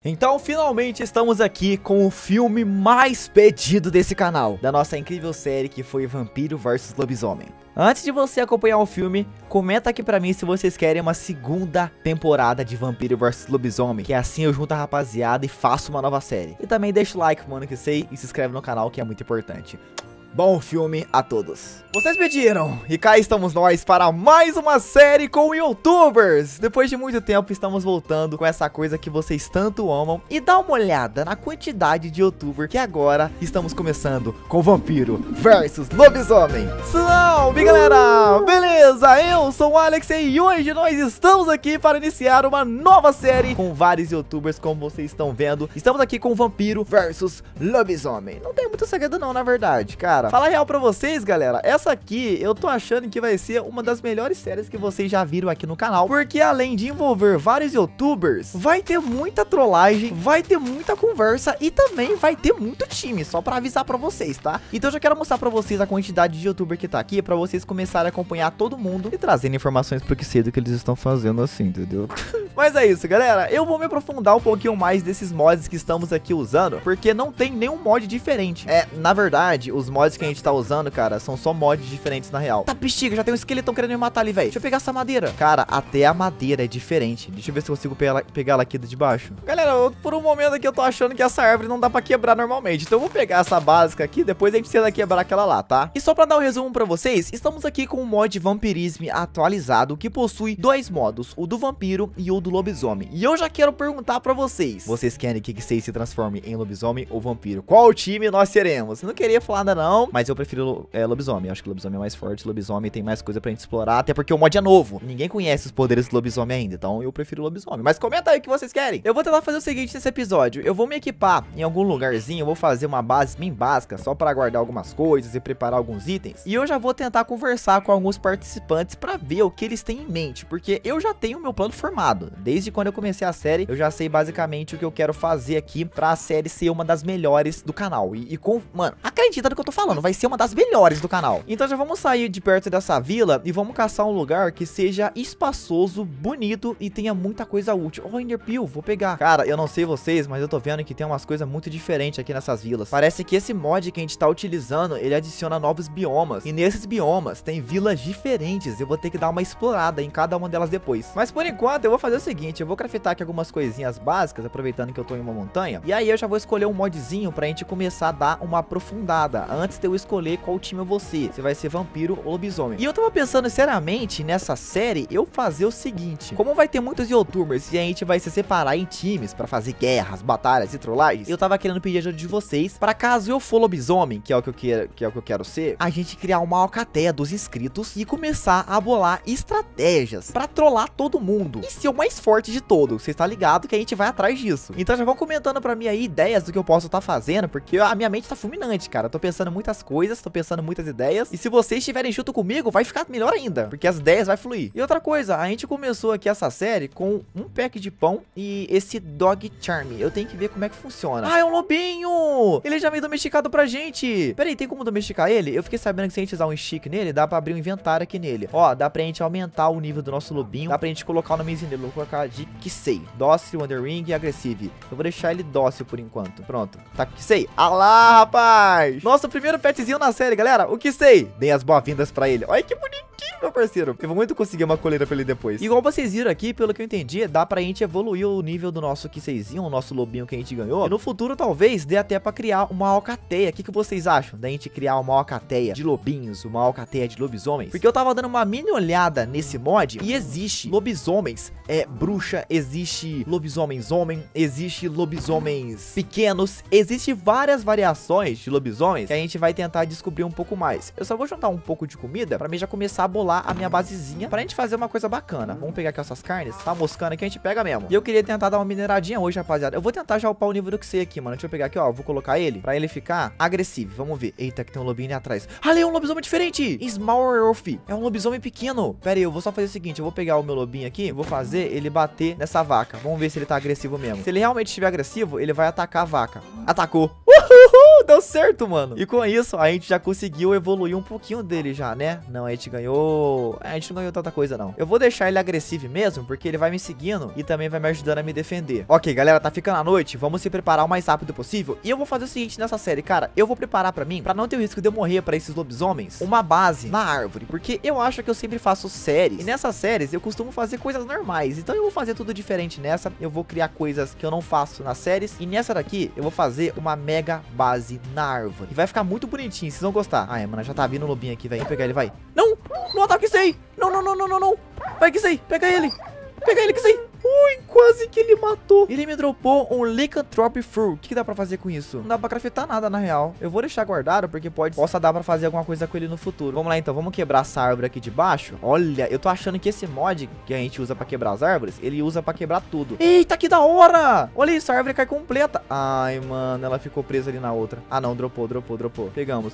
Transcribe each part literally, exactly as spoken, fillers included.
Então, finalmente estamos aqui com o filme mais pedido desse canal, da nossa incrível série que foi Vampiro versus Lobisomem. Antes de você acompanhar o filme, comenta aqui pra mim se vocês querem uma segunda temporada de Vampiro versus Lobisomem, que assim eu junto a rapaziada e faço uma nova série. E também deixa o like, mano, que sei, e se inscreve no canal, que é muito importante. Bom filme a todos. Vocês pediram, e cá estamos nós para mais uma série com youtubers. Depois de muito tempo estamos voltando com essa coisa que vocês tanto amam. E dá uma olhada na quantidade de youtuber que agora estamos começando com Vampiro versus Lobisomem. Salve galera, beleza? Eu sou o Alex e hoje nós estamos aqui para iniciar uma nova série com vários youtubers, como vocês estão vendo. Estamos aqui com Vampiro versus Lobisomem. Não tem muito segredo não, na verdade, cara. Falar real pra vocês, galera, essa aqui eu tô achando que vai ser uma das melhores séries que vocês já viram aqui no canal, porque além de envolver vários youtubers, vai ter muita trollagem, vai ter muita conversa e também vai ter muito time, só pra avisar pra vocês, tá? Então eu já quero mostrar pra vocês a quantidade de youtuber que tá aqui, pra vocês começarem a acompanhar todo mundo e trazendo informações pro que sei do que eles estão fazendo assim, entendeu? Mas é isso, galera, eu vou me aprofundar um pouquinho mais desses mods que estamos aqui usando, porque não tem nenhum mod diferente. É, na verdade, os mods que a gente tá usando, cara, são só mods diferentes na real. Tá, bexiga, já tem um esqueletão querendo me matar ali, velho. Deixa eu pegar essa madeira. Cara, até a madeira é diferente. Deixa eu ver se eu consigo pegar, pegar ela aqui de baixo. Galera, eu, por um momento aqui eu tô achando que essa árvore não dá pra quebrar normalmente. Então eu vou pegar essa básica aqui, depois a gente tenta quebrar aquela lá, tá? E só pra dar um resumo pra vocês, estamos aqui com o mod Vampirismo atualizado, que possui dois modos, o do vampiro e o do lobisomem. E eu já quero perguntar pra vocês, vocês querem que vocês se transformem em lobisomem ou vampiro? Qual time nós seremos? Eu não queria falar nada não, mas eu prefiro é, lobisomem. Acho que lobisomem é mais forte, lobisomem tem mais coisa pra gente explorar, até porque o mod é novo. Ninguém conhece os poderes do lobisomem ainda, então eu prefiro lobisomem. Mas comenta aí o que vocês querem. Eu vou tentar fazer o seguinte nesse episódio. Eu vou me equipar em algum lugarzinho, eu vou fazer uma base bem básica, só pra guardar algumas coisas e preparar alguns itens. E eu já vou tentar conversar com alguns participantes pra ver o que eles têm em mente, porque eu já tenho o meu plano formado. Desde quando eu comecei a série, eu já sei basicamente o que eu quero fazer aqui pra a série ser uma das melhores do canal. E, e com... Mano, acredita no que eu tô falando, vai ser uma das melhores do canal. Então já vamos sair de perto dessa vila e vamos caçar um lugar que seja espaçoso, bonito e tenha muita coisa útil. Oh, Enderpeel, vou pegar. Cara, eu não sei vocês, mas eu tô vendo que tem umas coisas muito diferentes aqui nessas vilas. Parece que esse mod que a gente tá utilizando, ele adiciona novos biomas. E nesses biomas tem vilas diferentes. Eu vou ter que dar uma explorada em cada uma delas depois. Mas por enquanto eu vou fazer o seguinte, eu vou craftar aqui algumas coisinhas básicas, aproveitando que eu tô em uma montanha. E aí eu já vou escolher um modzinho pra gente começar a dar uma aprofundada, antes de eu escolher qual time eu vou ser. Você vai ser vampiro ou lobisomem. E eu tava pensando seriamente nessa série eu fazer o seguinte, como vai ter muitos youtubers e a gente vai se separar em times pra fazer guerras, batalhas e trollagens, eu tava querendo pedir ajuda de vocês pra caso eu for lobisomem, que é o que eu quero, que é o que eu quero ser, a gente criar uma alcateia dos inscritos e começar a bolar estratégias pra trollar todo mundo e ser o mais forte de todos. Você está ligado que a gente vai atrás disso. Então já vão comentando pra mim aí ideias do que eu posso estar fazendo, porque a minha mente tá fulminante, cara. Eu tô pensando muitas coisas, tô pensando muitas ideias. E se vocês estiverem junto comigo, vai ficar melhor ainda, porque as ideias vai fluir. E outra coisa, a gente começou aqui essa série com um pack de pão e esse Dog Charm. Eu tenho que ver como é que funciona. Ah, é um lobinho! Ele já veio domesticado pra gente. Pera aí, tem como domesticar ele? Eu fiquei sabendo que se a gente usar um stick nele, dá pra abrir um inventário aqui nele. Ó, dá pra gente aumentar o nível do nosso lobinho. Dá pra gente colocar o nomezinho dele. Vou colocar de Kisei. Dócil, Wandering e Agressive. Eu vou deixar ele dócil por enquanto. Pronto. Tá Kisei. Ah lá, rapaz! Nosso primeiro petzinho na série, galera. O Kisei. Dei as boas-vindas pra ele. Olha que bonitinho, meu parceiro. Eu vou muito conseguir uma coleira pra ele depois. Igual vocês viram aqui, pelo que eu entendi, dá pra gente evoluir o nível do nosso Kiseizinho, o nosso lobinho que a gente ganhou. E no futuro, talvez, dê até pra criar uma alcateia. O que, que vocês acham da gente criar uma alcateia de lobinhos, uma alcateia de lobisomens? Porque eu tava dando uma mini olhada nesse mod e existe lobisomens, é, bruxa, existe lobisomens homem, existe lobisomens pequenos, existe várias variações de lobisomens que a gente vai tentar descobrir um pouco mais. Eu só vou juntar um pouco de comida pra mim já começar a bolar a minha basezinha pra gente fazer uma coisa bacana. Vamos pegar aqui essas carnes, tá moscando aqui, a gente pega mesmo. E eu queria tentar dar uma mineradinha hoje, rapaziada. Eu vou tentar já upar o nível do que sei aqui, mano. Deixa eu pegar aqui, ó, vou colocar ele pra ele ficar agressivo. Vamos ver. Eita, que tem um lobinho ali atrás. Ali é um lobisomem diferente. Small Wolf. É um lobisomem pequeno. Pera aí, eu vou só fazer o seguinte, eu vou pegar o meu lobinho aqui, vou fazer ele bater nessa vaca. Vamos ver se ele tá agressivo mesmo. Se ele realmente estiver agressivo, ele vai atacar a vaca. Atacou. Uhul, deu certo, mano. E com isso, a gente já conseguiu evoluir um pouquinho dele já, né? Não, a gente ganhou ganhou... É, a gente não ganhou tanta coisa, não. Eu vou deixar ele agressivo mesmo, porque ele vai me seguindo e também vai me ajudando a me defender. Ok, galera, tá ficando a noite. Vamos se preparar o mais rápido possível. E eu vou fazer o seguinte nessa série, cara. Eu vou preparar pra mim, pra não ter o risco de eu morrer pra esses lobisomens, uma base na árvore. Porque eu acho que eu sempre faço séries. E nessas séries eu costumo fazer coisas normais. Então eu vou fazer tudo diferente nessa. Eu vou criar coisas que eu não faço nas séries. E nessa daqui, eu vou fazer uma mega base na árvore. E vai ficar muito bonitinho, vocês vão gostar. Ai, mano, já tá vindo o lobinho aqui, velho. Vou pegar ele, vai. Não! Não ataque isso aí! Não, não, não, não, não, não! Vai que isso aí! Pega ele! Pega ele que isso aí! Ui, quase que ele matou. Ele me dropou um Lycanthrope Fruit. O que, que dá pra fazer com isso? Não dá pra craftar nada, na real. Eu vou deixar guardado, porque pode possa dar pra fazer alguma coisa com ele no futuro. Vamos lá, então. Vamos quebrar essa árvore aqui de baixo. Olha, eu tô achando que esse mod que a gente usa pra quebrar as árvores, ele usa pra quebrar tudo. Eita, que da hora! Olha isso, a árvore cai completa. Ai, mano, ela ficou presa ali na outra. Ah, não, dropou, dropou, dropou. Pegamos.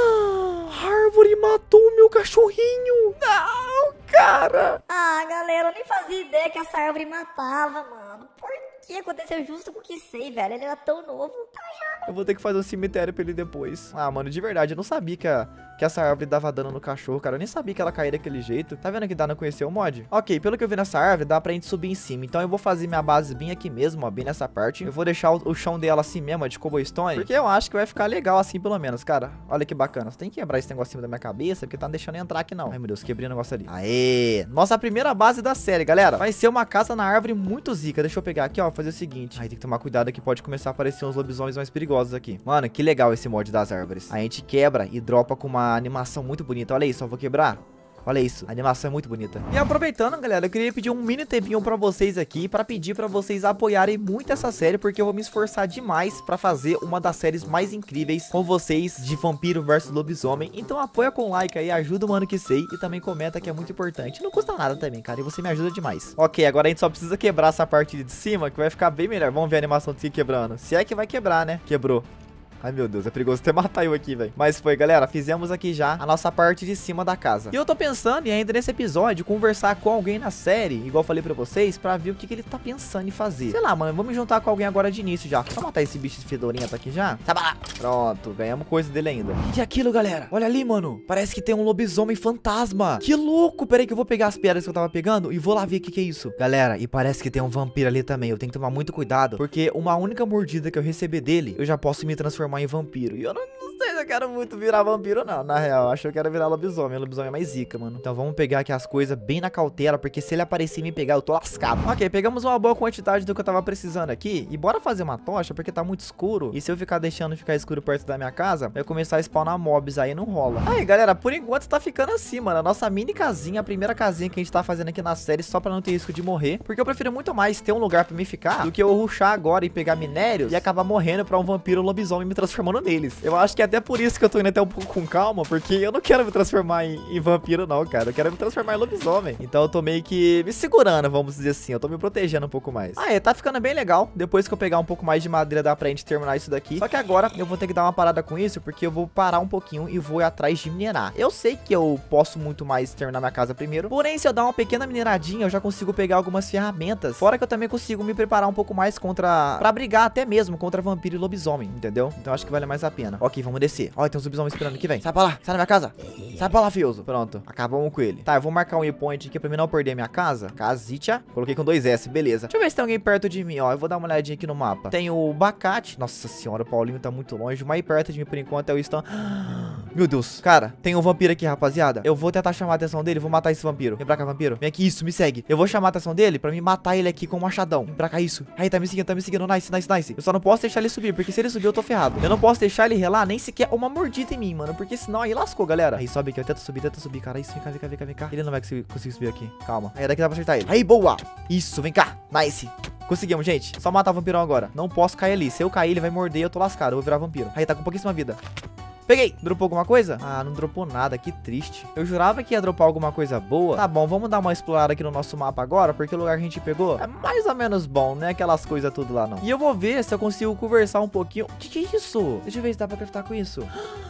A árvore matou o meu cachorrinho. Não, cara. Ah, galera, eu nem fazia ideia que essa árvore matava, mano. Por que aconteceu justo com o que sei, velho? Ele era tão novo. Tá errado. Eu vou ter que fazer um cemitério pra ele depois. Ah, mano, de verdade, eu não sabia que, a, que essa árvore dava dano no cachorro, cara. Eu nem sabia que ela caía daquele jeito. Tá vendo que dá não conhecer o mod? Ok, pelo que eu vi nessa árvore, dá pra gente subir em cima. Então eu vou fazer minha base bem aqui mesmo, ó, bem nessa parte. Eu vou deixar o, o chão dela assim mesmo, ó, de cobblestone. Porque eu acho que vai ficar legal assim, pelo menos, cara. Olha que bacana. Você tem que quebrar esse negocinho da minha cabeça, porque tá não deixando eu entrar aqui, não. Ai, meu Deus, quebrei o negócio ali. Aê! Nossa primeira base da série, galera. Vai ser uma casa na árvore muito zica. Deixa eu pegar aqui, ó, fazer o seguinte. Aí tem que tomar cuidado que pode começar a aparecer uns lobisomens mais perigosos aqui. Mano, que legal esse mod das árvores. A gente quebra e dropa com uma animação muito bonita. Olha isso, ó, vou quebrar. Olha isso, a animação é muito bonita. E aproveitando, galera, eu queria pedir um mini tempinho pra vocês aqui, pra pedir pra vocês apoiarem muito essa série, porque eu vou me esforçar demais pra fazer uma das séries mais incríveis com vocês de Vampiro versus Lobisomem. Então apoia com like aí, ajuda o mano que sei e também comenta que é muito importante. Não custa nada também, cara, e você me ajuda demais. Ok, agora a gente só precisa quebrar essa parte de cima, que vai ficar bem melhor. Vamos ver a animação de se quebrando. Se é que vai quebrar, né? Quebrou. Ai, meu Deus, é perigoso até matar eu aqui, velho. Mas foi, galera, fizemos aqui já a nossa parte de cima da casa. E eu tô pensando em ainda nesse episódio conversar com alguém na série, igual eu falei pra vocês, pra ver o que, que ele tá pensando em fazer. Sei lá, mano, vamos me juntar com alguém agora de início já. Só matar esse bicho fedorento aqui já. Tá, pronto, ganhamos coisa dele ainda. O que é aquilo, galera? Olha ali, mano. Parece que tem um lobisomem fantasma. Que louco. Pera aí que eu vou pegar as pedras que eu tava pegando e vou lá ver o que, que é isso. Galera, e parece que tem um vampiro ali também. Eu tenho que tomar muito cuidado, porque uma única mordida que eu receber dele, eu já posso me transformar em vampiro. E eu não, não sei se eu quero muito virar vampiro, não. Na real, eu acho que eu quero virar lobisomem. O lobisomem é mais zica, mano. Então vamos pegar aqui as coisas bem na cautela, porque se ele aparecer e me pegar, eu tô lascado. Ok, pegamos uma boa quantidade do que eu tava precisando aqui. E bora fazer uma tocha, porque tá muito escuro. E se eu ficar deixando ficar escuro perto da minha casa, vai começar a spawnar mobs, aí não rola. Aí, galera, por enquanto tá ficando assim, mano. A nossa mini casinha, a primeira casinha que a gente tá fazendo aqui na série, só pra não ter risco de morrer. Porque eu prefiro muito mais ter um lugar pra me ficar do que eu rushar agora e pegar minérios e acabar morrendo pra um vampiro ou lobisomem me transformando neles. Eu acho que é até por isso que eu tô indo até um pouco com calma, porque eu não quero me transformar em, em vampiro, não, cara. Eu quero me transformar em lobisomem. Então eu tô meio que me segurando, vamos dizer assim. Eu tô me protegendo um pouco mais. Ah, é, tá ficando bem legal. Depois que eu pegar um pouco mais de madeira, dá pra gente terminar isso daqui. Só que agora eu vou ter que dar uma parada com isso, porque eu vou parar um pouquinho e vou ir atrás de minerar. Eu sei que eu posso muito mais terminar minha casa primeiro, porém, se eu dar uma pequena mineradinha, eu já consigo pegar algumas ferramentas. Fora que eu também consigo me preparar um pouco mais contra... pra brigar até mesmo contra vampiro e lobisomem, entendeu? Então acho que vale mais a pena. Ok, vamos descer. Olha, tem uns lobisomens esperando aqui, vem. Sai pra lá, sai da minha casa. Sai pra lá, fioso. Pronto, acabamos com ele. Tá, eu vou marcar um waypoint aqui pra mim não perder minha casa. Casitia. Coloquei com dois S, beleza. Deixa eu ver se tem alguém perto de mim, ó. Eu vou dar uma olhadinha aqui no mapa. Tem o Bacate. Nossa senhora, o Paulinho tá muito longe. O mais perto de mim por enquanto é o Stan. Meu Deus. Cara, tem um vampiro aqui, rapaziada. Eu vou tentar chamar a atenção dele. Vou matar esse vampiro. Vem pra cá, vampiro. Vem aqui, isso, me segue. Eu vou chamar a atenção dele pra me matar ele aqui com um machadão. Vem pra cá, isso. Aí, tá me seguindo, tá me seguindo. Nice, nice, nice. Eu só não posso deixar ele subir, porque se ele subir, eu tô ferrado. Eu não posso deixar ele relar nem sequer uma mordida em mim, mano. Porque senão aí lascou, galera. Aí, sobe aqui. Eu tento subir, tento subir, cara. Isso, vem cá, vem cá, vem cá, vem cá. Ele não vai conseguir, conseguir subir aqui. Calma. Aí, daqui dá pra acertar ele. Aí, boa. Isso, vem cá. Nice. Conseguimos, gente. Só matar o vampirão agora. Não posso cair ali. Se eu cair, ele vai morder e eu tô lascado. Eu vou virar vampiro. Aí, tá com pouquíssima vida. Peguei! Dropou alguma coisa? Ah, não dropou nada, que triste. Eu jurava que ia dropar alguma coisa boa. Tá bom, vamos dar uma explorada aqui no nosso mapa agora, porque o lugar que a gente pegou é mais ou menos bom, não é aquelas coisas tudo lá, não. E eu vou ver se eu consigo conversar um pouquinho. O que que é isso? Deixa eu ver se dá pra craftar com isso.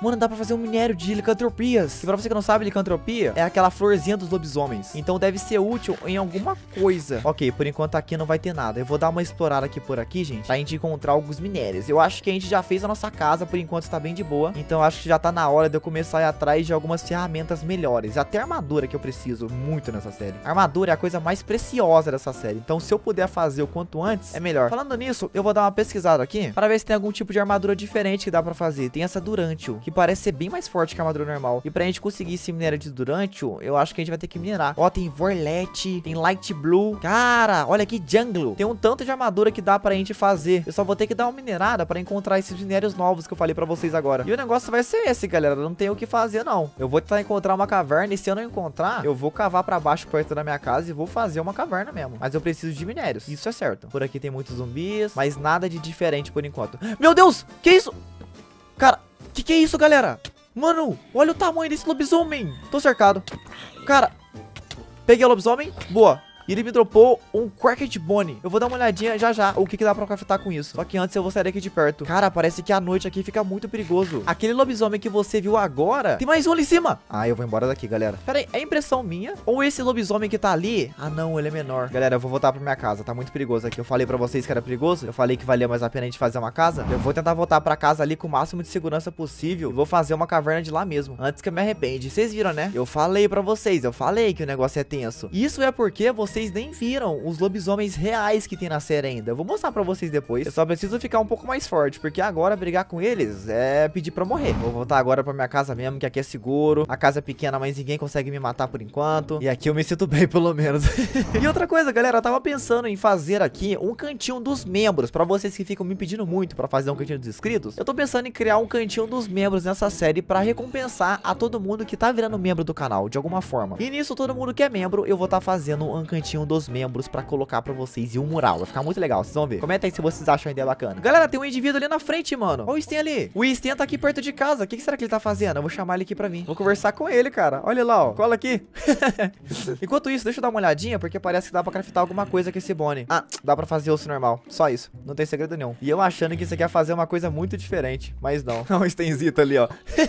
Mano, dá pra fazer um minério de licantropias. E pra você que não sabe, licantropia é aquela florzinha dos lobisomens. Então deve ser útil em alguma coisa. Ok, por enquanto aqui não vai ter nada. Eu vou dar uma explorada aqui por aqui, gente, pra gente encontrar alguns minérios. Eu acho que a gente já fez a nossa casa, por enquanto está bem de boa. Então eu acho que já tá na hora de eu começar a ir atrás de algumas ferramentas melhores. Até armadura, que eu preciso muito nessa série. A armadura é a coisa mais preciosa dessa série. Então se eu puder fazer o quanto antes, é melhor. Falando nisso, eu vou dar uma pesquisada aqui para ver se tem algum tipo de armadura diferente que dá pra fazer. Tem essa Durantio, que parece ser bem mais forte que a armadura normal. E pra gente conseguir esse minério de Durantio, eu acho que a gente vai ter que minerar. Ó, tem Vorlet, tem Light Blue. Cara, olha aqui, Jungle. Tem um tanto de armadura que dá pra gente fazer. Eu só vou ter que dar uma minerada pra encontrar esses minérios novos que eu falei pra vocês agora. E o negócio vai ser esse, galera. Não tem o que fazer, não. Eu vou tentar encontrar uma caverna e se eu não encontrar, eu vou cavar pra baixo perto da minha casa e vou fazer uma caverna mesmo. Mas eu preciso de minérios. Isso é certo. Por aqui tem muitos zumbis, mas nada de diferente por enquanto. Meu Deus! Que isso? Cara, que que é isso, galera? Mano, olha o tamanho desse lobisomem. Tô cercado. Cara, peguei o lobisomem. Boa. E ele me dropou um Cracked Bone. Eu vou dar uma olhadinha já já o que, que dá pra craftar com isso. Só que antes eu vou sair daqui de perto. Cara, parece que a noite aqui fica muito perigoso. Aquele lobisomem que você viu agora, tem mais um ali em cima. Ah, eu vou embora daqui, galera. Pera aí, é impressão minha? Ou esse lobisomem que tá ali? Ah, não, ele é menor. Galera, eu vou voltar pra minha casa. Tá muito perigoso aqui. Eu falei pra vocês que era perigoso. Eu falei que valia mais a pena a gente fazer uma casa. Eu vou tentar voltar pra casa ali com o máximo de segurança possível. E vou fazer uma caverna de lá mesmo. Antes que eu me arrepende. Vocês viram, né? Eu falei pra vocês. Eu falei que o negócio é tenso. Isso é porque vocês nem viram os lobisomens reais que tem na série ainda. Eu vou mostrar pra vocês depois. Eu só preciso ficar um pouco mais forte, porque agora brigar com eles é pedir pra morrer. Vou voltar agora pra minha casa mesmo, que aqui é seguro. A casa é pequena, mas ninguém consegue me matar por enquanto. E aqui eu me sinto bem, pelo menos. E outra coisa, galera, eu tava pensando em fazer aqui um cantinho dos membros. Pra vocês que ficam me pedindo muito pra fazer um cantinho dos inscritos, eu tô pensando em criar um cantinho dos membros nessa série pra recompensar a todo mundo que tá virando membro do canal, de alguma forma. E nisso, todo mundo que é membro, eu vou tá fazendo um cantinho dos membros pra colocar pra vocês e um mural. Vai ficar muito legal, vocês vão ver. Comenta aí se vocês acham a ideia bacana. Galera, tem um indivíduo ali na frente, mano. Olha o Sten ali. O Sten tá aqui perto de casa. O que, que será que ele tá fazendo? Eu vou chamar ele aqui pra mim. Vou conversar com ele, cara. Olha lá, ó. Cola aqui. Enquanto isso, deixa eu dar uma olhadinha, porque parece que dá pra craftar alguma coisa com esse Bone. Ah, dá pra fazer osso normal. Só isso. Não tem segredo nenhum. E eu achando que você quer fazer uma coisa muito diferente. Mas não. Olha o Stenzito ali, ó.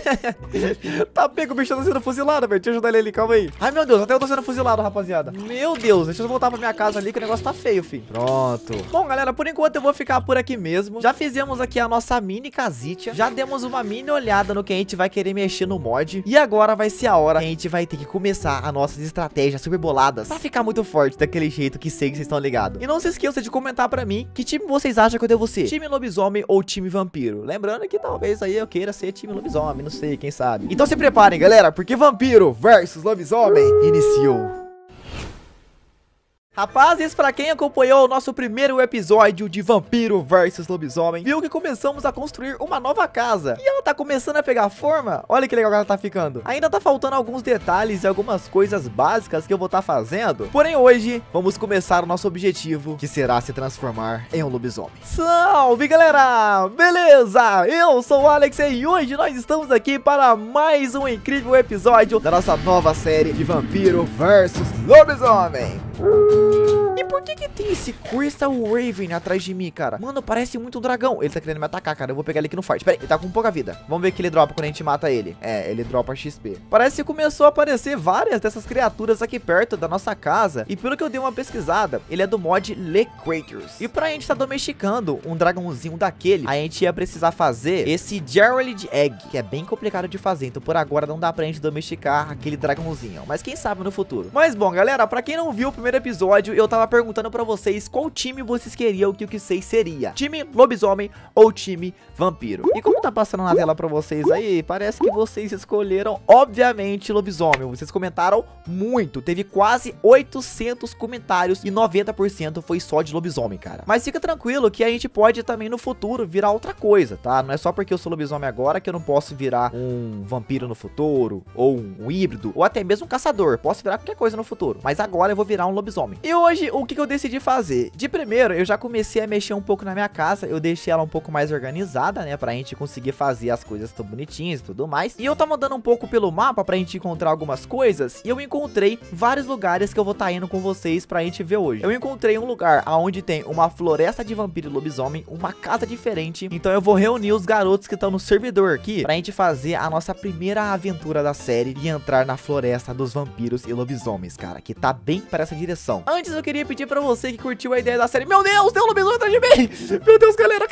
Tá pego, o bicho tá sendo fuzilado, velho. Deixa eu ajudar ele ali, calma aí. Ai, meu Deus, até eu tô sendo fuzilado, rapaziada. Meu Deus, deixa eu voltar pra minha casa ali, que o negócio tá feio, filho. Pronto. Bom, galera, por enquanto eu vou ficar por aqui mesmo. Já fizemos aqui a nossa mini casitia. Já demos uma mini olhada no que a gente vai querer mexer no mod. E agora vai ser a hora que a gente vai ter que começar as nossas estratégias super boladas pra ficar muito forte daquele jeito que sei que vocês estão ligados. E não se esqueça de comentar pra mim que time vocês acham que eu devo ser. Time lobisomem ou time vampiro. Lembrando que talvez aí eu queira ser time lobisomem, não sei, quem sabe. Então se preparem, galera, porque vampiro versus lobisomem iniciou. Rapaz, isso pra quem acompanhou o nosso primeiro episódio de Vampiro versus Lobisomem, viu que começamos a construir uma nova casa. E ela tá começando a pegar forma. Olha que legal que ela tá ficando. Ainda tá faltando alguns detalhes e algumas coisas básicas que eu vou estar fazendo. Porém hoje, vamos começar o nosso objetivo, que será se transformar em um lobisomem. Salve, galera! Beleza? Eu sou o Alex e hoje nós estamos aqui para mais um incrível episódio da nossa nova série de Vampiro versus Lobisomem. E por que que tem esse Crystal Raven atrás de mim, cara? Mano, parece muito um dragão. Ele tá querendo me atacar, cara. Eu vou pegar ele aqui no fight. Pera aí, ele tá com pouca vida. Vamos ver o que ele dropa quando a gente mata ele. É, ele dropa X P. Parece que começou a aparecer várias dessas criaturas aqui perto da nossa casa. E pelo que eu dei uma pesquisada, ele é do mod Le Creatures. E pra gente tá domesticando um dragãozinho daquele, a gente ia precisar fazer esse Gerald Egg, que é bem complicado de fazer. Então por agora não dá pra gente domesticar aquele dragãozinho. Mas quem sabe no futuro. Mas bom, galera, pra quem não viu o primeiro episódio, eu tava perguntando pra vocês qual time vocês queriam que o que vocês seria. Time lobisomem ou time vampiro. E como tá passando na tela pra vocês aí, parece que vocês escolheram, obviamente, lobisomem. Vocês comentaram muito. Teve quase oitocentos comentários e noventa por cento foi só de lobisomem, cara. Mas fica tranquilo que a gente pode também no futuro virar outra coisa, tá? Não é só porque eu sou lobisomem agora que eu não posso virar um vampiro no futuro, ou um híbrido, ou até mesmo um caçador. Posso virar qualquer coisa no futuro. Mas agora eu vou virar um lobisomem. E hoje o que, que eu decidi fazer? De primeiro, eu já comecei a mexer um pouco na minha casa. Eu deixei ela um pouco mais organizada, né? Pra gente conseguir fazer as coisas tão bonitinhas e tudo mais. E eu tava andando um pouco pelo mapa pra gente encontrar algumas coisas. E eu encontrei vários lugares que eu vou estar indo com vocês pra gente ver hoje. Eu encontrei um lugar onde tem uma floresta de vampiro e lobisomem, uma casa diferente. Então eu vou reunir os garotos que estão no servidor aqui pra gente fazer a nossa primeira aventura da série e entrar na floresta dos vampiros e lobisomens, cara, que tá bem para essa direção. Antes eu queria pedir pra você que curtiu a ideia da série. Meu Deus, tem um lobisomem atrás de mim. Meu Deus, galera.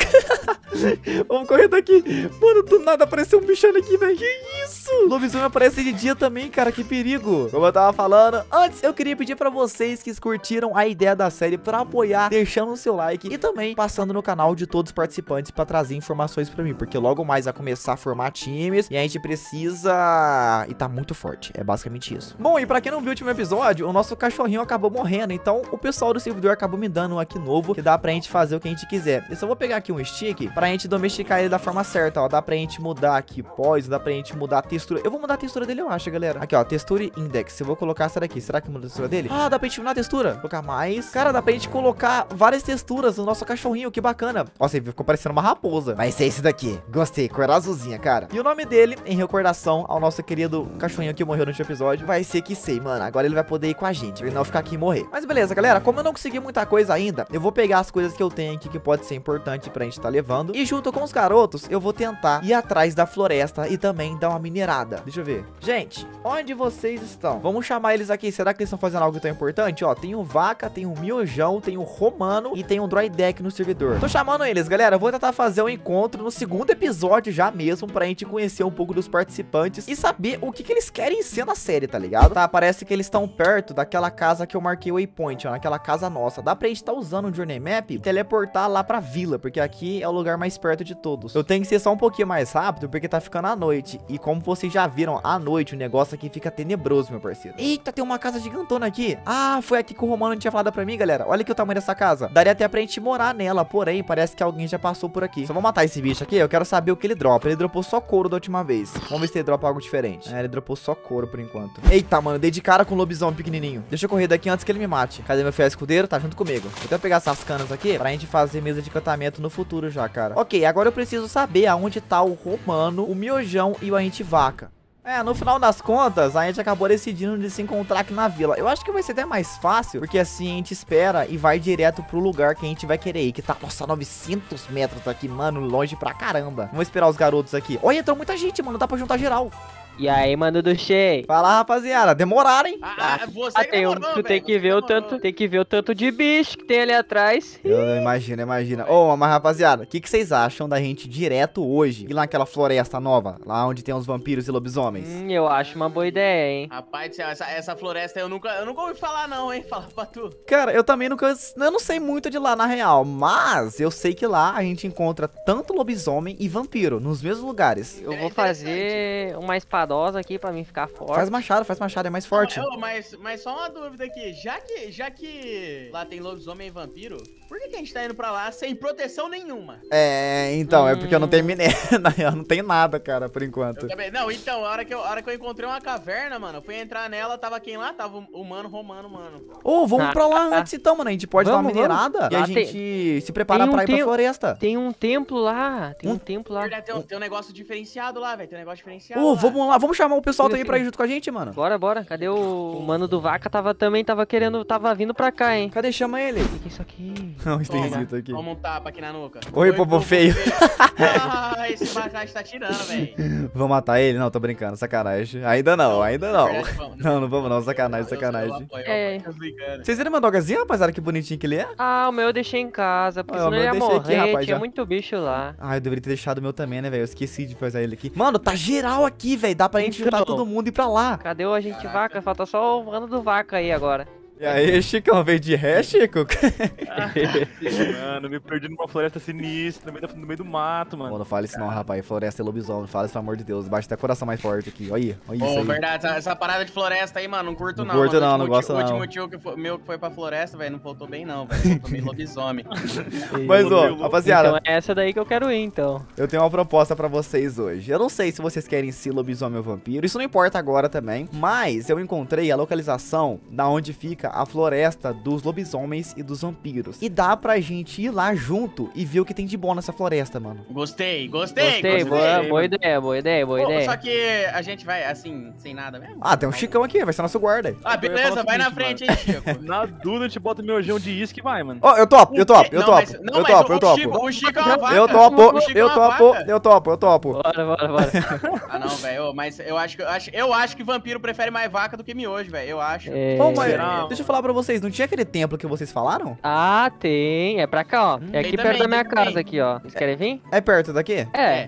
Vamos correr daqui. Mano, do nada apareceu um bichano aqui, velho. Que isso? Lobisomem aparece de dia também, cara, que perigo. Como eu tava falando, antes eu queria pedir pra vocês que curtiram a ideia da série pra apoiar, deixando o seu like e também passando no canal de todos os participantes pra trazer informações pra mim, porque logo mais vai começar a formar times e a gente precisa... E tá muito forte, é basicamente isso. Bom, e pra quem não viu o último episódio, o nosso cachorrinho acabou morrendo, então o pessoal do servidor acabou me dando um aqui novo, que dá pra gente fazer o que a gente quiser. Eu só vou pegar aqui um stick pra gente domesticar ele da forma certa, ó. Dá pra gente mudar aqui pós, dá pra gente mudar a textura. Eu vou mudar a textura dele, eu acho, galera. Aqui, ó, textura index. Eu vou colocar essa daqui. Será que muda a textura dele? Ah, dá pra gente mudar a textura. Vou colocar mais. Cara, dá pra gente colocar várias texturas no nosso cachorrinho, que bacana. Nossa, ele ficou parecendo uma raposa. Vai ser esse daqui. Gostei, cor azulzinha, cara. E o nome dele, em recordação ao nosso querido cachorrinho que morreu no último episódio, vai ser Kisei, mano. Agora ele vai poder ir com a gente, ele não ficar aqui e morrer. Mas beleza, galera, como eu não consegui muita coisa ainda, eu vou pegar as coisas que eu tenho aqui que pode ser importante pra gente tá levando. E junto com os garotos, eu vou tentar ir atrás da floresta e também dar uma minerada. Deixa eu ver. Gente, onde vocês estão? Vamos chamar eles aqui. Será que eles estão fazendo algo tão importante? Ó, tem o Vaca, tem o Miojão, tem o Romano e tem o Droidek no servidor. Tô chamando eles, galera. Eu vou tentar fazer um encontro no segundo episódio já mesmo, pra gente conhecer um pouco dos participantes e saber o que que eles querem ser na série, tá ligado? Tá, parece que eles estão perto daquela casa que eu marquei o waypoint, ó, naquela casa nossa. Dá pra gente tá usando o Journey Map e teleportar lá pra vila, porque aqui é o lugar mais perto de todos. Eu tenho que ser só um pouquinho mais rápido, porque tá ficando à noite. E como vocês já viram, à noite o negócio aqui fica tenebroso, meu parceiro. Eita, tem uma casa gigantona aqui. Ah, foi aqui que o Romano tinha falado pra mim, galera. Olha aqui o tamanho dessa casa. Daria até pra gente morar nela, porém, parece que alguém já passou por aqui. Só vou matar esse bicho aqui, eu quero saber o que ele dropa. Ele dropou só couro da última vez. Vamos ver se ele dropa algo diferente. É, ele dropou só couro por enquanto. Eita, mano, dei de cara com um lobisomem pequenininho. Deixa eu correr daqui antes que ele me mate. Cadê meu fiel escudeiro? Tá junto comigo. Vou até pegar essas canas aqui pra gente fazer mesa de encantamento no futuro já, cara. Ok, agora eu preciso saber aonde tá o Romano, o Miojão e o Ente Vaca. É, no final das contas, a gente acabou decidindo de se encontrar aqui na vila. Eu acho que vai ser até mais fácil, porque assim a gente espera e vai direto pro lugar que a gente vai querer ir, que tá, nossa, novecentos metros aqui, mano, longe pra caramba. Vamos esperar os garotos aqui. Olha, entrou muita gente, mano, dá pra juntar geral. E aí, mano do Shea? Fala, rapaziada, demoraram, hein? Ah, você Ah, que tem, um- demorou, tu tem velho, que você ver o demorou. tanto, tem que ver o tanto de bicho que tem ali atrás. Eu imagino, imagina. Ô, mas rapaziada, o que, que vocês acham da gente direto hoje ir lá naquela floresta nova, lá onde tem os vampiros e lobisomens? Hum, eu acho uma boa ideia, hein? Rapaz do céu, essa, essa floresta eu nunca, eu nunca ouvi falar não, hein? Falar pra tu. Cara, eu também nunca, eu não sei muito de lá na real, mas eu sei que lá a gente encontra tanto lobisomem e vampiro nos mesmos lugares. Eu É vou interessante. fazer uma espadosa aqui pra mim ficar forte. Faz machado, faz machado, é mais forte. Não, mas, mas só uma dúvida aqui, já que, já que lá tem lobisomem e vampiro, por que, que a gente tá indo pra lá sem proteção nenhuma? É, então, é porque eu não Hum. tenho minério, na real, não tem nada, cara, por enquanto. Eu também- não, então, a hora, que eu, a hora que eu encontrei uma caverna, mano, eu fui entrar nela, tava quem lá? Tava o o mano romano, mano. Ô, vamos pra lá antes então, mano, a gente pode Vamos, dar uma minerada e a Lá tem- gente se prepara tem um pra ir pra tempo- floresta. Tem um templo lá, tem um, Um- templo lá. Verdade, tem, um, tem um negócio diferenciado lá, velho, tem um negócio diferenciado Ô, lá. vamos lá, vamos chamar o pessoal Sim, também sim. pra ir junto com a gente, mano. Bora, bora. Cadê o, o mano do Vaca? Tava também, tava querendo, tava vindo pra cá, hein? Cadê? Chama ele. O que que é isso aqui? Não, Toma, esquisito aqui. Toma um tapa aqui na nuca. Oi, bobo feio. Ah, esse abacate tá tirando, velho. Vamos matar ele? Não, tô brincando, sacanagem. Ainda não, ainda não. Na verdade, vamos. Não, não vamos não, sacanagem, Eu- eu sacanagem. apoio, eu É. apoio, tô brincando. Vocês viram meu dogzinho, rapaziada, que bonitinho que ele é? Ah, o meu eu deixei em casa, porque Ah, o senão meu ele eu ia deixei aqui, morrer, rapaz, tinha já. muito bicho lá. Ah, eu deveria ter deixado o meu também, né, velho? Eu esqueci de fazer ele aqui. Mano, tá geral aqui, velho. Dá pra gente Então. juntar todo mundo e ir pra lá. Cadê o agente Vaca? Falta só o mano do Vaca aí agora. E aí, Chicão, veio de ré, Chico? Mano, me perdi numa floresta sinistra, no meio, da- no meio do mato, mano. Mano, não fala isso não, rapaz. Floresta é lobisomem. Fala isso, pelo amor de Deus. Baixa até coração mais forte aqui. Olha aí, olha isso Ô, aí. verdade, essa, essa parada de floresta aí, mano, não curto Não não. curto mano. não, O não último gosto tio- não. O último tio que foi, meu que foi pra floresta, velho, não voltou bem não, velho. Voltou meio lobisomem. Mas, ó, Então, rapaziada, Então é essa daí que eu quero ir, então. eu tenho uma proposta pra vocês hoje. Eu não sei se vocês querem ser lobisomem ou vampiro. Isso não importa agora também. Mas eu encontrei a localização da onde fica a floresta dos lobisomens e dos vampiros. E dá pra gente ir lá junto e ver o que tem de bom nessa floresta, mano. Gostei, gostei, Gostei, boa, boa ideia, boa ideia, boa Pô, ideia. Só que a gente vai, assim, sem nada mesmo? Ah, tem um Chicão aqui, vai ser nosso guarda. Ah, beleza, vai na frente, hein, Chico. Na dúvida, a gente bota o miojão de isca e vai, mano. Ó, eu topo, eu topo, eu Não, topo, mas- não, eu mas topo, o eu topo. Chico- o Chico é uma vaca. Eu topo, O Chico é eu uma topo, vaca. eu topo, eu topo. Bora, bora, bora. Ah, não, velho, mas eu acho, que, eu, acho, eu acho que vampiro prefere mais vaca do que miojo, velho, eu acho. É... Bom, mas Será? deixa eu falar pra vocês, não tinha aquele templo que vocês falaram? Ah, tem. É pra cá, ó. É aqui Tem perto também, da minha tem também. casa aqui, ó. Vocês querem vir? É perto daqui? É. É.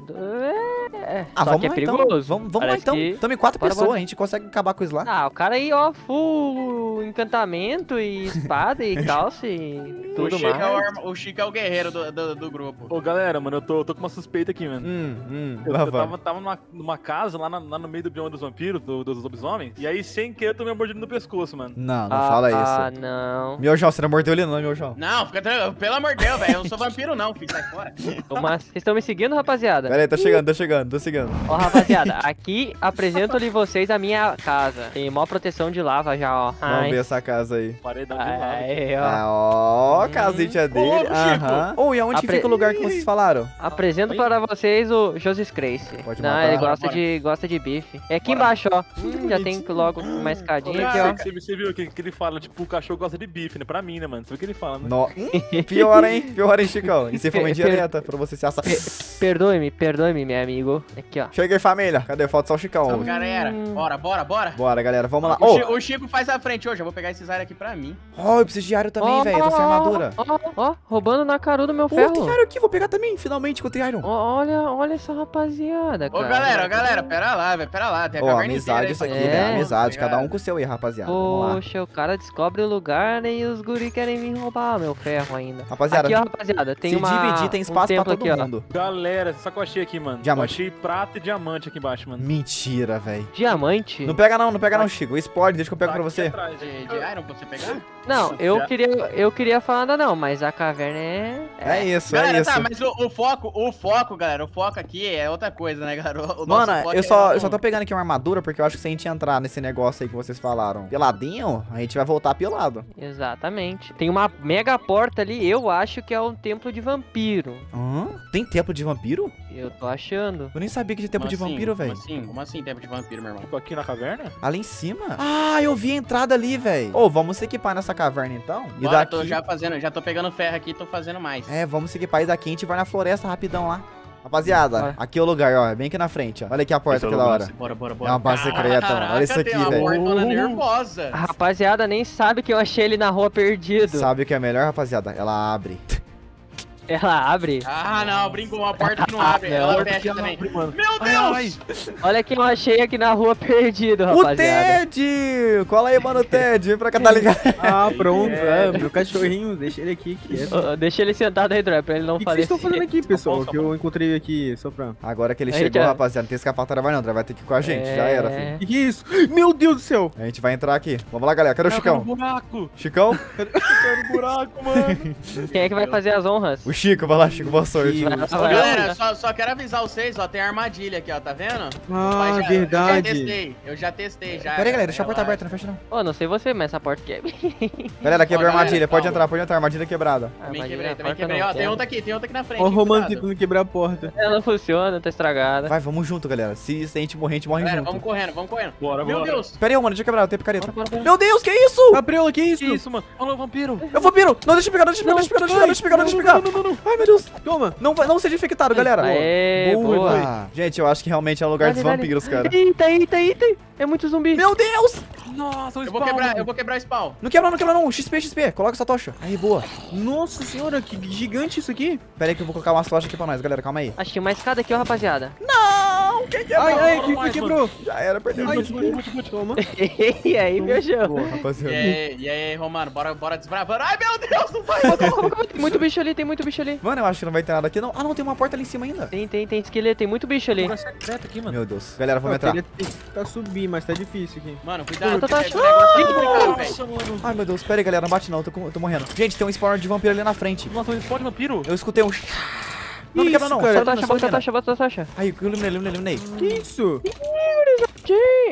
É. é. Ah, Só vamos que é lá perigoso. então. Vamos, vamos lá Parece então. que- Tamo em quatro Bora, pessoas, bora. a gente consegue acabar com isso lá. Ah, o cara aí, ó, full encantamento e espada e calça e O tudo Chico, é o, mais. arma- o Chico é o guerreiro do, do, do grupo. Ô, galera, mano, eu tô, tô com uma suspeita aqui, mano. Hum, hum, Eu, lá eu vai. tava, tava numa, numa casa lá, na- lá no meio do bioma dos vampiros, do- dos lobisomens, e aí sem querer eu tomei uma mordida no pescoço, mano. Não, não ah, fala Ah, isso. não. Miojão, você não mordeu ele não, Miojão. Não, fica tranquilo, pelo amor de Deus, velho, eu não sou vampiro não, filho, sai fora. Mas vocês estão me seguindo, rapaziada? Pera aí, tá chegando, tá chegando, tô chegando. Ó, rapaziada, aqui apresento-lhe vocês a minha casa. Tem maior proteção de lava já, ó. Vamos Ai. ver essa casa aí. Paredão de lado. Aí, ó. Ah, ó, Hum. casinha dele. Ô, Chico. Aham. Ô, e aonde Apre- fica o lugar que vocês falaram? Apresento para vocês o José Grace. Pode Não, matar. ele Bora, gosta bora. de, gosta de bife. É aqui Bora. embaixo, ó. Hum, já tem logo uma escadinha aqui, ó. Você, você viu que, que ele fala, tipo, o cachorro gosta de bife, né? Pra mim, né, mano? Você viu o que ele fala, né? No... Hum, pior, hein? Pior, hein, Chicão? E se for uma Per- per- indireta pra você se assar. Perdoe-me, perdoe-me, meu amigo. Aqui, ó. Chega aí, família. Cadê? Falta só o Chicão. Vamos, galera, bora, bora, bora. Bora, galera, vamos lá. O, Ô, Chi- o Chico faz a frente hoje, eu vou pegar esses áreas aqui pra mim. ó, eu preciso de diário também, Ó, velho. Tô sem ó, armadura. Ó, ó, roubando na caru do meu Ô, tem ferro. diário aqui, vou pegar também, finalmente, com o Iron. Ó, olha, olha essa rapaziada, Ô, cara. galera, galera, pera lá, velho, pera lá, tem a Ó, caverna amizade inteira isso aí aqui, pra- É. velho. Amizade, Obrigado. cada um com o seu aí, rapaziada. Vamos lá. Poxa, o cara descobre o lugar e os guri querem vir roubar meu ferro ainda. Rapaziada, Aqui, ó, rapaziada, tem se uma... dividir, tem um espaço pra templo todo aqui, ó. mundo. Galera, essa que eu achei aqui, mano. Diamante. Eu achei prata e diamante aqui embaixo, mano. Mentira, velho. Diamante? Não pega não, não pega não, Chico. Explode, deixa que eu pego Tá pra aqui você. atrás, De, gente. de Iron pra você pegar? Não, eu queria, eu queria falar nada não, mas a caverna é... É isso, Galera, é isso. tá, mas o, o foco, o foco, galera, o foco aqui é outra coisa, né, galera? O nosso Mano, foco eu é só, um- eu só tô pegando aqui uma armadura porque eu acho que se a gente entrar nesse negócio aí que vocês falaram peladinho, a gente vai voltar pelado. Exatamente. Tem uma mega porta ali, eu acho que é um templo de vampiro. Hã? Tem templo de vampiro? Eu tô achando. Eu nem sabia que tinha templo Como de assim? vampiro, velho. Como assim? Como assim tempo de vampiro, meu irmão? Tipo, aqui na caverna? Ali em cima? Ah, eu vi a entrada ali, velho. Ô, vamos se equipar nessa caverna então? E Bora, daqui... tô já fazendo, já tô pegando ferro aqui e tô fazendo mais. É, vamos se equipar e daqui a gente vai na floresta rapidão lá. Rapaziada, Bora. aqui é o lugar, ó. É bem aqui na frente, ó. Olha aqui a porta, Esse é o que da lugar, hora. assim. Bora, bora, É bora. uma base secreta, mano. Olha isso aqui, tem uma velho. portona Uh. nervosa. A rapaziada nem sabe que eu achei ele na rua perdido. Sabe o que é melhor, rapaziada? Ela abre. Ela abre. Ah, não, brincou, uma porta que não abre, Não, ela Porta fecha que também. abre, mano. Meu Ai, Deus! ai. Olha quem eu achei aqui na rua perdido, O rapaziada. Ted! Cola aí, mano, Ted. Vem pra cá, tá ligado? Ah, pronto. É. É, meu cachorrinho, deixa ele aqui quieto. Ô, ô, deixa ele sentado aí, Droy, pra ele não O que, que vocês falecer. estão fazendo aqui, pessoal? Tá bom, tá Que eu encontrei aqui só pra... Agora que ele Aí, chegou, já. rapaziada, não tem escapatória mais não, André. Vai ter que ir com a gente. Já era, filho. É. Que que é isso? Meu Deus do céu! A gente vai entrar aqui. Vamos lá, galera. Cadê o Eu quero um Chicão? buraco. Chicão? Eu quero um buraco, mano. Quem é que vai fazer as honras? O Chico, vai lá, Chico. Boa sorte. Ih, Vai, Ô, Ô, vai, galera, vai. só, só quero avisar vocês, ó, tem armadilha aqui, ó, tá vendo? Ah, Mas já- Eu já verdade. testei, eu já testei, já. Pera aí, galera. Deixa a porta relaxa. aberta, não fecha não. Ô, não sei você, mas essa porta aqui é... Galera, quebrou a galera, armadilha. Pode calma. entrar, pode entrar. Armadilha quebrada. Também Imagina, quebrei, a também porta quebrei. não Ó, tem quebra. outra aqui, tem outra aqui na frente. Ó o Romano cuidado. tentando quebrar a porta. Ela não funciona, tá estragada. Vai, vamos junto, galera. Se, se a gente morrer, a gente morre Galera, junto. vamos correndo, vamos correndo. Bora, Meu bora. Deus! Pera aí, mano. Deixa eu quebrar. Eu tenho picareta. Bora, bora, bora. Meu Deus, que isso? Gabriela, que isso? Que isso, mano? Olha o vampiro. Eu vou piro. Não, deixa eu pegar, deixa eu pegar, deixa eu pegar, deixa eu pegar, deixa eu pegar, deixa eu pegar. Deixa eu pegar. Ai, meu Deus. Toma! Não, vai, não seja infectado, galera. Aê, boa. Gente, eu acho que realmente é o lugar Dale, dos dale. vampiros, cara. Eita, eita, eita. É muito zumbi. Meu Deus! Nossa, o Eu vou spawn, quebrar, mano. eu vou quebrar o spawn. Não quebra não, não quebra não. X P, X P. Coloca essa tocha. Aí, boa. Nossa senhora, que gigante isso aqui! Pera aí que eu vou colocar umas tochas aqui pra nós, galera. Calma aí. Achei uma escada aqui, ó, rapaziada. Não! Quem quebrou? Ai, ai, que, que mais, quebrou? Já era, perdeu. Ai, Ai, toma. E aí, meu João? boa, E rapaziada. aí, e aí, Romano, bora, bora desbravando. Ai, meu Deus, não vai! Tem muito bicho ali, tem muito bicho ali. Mano, eu acho que não vai ter nada aqui, não. Ah, não, tem uma porta ali em cima ainda. Tem, tem, tem esqueleto, tem muito bicho ali. Lugar secreto aqui, mano. Meu Deus. Galera, vamos Eu entrar. queria tentar subir, mas tá difícil aqui. Mano, cuidado, Tá, tá, esse tá. negócio é complicado, velho. Nossa, mano. Ai, meu Deus. Pera aí, galera. Não bate não. Eu tô, com- eu tô morrendo. Gente, tem um spawner de vampiro ali na frente. Nossa, um spawn de vampiro. Eu escutei um... Não, não Isso, quebra não. cara? Só Bota a ilumina, tocha, só bota a ilumina. tocha, bota a tocha. Aí, eu eliminei, eliminei, eliminei. Que isso? Sim,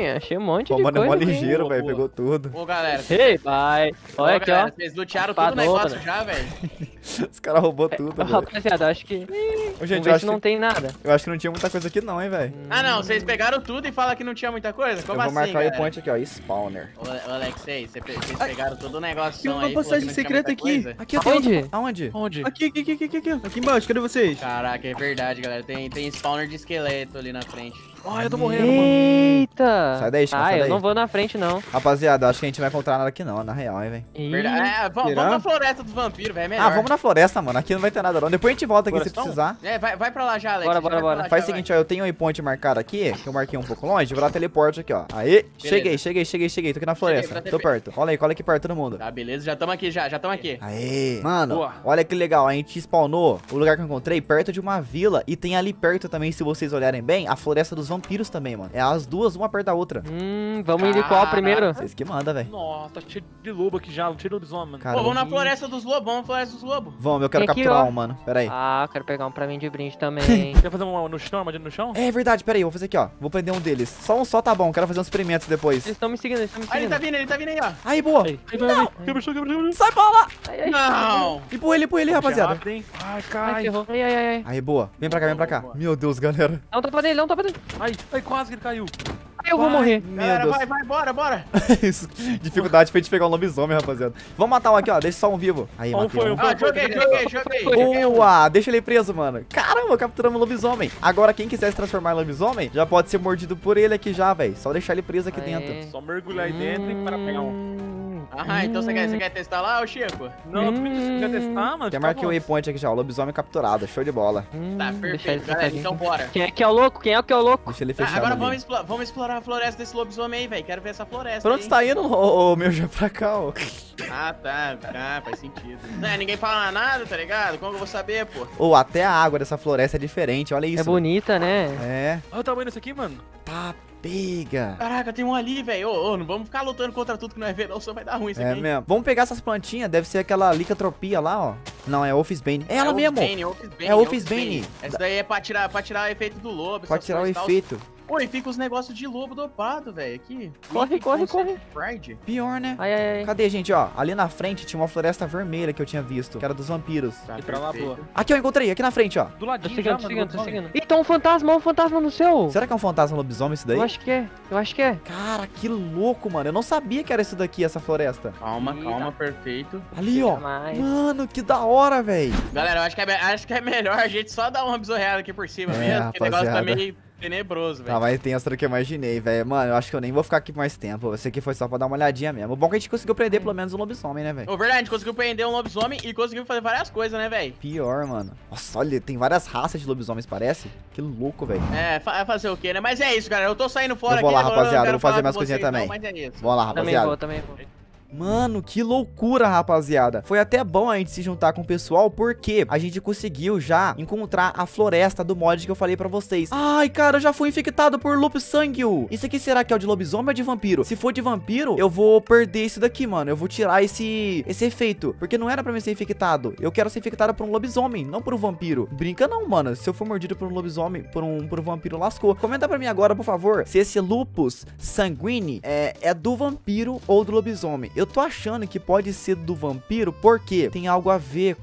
achei um monte Pô, de mano, é mó coisa aqui. ligeiro, Boa, velho. boa. Pegou tudo. Ô, galera. Ei, vai. Olha Ô, aqui, galera, ó. vocês lutearam todo o Espadona. negócio já, velho. Os caras roubou tudo, velho. Rapaziada, acho que... Ô, Vamos gente, eu ver acho, se não que, tem nada. eu acho que não tinha muita coisa aqui não, hein, velho. Ah, não, vocês pegaram tudo e falam que não tinha muita coisa? Como Eu vou assim, marcar o galera? waypoint aqui, ó. Spawner. Ô, ô, Alexei, você pe- vocês pegaram todo o negócio Tem uma aí, falou que passagem não tinha secreta muita aqui. coisa? Aqui, eu tenho Aonde? outro- Aonde? Onde? Aqui, aqui, aqui, aqui, aqui. Aqui embaixo, cadê vocês? Caraca, é verdade, galera. Tem, tem spawner de esqueleto ali na frente. Ai, eu tô morrendo, mano. Eita. Sai daí, Chico, Ah, sai eu daí. não vou na frente, não. Rapaziada, acho que a gente não vai encontrar nada aqui não, na real, hein, velho. Ih, Verdade. É, vamos, será? vamos pra floresta dos vampiros, velho. É melhor. Ah, vamos na floresta, mano. Aqui não vai ter nada não. Depois a gente volta aqui se Florestal? precisar. É, vai, vai pra lá já, Alex. Bora, já bora, vai pra bora. lá Faz já, o seguinte, ó, eu tenho um waypoint marcado aqui, que eu marquei um pouco longe, vou dar teleporte aqui, ó. Aê, cheguei, cheguei, cheguei, cheguei, tô aqui na floresta, vou dar tô T P. perto. Cola aí, cola aqui perto todo mundo. vai. Tá, beleza. Já estamos aqui, já. Já estamos aqui. Aê, mano, Boa. olha que legal, a gente spawnou o lugar que eu encontrei perto de uma vila e tem ali perto também, se vocês olharem bem, a floresta dos vampiros também, mano. É as duas, uma perto da outra. Hum, vamos ir de qual primeiro? Vocês que mandam, velho. Nossa, tá cheio de lobo aqui já, cheio de lobisomem, mano. Cara, Pô, vamos na vamos- floresta dos lobos, vamos na floresta dos lobos. Vamos, eu quero Tem aqui, capturar ó. um, mano. Pera aí. Ah, quero pegar um pra mim de brinde também. Quer fazer uma no chão, armadilha no chão? É verdade, pera aí, eu vou fazer aqui, ó. Vou prender um deles. Só um só tá bom, quero fazer uns experimentos depois. Eles estão me seguindo, eles estão me Ah, ele tá seguindo. vindo, ele tá vindo aí, ó. Aí, boa. Aí, aí, vai, vai. Quebra o chão, quebra o chão. Sai pra lá. Ai, ai, Não. Empurra ele, empurra ele, rapaziada. Rápido, hein? Ai, ai, cai. ferrou. Ai, ai, ai, ai. Aí, boa. Vem pra cá, vem pra cá. Boa. Meu Deus, galera. Não tá pra dele, não tá pra dele. Ai, ai, quase que ele caiu. Ai, eu vou morrer. Meu Galera, Deus. vai, vai, bora, bora. Isso. Dificuldade pra gente pegar um lobisomem, rapaziada. Vamos matar um aqui, ó. Deixa só um vivo. Aí, Um matei foi, um. um foi. Ah, joguei, joguei, joguei. Boa! Deixa ele preso, mano. Caramba, capturamos o lobisomem. Agora, quem quiser se transformar em lobisomem, já pode ser mordido por ele aqui já, velho. Só deixar ele preso aqui Aê. dentro. Só mergulhar aí dentro e para pegar um. Hum, Ah, então você quer, você quer testar lá, ô Chico? Não, tu me quer testar, mano? Já Fica marquei o bom. waypoint aqui já. O lobisomem capturado. Show de bola. hum, Tá, deixa ele perfeito, galera, sentadinho. então bora. Quem é que é o louco? Quem é que é o louco? Deixa ele Tá, fechado agora ali. vamos, explo- vamos explorar a floresta desse lobisomem aí, velho. Quero ver essa floresta. Pra onde aí. você tá indo, ô, ô, meu? Já pra cá, ó. Ah, tá, tá, faz sentido. É, ninguém fala nada, tá ligado? Como que eu vou saber, pô? Ô, até a água dessa floresta é diferente. Olha isso. É bonita, né? É. Olha o tamanho desse aqui, mano. Tá pega. Caraca, tem um ali, velho. Ô, ô, não vamos ficar lutando contra tudo que nós vê, não, só vai dar ruim isso É aqui. hein? mesmo. Vamos pegar essas plantinhas. Deve ser aquela licantropia lá, ó. Não, é Office-Bane. É ela mesmo. Office-Bane, Office-Bane, É Office-Bane. Essa daí é pra tirar, pra tirar o efeito do lobo. Pode essas tirar o coisas e tal. efeito. Pô, e fica os negócios de lobo dopado, velho, aqui. Corre, Link corre, Concept corre. Pride. Pior, né? Ai, ai, ai. Cadê, gente, ó? Ali na frente tinha uma floresta vermelha que eu tinha visto, que era dos vampiros. Tá, E pra lá, perfeito. boa. Aqui, eu encontrei, aqui na frente, ó. Do Tô ladinho seguindo, já, tô mano. seguindo, tô lobisomem. seguindo. Ih, tá um fantasma, um fantasma no céu. Será que é um fantasma lobisomem isso daí? Eu acho que é, eu acho que é. Cara, que louco, mano. Eu não sabia que era isso daqui, essa floresta. Calma, Ih, calma, tá. perfeito. Ali, ó. Mais. Mano, que da hora, velho. Galera, eu acho que, é, me- acho que é melhor a gente só dar uma bisorreada aqui por cima É, mesmo, porque o negócio tá rapaziada. meio tenebroso, Tá velho. mais tenso do que eu imaginei, velho. Mano, eu acho que eu nem vou ficar aqui mais tempo. Esse aqui foi só pra dar uma olhadinha mesmo. O bom é que a gente conseguiu prender pelo menos um lobisomem, né, velho? Ô, verdade, a gente conseguiu prender um lobisomem e conseguiu fazer várias coisas, né, velho? Pior, mano. Nossa, olha, tem várias raças de lobisomens, parece. Que louco, velho. É, fa- fazer o quê, né? Mas é isso, galera. Eu tô saindo fora Eu vou aqui. lá, não- não rapaziada, quero eu vou fazer falar minhas com coisinhas vocês, também. não, mas é isso. Vamos lá, Também rapaziada. vou, também vou. Mano, que loucura, rapaziada. Foi até bom a gente se juntar com o pessoal, porque a gente conseguiu já encontrar a floresta do mod que eu falei pra vocês. Ai, cara, eu já fui infectado por Loop Sanguil. Isso aqui será que é o de lobisomem ou de vampiro? Se for de vampiro, eu vou perder isso daqui, mano. Eu vou tirar esse, esse efeito, porque não era pra mim ser infectado. Eu quero ser infectado por um lobisomem, não por um vampiro. Brinca não, mano. Se eu for mordido por um lobisomem, por um, por um vampiro, lascou. Comenta pra mim agora, por favor, se esse Lupus Sanguine é, é do vampiro ou do lobisomem. Eu tô achando que pode ser do vampiro porque tem algo a ver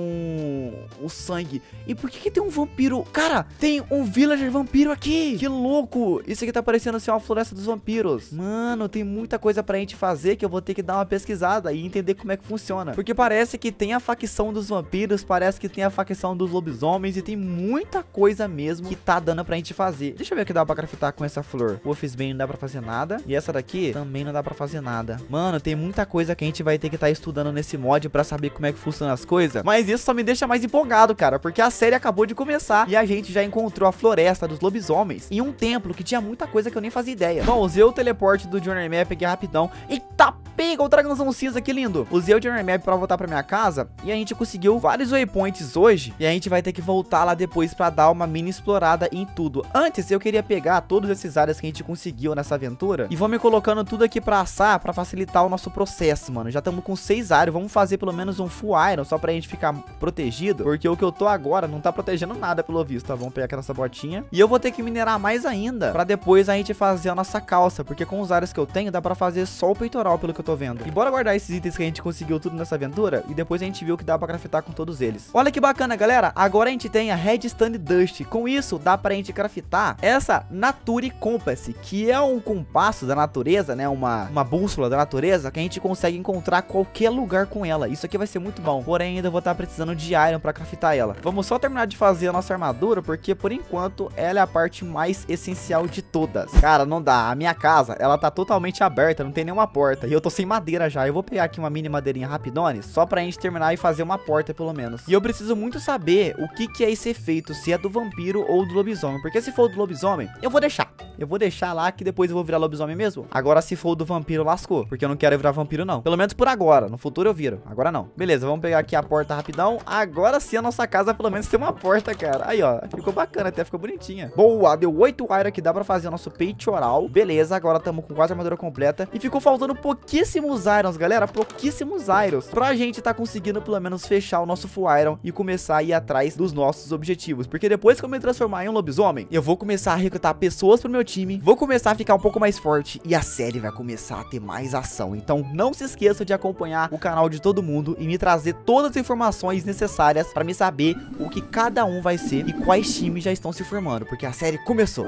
com o sangue. E por que que tem um vampiro? Cara, tem um villager vampiro aqui. Que louco. Isso aqui tá parecendo ser uma floresta dos vampiros. Mano, tem muita coisa pra gente fazer que eu vou ter que dar uma pesquisada e entender como é que funciona. Porque parece que tem a facção dos vampiros, parece que tem a facção dos lobisomens e tem muita coisa mesmo que tá dando pra gente fazer. Deixa eu ver o que dá pra craftar com essa flor. O Office-Bane não dá pra fazer nada. E essa daqui também não dá pra fazer nada. Mano, tem muita coisa que a gente vai ter que estar estudando nesse mod pra saber como é que funcionam as coisas. Mas isso só me deixa mais empolgado, cara, porque a série acabou de começar e a gente já encontrou a floresta dos lobisomens e um templo que tinha muita coisa que eu nem fazia ideia. Bom, usei o teleporte do Journey Map aqui rapidão. Eita, pega o dragãozão cinza, que lindo. Usei o Journey Map pra voltar pra minha casa e a gente conseguiu vários waypoints hoje e a gente vai ter que voltar lá depois pra dar uma mini explorada em tudo. Antes, eu queria pegar todas essas áreas que a gente conseguiu nessa aventura e vou me colocando tudo aqui pra assar pra facilitar o nosso processo. processo, mano. Já estamos com seis iron. Vamos fazer pelo menos um full iron só pra gente ficar protegido. Porque o que eu tô agora não tá protegendo nada, pelo visto, tá? Vamos pegar aqui a nossa botinha. E eu vou ter que minerar mais ainda pra depois a gente fazer a nossa calça. Porque com os irons que eu tenho, dá pra fazer só o peitoral, pelo que eu tô vendo. E bora guardar esses itens que a gente conseguiu tudo nessa aventura. E depois a gente viu que dá pra craftar com todos eles. Olha que bacana, galera. Agora a gente tem a Redstone Dust. Com isso, dá pra gente craftar essa Nature Compass, que é um compasso da natureza, né? Uma, uma bússola da natureza que a gente consegue encontrar qualquer lugar com ela. Isso aqui vai ser muito bom. Porém, ainda vou estar precisando de iron pra craftar ela. Vamos só terminar de fazer a nossa armadura, porque por enquanto ela é a parte mais essencial de todas. Cara, não dá. A minha casa, ela tá totalmente aberta, não tem nenhuma porta. E eu tô sem madeira já. Eu vou pegar aqui uma mini madeirinha rapidone, só pra gente terminar e fazer uma porta pelo menos. E eu preciso muito saber o que que é esse efeito, se é do vampiro ou do lobisomem. Porque se for do lobisomem, eu vou deixar. Eu vou deixar lá que depois eu vou virar lobisomem mesmo. Agora se for do vampiro, lascou. Porque eu não quero virar vampiro não. Pelo menos por agora. No futuro eu viro. Agora não. Beleza, vamos pegar aqui a porta rapidão. Agora sim a nossa casa pelo menos tem uma porta, cara. Aí, ó. Ficou bacana, até ficou bonitinha. Boa, deu oito iron que dá pra fazer o nosso peitoral. Beleza, agora estamos com quase a armadura completa. E ficou faltando pouquíssimos irons, galera. Pouquíssimos irons. Pra gente tá conseguindo pelo menos fechar o nosso full iron e começar a ir atrás dos nossos objetivos. Porque depois que eu me transformar em um lobisomem, eu vou começar a recrutar pessoas pro meu time. Vou começar a ficar um pouco mais forte e a série vai começar a ter mais ação. Então não se esqueça de acompanhar o canal de todo mundo e me trazer todas as informações necessárias pra me saber o que cada um vai ser e quais times já estão se formando, porque a série começou.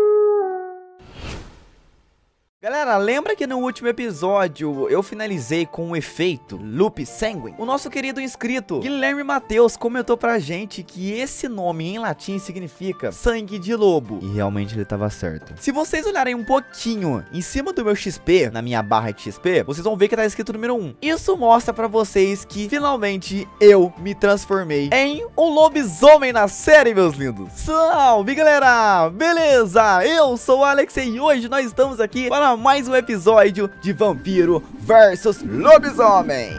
Galera, lembra que no último episódio eu finalizei com o efeito Loop Sanguine? O nosso querido inscrito Guilherme Matheus comentou pra gente que esse nome em latim significa sangue de lobo. E realmente ele tava certo. Se vocês olharem um pouquinho em cima do meu X P, na minha barra de X P, vocês vão ver que tá escrito número um. Isso mostra pra vocês que finalmente eu me transformei em um lobisomem na série, meus lindos. Salve, galera! Beleza? Eu sou o Alex e hoje nós estamos aqui para mais um episódio de Vampiro versus Lobisomem.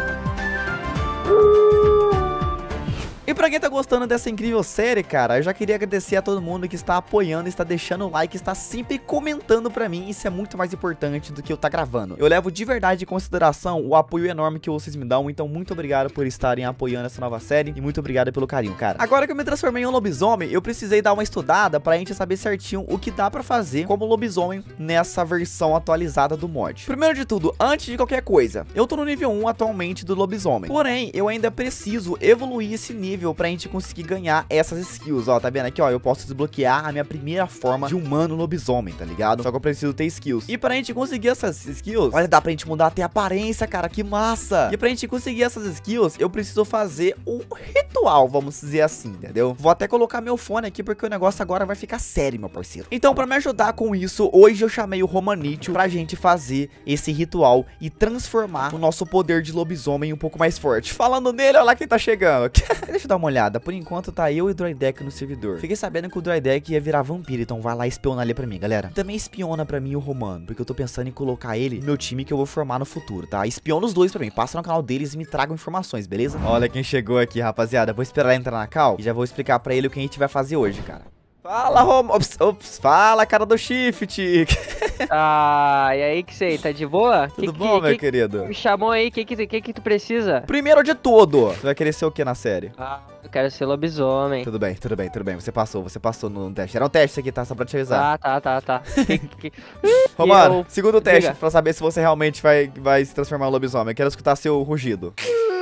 E pra quem tá gostando dessa incrível série, cara, eu já queria agradecer a todo mundo que está apoiando, está deixando o like, está sempre comentando pra mim. Isso é muito mais importante do que eu tá gravando. Eu levo de verdade em consideração o apoio enorme que vocês me dão, então muito obrigado por estarem apoiando essa nova série e muito obrigado pelo carinho, cara. Agora que eu me transformei em um lobisomem, eu precisei dar uma estudada pra gente saber certinho o que dá pra fazer como lobisomem nessa versão atualizada do mod. Primeiro de tudo, antes de qualquer coisa, eu tô no nível um atualmente do lobisomem, porém, eu ainda preciso evoluir esse nível pra gente conseguir ganhar essas skills, ó, tá vendo aqui, ó, eu posso desbloquear a minha primeira forma de humano lobisomem, tá ligado? Só que eu preciso ter skills. E pra gente conseguir essas skills, olha, dá pra gente mudar até a aparência, cara, que massa! E pra gente conseguir essas skills, eu preciso fazer um ritual, vamos dizer assim, entendeu? Vou até colocar meu fone aqui, porque o negócio agora vai ficar sério, meu parceiro. Então, pra me ajudar com isso, hoje eu chamei o Romanitio pra gente fazer esse ritual e transformar o nosso poder de lobisomem um pouco mais forte. Falando nele, olha lá quem tá chegando. Deixa eu dar uma olhada. Por enquanto tá eu e o Droidek no servidor. Fiquei sabendo que o Droidek ia virar vampiro, então vai lá espionar ali pra mim, galera. Também espiona pra mim o Romano, porque eu tô pensando em colocar ele no meu time que eu vou formar no futuro, tá? Espiona os dois pra mim, passa no canal deles e me tragam informações, beleza? Olha quem chegou aqui, rapaziada. Vou esperar ele entrar na call e já vou explicar pra ele o que a gente vai fazer hoje, cara. Fala, Romo... Ops, ops, fala, cara do Shift. Ah, e aí, que sei, tá de boa? Tudo que, bom, que, meu que, querido? Me chamou aí, o que, que, que que tu precisa? Primeiro de tudo, você vai querer ser o que na série? Ah, eu quero ser lobisomem. Tudo bem, tudo bem, tudo bem. Você passou, você passou no teste. Era um teste isso aqui, tá? Só pra te avisar. Tá, tá, tá, tá. que, que... Romano, eu... segundo teste, Diga. pra saber se você realmente vai, vai se transformar em lobisomem. Eu quero escutar seu rugido.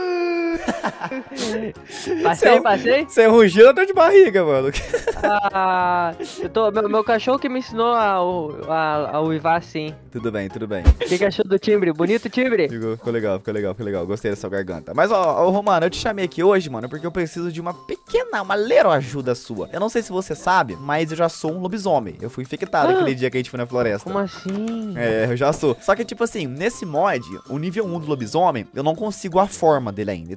Passei, Seu- passei? Seu rugido é dor de barriga, mano. Ah, eu tô, meu, meu cachorro que me ensinou a, a, a uivar assim. Tudo bem, tudo bem. O que, que achou do timbre? Bonito timbre? Ficou, ficou legal, ficou legal, ficou legal. Gostei da sua garganta. Mas, ó, ó, Romano, eu te chamei aqui hoje, mano, porque eu preciso de uma pequena, uma lero ajuda sua. Eu não sei se você sabe, mas eu já sou um lobisomem. Eu fui infectado Ah. aquele dia que a gente foi na floresta. Como assim? É, eu já sou. Só que, tipo assim, nesse mod, o nível um do lobisomem, eu não consigo a forma dele ainda. Então, tecnicamente,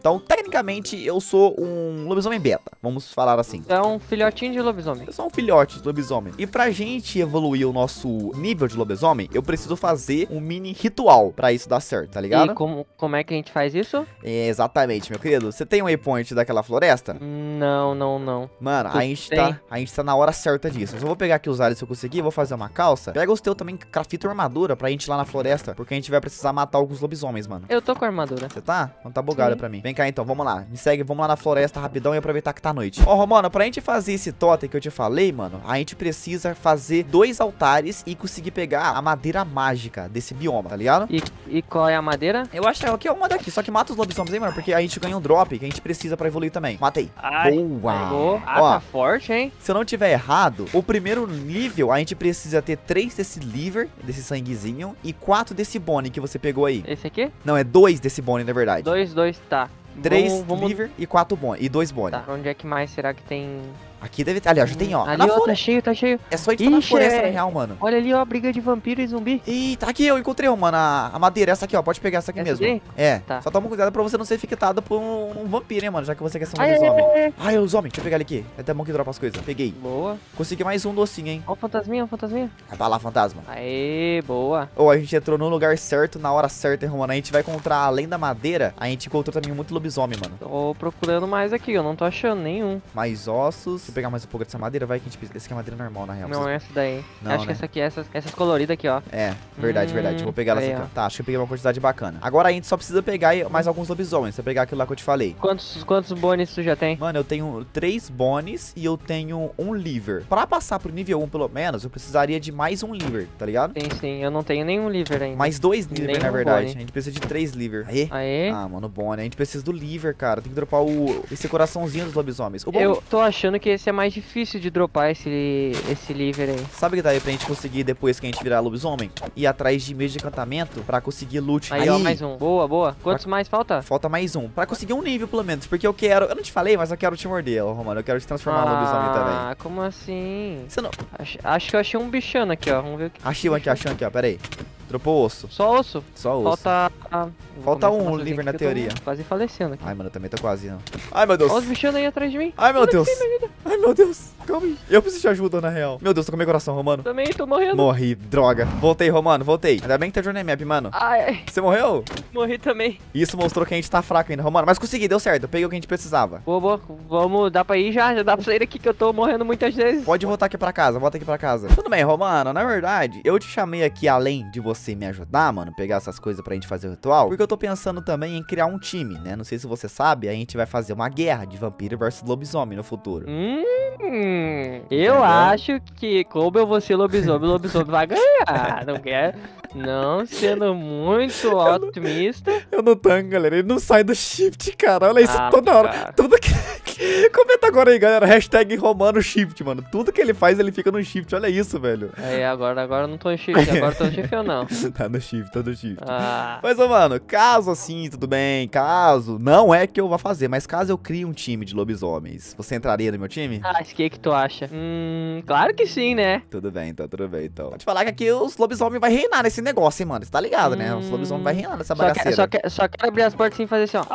tecnicamente, eu sou um lobisomem beta, vamos falar assim. É um filhotinho de lobisomem. Eu sou um filhote de lobisomem. E pra gente evoluir o nosso nível de lobisomem, eu preciso fazer um mini ritual pra isso dar certo, tá ligado? E como, como é que a gente faz isso? É, exatamente, meu querido. Você tem um waypoint daquela floresta? Não, não, não. Mano, Tu a gente, tem? tá, a gente tá na hora certa disso. Eu só vou pegar aqui os alhos se eu conseguir, vou fazer uma calça. Pega os teus também, crafta armadura pra gente ir lá na floresta, porque a gente vai precisar matar alguns lobisomens, mano. Eu tô com armadura. Você tá? Não tá bugado Sim. pra mim. Vem cá então, vamos lá. Me segue, vamos lá na floresta rapidão e aproveitar que tá noite. Ó, Romano, pra gente fazer esse totem que eu te falei, mano, a gente precisa fazer dois altares e conseguir pegar a madeira mágica desse bioma, tá ligado? E, e qual é a madeira? Eu acho que é uma daqui, só que mata os lobisomens aí, mano, porque a gente ganha um drop que a gente precisa pra evoluir também. Matei. Ai, Boa! pegou. Ah, Ó, tá forte, hein? se eu não tiver errado, o primeiro nível a gente precisa ter três desse liver, desse sanguezinho, e quatro desse bone que você pegou aí. Esse aqui? Não, é dois desse bone, na verdade. Dois, dois, tá. Três Vamos- vamos- liver e quatro bone. E dois bone. Tá, onde é que mais será que tem? Aqui deve ter. Ali, ó, já tem, ó. Ali, Na ó, tá flore- cheio, tá cheio. É só a gente tá na Ixi, floresta, é- na real, mano. Olha ali, ó, briga de vampiro e zumbi. Eita, aqui eu encontrei, uma, mano, a, a madeira. Essa aqui, ó. Pode pegar essa aqui Essa mesmo. daí? É. Tá. Só toma cuidado pra você não ser infectado por um, um vampiro, hein, mano. Já que você quer ser um Ai, ai, lobisomem. ai, ai. Ai, lobisomem. Deixa eu pegar ele aqui. É até bom que dropa as coisas. Peguei. Boa. Consegui mais um docinho, hein. Ó o fantasminha, ó o fantasminha. Vai pra lá, fantasma. Aê, boa. Ou a gente entrou no lugar certo, na hora certa, hein, Romano. A gente vai encontrar, além da madeira, a gente encontrou também muito lobisomem, mano. Tô procurando mais aqui, eu não tô achando nenhum. Mais ossos. Deixa eu pegar mais um pouco dessa madeira, vai que a gente precisa. Esse aqui é madeira normal, na real. Não, Precisa- essa daí. Não, Acho né? que essa aqui, essas, essas coloridas aqui, ó. É, verdade, Hum, verdade. Vou pegar elas aí, aqui, ó. ó. Tá, acho que eu peguei uma quantidade bacana. Agora a gente só precisa pegar mais alguns lobisomens. Você pegar aquilo lá que eu te falei. Quantos, quantos bônus tu já tem? Mano, eu tenho três bones e eu tenho um liver. Pra passar pro nível um, pelo menos, eu precisaria de mais um liver, tá ligado? Sim, sim, eu não tenho nenhum liver ainda. Mais dois liver, Nenhum na verdade. bone. A gente precisa de três liver. Aê? Aê. Ah, mano, bone. A gente precisa do liver, cara. Tem que dropar o esse coraçãozinho dos lobisomens. O bom, Eu tô achando que esse é mais difícil de dropar esse, esse liver aí. sabe o que daí pra gente conseguir, depois que a gente virar lobisomem? Ir atrás de meios de encantamento pra conseguir loot. Aí, ó, mais um. Boa, boa. Quantos mais falta? Falta mais um. Pra conseguir um nível, pelo menos. Porque eu quero... Eu não te falei, mas eu quero te morder, ó, Romano. Eu quero te transformar no lobisomem também. Ah, como assim? Você não... Acho, acho que eu achei um bichano aqui, ó. Vamos ver o que. Achei um aqui, achei um aqui, ó. Pera aí. Dropou osso. Só osso. Só osso. Falta. ah, vou Falta começar um a fazer liver aqui na que eu tô teoria. Quase falecendo aqui. Ai, mano, eu também tô quase, não. Ai, meu Deus. Olha os bichanos aí atrás de mim. Ai, meu Deus. Ai, meu Deus. Calma aí. Eu preciso de ajuda, na real. Meu Deus, tô com meu coração, Romano. Também tô morrendo. Morri, droga. Voltei, Romano, voltei. Ainda bem que tá Journey Map, mano. Ai, ai, Você morreu? morri também. Isso mostrou que a gente tá fraco ainda, Romano. Mas consegui, deu certo. Eu peguei o que a gente precisava. Boa, boa. Vamos, dá pra ir já? Já dá pra sair daqui que eu tô morrendo muitas vezes. Pode voltar aqui pra casa, volta aqui pra casa. Tudo bem, Romano, na verdade, eu te chamei aqui além de você me ajudar, mano, pegar essas coisas pra gente fazer o ritual, porque eu tô pensando também em criar um time, né? Não sei se você sabe, a gente vai fazer uma guerra de vampiro versus lobisomem no futuro. Hum, eu Entendeu? acho que como eu vou ser lobisomem, o lobisomem vai ganhar. Não quer? Não sendo muito otimista. Eu não tanco, galera, ele não sai do shift, cara, olha isso Ah, toda hora. cara. Tudo que... Comenta agora aí, galera, hashtag Romano Shift, mano. Tudo que ele faz, ele fica no shift, olha isso, velho. É, agora, agora eu não tô em shift, agora eu tô no shift ou não? Tá no shift, tá no shift. Ah, Mas, ô, mano, caso assim, tudo bem, caso, não é que eu vá fazer, mas caso eu crie um time de lobisomens, você entraria no meu time? ah, o que que tu acha? Hum, claro que sim, né? Tudo bem, então, tudo bem, então. Pode falar que aqui os lobisomens vai reinar nesse negócio, hein, mano, você tá ligado, né? Os Hum, lobisomens vai reinar nessa Só, que, bagaceira. só, que, só quero abrir as portas sem fazer assim, ó.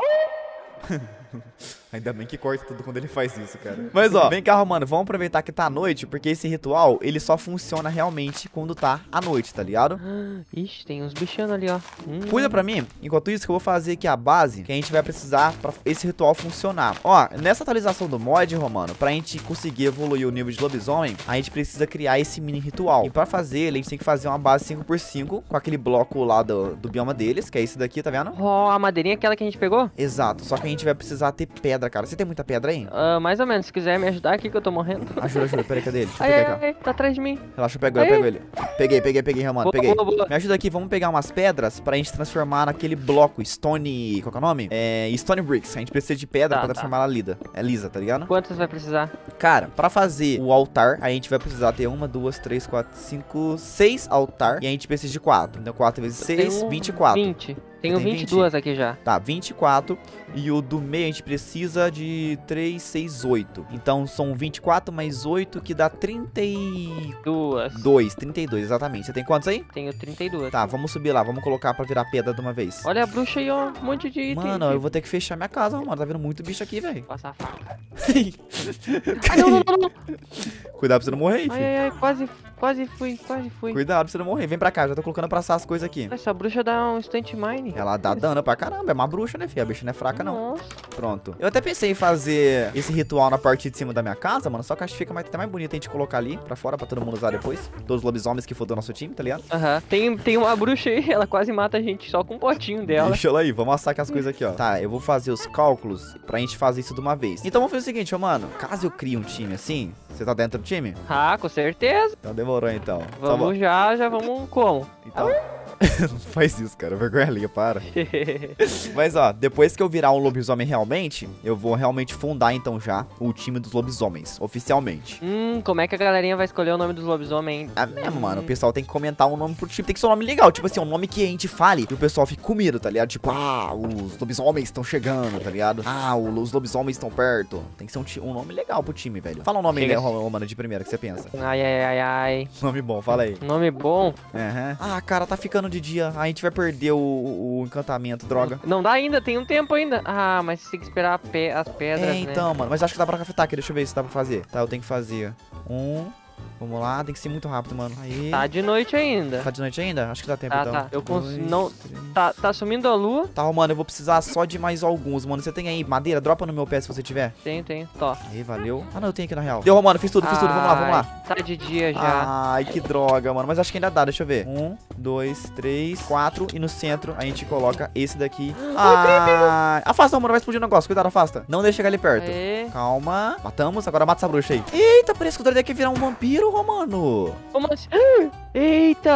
Ainda bem que corta tudo quando ele faz isso, cara. Mas, ó, vem cá, Romano, vamos aproveitar que tá à noite, porque esse ritual, ele só funciona realmente quando tá à noite, tá ligado? Ixi, tem uns bichanos ali, ó. Hum. Cuida pra mim, enquanto isso que eu vou fazer aqui a base que a gente vai precisar pra esse ritual funcionar. Ó, nessa atualização do mod, Romano, pra gente conseguir evoluir o nível de lobisomem, a gente precisa criar esse mini ritual. E pra fazer ele, a gente tem que fazer uma base cinco por cinco com aquele bloco lá do, do bioma deles, que é esse daqui, tá vendo? Ó, a madeirinha é aquela que a gente pegou? Exato, só que a gente vai precisar ter pedra, cara. Você tem muita pedra aí? Ah, mais ou menos, se quiser me ajudar aqui que eu tô morrendo. Ajuda, ajuda, peraí, cadê ele? Deixa eu Ai, pegar ai, aqui, ó. ai, tá atrás de mim. Relaxa, eu pego, eu Aí. pego ele. Peguei, peguei, peguei, Romano, Boa, peguei. boa, boa. Me ajuda aqui, vamos pegar umas pedras pra gente transformar naquele bloco Stone... Qual que é o nome? É... Stone Bricks. A gente precisa de pedra Tá, pra tá. transformar ela lisa. É lisa, tá ligado? Quantas vai precisar? Cara, pra fazer o altar, a gente vai precisar ter uma, duas, três, quatro, cinco, seis altar. E a gente precisa de quatro. Então quatro vezes Eu seis, tenho vinte e quatro. vinte. Tenho Você tem vinte e duas aqui já. Tá, vinte e quatro. E o do meio a gente precisa de três, seis, oito. Então são vinte e quatro mais oito que dá trinta e Duas. dois. trinta e dois, exatamente. Você tem quantos aí? Tenho trinta e duas. Tá, vamos subir lá. Vamos colocar pra virar pedra de uma vez. Olha a bruxa aí, ó. Um monte de item. Mano, eu vou ter que fechar minha casa, mano. Tá vendo muito bicho aqui, velho. Passa a faca. Ai, não, não, não, não. Cuidado pra você não morrer, Ai, filho. ai, ai. Quase, quase fui, quase fui. Cuidado pra você não morrer. Vem pra cá, já tô colocando pra assar as coisas aqui. Essa bruxa dá um instant mine. Ela dá dano pra caramba. É uma bruxa, né, filho? A bicha não é fraca, não. Nossa. Pronto. Eu até pensei em fazer esse ritual na parte de cima da minha casa, mano. Só que acho que fica mais, até mais bonito a gente colocar ali pra fora pra todo mundo usar depois. Todos os lobisomens que for do nosso time, tá ligado? Aham. Tem, tem uma bruxa aí, ela quase mata a gente só com um potinho dela. Deixa ela aí, vamos assar aqui as coisas aqui, ó. Tá, eu vou fazer os cálculos pra gente fazer isso de uma vez. Então vamos fazer o seguinte, ó, mano. Caso eu crie um time assim, você tá dentro do time? Ah, com certeza. Então demorou, então. Vamos já, já vamos como? Então... Não faz isso, cara. Vergonha ali, para. Mas, ó, depois que eu virar um lobisomem realmente, eu vou realmente fundar, então, já o time dos lobisomens, oficialmente. Hum, como é que a galerinha vai escolher o nome dos lobisomens? É mesmo, mano. O pessoal tem que comentar um nome pro time. Tem que ser um nome legal. Tipo assim, um nome que a gente fale e o pessoal fique com medo, tá ligado? Tipo, ah, os lobisomens estão chegando, tá ligado? Ah, os lobisomens estão perto. Tem que ser um, ti- um nome legal pro time, velho. Fala um nome aí, Chega. né, mano, de primeira que você pensa. Ai, ai, ai, ai. Nome bom, fala aí. Nome bom? Aham. Ah, cara, tá ficando de dia. A gente vai perder o, o encantamento, droga. Não dá ainda, tem um tempo ainda. Ah, mas você tem que esperar a pe- as pedras, É, né? então, mano. Mas acho que dá pra craftar aqui. Deixa eu ver se dá pra fazer. Tá, eu tenho que fazer um. Vamos lá, tem que ser muito rápido, mano. Aí. Tá de noite ainda. Tá de noite ainda? Acho que dá tempo, Tá, então. tá. Eu cons... Dois, não... três. Tá, tá sumindo a lua? Tá, mano, eu vou precisar só de mais alguns, mano. Você tem aí madeira? Dropa no meu pé se você tiver. Tenho, tenho. Tó. Aí, valeu. Ah, não, eu tenho aqui na real. Deu, mano, fiz tudo, fiz tudo. Vamos lá, vamos lá. Ai, Tá de dia já. Ai, que droga, mano. Mas acho que ainda dá, deixa eu ver. Um, dois, três, quatro. E no centro a gente coloca esse daqui. Ah, afasta, mano, vai explodir o negócio. Cuidado, afasta. Não deixa chegar ali perto. Aê. Calma. Matamos, agora mata essa bruxa aí. Eita, parece que o Dordek quer virar um vampiro, Romano. Como assim? Eita!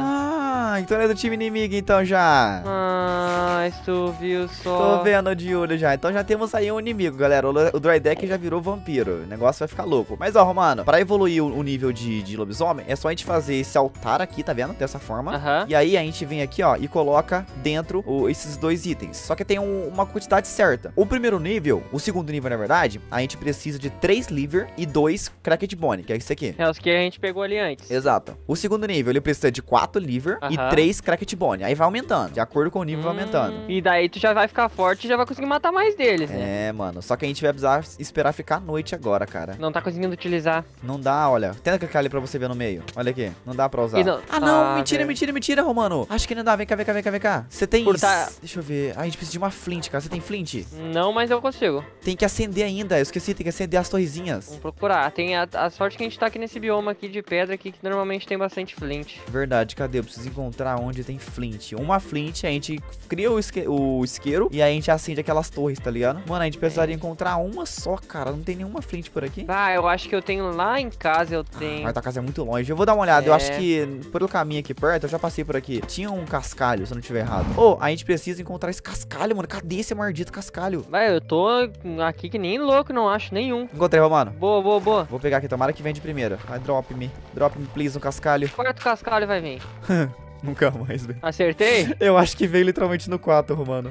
Ah, então ele é do time inimigo, então já. Ah, tu viu só. Tô vendo de olho já. Então já temos aí um inimigo, galera. O, o Drydeck já virou vampiro. O negócio vai ficar louco. Mas, ó, Romano, pra evoluir o, o nível de, de lobisomem, é só a gente fazer esse altar aqui, tá vendo? Dessa forma. Aham. E aí a gente vem aqui, ó, e coloca dentro o- esses dois itens. Só que tem um- uma quantidade certa. O primeiro nível, o segundo nível, na verdade, a gente precisa de três liver e dois cracked bone, que é isso aqui. É os que a gente pegou ali antes. Exato. O segundo nível, ele precisa de quatro liver e Aham. três cracked bone. Aí vai aumentando. De acordo com o nível, vai aumentando. Hum, E daí tu já vai ficar forte e já vai conseguir matar mais deles, né? É, mano. Só que a gente vai precisar esperar ficar noite agora, cara. Não tá conseguindo utilizar. Não dá, olha. Tenta clicar ali pra você ver no meio. Olha aqui. Não dá pra usar. E não- Ah, não. Ah, mentira, velho. mentira, mentira, Romano. Acho que não dá. Vem cá, vem cá, vem cá, vem cá. Você tem... Por tá- Deixa eu ver. Ah, a gente precisa de uma flint, cara. Você tem flint? Não, mas eu consigo. Tem que acender ainda. Eu esqueci. Tem que acender as torrezinhas. Vamos procurar. Tem a, a sorte que a gente tá aqui nesse bioma aqui de pedra aqui, que normalmente tem bastante flint. Verdade, cadê? Eu preciso encontrar onde tem flint. Uma flint, a gente cria o, isque... o isqueiro e aí a gente acende aquelas torres, tá ligado? Mano, a gente precisaria encontrar uma só, cara. Não tem nenhuma flint por aqui. Ah, eu acho que eu tenho lá em casa, eu tenho. Mas tua casa é muito longe. Eu vou dar uma olhada. Eu É. acho que pelo caminho aqui perto, eu já passei por aqui. Tinha um cascalho, se eu não estiver errado. Ô, a gente precisa encontrar esse cascalho, mano. Cadê esse maldito cascalho? Vai, eu tô aqui que nem louco, não acho nenhum. Encontrei, Romano. Boa, boa, boa. Vou pegar aqui, tomara que vem de primeira. Vai, drop me. Drop me, please, no cascalho. Quarto cascalho vai vir. Nunca mais, velho. Acertei? Eu acho que veio literalmente no quatro, Romano.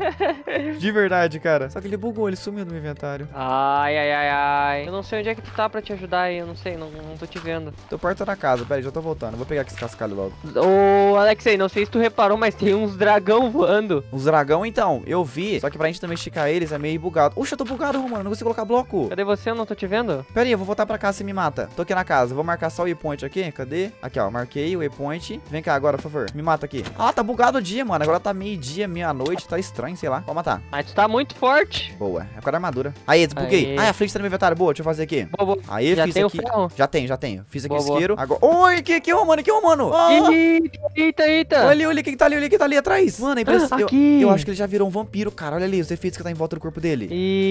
De verdade, cara. Só que ele bugou, ele sumiu do meu inventário. Ai, ai, ai, ai. Eu não sei onde é que tu tá pra te ajudar aí, eu não sei, não, não tô te vendo. Tô perto na casa, pera aí, já tô voltando. Vou pegar aqui esse cascalho logo. Ô, Alexei, não sei se tu reparou, mas tem uns dragão voando. Os dragão, então, eu vi. Só que pra gente domesticar eles é meio bugado. Oxe, eu tô bugado, Romano. Não consigo colocar bloco. Cadê você? Eu não tô te vendo. Pera aí, eu vou voltar pra casa, você me mata. Tô aqui na casa, vou marcar só o waypoint aqui. Cadê? Aqui, ó, marquei o waypoint. Vem cá agora, por favor. Me mata aqui. Ah, tá bugado o dia, mano. Agora tá meio-dia, meia-noite. Tá estranho, sei lá. Pode matar. Mas tu tá muito forte. Boa. É por causa da armadura. Aí, desbuguei. Aê. Ah, a flint tá no meu inventário. Boa, deixa eu fazer aqui. Boa, boa. Aí, Já fiz tem o aqui. ferro? Já tenho, já tenho. Fiz aqui o Boa, boa. isqueiro. Agora... Oi, aqui, aqui, ô, mano. Aqui, ô, mano. Ah, Eita, eita, eita. olha ali, olha quem tá ali, olha quem tá ali atrás. Mano, é impressionante. Aqui. Eu, eu acho que ele já virou um vampiro, cara. Olha ali os efeitos que tá em volta do corpo dele.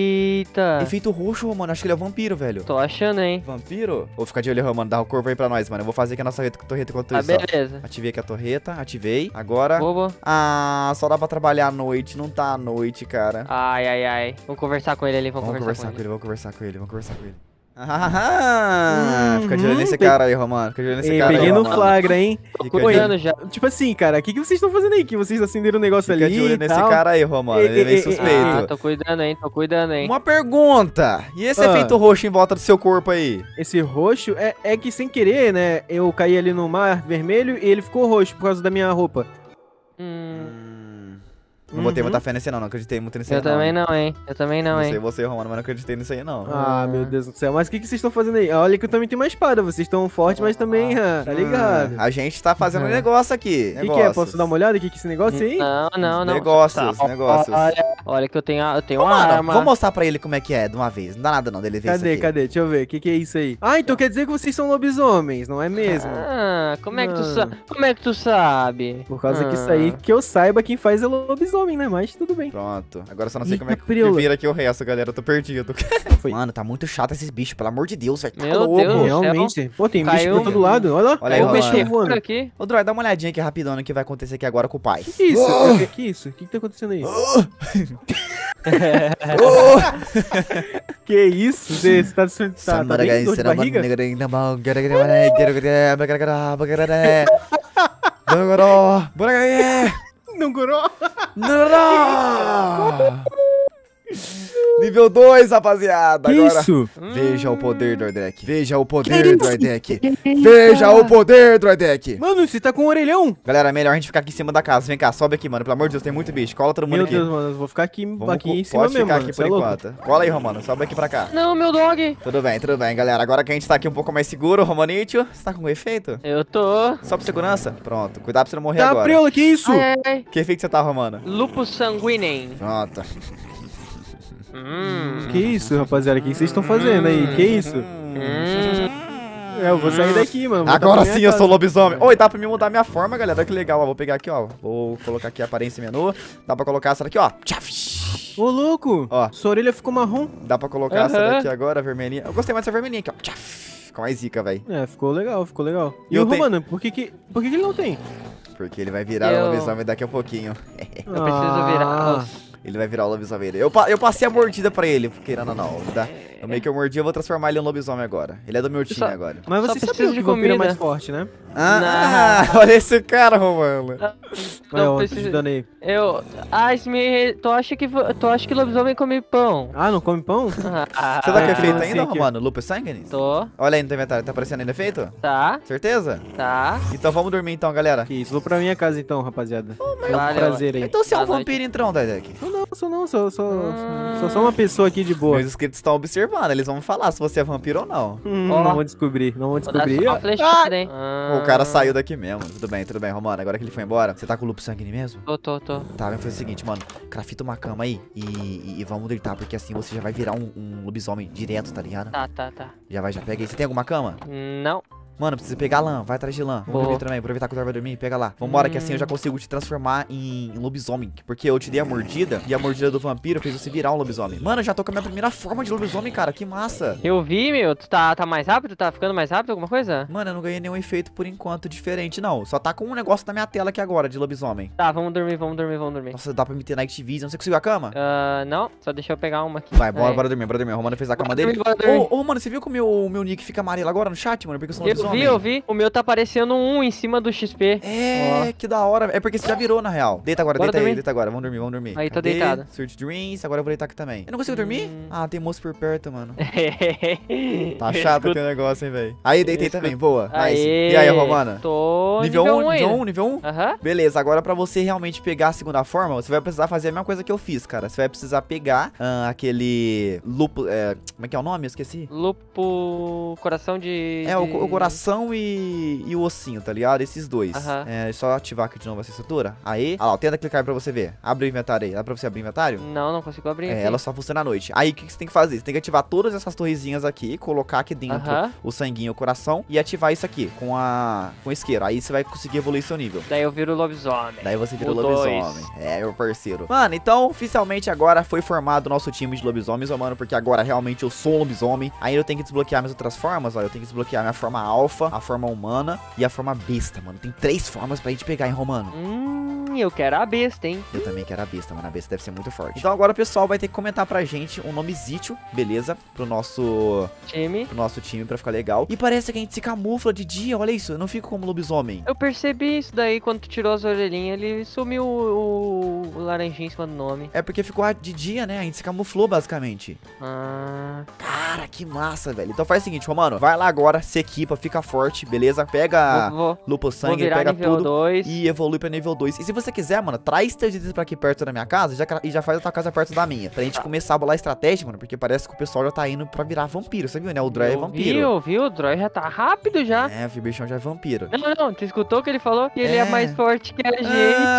Eita. Efeito roxo, mano. Acho que ele é um vampiro, velho. Tô achando, hein. Vampiro? Vou ficar de olho, mano. Dá o corvo aí pra nós, mano. Eu vou fazer aqui a nossa torreta enquanto Tá, isso, ó. beleza. Ativei aqui a torreta, ativei. Agora... Boa, boa. Ah, só dá pra trabalhar à noite. Não tá à noite, cara. Ai, ai, ai. Vamos conversar com ele ali, vamos, Vamos conversar conversar, com ele, vamos conversar com ele, vamos conversar com ele. Ah, Hum, fica de olho nesse hum, cara aí, Romano. Fica de olho nesse Ei, cara aí, peguei no Romano. flagra, hein? Tô Fica de cuidando olho- já. Tipo assim, cara, o que, que vocês estão fazendo aí? Que vocês acenderam um negócio Fica ali de olho e nesse tal. cara aí, Romano. Ei, Ele é meio ei, ei, suspeito. Ah, tô cuidando, hein? Tô cuidando, hein? Uma pergunta. E esse Ah. efeito roxo em volta do seu corpo aí? Esse roxo é, é que sem querer, né? Eu caí ali no mar vermelho e ele ficou roxo por causa da minha roupa. Hum, Não botei Uhum. muita fé nesse não, não acreditei muito nesse eu aí não. também não, hein? Eu também não, Não sei hein? você, Romano, mas não acreditei nisso aí não. Ah, meu Deus do céu. Mas o que, que vocês estão fazendo aí? Olha que eu também tenho uma espada. Vocês estão fortes, mas também, ah, tá ligado? Ah, a gente tá fazendo um Uhum. negócio aqui. O que, que é? Posso dar uma olhada? O que, que é esse negócio aí? Não, não, não. Negócios, Tá, negócios. Olha, olha que eu tenho, a- eu tenho Ô, uma mano, arma. vou mostrar pra ele como é que é de uma vez. Não dá nada não dele ver isso Cadê, aqui. cadê? Deixa eu ver. O que, que é isso aí? Ah, então quer dizer que vocês são lobisomens, não é mesmo? Ah, como é que tu Ah. sabe? Como é que tu sabe? Por causa que Ah. isso aí, que eu saiba, quem faz é lobisomem, né? Mas tudo bem. Pronto. Agora eu só não sei Eita, como é que, que preula. vira aqui o resto, galera. Eu tô perdido. Foi. Mano, tá muito chato esses bichos, pelo amor de Deus, velho. Tá Meu louco. Deus. Realmente. Pô, tem bicho Caiu pra todo lado. Olha lá. Olha aí, Olha o Rolando. bicho Por voando. aqui. Ô, Droid, dá uma olhadinha aqui rapidão no que vai acontecer aqui agora com o pai. Que que é isso? Oh! Que que é isso? O que, que tá acontecendo aí? Que isso? Você você tá, você tá, tá bem dor de barriga? Não curou? Nível dois, rapaziada. Que Agora isso? veja o poder do Droidek. Veja o Que poder isso? do Droidek. Veja o poder do Droidek. Mano, você tá com um orelhão? Galera, é melhor a gente ficar aqui em cima da casa. Vem cá, sobe aqui, mano. Pelo amor de Deus, tem muito bicho. Cola todo mundo Meu aqui. Deus, mano, eu vou ficar aqui, Vamos aqui co- em cima pode mesmo, ficar mano. aqui Você por é louco? enquanto. Cola aí, Romano. Sobe aqui pra cá. Não, meu dog. Tudo bem, tudo bem, galera. Agora que a gente tá aqui um pouco mais seguro, Romanitio, você tá com efeito? Eu tô. Só por segurança? Pronto. Cuidado pra você não morrer Tá, agora. Priola, que isso? Ai, ai, ai. Que efeito você tá, Romano? Lupus sanguinem. Pronto. Hum. Que isso, rapaziada? O que vocês estão fazendo aí? Que isso? Hum. É, eu vou sair daqui, mano. vou Agora voltar pra sim minha eu sou casa. lobisomem. Oi, dá pra me mudar minha forma, galera. Que legal, ó. Vou pegar aqui, ó. Vou colocar aqui a aparência menu. Dá pra colocar essa daqui, ó. Tchaf. Ô, louco. Ó. Sua orelha ficou marrom. Dá pra colocar essa Aham. daqui agora, vermelhinha. Eu gostei mais dessa vermelhinha aqui, ó. Tchaf. Ficou mais zica, velho. É, ficou legal, ficou legal. E E, eu o tenho- Romano, por que que, por que que ele não tem? Porque ele vai virar Eu- o lobisomem daqui a pouquinho. Eu preciso virar. Ah, Ele vai virar o lobisomem. Eu, pa- eu passei a mordida pra ele, querendo ou não. Tá? Eu meio que eu mordi, eu vou transformar ele em um lobisomem agora. Ele é do meu time Só- agora. Mas Só você preciso sabia de que o vampiro é comida. mais forte, né? Ah, olha esse cara, Romano. Vai, ó, tô preciso- te dando aí. Eu. Ah, Esme, tu acha que vo- tu acha que lobisomem come pão? Ah, não come pão? Ah, Você tá com Ah, efeito sim, ainda, aqui. Romano? Lupus Sanguinis? Tô. Olha aí no teu inventário, tá aparecendo ainda efeito? Tá, Certeza? tá. Então vamos dormir então, galera. Que isso, vou pra minha casa então, rapaziada. Foi um Valeu. prazer aí. Então você é um Boa noite. vampiro então, Dedek. Não, não, sou não, sou, sou, Hum. sou só uma pessoa aqui de boa. Meus inscritos estão observando, eles vão falar se você é vampiro ou não. Hum, Ó. não vou descobrir, não vou Vou dar descobrir. só uma flechada, hein? O cara saiu daqui mesmo. Tudo bem, tudo bem, Romano. Agora que ele foi embora, você tá com o Lupus Sanguinis mesmo? Tô, tô, tô. Tá, vamos fazer o seguinte, mano. Crafita uma cama aí e, e, e vamos deitar, porque assim você já vai virar um, um lobisomem direto, tá ligado? Tá, tá, tá. Já vai, já pega aí. Você tem alguma cama? Não. Mano, precisa pegar lã, vai atrás de lã. Vamos Boa. dormir também, aproveitar que o Thor vai dormir, pega lá. Vambora, que assim eu Hum. já consigo te transformar em, em lobisomem. Porque eu te dei a mordida e a mordida do vampiro fez você virar um lobisomem. Mano, eu já tô com a minha primeira forma de lobisomem, cara, que massa. Eu vi, meu. Tu tá, tá mais rápido? Tá ficando mais rápido alguma coisa? Mano, eu não ganhei nenhum efeito por enquanto diferente, não. Só tá com um negócio na minha tela aqui agora de lobisomem. Tá, vamos dormir, vamos dormir, vamos dormir. Nossa, dá pra me ter Night Vision. Você conseguiu a cama? Ah, não, só deixa eu pegar uma aqui. Vai, bora, Aí. bora dormir, bora dormir. O Romano fez a cama Bora dele. dormir, bora dormir. Ô, ô, mano, você viu que o meu, o meu nick fica amarelo agora no chat, mano? Porque eu sou um Eu lobisomem. vi, eu vi. O meu tá aparecendo um em cima do X P. É, que da hora. É porque você já virou, na real. Deita agora, Bora deita aí, dormir. deita agora. Vamos dormir, vamos dormir. Aí, tô Cadê? deitado. Search Dreams, agora eu vou deitar aqui também. Eu não consigo dormir? Hum. Ah, tem moço por perto, mano. Tá chato aquele negócio, hein, velho. Aí, deitei Escuta. também, boa. Nice. Aê, E aí, Romana? Tô Nível nível um, um nível ainda. um, nível um? Aham. Beleza, agora pra você realmente pegar a segunda forma, você vai precisar fazer a mesma coisa que eu fiz, cara. Você vai precisar pegar ah, aquele lupo, é, como é que é o nome? Eu esqueci. Lupo... Coração de... É, o, de- o coração e, e o ossinho, tá ligado? Esses dois. Aham. É só ativar aqui de novo essa estrutura. Aí, ah lá, ó, tenta clicar pra você ver. Abre o inventário aí. Dá pra você abrir o inventário? Não, não consigo abrir É, aqui. ela só funciona à noite. Aí, o que, que você tem que fazer? Você tem que ativar todas essas torrezinhas aqui, colocar aqui dentro Aham. o sanguinho, o coração, e ativar isso aqui com a com o isqueiro. Aí você vai conseguir evoluir seu nível. Daí eu viro lobisomem. Daí você vira o O dois. lobisomem. É, meu parceiro. Mano, então, oficialmente agora foi formado o nosso time de lobisomens, ó, mano, porque agora realmente eu sou um lobisomem. Ainda eu tenho que desbloquear minhas outras formas, ó. Eu tenho que desbloquear minha forma alfa, a forma humana e a forma besta, mano. Tem três formas pra gente pegar, hein, Romano? Hum... Hum, eu quero a besta, hein? Eu também quero a besta, mano. A besta deve ser muito forte. Então agora o pessoal vai ter que comentar pra gente um nome Zítio, beleza? Pro nosso... Time. Pro nosso time, pra ficar legal. E parece que a gente se camufla de dia, olha isso. Eu não fico como lobisomem. Eu percebi isso daí quando tu tirou as orelhinhas. Ele sumiu o, o, o laranjinha em cima do nome. É porque ficou de dia, né? A gente se camuflou, basicamente. Ah... Cara, que massa, velho. Então faz o seguinte, Romano. Vai lá agora, se equipa, fica forte, beleza? Pega Vou, vou, lupo vou sangue, virar pega nível tudo. dois. E evolui pra nível dois. E se você quiser, mano, traz teus itens pra aqui perto da minha casa já, e já faz a tua casa perto da minha. Pra gente começar a bolar estratégia, mano. Porque parece que o pessoal já tá indo pra virar vampiro. Você viu, né? O Droy é vampiro. Viu, viu? O Droy já tá rápido já. É, o bichão já é vampiro. Não, não, não. Tu escutou o que ele falou? Que ele É. é mais forte que a gente.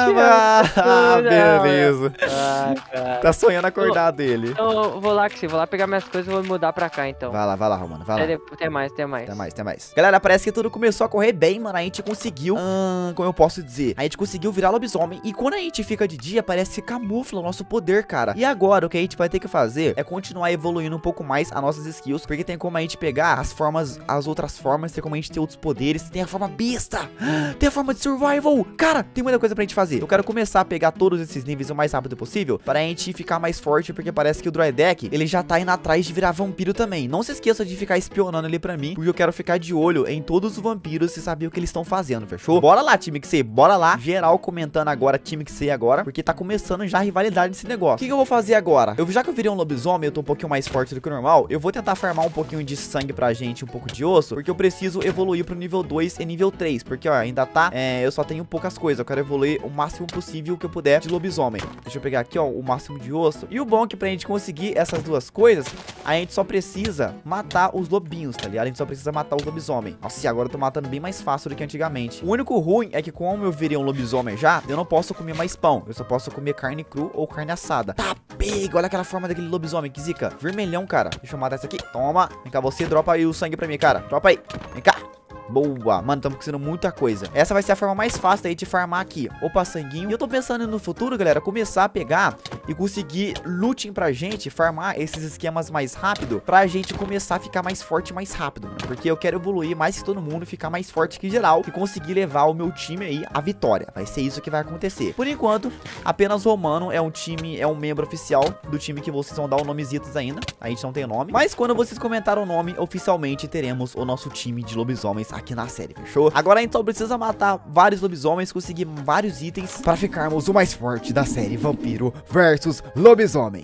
Ah, ah, beleza. Ah, cara. Tá sonhando acordar dele. Então eu vou lá, que se vou lá pegar minhas coisas e vou mudar pra cá, então. Vai lá, vai lá, Romano. Vai lá. Até, até mais, até mais. Até mais, até mais. Galera, parece que tudo começou a correr bem, mano. A gente conseguiu, hum, como eu posso dizer, a gente conseguiu virar lobisomem. E quando a gente fica de dia, parece que camufla o nosso poder, cara. E agora, o que a gente vai ter que fazer é continuar evoluindo um pouco mais as nossas skills. Porque tem como a gente pegar as formas, as outras formas, tem como a gente ter outros poderes. Tem a forma besta, tem a forma de survival. Cara, tem muita coisa pra gente fazer. Eu quero começar a pegar todos esses níveis o mais rápido possível, para a gente ficar mais forte, porque parece que o Droidek, ele já tá indo atrás de virar vampiro também. Não se esqueça de ficar espionando ali pra mim, porque eu quero ficar de olho em todos os vampiros e saber o que eles estão fazendo, fechou? Bora lá, time Xay, bora lá. Geral comentando agora, time Xay agora, porque tá começando já a rivalidade nesse negócio. O que, que eu vou fazer agora? Eu, já que eu virei um lobisomem, eu tô um pouquinho mais forte do que o normal, eu vou tentar farmar um pouquinho de sangue pra gente, um pouco de osso, porque eu preciso evoluir pro nível dois e nível três, porque ó, ainda tá, é, eu só tenho poucas coisas, eu quero evoluir o máximo possível que eu puder de lobisomem. Deixa eu pegar aqui, ó, o máximo de osso. E o bom é que pra gente conseguir essas duas coisas, a gente só precisa matar os lobinhos, tá ligado? A gente só precisa matar os lobisomem. Nossa, e agora eu tô matando bem mais fácil do que antigamente. O único ruim é que como eu virei um lobisomem já, eu não posso comer mais pão. Eu só posso comer carne cru ou carne assada. Tá pega, olha aquela forma daquele lobisomem, que zica. Vermelhão, cara. Deixa eu matar essa aqui. Toma. Vem cá, você dropa aí o sangue pra mim, cara. Dropa aí. Vem cá. Boa, mano, estamos conseguindo muita coisa. Essa vai ser a forma mais fácil aí de farmar aqui. Opa, sanguinho. E eu tô pensando no futuro, galera, começar a pegar e conseguir looting pra gente, farmar esses esquemas mais rápido, pra gente começar a ficar mais forte mais rápido, mano. Porque eu quero evoluir mais que todo mundo, ficar mais forte que geral e conseguir levar o meu time aí à vitória. Vai ser isso que vai acontecer. Por enquanto, apenas Romano é um time, é um membro oficial do time que vocês vão dar o nomezitos ainda. A gente não tem nome. Mas quando vocês comentaram o nome, oficialmente teremos o nosso time de lobisomens aqui na série, fechou? Agora a gente só precisa matar vários lobisomens, conseguir vários itens para ficarmos o mais forte da série Vampiro versus Lobisomem.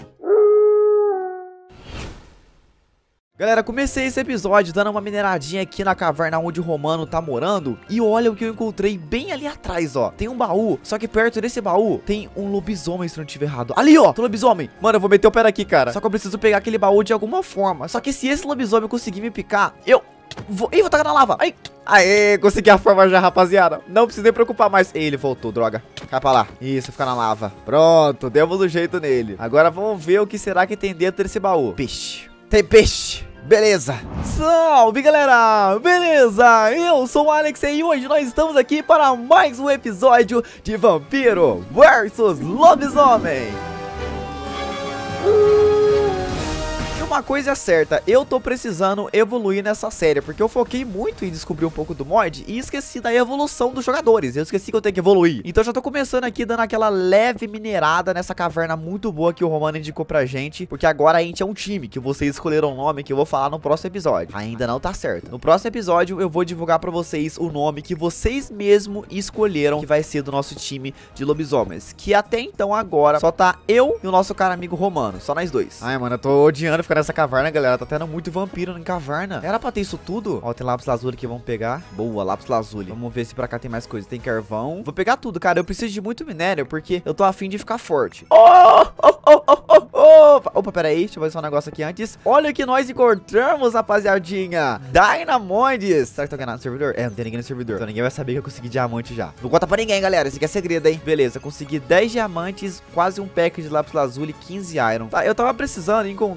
Galera, comecei esse episódio dando uma mineradinha aqui na caverna onde o Romano tá morando. E olha o que eu encontrei bem ali atrás, ó. Tem um baú, só que perto desse baú tem um lobisomem, se não tiver errado. Ali, ó, tem um lobisomem. Mano, eu vou meter o pé aqui, cara. Só que eu preciso pegar aquele baú de alguma forma. Só que se esse lobisomem conseguir me picar, eu... Vou... Ih, vou tacar na lava. Ai. Aê, consegui a forma já, rapaziada. Não precisei preocupar mais. Ei, ele voltou, droga. Cai pra lá. Isso, fica na lava. Pronto, demos um jeito nele. Agora vamos ver o que será que tem dentro desse baú. Peixe. Tem peixe. Beleza. Salve, galera. Beleza? Eu sou o Alex e hoje nós estamos aqui para mais um episódio de Vampiro versus Lobisomem. Uma coisa é certa, eu tô precisando evoluir nessa série, porque eu foquei muito em descobrir um pouco do mod e esqueci da evolução dos jogadores. Eu esqueci que eu tenho que evoluir. Então já tô começando aqui dando aquela leve minerada nessa caverna muito boa que o Romano indicou pra gente, porque agora a gente é um time, que vocês escolheram o nome que eu vou falar no próximo episódio. Ainda não tá certo. No próximo episódio eu vou divulgar pra vocês o nome que vocês mesmo escolheram, que vai ser do nosso time de lobisomens, que até então agora só tá eu e o nosso cara amigo Romano, só nós dois. Ai, mano, eu tô odiando ficar nessa caverna, galera. Tá tendo muito vampiro em caverna. Era pra ter isso tudo? Ó, tem lápis lazuli que vamos pegar. Boa, lápis lazuli. Vamos ver se pra cá tem mais coisa. Tem carvão. Vou pegar tudo, cara. Eu preciso de muito minério, porque eu tô afim de ficar forte. Oh, oh, oh, oh, oh. Opa, opa, pera aí. Deixa eu ver só um negócio aqui antes. Olha o que nós encontramos, rapaziadinha. Dynamondes. Será que tem alguém no servidor? É, não tem ninguém no servidor. Então ninguém vai saber que eu consegui diamante já. Não conta pra ninguém, galera. Esse aqui é segredo, hein? Beleza, consegui dez diamantes, quase um pack de lápis lazuli, quinze iron. Tá, eu tava precisando encontrar mais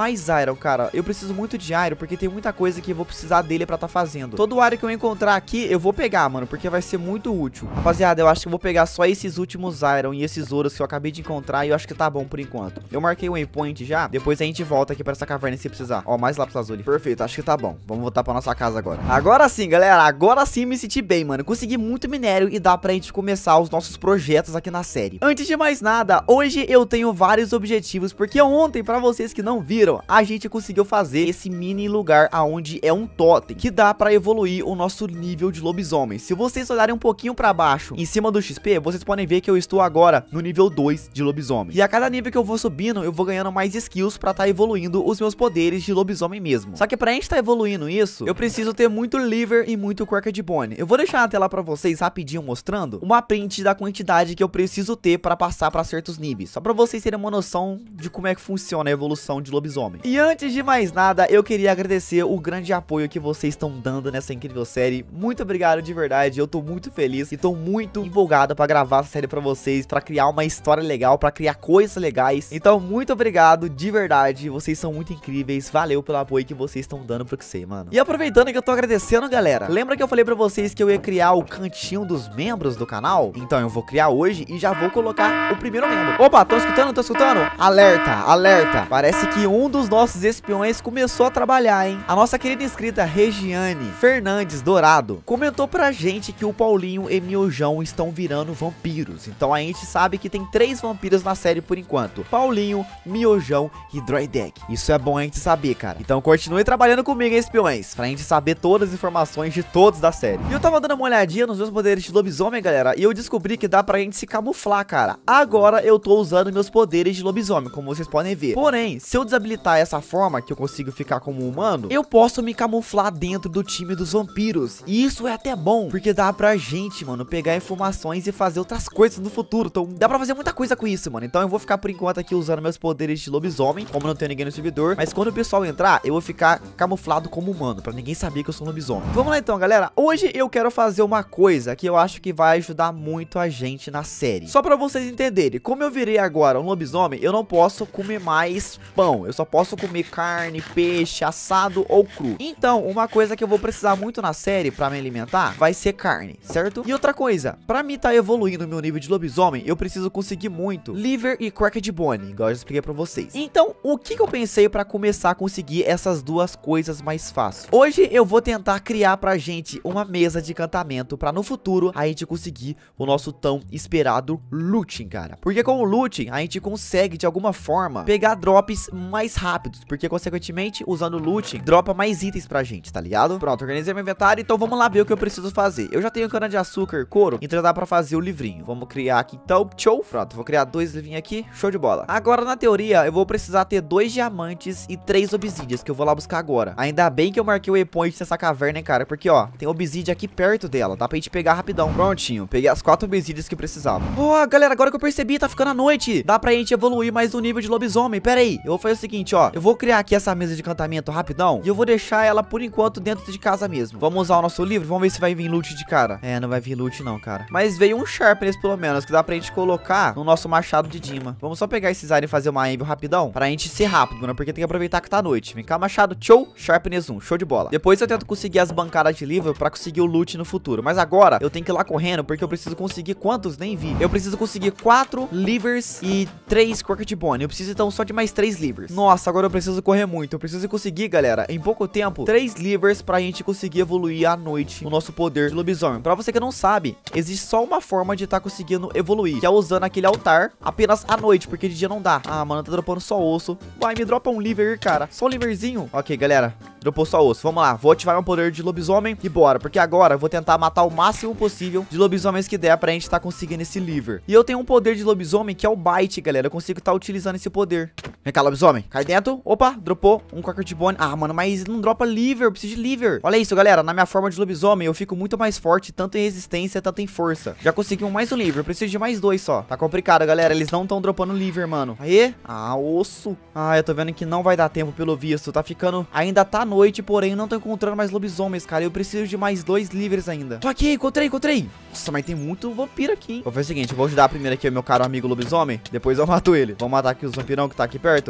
mais iron, cara. Eu preciso muito de iron, porque tem muita coisa que eu vou precisar dele pra tá fazendo. Todo o iron que eu encontrar aqui, eu vou pegar, mano, porque vai ser muito útil. Rapaziada, eu acho que eu vou pegar só esses últimos iron e esses ouros que eu acabei de encontrar, e eu acho que tá bom por enquanto. Eu marquei o waypoint já, depois a gente volta aqui pra essa caverna se precisar. Ó, mais lápis azul. Perfeito, acho que tá bom. Vamos voltar pra nossa casa agora. Agora sim, galera, agora sim me senti bem, mano. Consegui muito minério e dá pra gente começar os nossos projetos aqui na série. Antes de mais nada, hoje eu tenho vários objetivos, porque ontem, pra vocês que não viram, a gente conseguiu fazer esse mini lugar aonde é um totem, que dá pra evoluir o nosso nível de lobisomem. Se vocês olharem um pouquinho pra baixo, em cima do X P, vocês podem ver que eu estou agora no nível dois de lobisomem. E a cada nível que eu vou subindo, eu vou ganhando mais skills pra tá evoluindo os meus poderes de lobisomem mesmo. Só que pra gente tá evoluindo isso, eu preciso ter muito liver e muito crooked bone. Eu vou deixar na tela pra vocês rapidinho mostrando uma print da quantidade que eu preciso ter pra passar pra certos níveis, só pra vocês terem uma noção de como é que funciona a evolução de lobisomem. E antes de mais nada, eu queria agradecer o grande apoio que vocês estão dando nessa incrível série. Muito obrigado de verdade, eu tô muito feliz e tô muito empolgado pra gravar essa série pra vocês, pra criar uma história legal, pra criar coisas legais. Então, muito obrigado de verdade, vocês são muito incríveis, valeu pelo apoio que vocês estão dando pro Xay, mano. E aproveitando que eu tô agradecendo, galera, lembra que eu falei pra vocês que eu ia criar o cantinho dos membros do canal? Então eu vou criar hoje e já vou colocar o primeiro membro. Opa, tô escutando, tô escutando? Alerta, alerta. Parece que um dos nossos espiões começou a trabalhar, hein? A nossa querida inscrita Regiane Fernandes Dourado comentou pra gente que o Paulinho e Miojão estão virando vampiros. Então a gente sabe que tem três vampiros na série por enquanto: Paulinho, Miojão e Droidek. Isso é bom a gente saber, cara. Então continue trabalhando comigo, hein, espiões, pra gente saber todas as informações de todos da série. E eu tava dando uma olhadinha nos meus poderes de lobisomem, galera, e eu descobri que dá pra gente se camuflar, cara. Agora eu tô usando meus poderes de lobisomem, como vocês podem ver. Porém, se eu desabilitar essa forma, que eu consigo ficar como humano, eu posso me camuflar dentro do time dos vampiros. E isso é até bom, porque dá pra gente, mano, pegar informações e fazer outras coisas no futuro. Então dá pra fazer muita coisa com isso, mano. Então eu vou ficar por enquanto aqui usando meus poderes de lobisomem, como não tem ninguém no servidor. Mas quando o pessoal entrar, eu vou ficar camuflado como humano, pra ninguém saber que eu sou um lobisomem. Vamos lá então, galera. Hoje eu quero fazer uma coisa que eu acho que vai ajudar muito a gente na série. Só pra vocês entenderem, como eu virei agora um lobisomem, eu não posso comer mais pão. Eu só posso comer carne, peixe, assado ou cru. Então, uma coisa que eu vou precisar muito na série pra me alimentar vai ser carne, certo? E outra coisa, pra mim tá evoluindo o meu nível de lobisomem, eu preciso conseguir muito liver e crooked bone, igual eu já expliquei pra vocês. Então, o que que eu pensei pra começar a conseguir essas duas coisas mais fácil? Hoje eu vou tentar criar pra gente uma mesa de encantamento pra no futuro a gente conseguir o nosso tão esperado looting, cara. Porque com o looting a gente consegue de alguma forma pegar drops mais rápidos, porque consequentemente usando o looting dropa mais itens pra gente, tá ligado? Pronto, organizei meu inventário, então vamos lá ver o que eu preciso fazer. Eu já tenho cana de açúcar, couro, então dá pra fazer o livrinho. Vamos criar aqui então, show. Pronto, vou criar dois livrinhos aqui, show de bola. Agora na teoria eu vou precisar ter dois diamantes e três obsidias, que eu vou lá buscar agora. Ainda bem que eu marquei o waypoint nessa caverna, hein, cara, porque ó, tem obsidia aqui perto dela, dá pra gente pegar rapidão. Prontinho, peguei as quatro obsidias que precisava. Ó, galera, agora que eu percebi, tá ficando a noite, dá pra gente evoluir mais um nível de lobisomem. Pera aí, eu vou fazer o seguinte, ó, eu vou criar aqui essa mesa de encantamento rapidão e eu vou deixar ela por enquanto dentro de casa mesmo. Vamos usar o nosso livro, vamos ver se vai vir loot de cara. É, não vai vir loot não, cara, mas veio um sharpness pelo menos, que dá pra gente colocar no nosso machado de Dima. Vamos só pegar esses áreas e fazer uma envy rapidão, pra gente ser rápido, né, porque tem que aproveitar que tá noite. Vem cá, machado, show, sharpness um, show de bola. Depois eu tento conseguir as bancadas de livro pra conseguir o loot no futuro, mas agora eu tenho que ir lá correndo, porque eu preciso conseguir quantos? Nem vi. Eu preciso conseguir quatro livers e três crooked bone. Eu preciso então só de mais três livers. Nossa, agora eu preciso correr muito. Eu preciso conseguir, galera, em pouco tempo, três livers pra gente conseguir evoluir à noite o nosso poder de lobisomem. Pra você que não sabe, existe só uma forma de estar tá conseguindo evoluir, que é usando aquele altar apenas à noite, porque de dia não dá. Ah, mano, tá dropando só osso. Vai, me dropa um liver, cara. Só um liverzinho. Ok, galera, dropou só osso. Vamos lá, vou ativar meu poder de lobisomem e bora, porque agora eu vou tentar matar o máximo possível de lobisomens que der pra gente estar tá conseguindo esse liver. E eu tenho um poder de lobisomem que é o bite, galera. Eu consigo estar tá utilizando esse poder. Vem cá, lobisomem, cai dentro. Opa, dropou um crooked bone. Ah, mano, mas não dropa liver, eu preciso de liver. Olha isso, galera, na minha forma de lobisomem eu fico muito mais forte, tanto em resistência, tanto em força. Já consegui um mais um liver, eu preciso de mais dois só. Tá complicado, galera, eles não estão dropando liver, mano. Aê, ah, osso. Ah, eu tô vendo que não vai dar tempo pelo visto. Tá ficando, ainda tá noite, porém não tô encontrando mais lobisomens, cara. Eu preciso de mais dois livres ainda. Tô aqui, encontrei, encontrei. Nossa, mas tem muito vampiro aqui, hein? Vou fazer o seguinte, eu vou ajudar primeiro aqui o meu caro amigo lobisomem, depois eu mato ele. Vamos matar aqui os vampirão que tá aqui perto.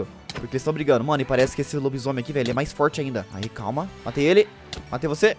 Porque eles estão brigando. Mano, e parece que esse lobisomem aqui, velho, ele é mais forte ainda. Aí, calma. Matei ele. Matei você.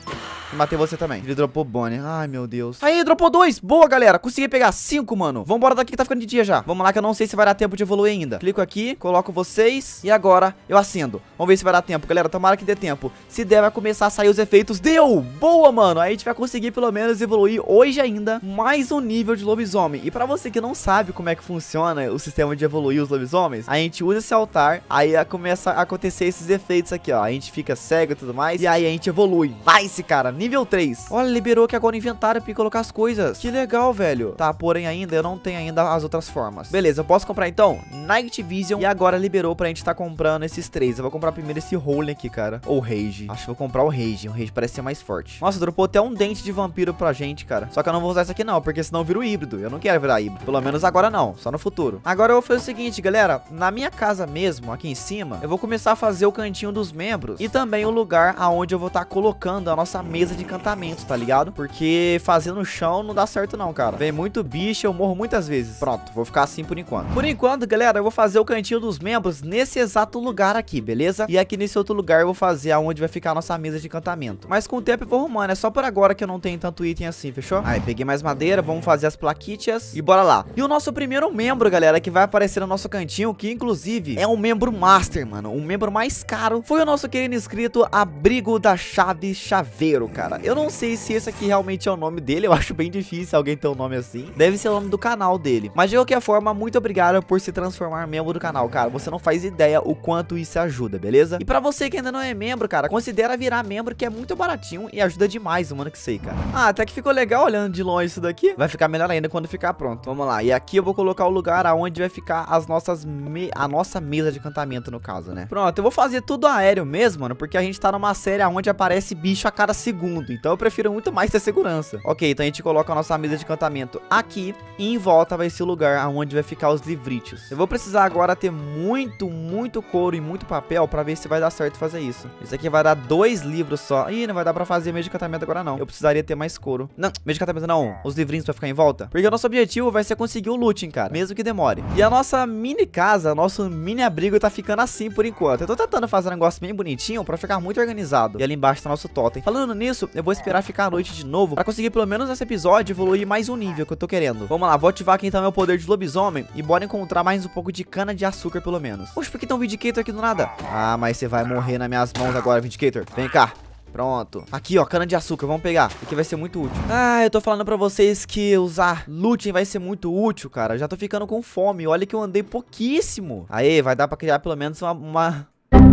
E matei você também. Ele dropou Bonnie. Ai, meu Deus. Aí, dropou dois. Boa, galera. Consegui pegar cinco, mano. Vambora daqui que tá ficando de dia já. Vamos lá que eu não sei se vai dar tempo de evoluir ainda. Clico aqui, coloco vocês. E agora eu acendo. Vamos ver se vai dar tempo, galera. Tomara que dê tempo. Se der, vai começar a sair os efeitos. Deu! Boa, mano. Aí a gente vai conseguir pelo menos evoluir hoje ainda mais um nível de lobisomem. E pra você que não sabe como é que funciona o sistema de evoluir os lobisomens, a gente usa esse altar. Aí começa a acontecer esses efeitos aqui, ó. A gente fica cego e tudo mais. E aí a gente evolui. Nice, cara. Nível três. Olha, liberou aqui agora o inventário pra colocar as coisas. Que legal, velho. Tá, porém ainda eu não tenho ainda as outras formas. Beleza, eu posso comprar então Night Vision. E agora liberou pra gente tá comprando esses três. Eu vou comprar primeiro esse Holy aqui, cara. Ou Rage. Acho que vou comprar o Rage. O Rage parece ser mais forte. Nossa, dropou até um dente de vampiro pra gente, cara. Só que eu não vou usar isso aqui não, porque senão eu viro híbrido. Eu não quero virar híbrido. Pelo menos agora não. Só no futuro. Agora eu vou fazer o seguinte, galera. Na minha casa mesmo, aqui em cima, eu vou começar a fazer o cantinho dos membros. E também o lugar aonde eu vou estar tá colocando a nossa mesa de encantamento, tá ligado? Porque fazer no chão não dá certo não, cara. Vem muito bicho, eu morro muitas vezes. Pronto, vou ficar assim por enquanto. Por enquanto, galera, eu vou fazer o cantinho dos membros nesse exato lugar aqui, beleza? E aqui nesse outro lugar eu vou fazer aonde vai ficar a nossa mesa de encantamento. Mas com o tempo eu vou arrumando, é só por agora que eu não tenho tanto item assim, fechou? Aí, peguei mais madeira, vamos fazer as plaquítias e bora lá. E o nosso primeiro membro, galera, que vai aparecer no nosso cantinho, que inclusive é um membro master, mano. Um membro mais caro, foi o nosso querido inscrito Abrigo da Chave Chaveiro, cara. Eu não sei se esse aqui realmente é o nome dele, eu acho bem difícil alguém ter um nome assim. Deve ser o nome do canal dele. Mas de qualquer forma, muito obrigado por se transformar em membro do canal, cara. Você não faz ideia o quanto isso ajuda, beleza? E pra você que ainda não é membro, cara, considera virar membro, que é muito baratinho e ajuda demais, mano, que sei, cara. Ah, até que ficou legal olhando de longe isso daqui. Vai ficar melhor ainda quando ficar pronto. Vamos lá. E aqui eu vou colocar o lugar aonde vai ficar as nossas me... a nossa mesa de encantamento, no caso, né? Pronto, eu vou fazer tudo aéreo mesmo, mano, porque a gente tá numa série onde aparece bicho a cada segundo. Então eu prefiro muito mais ter segurança. Ok, então a gente coloca a nossa mesa de encantamento aqui e em volta vai ser o lugar onde vai ficar os livritos. Eu vou precisar agora ter muito, muito couro e muito papel pra ver se vai dar certo fazer isso. Isso aqui vai dar dois livros só. Ih, não vai dar pra fazer mesa de encantamento agora não. Eu precisaria ter mais couro. Não, mesa de encantamento não. Os livrinhos pra ficar em volta. Porque o nosso objetivo vai ser conseguir o looting, cara. Mesmo que demore. E a nossa mini casa, nosso mini abrigo tá ficando assim por enquanto. Eu tô tentando fazer um negócio bem bonitinho pra ficar muito organizado. E ali embaixo tá nosso totem. Falando nisso, eu vou esperar ficar a noite de novo pra conseguir pelo menos nesse episódio evoluir mais um nível que eu tô querendo. Vamos lá, vou ativar aqui então meu poder de lobisomem e bora encontrar mais um pouco de cana de açúcar pelo menos. Poxa, por que tem um Vindicator aqui do nada? Ah, mas você vai morrer nas minhas mãos agora, Vindicator. Vem cá. Pronto. Aqui, ó, cana de açúcar, vamos pegar. Aqui vai ser muito útil. Ah, eu tô falando pra vocês que usar looting vai ser muito útil, cara. Já tô ficando com fome. Olha que eu andei pouquíssimo. Aí, vai dar pra criar pelo menos uma... uma...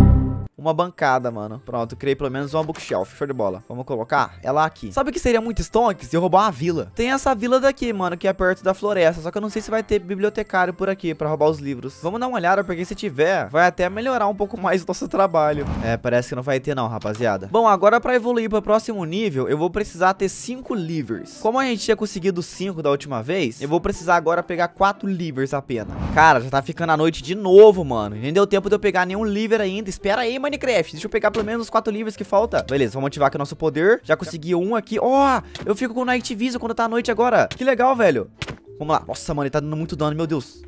uma bancada, mano. Pronto, criei pelo menos uma bookshelf. Show de bola. Vamos colocar ela aqui. Sabe o que seria muito stonks? Eu roubar uma vila. Tem essa vila daqui, mano, que é perto da floresta. Só que eu não sei se vai ter bibliotecário por aqui pra roubar os livros. Vamos dar uma olhada, porque se tiver, vai até melhorar um pouco mais o nosso trabalho. É, parece que não vai ter não, rapaziada. Bom, agora pra evoluir pro próximo nível, eu vou precisar ter cinco livers. Como a gente tinha conseguido cinco da última vez, eu vou precisar agora pegar quatro livers apenas. Cara, já tá ficando a noite de novo, mano. Nem deu tempo de eu pegar nenhum liver ainda. Espera aí, mano. Minecraft, deixa eu pegar pelo menos os quatro livros que falta. Beleza, vamos ativar aqui o nosso poder. Já consegui um aqui. Ó, oh, eu fico com o Night Vision quando tá à noite agora. Que legal, velho. Vamos lá. Nossa, mano, ele tá dando muito dano, meu Deus.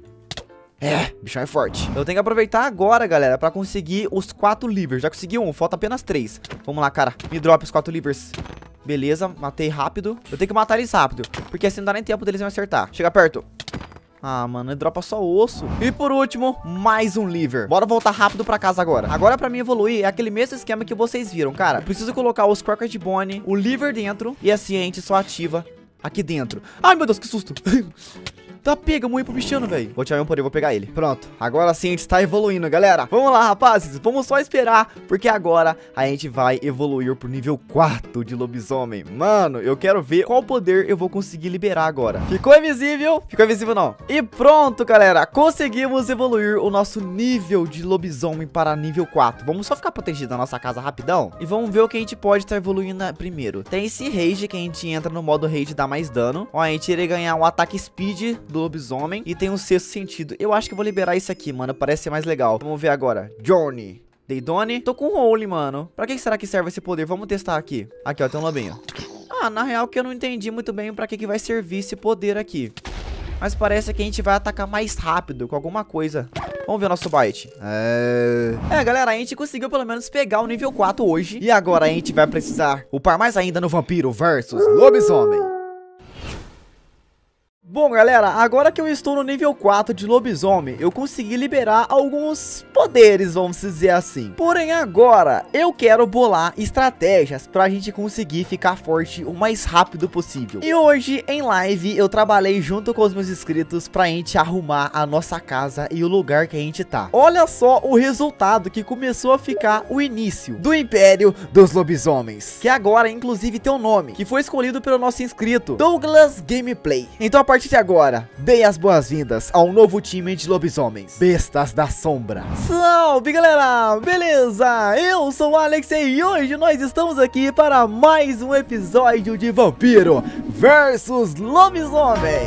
É, o bichão é forte. Eu tenho que aproveitar agora, galera, pra conseguir os quatro livros. Já consegui um, falta apenas três. Vamos lá, cara. Me drop os quatro livros. Beleza, matei rápido. Eu tenho que matar eles rápido, porque assim não dá nem tempo deles me acertar. Chega perto. Ah, mano, ele dropa só osso. E por último, mais um liver. Bora voltar rápido pra casa agora. Agora pra mim evoluir é aquele mesmo esquema que vocês viram, cara. Eu preciso colocar os Crockett Bone, o liver dentro, e assim a gente só ativa aqui dentro. Ai, meu Deus, que susto. Tá pega, morri pro bichano, velho. Vou tirar meu poder, vou pegar ele. Pronto, agora sim a gente tá evoluindo, galera. Vamos lá, rapazes, vamos só esperar, porque agora a gente vai evoluir pro nível quatro de lobisomem. Mano, eu quero ver qual poder eu vou conseguir liberar agora. Ficou invisível? Ficou invisível não. E pronto, galera, conseguimos evoluir o nosso nível de lobisomem para nível quatro. Vamos só ficar protegido na nossa casa rapidão e vamos ver o que a gente pode estar evoluindo primeiro. Tem esse rage que a gente entra no modo rage, dá mais dano. Ó, a gente iria ganhar um ataque speed do lobisomem e tem um sexto sentido. Eu acho que eu vou liberar isso aqui, mano, parece ser mais legal. Vamos ver agora. Journey. Deidone. Tô com Holy, mano. Pra que será que serve esse poder? Vamos testar aqui. Aqui, ó, tem um lobinho. Ah, na real que eu não entendi muito bem pra que que vai servir esse poder aqui. Mas parece que a gente vai atacar mais rápido com alguma coisa. Vamos ver o nosso byte. É... é, galera, a gente conseguiu pelo menos pegar o nível quatro hoje. E agora a gente vai precisar upar mais ainda no Vampiro versus Lobisomem. Bom, galera, agora que eu estou no nível quatro de lobisomem, eu consegui liberar alguns poderes, vamos dizer assim. Porém, agora eu quero bolar estratégias pra gente conseguir ficar forte o mais rápido possível. E hoje, em live, eu trabalhei junto com os meus inscritos pra gente arrumar a nossa casa e o lugar que a gente tá. Olha só o resultado que começou a ficar o início do Império dos Lobisomens, que agora, inclusive, tem um nome, que foi escolhido pelo nosso inscrito, Douglas Gameplay. Então, a partir de agora, dê as boas-vindas ao novo time de lobisomens, Bestas da Sombra. Salve, galera! Beleza? Eu sou o Alex e hoje nós estamos aqui para mais um episódio de Vampiro versus Lobisomem.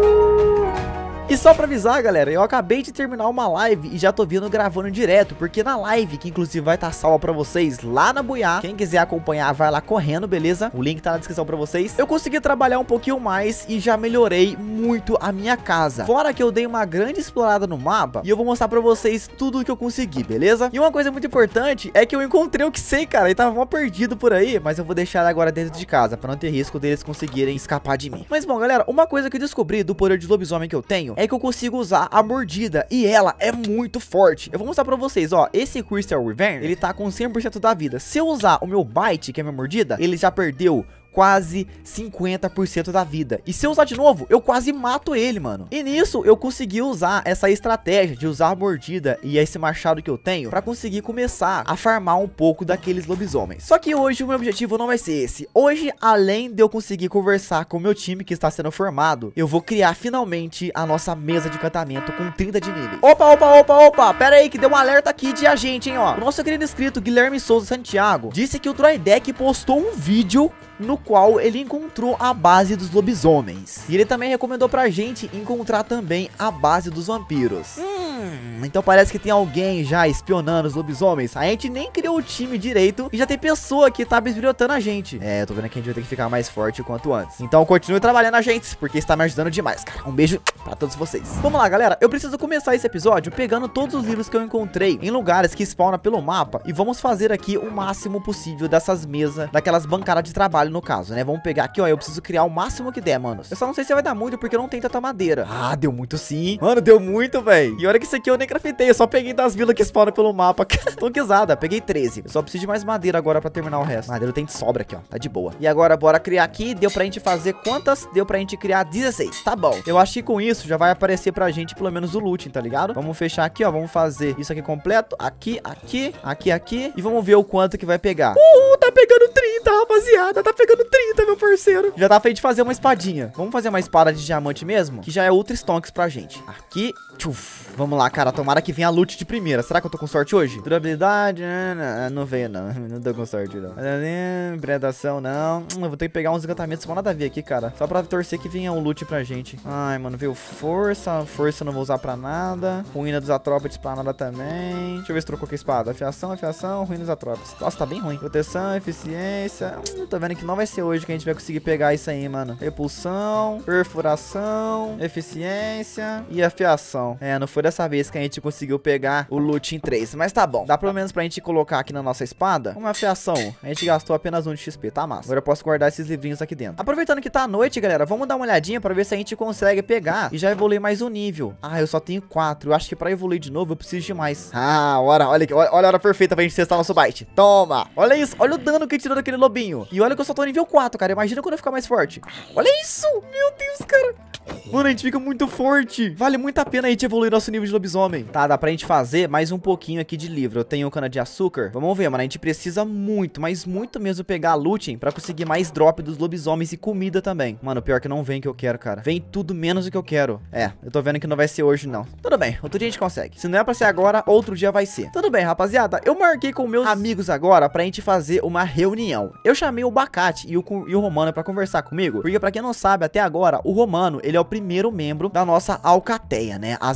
E só pra avisar, galera, eu acabei de terminar uma live e já tô vindo gravando direto, porque na live, que inclusive vai estar salva pra vocês lá na Buiá, quem quiser acompanhar vai lá correndo, beleza? O link tá na descrição pra vocês. Eu consegui trabalhar um pouquinho mais e já melhorei muito a minha casa. Fora que eu dei uma grande explorada no mapa e eu vou mostrar pra vocês tudo o que eu consegui, beleza? E uma coisa muito importante é que eu encontrei o que sei, cara, ele tava mó perdido por aí, mas eu vou deixar ele agora dentro de casa, pra não ter risco deles conseguirem escapar de mim. Mas bom, galera, uma coisa que eu descobri do poder de lobisomem que eu tenho é que eu consigo usar a mordida e ela é muito forte. Eu vou mostrar pra vocês, ó, esse Crystal Wyvern, ele tá com cem por cento da vida. Se eu usar o meu bite, que é a minha mordida, ele já perdeu quase cinquenta por cento da vida. E se eu usar de novo, eu quase mato ele, mano. E nisso, eu consegui usar essa estratégia de usar a mordida e esse machado que eu tenho pra conseguir começar a farmar um pouco daqueles lobisomens. Só que hoje o meu objetivo não vai ser esse. Hoje, além de eu conseguir conversar com o meu time que está sendo formado, eu vou criar finalmente a nossa mesa de encantamento com trinta de níveis. Opa, opa, opa, opa, pera aí que deu um alerta aqui de agente, hein, ó. O nosso querido inscrito Guilherme Souza Santiago disse que o Troidec postou um vídeo no qual ele encontrou a base dos lobisomens. E ele também recomendou pra gente encontrar também a base dos vampiros. Hum, então parece que tem alguém já espionando os lobisomens. A gente nem criou o time direito e já tem pessoa que tá bisbilhotando a gente. É, eu tô vendo que a gente vai ter que ficar mais forte o quanto antes. Então continue trabalhando a gente, porque está me ajudando demais, cara. Um beijo pra todos vocês. Vamos lá, galera. Eu preciso começar esse episódio pegando todos os livros que eu encontrei em lugares que spawnam pelo mapa e vamos fazer aqui o máximo possível dessas mesas, daquelas bancadas de trabalho no caso, né? Vamos pegar aqui, ó, eu preciso criar o máximo que der, manos. Eu só não sei se vai dar muito porque eu não tenho tanta madeira. Ah, deu muito sim. Mano, deu muito, velho. E olha que isso aqui eu nem craftei, eu só peguei das vilas que spawnam pelo mapa. Tonquizada, peguei treze. Eu só preciso de mais madeira agora pra terminar o resto. Madeira tem de sobra aqui, ó, tá de boa. E agora bora criar aqui, deu pra gente fazer quantas? Deu pra gente criar dezesseis, tá bom. Eu acho que com isso já vai aparecer pra gente pelo menos o loot, tá ligado? Vamos fechar aqui, ó, vamos fazer isso aqui completo. Aqui, aqui, aqui, aqui. E vamos ver o quanto que vai pegar. Uh, tá pegando trinta, rapaziada. Tá pegando trinta, meu parceiro. Já tá feito de fazer uma espadinha. Vamos fazer uma espada de diamante mesmo, que já é ultra stonks pra gente. Aqui, tchuf. Vamos lá, cara, tomara que venha a loot de primeira. Será que eu tô com sorte hoje? Durabilidade, não, não veio não. Não tô com sorte não. Predação, não. Eu vou ter que pegar uns encantamentos com nada a ver aqui, cara. Só pra torcer que venha um loot pra gente. Ai, mano, veio força. Força eu não vou usar pra nada. Ruína dos Atrópodes pra nada também. Deixa eu ver se trocou com a espada. Afiação, afiação, ruína dos Atrópodes. Nossa, tá bem ruim. Proteção, eficiência. Hum, tô vendo que não vai ser hoje que a gente vai conseguir pegar isso aí, mano. Repulsão, perfuração, eficiência e afiação. É, não foi dessa vez que a gente conseguiu pegar o loot em três. Mas tá bom. Dá pelo menos pra gente colocar aqui na nossa espada uma afiação. A gente gastou apenas um de X P, tá massa. Agora eu posso guardar esses livrinhos aqui dentro. Aproveitando que tá à noite, galera, vamos dar uma olhadinha pra ver se a gente consegue pegar e já evoluir mais um nível. Ah, eu só tenho quatro. Eu acho que pra evoluir de novo eu preciso de mais. Ah, hora, olha aqui. Olha, olha a hora perfeita pra gente testar nosso bite. Toma. Olha isso. Olha o dano que tirou daquele lobinho. E olha que eu só tô nível quatro, cara. Imagina quando eu ficar mais forte. Olha isso. Meu Deus, cara. Mano, a gente fica muito forte. Vale muito a pena a gente evoluir nosso nível de lobisomem. Tá, dá pra gente fazer mais um pouquinho aqui de livro. Eu tenho cana de açúcar. Vamos ver, mano. A gente precisa muito, mas muito mesmo pegar a looting pra conseguir mais drop dos lobisomens e comida também. Mano, pior que não vem o que eu quero, cara. Vem tudo menos do que eu quero. É, eu tô vendo que não vai ser hoje, não. Tudo bem, outro dia a gente consegue. Se não é pra ser agora, outro dia vai ser. Tudo bem, rapaziada. Eu marquei com meus amigos agora pra gente fazer uma reunião. Eu chamei o Bacate e o, e o Romano pra conversar comigo. Porque pra quem não sabe, até agora, o Romano, ele é o primeiro membro da nossa alcateia, né? As Bestas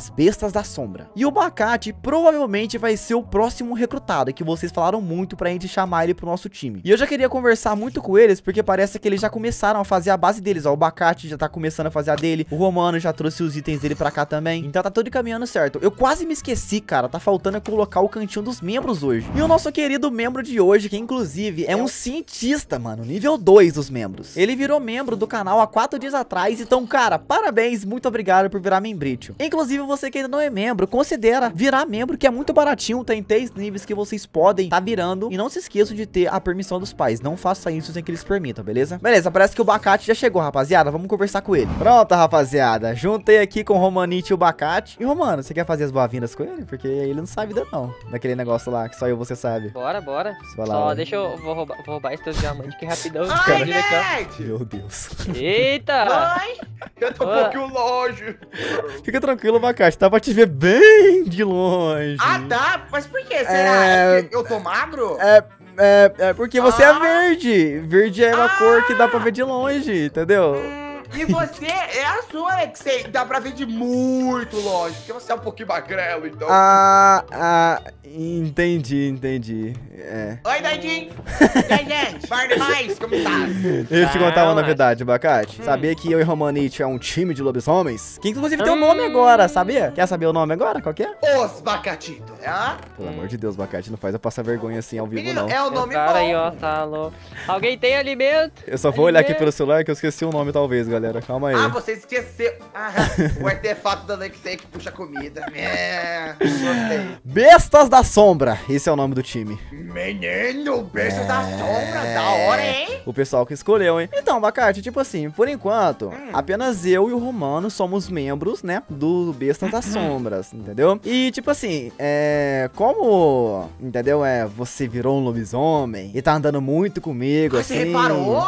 Bestas da Sombra. E o Abacate provavelmente vai ser o próximo recrutado, que vocês falaram muito pra gente chamar ele pro nosso time. E eu já queria conversar muito com eles, porque parece que eles já começaram a fazer a base deles, ó. O Abacate já tá começando a fazer a dele, o Romano já trouxe os itens dele pra cá também. Então tá tudo caminhando certo. Eu quase me esqueci, cara, tá faltando é colocar o cantinho dos membros hoje. E o nosso querido membro de hoje, que inclusive é um cientista, mano, nível dois dos membros. Ele virou membro do canal há quatro dias atrás, então, cara, parabéns, muito obrigado por virar membrito. Inclusive, você que ainda não é membro, considera virar membro, que é muito baratinho, tem três níveis que vocês podem tá virando. E não se esqueçam de ter a permissão dos pais, não faça isso sem que eles permitam, beleza? Beleza, parece que o Abacate já chegou, rapaziada, vamos conversar com ele. Pronto, rapaziada, juntei aqui com o Romanite e o Abacate. E, Romano, você quer fazer as boas-vindas com ele? Porque ele não sabe ainda não, daquele negócio lá, que só eu você sabe. Bora, bora. Só, lá, Só lá. deixa eu... Vou roubar, vou roubar esses teus diamantes aqui rapidão. Ai, Vira aqui, ó. gente! Meu Deus. Eita! Ai, eu tô um Ah. pouquinho longe. Fica tranquilo, Abacate, dá pra te ver bem de longe. Ah, tá? Mas por que? Será? É- É porque eu tô magro? É, é, é porque você Ah. é verde. Verde é uma Ah. cor que dá pra ver de longe, entendeu? Hum, e você é azul, Alexei. Dá pra ver de muito longe. Porque você é um pouquinho magrelo, então. Ah, ah, entendi, entendi. É. Oi, Dadinho. E aí, gente? Bar demais, como tá? Deixa eu te contar uma Calma. novidade, Abacate. Hum. Sabia que eu e Romanite é um time de lobisomens? Que inclusive tem um nome agora, sabia? Quer saber o nome agora? Qual que é? Os Bacatitos, é? Pelo amor de Deus, Abacate, não faz eu passar vergonha assim ao vivo, Menino, não. é o Meu nome cara bom. aí, ó, tá louco. Alguém tem alimento? Eu só vou olhar aqui Alimento. pelo celular que eu esqueci o nome talvez, galera. Calma aí. Ah, você esqueceu. Ah, o artefato da Alexei que puxa comida. É, gostei. Bestas da Sombra, esse é o nome do time. Menino, beijo da sombra, da hora, hein? O pessoal que escolheu, hein? Então, Abacate, tipo assim, por enquanto, Hum. apenas eu e o Romano somos membros, né, do Bestas das Sombras, entendeu? E, tipo assim, é... como, entendeu, é, você virou um lobisomem e tá andando muito comigo, Ah, assim... você reparou?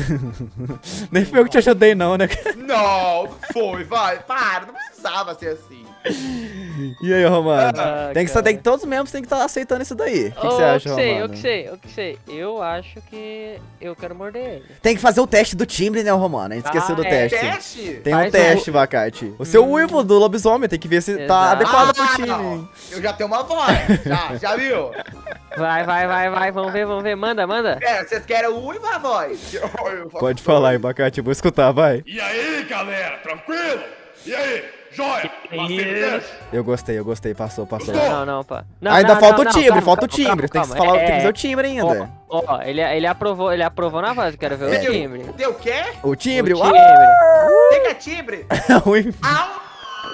Nem foi eu que te ajudei, não, né? Não, não foi, vai, para, não precisava ser assim. E aí, Romano? Ah, tem que, cara. tem que todos os membros tem que estar aceitando isso daí. O que, que Ô, você acha, eu que sei, Romano? eu que sei, eu que sei. Eu acho que eu quero morder ele. Tem que fazer o teste do timbre, né, Romano? A gente esqueceu Ah, do é. teste. Teste? Tem um Faz teste, Abacate. O seu uivo do lobisomem tem que ver se tá Exato. adequado pro Ah, time. não. Eu já tenho uma voz, já, já viu? Vai, vai, vai, vai, vamos ver, vamos ver. Manda, manda. É, vocês querem o uivo ou a voz? Eu faço Pode falar, Abacate, eu vou escutar, vai. E aí, galera, tranquilo? E aí, joia? Isso. Eu gostei, eu gostei, passou, passou. Não, não, pá. Não, ainda não, falta não, o não, timbre, calma, falta o calma, timbre. Tem calma, que, falar, calma. tem que É, fazer o timbre ainda. Ó, ó, ele, ele aprovou, ele aprovou na voz, quero ver o Deu- timbre. Deu o quê? O timbre, O o timbre. Tem que é timbre? uivo. Au!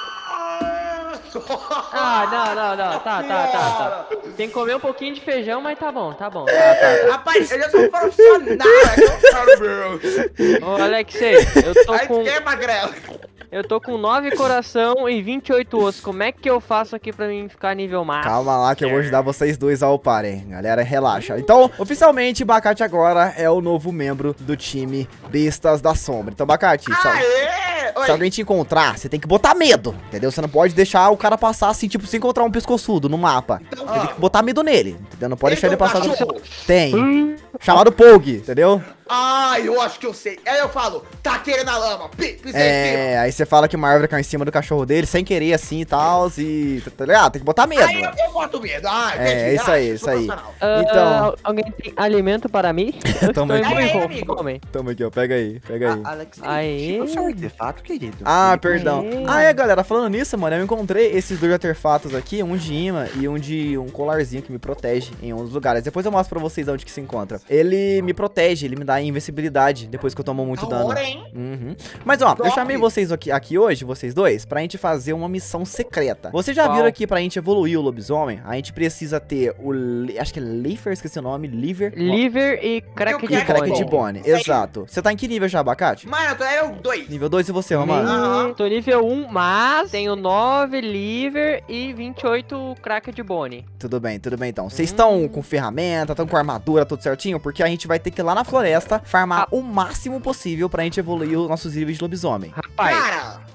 Ah, não, não, não, tá, tá, tá, tá. Tem que comer um pouquinho de feijão, mas tá bom, tá bom. Tá, tá, Rapaz, eu já sou um profissional, é que eu falo, meu. tá. Ô, Alexei, eu tô Aí com, que é magrelo. eu tô com nove coração e vinte e oito ossos. Como é que eu faço aqui pra mim ficar nível máximo? Calma lá que eu vou ajudar vocês dois a uparem. Galera, relaxa. Então, oficialmente, Abacate agora é o novo membro do time Bestas da Sombra. Então, Abacate, se, Aê! Oi. se alguém te encontrar, você tem que botar medo, entendeu? Você não pode deixar o cara passar assim, tipo, se encontrar um pescoçudo no mapa. Então, Você tem ó, que botar medo nele, entendeu? Não pode tem deixar ele um passar do... cachorro. Tem. Chamado Pogue, entendeu? Ah, eu acho que eu sei. Aí eu falo, tá querendo a lama, pi, pisei em cima. É, aí você fala que uma árvore caiu em cima do cachorro dele, sem querer, assim e tal, e... Tá ligado? Tem que botar medo. Aí eu, eu boto medo. Ah, entendi. É, isso Ah, aí, sou isso aí. profissional. Ah, Então- alguém tem alimento para mim? Eu Toma estou aqui. em Aí, muito amigo. fome. Toma aqui, ó, pega aí, pega aí. Alex, Aí. tipo o seu artefato, querido. Ah, perdão. Aê. Ah, é, galera, falando nisso, mano, eu encontrei esses dois artefatos aqui, um de imã e um de um colarzinho que me protege em um dos lugares. Depois eu mostro pra vocês onde que se encontra. Ele me protege, ele me dá invencibilidade depois que eu tomo muito Da dano. hora, hein? Uhum. Mas ó, eu Top. chamei vocês aqui, aqui hoje, vocês dois, pra gente fazer uma missão secreta. Vocês já Qual? viram aqui pra gente evoluir o lobisomem? A gente precisa ter o... li- Acho que é Liver, esqueci o nome, Liver. Liver e crack E o de E crack bone. de bone, Isso aí. exato. Você tá em que nível já, Abacate? Mano, eu tô nível dois. Nível dois e você, Romano? Aham. Tô nível um, mas tenho nove liver e vinte e oito crack de bone. Tudo bem, tudo bem então. Vocês estão com ferramenta, estão com armadura, tudo certinho? Porque a gente vai ter que ir lá na floresta farmar o máximo possível pra gente evoluir os nossos níveis de lobisomem. Rapaz, Cara,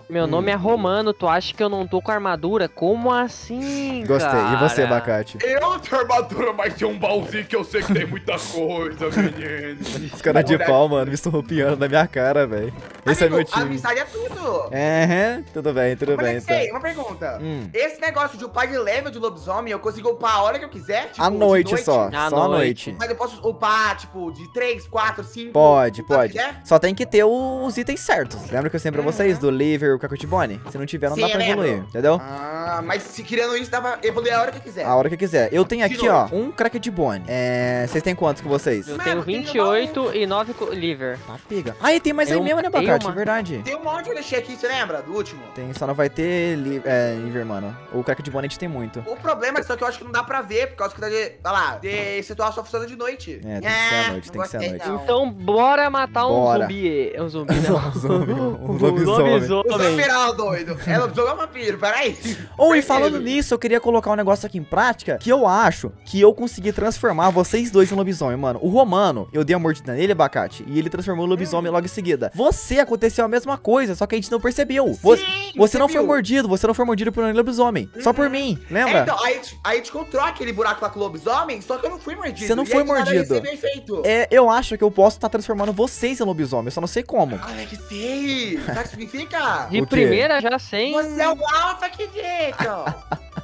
Meu nome é Romano, tu acha que eu não tô com armadura? Como assim, Gostei. cara? E você, Abacate? Eu tenho armadura, mas tem um baúzinho que eu sei que tem muita coisa, menino. Os caras de pau, mano, me surrupiando na minha cara, velho. Esse é meu Amigo, time. amizade é tudo. É, tudo bem, tudo Mas bem, é que sei, então. uma pergunta. Hum. Esse negócio de upar de level de lobisomem, eu consigo upar a hora que eu quiser? Tipo, À de noite só, À só à noite. noite. Mas eu posso upar, tipo, de três, quatro, cinco? Pode, o que eu pode. quiser? Só tem que ter os itens certos. Lembra que eu sempre pra vocês Uhum. do Liver e o Cacutibone? Se não tiver, não Sim, dá pra eu lembro. evoluir, entendeu? Ah, mas se criando isso, dá pra evoluir a hora que eu quiser. A hora que quiser. Eu tenho De aqui, ó, novo. um Cracketbone. É. Vocês têm quantos com vocês? Eu Mano, tenho tem vinte e oito e nove co- liver. Tá, pega. Ah, e tem mais aí Eu- mesmo, né, tem Abacate? uma. Verdade. Tem um monte que eu deixei aqui, você lembra? Do último. Tem, só não vai ter li é, Liver, mano. O Cracketbone a gente tem muito. O problema é só que eu acho que não dá pra ver, por causa que tá de. Olha lá, de situação só funciona de noite. É, tem que ser à noite, não tem que ser à gostei, noite. não. Então, bora matar um Bora. zumbi. É um zumbi, não. Um lobisomem. O Zafiral, doido. É lobisomem ou vampiro? Peraí. Ou e Perdido. falando nisso, eu queria colocar um negócio aqui em prática que eu acho que eu consegui transformar vocês dois em lobisomem, mano. O Romano, eu dei a mordida nele, Abacate, e ele transformou o lobisomem logo em seguida. Você aconteceu a mesma coisa, só que a gente não percebeu. Vo- Sim, você não foi viu? mordido, você não foi mordido por um lobisomem. Só por mim, lembra? É, então, aí, aí a gente encontrou aquele buraco lá com o lobisomem, só que eu não fui mordido. Você não E foi aí, do nada, mordido. eu recebi efeito. É, eu acho que eu posso estar transformando vocês em lobisomem, eu só não sei como. Ai, que sei. Sabe o que significa? De O quê? primeira já sem. Você é o alfa, acredito.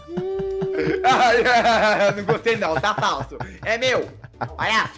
Ai, não gostei não, tá falso. É meu. Palhaço.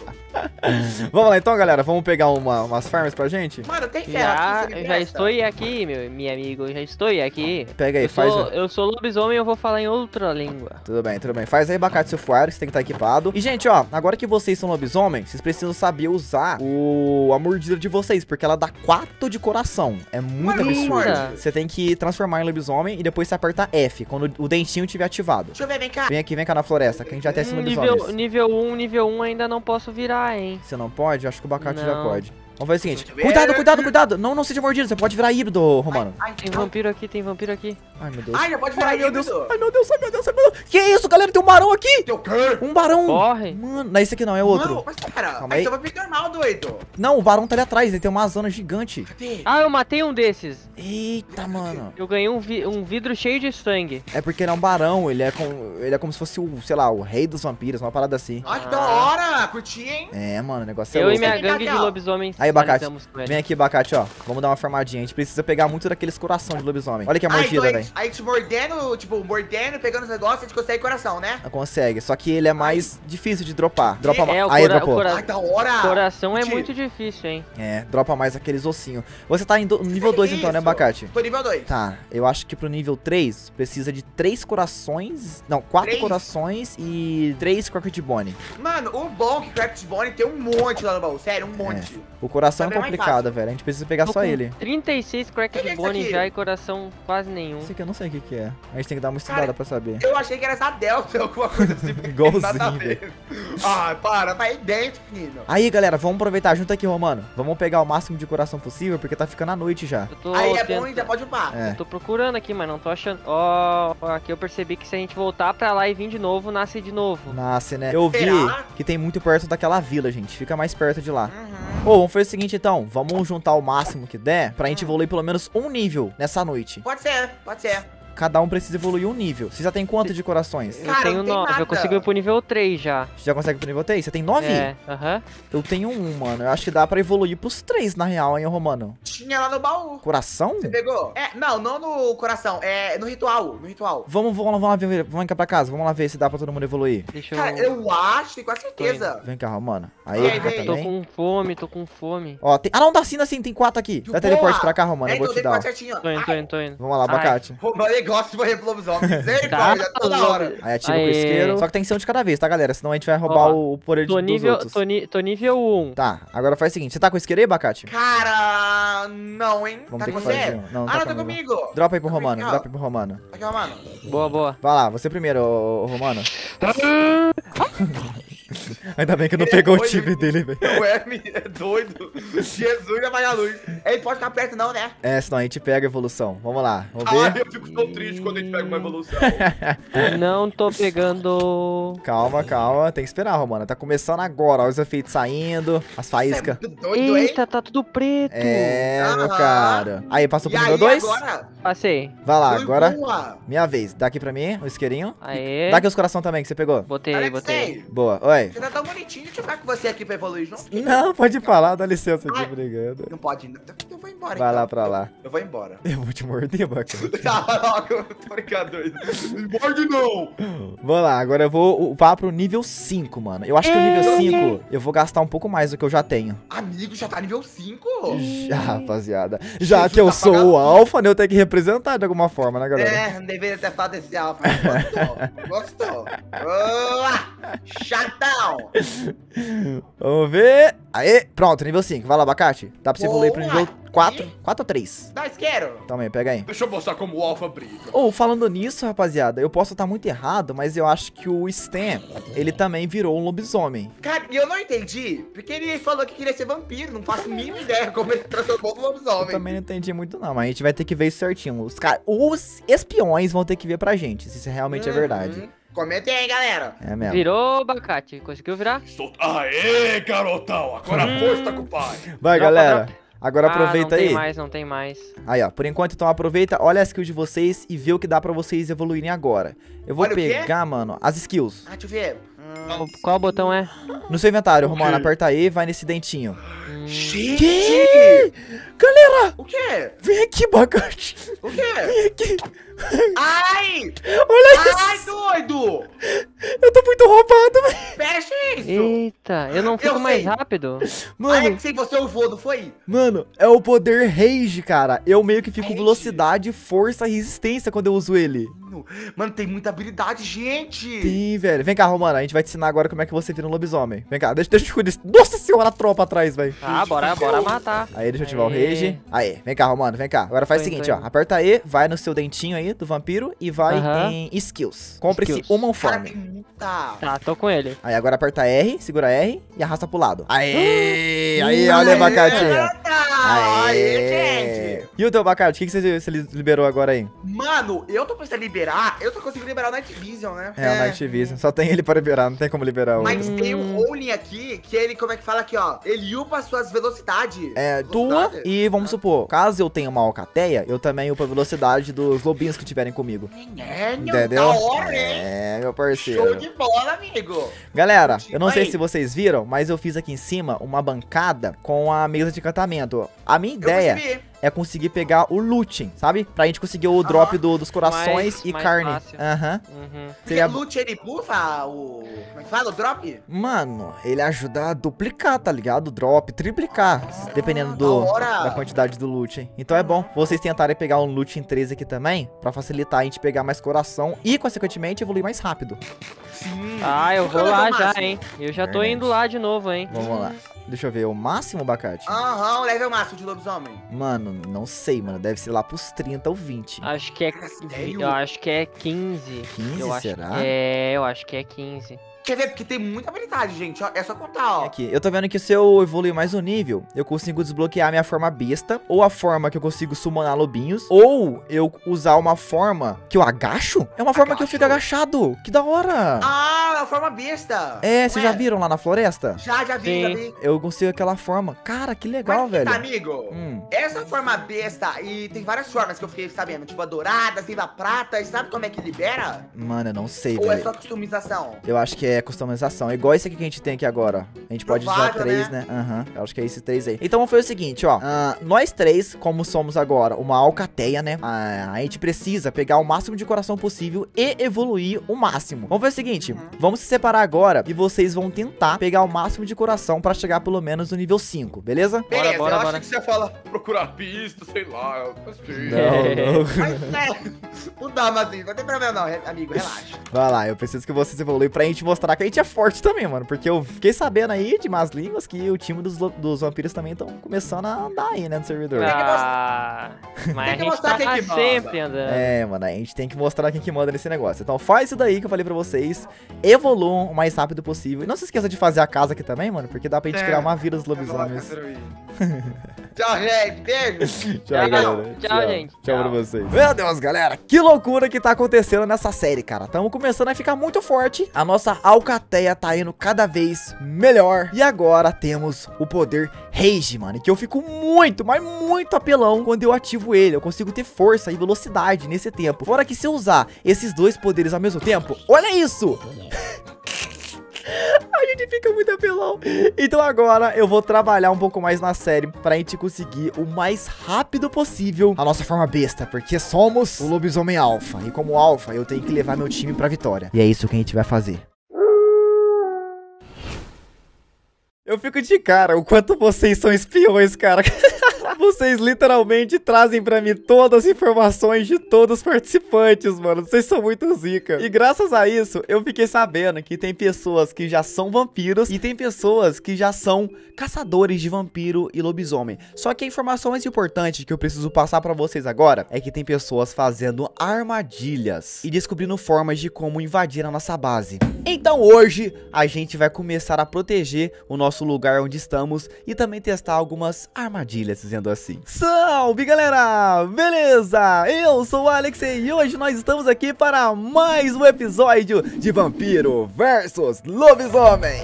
Vamos lá então, galera, vamos pegar uma- umas farms pra gente? Mano, tem ferro Já, aqui, você me já empresta? estou aqui, meu, meu amigo. Já estou aqui. Pega aí, Eu faz. sou, eu sou lobisomem e eu vou falar em outra língua. Tudo bem, tudo bem. Faz aí, Abacate, seu fuário, que você tem que estar equipado. E, gente, ó, agora que vocês são lobisomem, vocês precisam saber usar o... a mordida de vocês, porque ela dá quatro de coração. É muito Mano, absurdo. morde. Você tem que transformar em lobisomem e depois você aperta F, quando o dentinho estiver ativado. Deixa eu ver, vem cá. Vem aqui, vem cá na floresta, que a gente já testa Hum, lobisomens. nível, nível um, nível um ainda não posso virar, hein? Você não pode? Acho que o Abacate já Não. pode. Vamos fazer o seguinte. Deixa eu ver. Cuidado, cuidado, cuidado. Não, não seja mordido. Você pode virar híbrido, Romano. Ai, Tem ai, vampiro aqui, tem vampiro aqui. Ai, meu Deus. ai, já pode virar Ai, meu Deus. híbrido. Ai, meu Deus, ai, meu Deus, ai, meu Deus. Que isso, galera? Tem um barão aqui. Teu quê? Um barão. Corre. Mano, não, esse aqui não, é outro. Mano, mas pera. Calma Aí aí. só vai ficar normal, doido. Não, o barão tá ali atrás, ele tem uma zona gigante. Cadê? Ah, eu matei um desses. Eita, mano. Eu ganhei um, vi- um vidro cheio de sangue. É porque ele é um barão, ele é, com, ele é como se fosse o, sei lá, o rei dos vampiros, uma parada assim. Ai, que da hora. Curti, hein? É, mano, o negócio é Eu e louco. minha Vem cá, gangue de aqui, ó. lobisomens. Aí, Abacate, finalizamos com ele. vem aqui, Abacate, ó. Vamos dar uma formadinha. A gente precisa pegar muito daqueles coração de lobisomem. Olha que a Ah, então mordida, a velho. gente- a gente mordendo, tipo, mordendo, pegando os negócios, a gente consegue coração, né? Consegue, só que ele é mais difícil de dropar. Dropa É, o mais. Aí, cora- dropou. o cora- Ai, da hora. Coração é Curti. muito difícil, hein? É, dropa mais aqueles ossinhos. Você tá em do- nível Que dois então, né, isso? Abacate? Tô nível dois. Tá, eu acho que pro nível três precisa de três corações. Não, quatro Três? corações e três Crockett Bone. Mano, o bom é que Craft Bone tem um monte lá no baú. Sério, um monte. O coração é Também é mais complicado, fácil. velho. A gente precisa pegar Tô só com ele. trinta e seis Que cracked que é isso bone aqui? já e coração quase nenhum. Esse aqui eu não sei o que, que é. A gente tem que dar uma estudada Cara, pra saber. Eu achei que era essa Delta ou alguma coisa assim. porque Igualzinho, nada a ver. Ah, para, vai aí dentro, menino. Aí, galera, vamos aproveitar junto aqui, Romano. Vamos pegar o máximo de coração possível, porque tá ficando a noite já. Eu tô, Aí é tenta- bom e já pode upar. É. eu tô procurando aqui, mas não tô achando. Ó, aqui eu percebi que se a gente voltar pra lá e vir de novo, nasce de novo. Nasce, né? Eu vi Será? que tem muito perto daquela vila, gente. Fica mais perto de lá. Uhum. Ô, vamos fazer o seguinte, então. Vamos juntar o máximo que der pra gente evoluir pelo menos um nível nessa noite. Pode ser, pode ser. Cada um precisa evoluir um nível. Você já tem quanto de corações? Eu Cara, tenho não tem nove, nada. eu consigo ir pro nível três já. Você já consegue pro nível três? Você tem nove? É, aham. Eu tenho um, mano. Eu acho que dá pra evoluir pros três, na real, hein, Romano? Tinha lá no baú. Coração? Você pegou? É, não, não no coração, é no ritual, no ritual. Vamos, vamos, lá, vamos lá ver. Vamos cá pra casa. Vamos lá ver se dá pra todo mundo evoluir. Deixa eu. Cara, eu acho, tenho quase certeza. Vem cá, Romano. Aí, Vem, cá vem. Tô também. com fome, tô com fome. Ó, tem... Ah, não, dá sim, dá sim. Tem quatro aqui. Dá Boa! teleporte pra cá, Romano. É, Eu vou então te tem dar. quase certinho, ó. Tô indo, tô indo, tô indo. Vamos lá, Ai. abacate. Ô, mano, ele gosta de morrer pro lobisomem. Tá, Misericórdia, toda hora. Aí atira com o Aê. isqueiro. Só que tem que ser um de cada vez, tá, galera? Senão a gente vai roubar Ó, o poder de, Tô dos nível, outros. tô, ni- tô nível um. Tá, agora faz o seguinte. Você tá com o isqueiro aí, abacate? Cara, não, hein? Vamos Tá ter com que você? fazer um. Não, não ah, tá não, tá comigo. comigo. Dropa aí pro Tá Romano, comigo, ó. dropa aí pro Romano. Aqui, ó, mano. Boa, boa. Vai lá, você primeiro, ô, ô, Romano. Ainda bem que não Ele é pegou o doido. time dele, velho. O Hermes é doido. Jesus apaga a luz. Ele pode ficar perto não, né? É, senão a gente pega a evolução. Vamos lá, vamos Ah, ver. eu fico tão triste quando a gente pega uma evolução. Não tô pegando. Calma, calma. Tem que esperar, Romana. Tá começando agora. Olha os efeitos saindo. As faíscas. Você é muito doido, hein? Eita, tá tudo preto. É, meu Aham. cara. Aí, passou E pro aí, nível dois? agora? Passei. Vai lá, Foi agora boa. minha vez. Dá aqui pra mim, o isqueirinho. Aê. Dá aqui os coração também que você pegou. Botei, botei. Alexei, Boa. Oi. você tá tão bonitinho. Deixa eu ficar com você aqui pra evoluir junto. Não, pode falar. Dá licença aqui, Ai. obrigado. Não pode. não. Eu vou embora, Vai então. lá pra lá. Eu vou embora. Eu vou te morder, bacana. Tá, logo. Eu tô brincando, doido. Não morde, não. Vamos lá, agora eu vou upar pro nível cinco, mano. Eu acho que o nível cinco eu vou gastar um pouco mais do que eu já tenho. Amigo, já tá nível cinco? Já, rapaziada. Já Jesus, que eu tá sou pagando o alfa, né, eu tenho que representar de alguma forma, né, galera? É, não deveria ter falado desse alfa. mas Gostou. Gostou. Boa. Chatão. Vamos ver. Aê, pronto, nível cinco. Vai lá, abacate. Dá pra você evoluir pro Boa. nível quatro. quatro ou três? Dá isqueiro. Toma aí, pega aí. Deixa eu mostrar como o Alpha briga. Ou, falando nisso, rapaziada, eu posso estar muito errado, mas eu acho que o Stan, ele também virou um lobisomem. Cara, e eu não entendi, porque ele falou que queria ser vampiro, não faço a mínima ideia como ele transformou no Eu lobisomem. também não entendi muito não, mas a gente vai ter que ver isso certinho. Os, cara, os espiões vão ter que ver pra gente, se isso realmente é verdade. Uhum. Comenta aí, galera. É mesmo. Virou abacate. Conseguiu virar? Solta. Aê, garotão. Agora a força tá com o pai. Vai, Dropa, galera. dropa. Agora Ah, aproveita não aí. tem mais, não tem mais. Aí, ó. Por enquanto, então aproveita, olha as skills de vocês e vê o que dá pra vocês evoluírem agora. Eu vou Olha o quê? pegar, mano, as skills. Ah, deixa eu ver. Hum. Qual botão é? No seu inventário, Romano, aperta aí e vai nesse dentinho. Gente! Galera, O quê? vem aqui, Bacate. O quê? Vem aqui. Ai! Olha isso. Ai, doido! Eu tô muito roubado, velho. Fecha isso! Eita, eu não fico Eu mais sei. rápido. Ai, Mano, é que sem você eu vou, não foi? mano, é o poder Rage, cara. Eu meio que fico Rage? velocidade, força e resistência quando eu uso ele. Mano, tem muita habilidade, gente! Sim, velho. Vem cá, Romano, a gente vai te ensinar agora como é que você vira um lobisomem. Vem cá, deixa, deixa eu te cuidar. Nossa senhora, a tropa atrás, velho. Ah, bora, bora matar. Aí, deixa eu ativar o Aê. Rage. Aí, vem cá, Romano, vem cá. Agora faz o Tô seguinte, indo, ó. tô indo. Aperta E, vai no seu dentinho aí do vampiro e vai Aham. em Skills. Compre-se Skills. uma Cara, uniforme. tem muita... Tá, tô com ele. Aí, agora aperta R, segura R e arrasta pro lado. Aê! Aí, Aê, olha o abacatinho. Aê, gente! E o teu abacate, o que, que você, você liberou agora aí? Mano, eu tô precisando liberar, eu só consigo liberar o Night Vision, né? É, o Night Vision. Só tem ele pra liberar, não tem como liberar o... Mas tem um Ronin aqui, que ele, como é que fala aqui, ó? Ele upa suas velocidades. É, tua Velocidade. e vamos supor, caso eu tenha uma alcateia, eu também upo a velocidade dos lobinhos que tiverem comigo. É, meu, Entendeu? da hora, hein? É, meu Show parceiro. de bola, amigo. Galera, eu não sei Aí. se vocês viram, mas eu fiz aqui em cima uma bancada com a mesa de encantamento. A minha ideia Eu percebi. é conseguir pegar o looting, sabe? Pra gente conseguir o drop do- dos corações Mais- e mais carne. fácil. Aham. Uhum. Porque Seria- loot ele bufa o... Como é que fala? O drop? Mano, ele ajuda a duplicar, tá ligado? O drop, triplicar, dependendo do, da hora. da quantidade do loot, hein? Então é bom vocês tentarem pegar um loot em três aqui também, pra facilitar a gente pegar mais coração e, consequentemente, evoluir mais rápido. Sim. Ah, eu vou Qual é o lá level já, máximo? hein. Eu já tô Verdade. indo lá de novo, hein. Vamos lá. Deixa eu ver, o máximo, abacate? Aham, o level máximo de lobisomem. Mano, não sei, mano. Deve ser lá pros trinta ou vinte. Acho que é... Sério? Eu acho que é quinze. quinze, eu acho será? Que é, eu acho que é quinze. Quer ver? Porque tem muita habilidade, gente. ó. É só contar, ó. Aqui, eu tô vendo que se eu evoluir mais um nível, eu consigo desbloquear minha forma besta, ou a forma que eu consigo summonar lobinhos, ou eu usar uma forma que eu agacho? É uma forma que eu fico agachado. Que da hora! Ah, a forma besta. É, Não vocês já viram lá na floresta? Já, já vi, já Sim. vi. Eu consigo aquela forma. Cara, que legal, Mas, velho. tá, amigo, Hum. essa forma besta, e tem várias formas que eu fiquei sabendo, tipo a dourada, assim, a prata, e sabe como é que libera? Mano, eu não sei, Ou é velho. só customização? Eu acho que é customização. É igual esse aqui que a gente tem aqui agora. A gente pode usar Provável, três, né? Aham. Eu acho que é esses três aí. Então foi o seguinte, ó. Ah, nós três, como somos agora uma alcateia, né? Ah, a gente precisa pegar o máximo de coração possível e evoluir o máximo. Vamos ver o seguinte. Vamos se separar agora e vocês vão tentar pegar o máximo de coração pra chegar pelo menos no nível cinco, beleza? Beleza, bora, eu bora. achei que você ia falar. Procurar pista, sei lá. Assim. Não, não. Mas é, não dá, mas assim, não tem problema não, re- amigo, relaxa. Vai lá, eu preciso que vocês evoluem pra gente mostrar mostrar que a gente é forte também, mano. Porque eu fiquei sabendo aí de más línguas que o time dos, dos vampiros também estão começando a andar aí, né, no servidor. Ah, mas a que gente mostrar tá quem que manda. sempre andando. É, mano, a gente tem que mostrar quem que manda nesse negócio. Então faz isso daí que eu falei pra vocês. Evoluam o mais rápido possível. E não se esqueça de fazer a casa aqui também, mano, porque dá pra gente É. criar uma vila dos lobisomens. Tchau, gente. Beijo. Tchau, galera. Tchau, gente. Tchau, Tchau. pra vocês. Meu Deus, galera. Que loucura que tá acontecendo nessa série, cara. Tamo começando a ficar muito forte. A nossa alcateia tá indo cada vez melhor. E agora temos o poder Rage, mano. Que eu fico muito, mas muito apelão quando eu ativo ele. Eu consigo ter força e velocidade nesse tempo. Fora que se eu usar esses dois poderes ao mesmo tempo, olha isso! A gente fica muito apelão. Então agora eu vou trabalhar um pouco mais na série pra gente conseguir o mais rápido possível a nossa forma besta, porque somos o lobisomem alfa. E como alfa, eu tenho que levar meu time pra vitória. E é isso que a gente vai fazer. Eu fico de cara o quanto vocês são espiões, cara. Vocês literalmente trazem pra mim todas as informações de todos os participantes, mano. Vocês são muito zica. E graças a isso, eu fiquei sabendo que tem pessoas que já são vampiros e tem pessoas que já são caçadores de vampiro e lobisomem. Só que a informação mais importante que eu preciso passar pra vocês agora é que tem pessoas fazendo armadilhas e descobrindo formas de como invadir a nossa base. Então hoje a gente vai começar a proteger o nosso lugar onde estamos e também testar algumas armadilhas, dizendo assim. Salve, galera! Beleza? Eu sou o Alex e hoje nós estamos aqui para mais um episódio de Vampiro versus Lobisomem.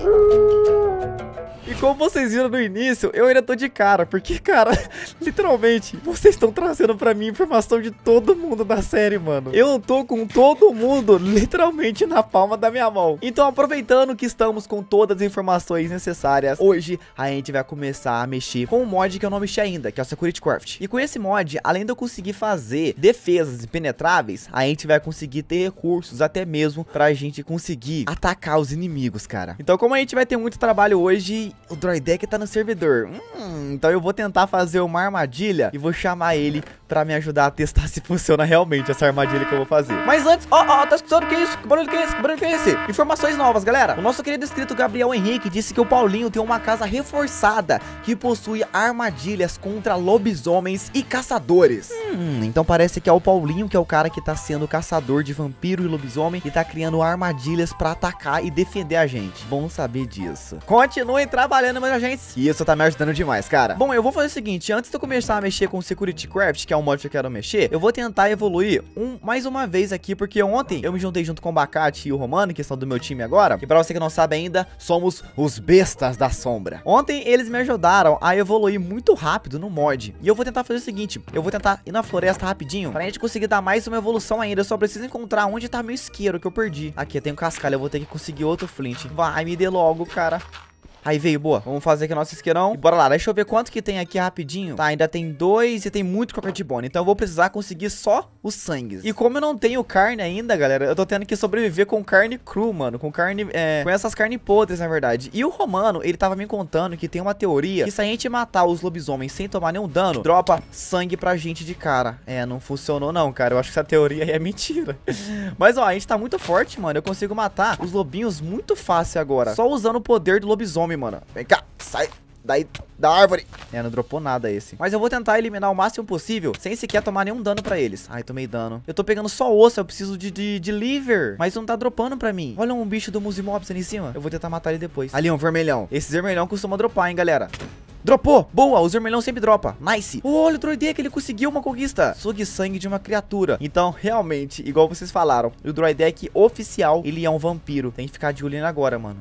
E como vocês viram no início, eu ainda tô de cara, porque, cara, literalmente, vocês estão trazendo pra mim informação de todo mundo da série, mano. Eu tô com todo mundo, literalmente, na palma da minha mão. Então, aproveitando que estamos com todas as informações necessárias, hoje a gente vai começar a mexer com um mod que eu não mexi ainda, que é o Security Craft. E com esse mod, além de eu conseguir fazer defesas impenetráveis, a gente vai conseguir ter recursos até mesmo pra gente conseguir atacar os inimigos, cara. Então, como a gente vai ter muito trabalho hoje, o Droidek tá no servidor. Hum, então eu vou tentar fazer uma armadilha e vou chamar ele pra me ajudar a testar se funciona realmente essa armadilha que eu vou fazer. Mas antes, ó, ó, tá escutando o que é isso? Que barulho que é esse? Que barulho que é esse? Informações novas, galera. O nosso querido inscrito Gabriel Henrique disse que o Paulinho tem uma casa reforçada que possui armadilhas contra lobisomens e caçadores. Hum, então parece que é o Paulinho que é o cara que tá sendo caçador de vampiro e lobisomem e tá criando armadilhas pra atacar e defender a gente. Bom saber disso. Continuem trabalhando, meus agentes. E isso tá me ajudando demais, cara. Bom, eu vou fazer o seguinte, antes de eu começar a mexer com o Security Craft, que é um mod que eu quero mexer, eu vou tentar evoluir um, mais uma vez aqui, porque ontem eu me juntei junto com o Abacate e o Romano, que são do meu time agora, e pra você que não sabe ainda, somos os bestas da sombra. Ontem eles me ajudaram a evoluir muito rápido no mod, e eu vou tentar fazer o seguinte, eu vou tentar ir na floresta rapidinho, pra gente conseguir dar mais uma evolução ainda. Eu só preciso encontrar onde tá meu isqueiro, que eu perdi. Aqui, eu tenho cascalho, eu vou ter que conseguir outro flint. Vai, me dê logo, cara. Aí veio, boa. Vamos fazer aqui o nosso isqueirão. E bora lá, deixa eu ver quanto que tem aqui rapidinho. Tá, ainda tem dois e tem muito qualquer de bônus. Então eu vou precisar conseguir só os sangues. E como eu não tenho carne ainda, galera, eu tô tendo que sobreviver com carne cru, mano. Com carne, é, com essas carnes podres, na verdade. E o Romano, ele tava me contando que tem uma teoria que se a gente matar os lobisomens sem tomar nenhum dano, dropa sangue pra gente de cara. É, não funcionou não, cara. Eu acho que essa teoria aí é mentira. Mas, ó, a gente tá muito forte, mano. Eu consigo matar os lobinhos muito fácil agora. Só usando o poder do lobisomem, mano. Vem cá, sai daí da árvore. É, não dropou nada esse. Mas eu vou tentar eliminar o máximo possível sem sequer tomar nenhum dano pra eles. Ai, tomei dano. Eu tô pegando só osso, eu preciso de, de, de liver. Mas não tá dropando pra mim. Olha um bicho do Musimobs ali em cima. Eu vou tentar matar ele depois. Ali, um vermelhão. Esse vermelhão costuma dropar, hein, galera. Dropou! Boa! O vermelhão sempre dropa. Nice! Olha o Droidek, ele conseguiu uma conquista. Sugue sangue de uma criatura. Então, realmente, igual vocês falaram, o Droidek oficial, ele é um vampiro. Tem que ficar de olho nele agora, mano.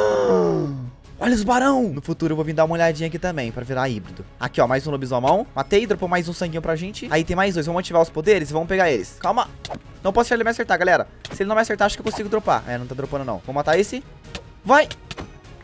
Olha os barão! No futuro eu vou vir dar uma olhadinha aqui também, pra virar híbrido. Aqui, ó, mais um lobisomão. Matei, dropou mais um sanguinho pra gente. Aí tem mais dois, vamos ativar os poderes e vamos pegar eles. Calma! Não posso deixar ele me acertar, galera. Se ele não me acertar, acho que eu consigo dropar. É, não tá dropando não. Vou matar esse. Vai!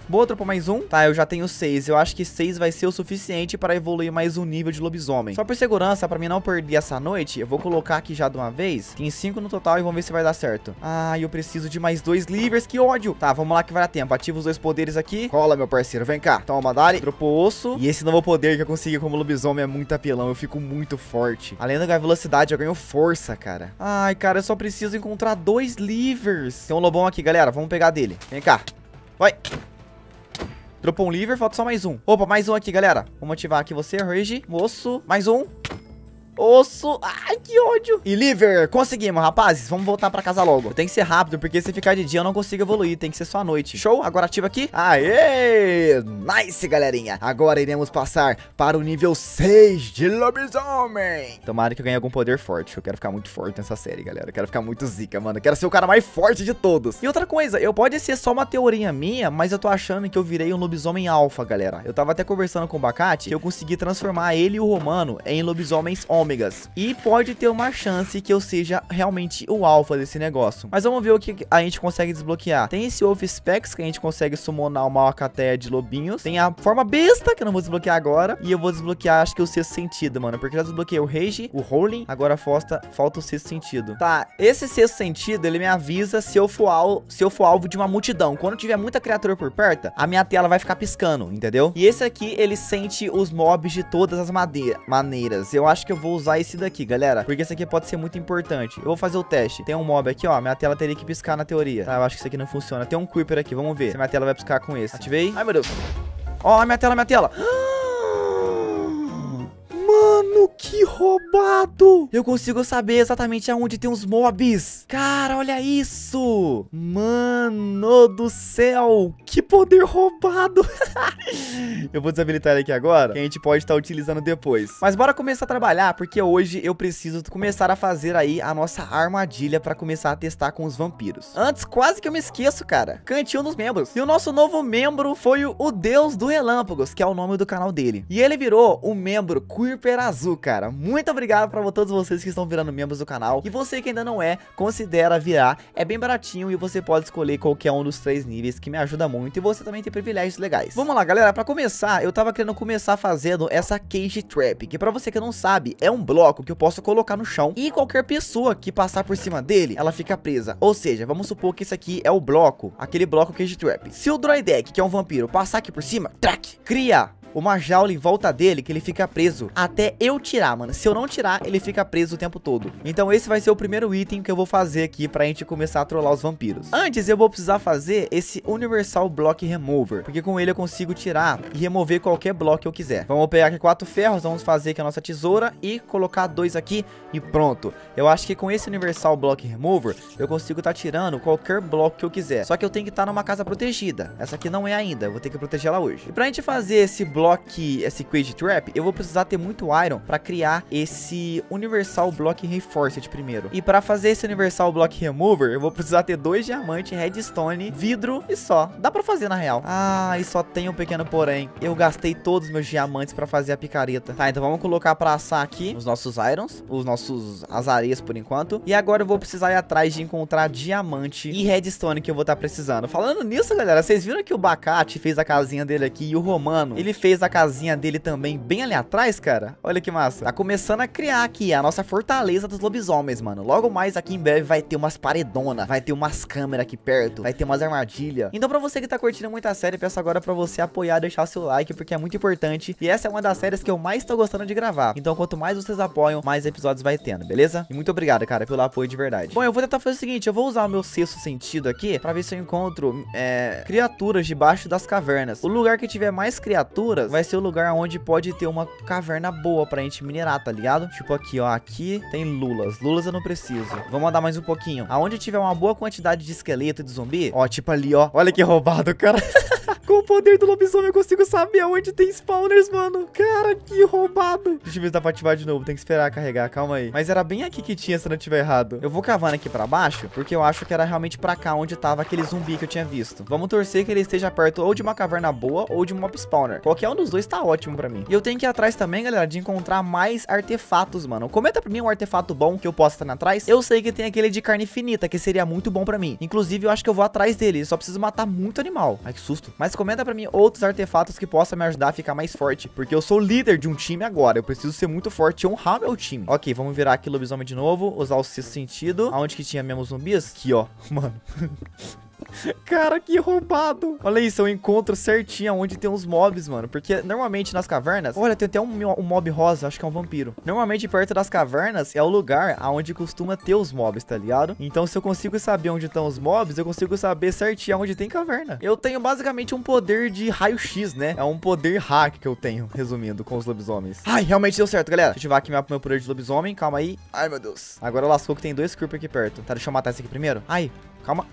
Boa, dropou mais um. Tá, eu já tenho seis. Eu acho que seis vai ser o suficiente para evoluir mais um nível de lobisomem. Só por segurança, pra mim não perder essa noite, eu vou colocar aqui já de uma vez. Tem cinco no total e vamos ver se vai dar certo. Ah, eu preciso de mais dois livers, que ódio. Tá, vamos lá que vai dar tempo. Ativa os dois poderes aqui. Rola, meu parceiro, vem cá. Toma, dali. Dropou osso. E esse novo poder que eu consegui como lobisomem é muito apelão. Eu fico muito forte. Além da velocidade, eu ganho força, cara. Ai, cara, eu só preciso encontrar dois livers. Tem um lobão aqui, galera. Vamos pegar dele. Vem cá. Vai. Dropou um liver, falta só mais um. Opa, mais um aqui, galera. Vamos ativar aqui você, Regi. Moço, mais um. Osso, ai que ódio. E liver, conseguimos, rapazes. Vamos voltar pra casa logo. Tem que ser rápido, porque se ficar de dia eu não consigo evoluir. Tem que ser só à noite. Show? Agora ativa aqui. Aê, nice, galerinha. Agora iremos passar para o nível seis de lobisomem. Tomara que eu ganhe algum poder forte. Eu quero ficar muito forte nessa série, galera. Eu quero ficar muito zica, mano. Eu quero ser o cara mais forte de todos. E outra coisa, eu pode ser só uma teoria minha, mas eu tô achando que eu virei um lobisomem alfa, galera. Eu tava até conversando com o Bacate que eu consegui transformar ele e o Romano em lobisomens ômegas. E pode ter uma chance que eu seja realmente o alfa desse negócio. Mas vamos ver o que a gente consegue desbloquear. Tem esse Wolf Specs, que a gente consegue summonar uma alcateia de lobinhos. Tem a forma besta, que eu não vou desbloquear agora. E eu vou desbloquear, acho que o sexto sentido, mano. Porque eu já desbloqueei o Rage, o Rolling. Agora falta, falta o sexto sentido. Tá, esse sexto sentido, ele me avisa se eu for alvo, se eu for alvo de uma multidão. Quando tiver muita criatura por perto, a minha tela vai ficar piscando, entendeu? E esse aqui, ele sente os mobs de todas as maneiras. Eu acho que eu vou usar esse daqui, galera, porque esse aqui pode ser muito importante. Eu vou fazer o teste. Tem um mob aqui, ó. Minha tela teria que piscar na teoria. Tá, eu acho que isso aqui não funciona. Tem um Creeper aqui, vamos ver se minha tela vai piscar com esse. Ativei. Ai, meu Deus. Ó, minha tela, minha tela. Mano, que roubado. Eu consigo saber exatamente aonde tem os mobs. Cara, olha isso. Mano do céu. Que poder roubado. Eu vou desabilitar ele aqui agora, que a gente pode estar utilizando depois. Mas bora começar a trabalhar, porque hoje eu preciso começar a fazer aí a nossa armadilha pra começar a testar com os vampiros. Antes, quase que eu me esqueço, cara. Cantinho dos membros. E o nosso novo membro foi o, o Deus do Relâmpagos, que é o nome do canal dele. E ele virou o membro Creeper Azul, cara. Muito obrigado pra todos vocês que estão virando membros do canal. E você que ainda não é, considera virar. É bem baratinho e você pode escolher qualquer um dos três níveis, que me ajuda muito. E você também tem privilégios legais. Vamos lá, galera. Pra começar, eu tava querendo começar fazendo essa Cage Trap, que pra você que não sabe, é um bloco que eu posso colocar no chão e qualquer pessoa que passar por cima dele, ela fica presa. Ou seja, vamos supor que esse aqui é o bloco, aquele bloco Cage Trap. Se o Droidek, que é um vampiro, passar aqui por cima, track, cria uma jaula em volta dele que ele fica preso até eu tirar, mano. Se eu não tirar, ele fica preso o tempo todo. Então esse vai ser o primeiro item que eu vou fazer aqui pra gente começar a trollar os vampiros. Antes eu vou precisar fazer esse Universal Block Remover, porque com ele eu consigo tirar e remover qualquer bloco que eu quiser. Vamos pegar aqui quatro ferros, vamos fazer aqui a nossa tesoura e colocar dois aqui e pronto. Eu acho que com esse Universal Block Remover eu consigo estar tá tirando qualquer bloco que eu quiser. Só que eu tenho que estar tá numa casa protegida. Essa aqui não é ainda, eu vou ter que proteger ela hoje. E pra gente fazer esse bloco Block, esse Cage Trap, eu vou precisar ter muito Iron pra criar esse Universal Block Reinforced primeiro. E pra fazer esse Universal Block Remover, eu vou precisar ter dois diamantes, redstone, vidro e só. Dá pra fazer na real. Ah, e só tem um pequeno porém. Eu gastei todos os meus diamantes pra fazer a picareta. Tá, então vamos colocar pra assar aqui os nossos Irons, os nossos as areias por enquanto. E agora eu vou precisar ir atrás de encontrar diamante e redstone que eu vou estar tá precisando. Falando nisso, galera, vocês viram que o Bacate fez a casinha dele aqui e o Romano, ele fez a casinha dele também bem ali atrás, cara? Olha que massa. Tá começando a criar aqui a nossa fortaleza dos lobisomens, mano. Logo mais aqui em breve vai ter umas paredonas, vai ter umas câmeras aqui perto, vai ter umas armadilhas. Então pra você que tá curtindo muito a série, peço agora pra você apoiar, deixar seu like, porque é muito importante. E essa é uma das séries que eu mais tô gostando de gravar. Então quanto mais vocês apoiam, mais episódios vai tendo, beleza? E muito obrigado, cara, pelo apoio de verdade. Bom, eu vou tentar fazer o seguinte, eu vou usar o meu sexto sentido aqui pra ver se eu encontro é, criaturas debaixo das cavernas. O lugar que tiver mais criaturas vai ser o lugar onde pode ter uma caverna boa pra gente minerar, tá ligado? Tipo aqui, ó, aqui tem lulas. Lulas eu não preciso. Vamos andar mais um pouquinho. Aonde tiver uma boa quantidade de esqueleto e de zumbi, ó, tipo ali, ó. Olha que roubado, cara. Com o poder do lobisomem eu consigo saber aonde tem spawners, mano. Cara, que roubado. Deixa eu ver se dá pra ativar de novo. Tem que esperar carregar, calma aí. Mas era bem aqui que tinha, se não tiver errado. Eu vou cavando aqui pra baixo, porque eu acho que era realmente pra cá onde tava aquele zumbi que eu tinha visto. Vamos torcer que ele esteja perto ou de uma caverna boa ou de um mob spawner. Qualquer um dos dois tá ótimo pra mim. E eu tenho que ir atrás também, galera, de encontrar mais artefatos, mano. Comenta pra mim um artefato bom que eu possa estar atrás. Eu sei que tem aquele de carne infinita, que seria muito bom pra mim. Inclusive, eu acho que eu vou atrás dele. Eu só preciso matar muito animal. Ai, que susto. Mas comenta pra mim outros artefatos que possam me ajudar a ficar mais forte, porque eu sou líder de um time agora, eu preciso ser muito forte e honrar meu time. Ok, vamos virar aqui lobisomem de novo, usar o sexto sentido. Aonde que tinha mesmo zumbis? Aqui, ó, mano. Cara, que roubado. Olha isso, eu encontro certinho onde tem os mobs, mano. Porque normalmente nas cavernas... Olha, tem até um, um mob rosa, acho que é um vampiro. Normalmente perto das cavernas é o lugar onde costuma ter os mobs, tá ligado? Então se eu consigo saber onde estão os mobs, eu consigo saber certinho onde tem caverna. Eu tenho basicamente um poder de raio-x, né? É um poder hack que eu tenho, resumindo, com os lobisomens. Ai, realmente deu certo, galera. Deixa eu ativar aqui meu, meu poder de lobisomem. Calma aí. Ai, meu Deus. Agora lascou que tem dois creeper aqui perto. Tá, deixa eu matar esse aqui primeiro. Ai, calma.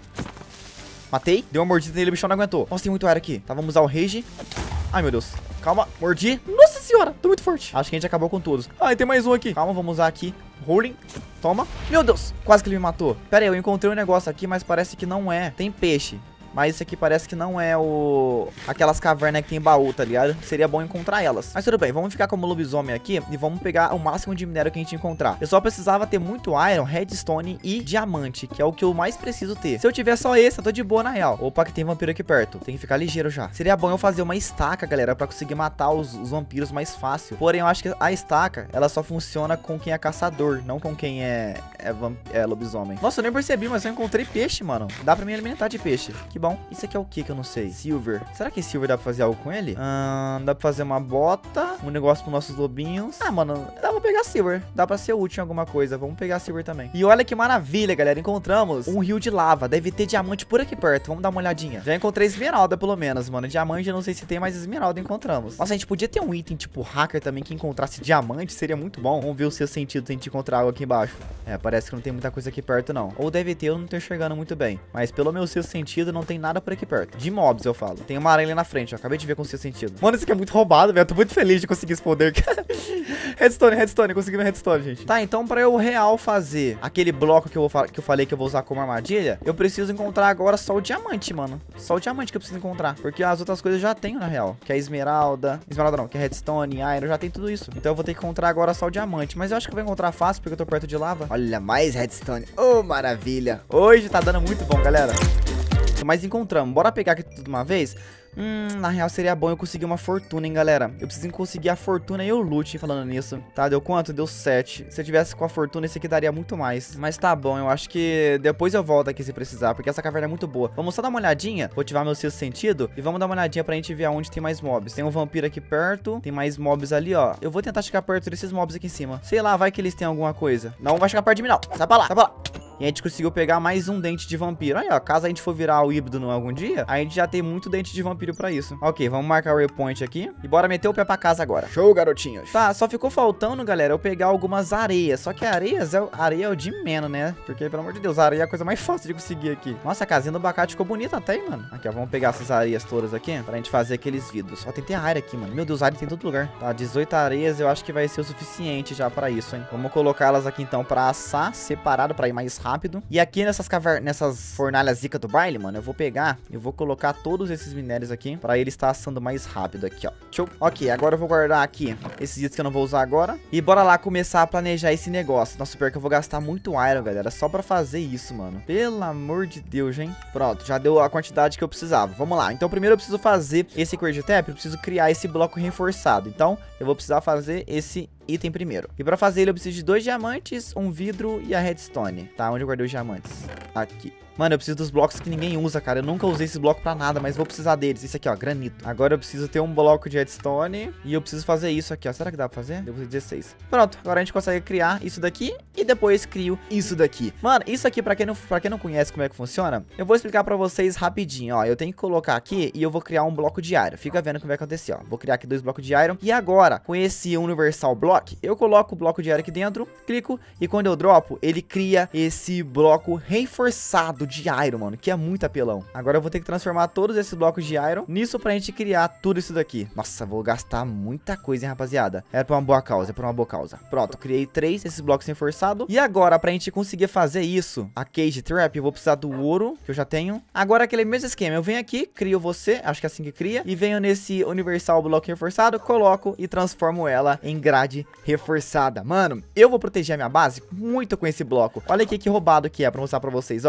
Matei. Deu uma mordida nele, o bichão não aguentou. Nossa, tem muito ar aqui. Tá, vamos usar o rage. Ai, meu Deus. Calma, mordi. Nossa senhora, tô muito forte. Acho que a gente acabou com todos. Ai, tem mais um aqui. Calma, vamos usar aqui. Rolling. Toma. Meu Deus, quase que ele me matou. Pera aí, eu encontrei um negócio aqui, mas parece que não é. Tem peixe. Mas isso aqui parece que não é o... aquelas cavernas que tem baú, tá ligado? Seria bom encontrar elas. Mas tudo bem, vamos ficar como lobisomem aqui e vamos pegar o máximo de minério que a gente encontrar. Eu só precisava ter muito iron, redstone e diamante, que é o que eu mais preciso ter. Se eu tiver só esse, eu tô de boa na real. Opa, que tem vampiro aqui perto. Tem que ficar ligeiro já. Seria bom eu fazer uma estaca, galera, pra conseguir matar os, os vampiros mais fácil. Porém, eu acho que a estaca, ela só funciona com quem é caçador, não com quem é, é, vamp... é lobisomem. Nossa, eu nem percebi, mas eu encontrei peixe, mano. Dá pra me alimentar de peixe. Que bom. Isso aqui é o que que eu não sei? Silver. Será que Silver dá pra fazer algo com ele? Ah, dá pra fazer uma bota, um negócio pros nossos lobinhos. Ah, mano, dá pra pegar Silver. Dá pra ser útil em alguma coisa. Vamos pegar Silver também. E olha que maravilha, galera. Encontramos um rio de lava. Deve ter diamante por aqui perto. Vamos dar uma olhadinha. Já encontrei esmeralda, pelo menos, mano. Diamante eu não sei se tem, mas esmeralda encontramos. Nossa, a gente podia ter um item tipo hacker também que encontrasse diamante. Seria muito bom. Vamos ver o seu sentido se a gente encontrar algo aqui embaixo. É, parece que não tem muita coisa aqui perto, não. Ou deve ter, eu não tô enxergando muito bem. Mas pelo meu seu sentido, não tem nada por aqui perto. De mobs, eu falo. Tem uma aranha ali na frente, ó. Acabei de ver com o seu sentido. Mano, isso aqui é muito roubado, velho. Eu tô muito feliz de conseguir esse poder. Redstone, redstone. Consegui meu redstone, gente. Tá, então pra eu real fazer aquele bloco que eu, vou que eu falei que eu vou usar como armadilha, eu preciso encontrar agora só o diamante, mano. Só o diamante que eu preciso encontrar. Porque as outras coisas eu já tenho, na real. Que é esmeralda. Esmeralda não, que é redstone, iron. Já tem tudo isso. Então eu vou ter que encontrar agora só o diamante. Mas eu acho que eu vou encontrar fácil porque eu tô perto de lava. Olha, mais redstone. Ô, oh, maravilha. Hoje tá dando muito bom, galera. Mas encontramos. Bora pegar aqui tudo de uma vez? Hum, na real seria bom eu conseguir uma fortuna, hein, galera. Eu preciso conseguir a fortuna e o loot, falando nisso. Tá, deu quanto? Deu sete. Se eu tivesse com a fortuna, esse aqui daria muito mais. Mas tá bom, eu acho que depois eu volto aqui se precisar, porque essa caverna é muito boa. Vamos só dar uma olhadinha, vou ativar meu sexto sentido e vamos dar uma olhadinha pra gente ver aonde tem mais mobs. Tem um vampiro aqui perto, tem mais mobs ali, ó. Eu vou tentar chegar perto desses mobs aqui em cima. Sei lá, vai que eles têm alguma coisa. Não vai chegar perto de mim, não. Sai pra lá, sai pra lá. E a gente conseguiu pegar mais um dente de vampiro. Aí, ó, caso a gente for virar o híbrido algum dia, a gente já tem muito dente de vampiro pra isso. Ok, vamos marcar o waypoint aqui e bora meter o pé pra casa agora. Show, garotinhos. Tá, só ficou faltando, galera, eu pegar algumas areias. Só que areias, é, areia é o de menos, né? Porque, pelo amor de Deus, a areia é a coisa mais fácil de conseguir aqui. Nossa, a casinha do abacate ficou bonita até, hein, mano. Aqui, ó, vamos pegar essas areias todas aqui pra gente fazer aqueles vidros. Ó, tem até área aqui, mano. Meu Deus, área tem em todo lugar. Tá, dezoito areias eu acho que vai ser o suficiente já pra isso, hein. Vamos colocá-las aqui, então, pra assar, separado pra ir mais rápido. E aqui nessas cavernas, nessas fornalhas zica do baile, mano, eu vou pegar, eu vou colocar todos esses minérios aqui pra ele estar assando mais rápido aqui, ó. Show. Ok, agora eu vou guardar aqui esses itens que eu não vou usar agora. E bora lá começar a planejar esse negócio. Nossa, pior que eu vou gastar muito iron, galera, só pra fazer isso, mano. Pelo amor de Deus, hein. Pronto, já deu a quantidade que eu precisava. Vamos lá. Então primeiro eu preciso fazer esse cord tap, eu preciso criar esse bloco reforçado. Então eu vou precisar fazer esse item primeiro. E pra fazer ele eu preciso de dois diamantes, um vidro e a redstone. Tá, onde eu guardei os diamantes? Aqui. Mano, eu preciso dos blocos que ninguém usa, cara. Eu nunca usei esse bloco pra nada, mas vou precisar deles. Isso aqui, ó, granito. Agora eu preciso ter um bloco de redstone e eu preciso fazer isso aqui, ó. Será que dá pra fazer? Deu dezesseis. Pronto, agora a gente consegue criar isso daqui e depois crio isso daqui. Mano, isso aqui, pra quem não, pra quem não conhece como é que funciona, eu vou explicar pra vocês rapidinho, ó. Eu tenho que colocar aqui e eu vou criar um bloco de iron. Fica vendo o que vai acontecer, ó. Vou criar aqui dois blocos de iron. E agora, com esse universal block, eu coloco o bloco de iron aqui dentro, clico e quando eu dropo, ele cria esse bloco reforçado de iron, mano, que é muito apelão. Agora eu vou ter que transformar todos esses blocos de iron nisso pra gente criar tudo isso daqui. Nossa, vou gastar muita coisa, hein, rapaziada. É pra uma boa causa, é pra uma boa causa. Pronto, criei três desses blocos reforçados. E agora, pra gente conseguir fazer isso, a cage trap, eu vou precisar do ouro, que eu já tenho. Agora, aquele mesmo esquema, eu venho aqui, crio você, acho que é assim que cria, e venho nesse universal bloco reforçado, coloco e transformo ela em grade reforçada. Mano, eu vou proteger a minha base muito com esse bloco. Olha aqui que roubado que é pra mostrar pra vocês, ó. Eu vou colocar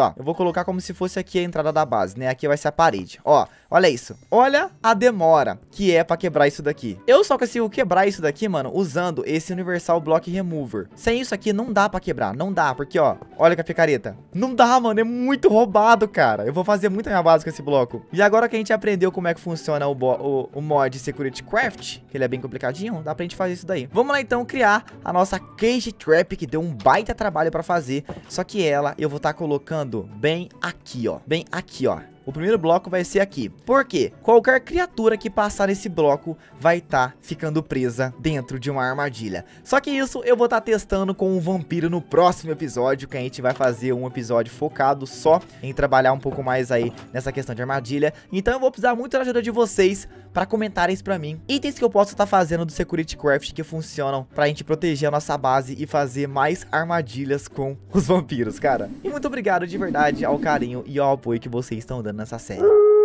colocar como se fosse aqui a entrada da base, né? Aqui vai ser a parede. Ó, olha isso. Olha a demora que é pra quebrar isso daqui. Eu só consigo quebrar isso daqui, mano, usando esse Universal Block Remover. Sem isso aqui não dá pra quebrar, não dá, porque ó, olha que a picareta. Não dá, mano, é muito roubado, cara. Eu vou fazer muita minha base com esse bloco. E agora que a gente aprendeu como é que funciona o, o, o mod Security Craft, que ele é bem complicadinho, dá pra gente fazer isso daí. Vamos lá então criar a nossa Cage Trap, que deu um baita trabalho pra fazer. Só que ela eu vou estar colocando bem aqui, ó. Bem aqui, ó. O primeiro bloco vai ser aqui. Por quê? Qualquer criatura que passar nesse bloco vai estar tá ficando presa dentro de uma armadilha. Só que isso eu vou estar tá testando com um vampiro no próximo episódio, que a gente vai fazer um episódio focado só em trabalhar um pouco mais aí nessa questão de armadilha. Então eu vou precisar muito da ajuda de vocês para comentarem isso pra mim. Itens que eu posso estar tá fazendo do Security Craft que funcionam pra gente proteger a nossa base e fazer mais armadilhas com os vampiros, cara. E muito obrigado de verdade ao carinho e ao apoio que vocês estão dando nessa série.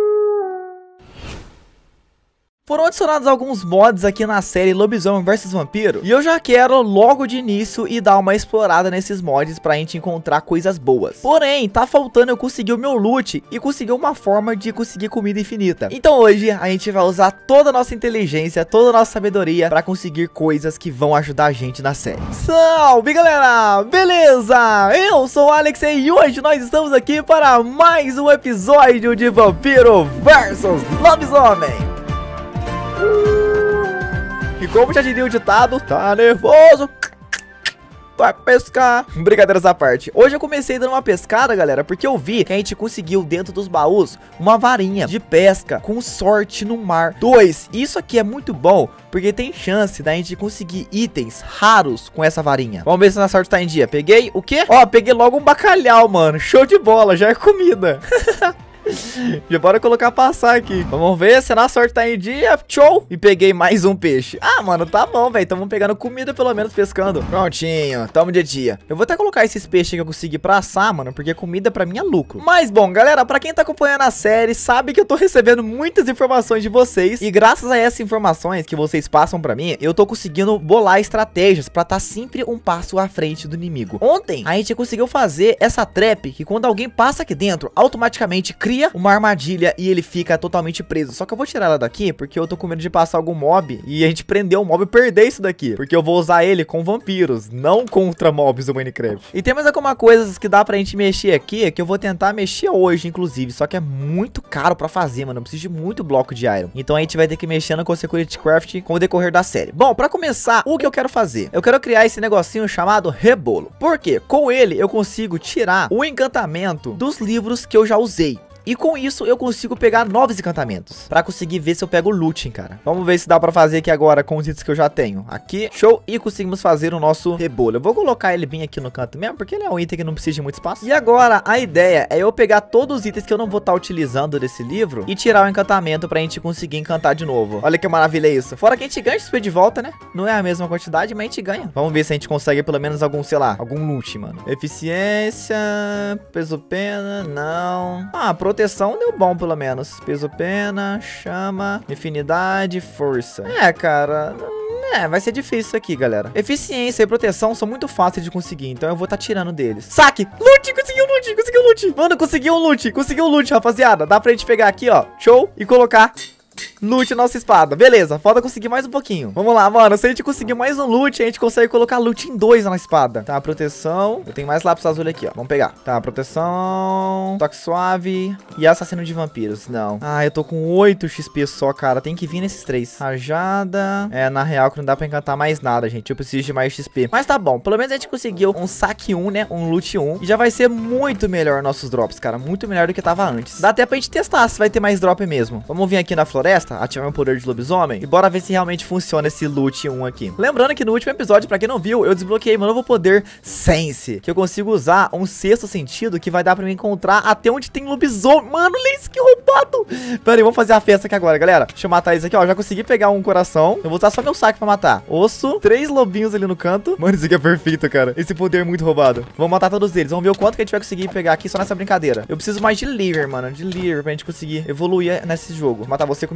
Foram adicionados alguns mods aqui na série Lobisomem versus Vampiro. E eu já quero logo de início ir dar uma explorada nesses mods pra gente encontrar coisas boas. Porém, tá faltando eu conseguir o meu loot e conseguir uma forma de conseguir comida infinita. Então hoje a gente vai usar toda a nossa inteligência, toda a nossa sabedoria pra conseguir coisas que vão ajudar a gente na série. Salve galera, beleza? Eu sou o Alex e hoje nós estamos aqui para mais um episódio de Vampiro versus Lobisomem. E como já diria o ditado, tá nervoso? Vai pescar. Brincadeiras à parte. Hoje eu comecei dando uma pescada, galera, porque eu vi que a gente conseguiu dentro dos baús uma varinha de pesca com sorte no mar. Dois, isso aqui é muito bom, porque tem chance da gente conseguir itens raros com essa varinha. Vamos ver se a sorte tá em dia. Peguei o quê? Ó, peguei logo um bacalhau, mano. Show de bola, já é comida. Já bora colocar passar aqui. Vamos ver se na sorte tá em dia. Show! E peguei mais um peixe. Ah, mano, tá bom, velho. Tamo pegando comida, pelo menos pescando. Prontinho, tamo de dia. Eu vou até colocar esses peixes que eu consegui pra assar, mano, porque comida pra mim é lucro. Mas bom, galera, pra quem tá acompanhando a série, sabe que eu tô recebendo muitas informações de vocês. E graças a essas informações que vocês passam pra mim, eu tô conseguindo bolar estratégias pra tá sempre um passo à frente do inimigo. Ontem, a gente conseguiu fazer essa trap, que quando alguém passa aqui dentro, automaticamente cria uma armadilha e ele fica totalmente preso. Só que eu vou tirar ela daqui porque eu tô com medo de passar algum mob e a gente prender o mob e perder isso daqui, porque eu vou usar ele com vampiros, não contra mobs do Minecraft. E tem mais alguma coisa que dá pra gente mexer aqui, que eu vou tentar mexer hoje, inclusive, só que é muito caro pra fazer, mano. Eu preciso de muito bloco de iron. Então a gente vai ter que ir mexendo com o Security Craft com o decorrer da série. Bom, pra começar, o que eu quero fazer? Eu quero criar esse negocinho chamado Rebolo. Por quê? Com ele eu consigo tirar o encantamento dos livros que eu já usei. E com isso eu consigo pegar novos encantamentos pra conseguir ver se eu pego o looting, cara. Vamos ver se dá pra fazer aqui agora com os itens que eu já tenho. Aqui, show. E conseguimos fazer o nosso rebolo. Eu vou colocar ele bem aqui no canto mesmo, porque ele é um item que não precisa de muito espaço. E agora a ideia é eu pegar todos os itens que eu não vou estar utilizando desse livro e tirar o encantamento pra gente conseguir encantar de novo. Olha que maravilha isso. Fora que a gente ganha X P de volta, né? Não é a mesma quantidade, mas a gente ganha. Vamos ver se a gente consegue pelo menos algum, sei lá, algum loot, mano. Eficiência, peso pena, não. Ah, proteção deu bom, pelo menos. Peso pena, chama, afinidade, força. É, cara... É, vai ser difícil isso aqui, galera. Eficiência e proteção são muito fáceis de conseguir, então eu vou estar tá tirando deles. Saque! Loot! Conseguiu loot! Conseguiu loot! Mano, conseguiu loot! Conseguiu loot, rapaziada. Dá pra gente pegar aqui, ó. Show! E colocar... loot nossa espada, beleza, falta conseguir mais um pouquinho. Vamos lá, mano, se a gente conseguir mais um loot, a gente consegue colocar loot em dois na espada. Tá, proteção, eu tenho mais lápis azul aqui, ó, vamos pegar. Tá, proteção, toque suave e assassino de vampiros, não. Ah, eu tô com oito X P só, cara, tem que vir nesses três. Rajada, é, na real que não dá pra encantar mais nada, gente, eu preciso de mais X P. Mas tá bom, pelo menos a gente conseguiu um saque um, né, um loot um, e já vai ser muito melhor nossos drops, cara, muito melhor do que tava antes. Dá até pra gente testar se vai ter mais drop mesmo. Vamos vir aqui na floresta, ativar meu poder de lobisomem e bora ver se realmente funciona esse loot um aqui. Lembrando que no último episódio, pra quem não viu, eu desbloqueei meu novo poder Sense, que eu consigo usar um sexto sentido que vai dar pra me encontrar até onde tem lobisomem. Mano, olha isso, que roubado. Pera aí, vamos fazer a festa aqui agora, galera. Deixa eu matar eles aqui, ó. Já consegui pegar um coração. Eu vou usar só meu saque pra matar. Osso, três lobinhos ali no canto. Mano, isso aqui é perfeito, cara. Esse poder é muito roubado. Vamos matar todos eles. Vamos ver o quanto que a gente vai conseguir pegar aqui só nessa brincadeira. Eu preciso mais de liver, mano. De liver pra gente conseguir evoluir nesse jogo. Vou matar você com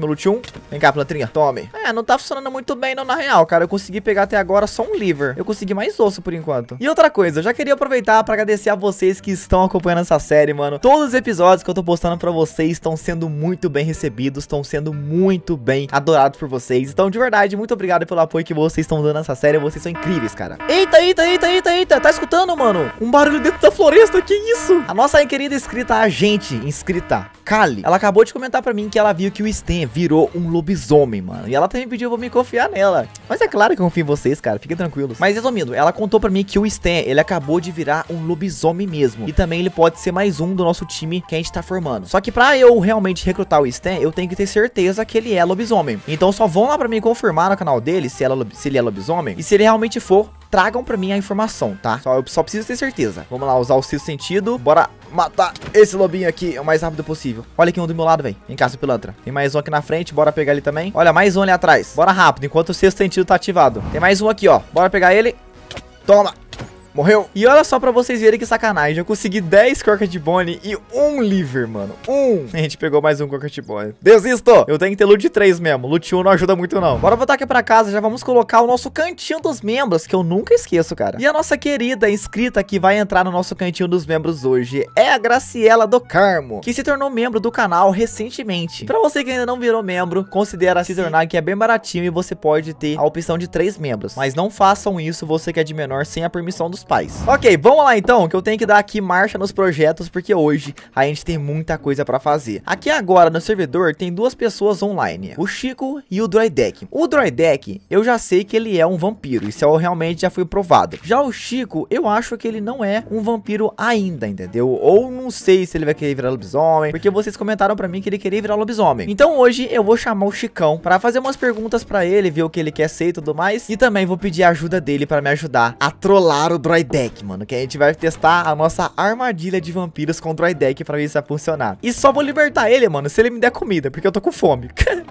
meu loot um. Vem cá, plantrinha. Tome. É, não tá funcionando muito bem não, na real, cara. Eu consegui pegar até agora só um liver. Eu consegui mais osso por enquanto. E outra coisa, eu já queria aproveitar pra agradecer a vocês que estão acompanhando essa série, mano. Todos os episódios que eu tô postando pra vocês estão sendo muito bem recebidos, estão sendo muito bem adorados por vocês. Então, de verdade, muito obrigado pelo apoio que vocês estão dando nessa série. Vocês são incríveis, cara. Eita, eita, eita, eita, eita. Tá escutando, mano? Um barulho dentro da floresta. Que isso? A nossa querida inscrita, a gente, inscrita, Kali, ela acabou de comentar pra mim que ela viu que o Stan virou um lobisomem, mano. E ela também pediu pra me confiar nela. Mas é claro que eu confio em vocês, cara. Fiquem tranquilos. Mas resumindo, ela contou pra mim que o Stan, ele acabou de virar um lobisomem mesmo. E também ele pode ser mais um do nosso time que a gente tá formando. Só que pra eu realmente recrutar o Stan, eu tenho que ter certeza que ele é lobisomem. Então só vão lá pra mim confirmar no canal dele se, ela, se ele é lobisomem. E se ele realmente for, tragam pra mim a informação, tá? Só, eu só preciso ter certeza. Vamos lá, usar o sexto sentido. Bora matar esse lobinho aqui o mais rápido possível. Olha aqui um do meu lado, velho. Vem cá, seu pilantra. Tem mais um aqui na frente, bora pegar ele também. Olha, mais um ali atrás. Bora rápido, enquanto o sexto sentido tá ativado. Tem mais um aqui, ó. Bora pegar ele. Toma. Morreu. E olha só pra vocês verem que sacanagem. Eu consegui dez Crockett Bonnie e um liver, mano. Um. A gente pegou mais um Crockett Bonnie. Desisto. Eu tenho que ter loot três mesmo. Loot um não ajuda muito, não. Bora voltar aqui pra casa. Já vamos colocar o nosso cantinho dos membros, que eu nunca esqueço, cara. E a nossa querida inscrita que vai entrar no nosso cantinho dos membros hoje é a Graciela do Carmo, que se tornou membro do canal recentemente. Pra você que ainda não virou membro, considera se tornar, que é bem baratinho e você pode ter a opção de três membros. Mas não façam isso, você que é de menor, sem a permissão dos pais. Ok, vamos lá então, que eu tenho que dar aqui marcha nos projetos, porque hoje a gente tem muita coisa pra fazer. Aqui agora no servidor tem duas pessoas online, o Chico e o Droidek. O Droidek, eu já sei que ele é um vampiro, isso realmente já foi provado. Já o Chico, eu acho que ele não é um vampiro ainda, entendeu? Ou não sei se ele vai querer virar lobisomem, porque vocês comentaram pra mim que ele queria virar lobisomem. Então hoje eu vou chamar o Chicão pra fazer umas perguntas pra ele, ver o que ele quer ser e tudo mais. E também vou pedir a ajuda dele pra me ajudar a trollar o Droidek, mano, que a gente vai testar a nossa armadilha de vampiros com o Droidek pra ver se vai funcionar. E só vou libertar ele, mano, se ele me der comida, porque eu tô com fome.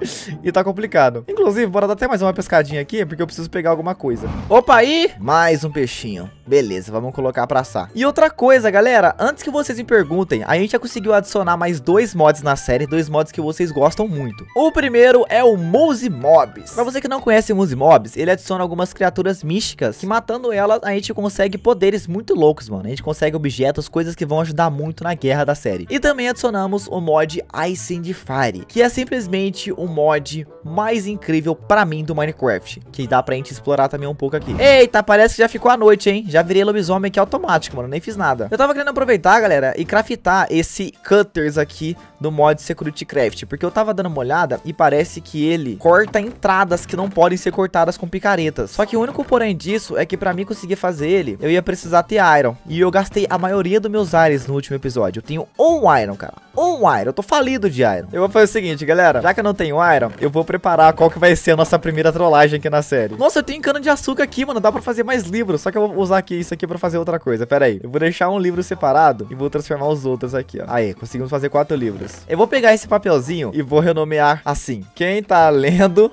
E tá complicado. Inclusive, bora dar até mais uma pescadinha aqui, porque eu preciso pegar alguma coisa. Opa, aí! Mais um peixinho. Beleza, vamos colocar pra assar. E outra coisa, galera, antes que vocês me perguntem, a gente já conseguiu adicionar mais dois mods na série, dois mods que vocês gostam muito. O primeiro é o Mose Mobs. Pra você que não conhece o Mose Mobs, ele adiciona algumas criaturas místicas, que matando elas, a gente consegue poderes muito loucos, mano. A gente consegue objetos, coisas que vão ajudar muito na guerra da série. E também adicionamos o mod Ice and Fire, que é simplesmente o mod mais incrível pra mim do Minecraft, que dá pra gente explorar também um pouco aqui. Eita, parece que já ficou à noite, hein? Já virei lobisomem aqui automático, mano. Nem fiz nada. Eu tava querendo aproveitar, galera, e craftar esse cutters aqui do mod Security Craft, porque eu tava dando uma olhada e parece que ele corta entradas que não podem ser cortadas com picaretas. Só que o único porém disso é que pra mim conseguir fazer ele, eu ia precisar ter Iron. E eu gastei a maioria dos meus Irons no último episódio. Eu tenho um Iron, cara. Um Iron. Eu tô falido de Iron. Eu vou fazer o seguinte, galera. Já que eu não tenho Iron, eu vou preparar qual que vai ser a nossa primeira trollagem aqui na série. Nossa, eu tenho cana de açúcar aqui, mano. Dá pra fazer mais livros. Só que eu vou usar aqui isso aqui pra fazer outra coisa. Pera aí. Eu vou deixar um livro separado e vou transformar os outros aqui, ó. Aí, conseguimos fazer quatro livros. Eu vou pegar esse papelzinho e vou renomear assim. Quem tá lendo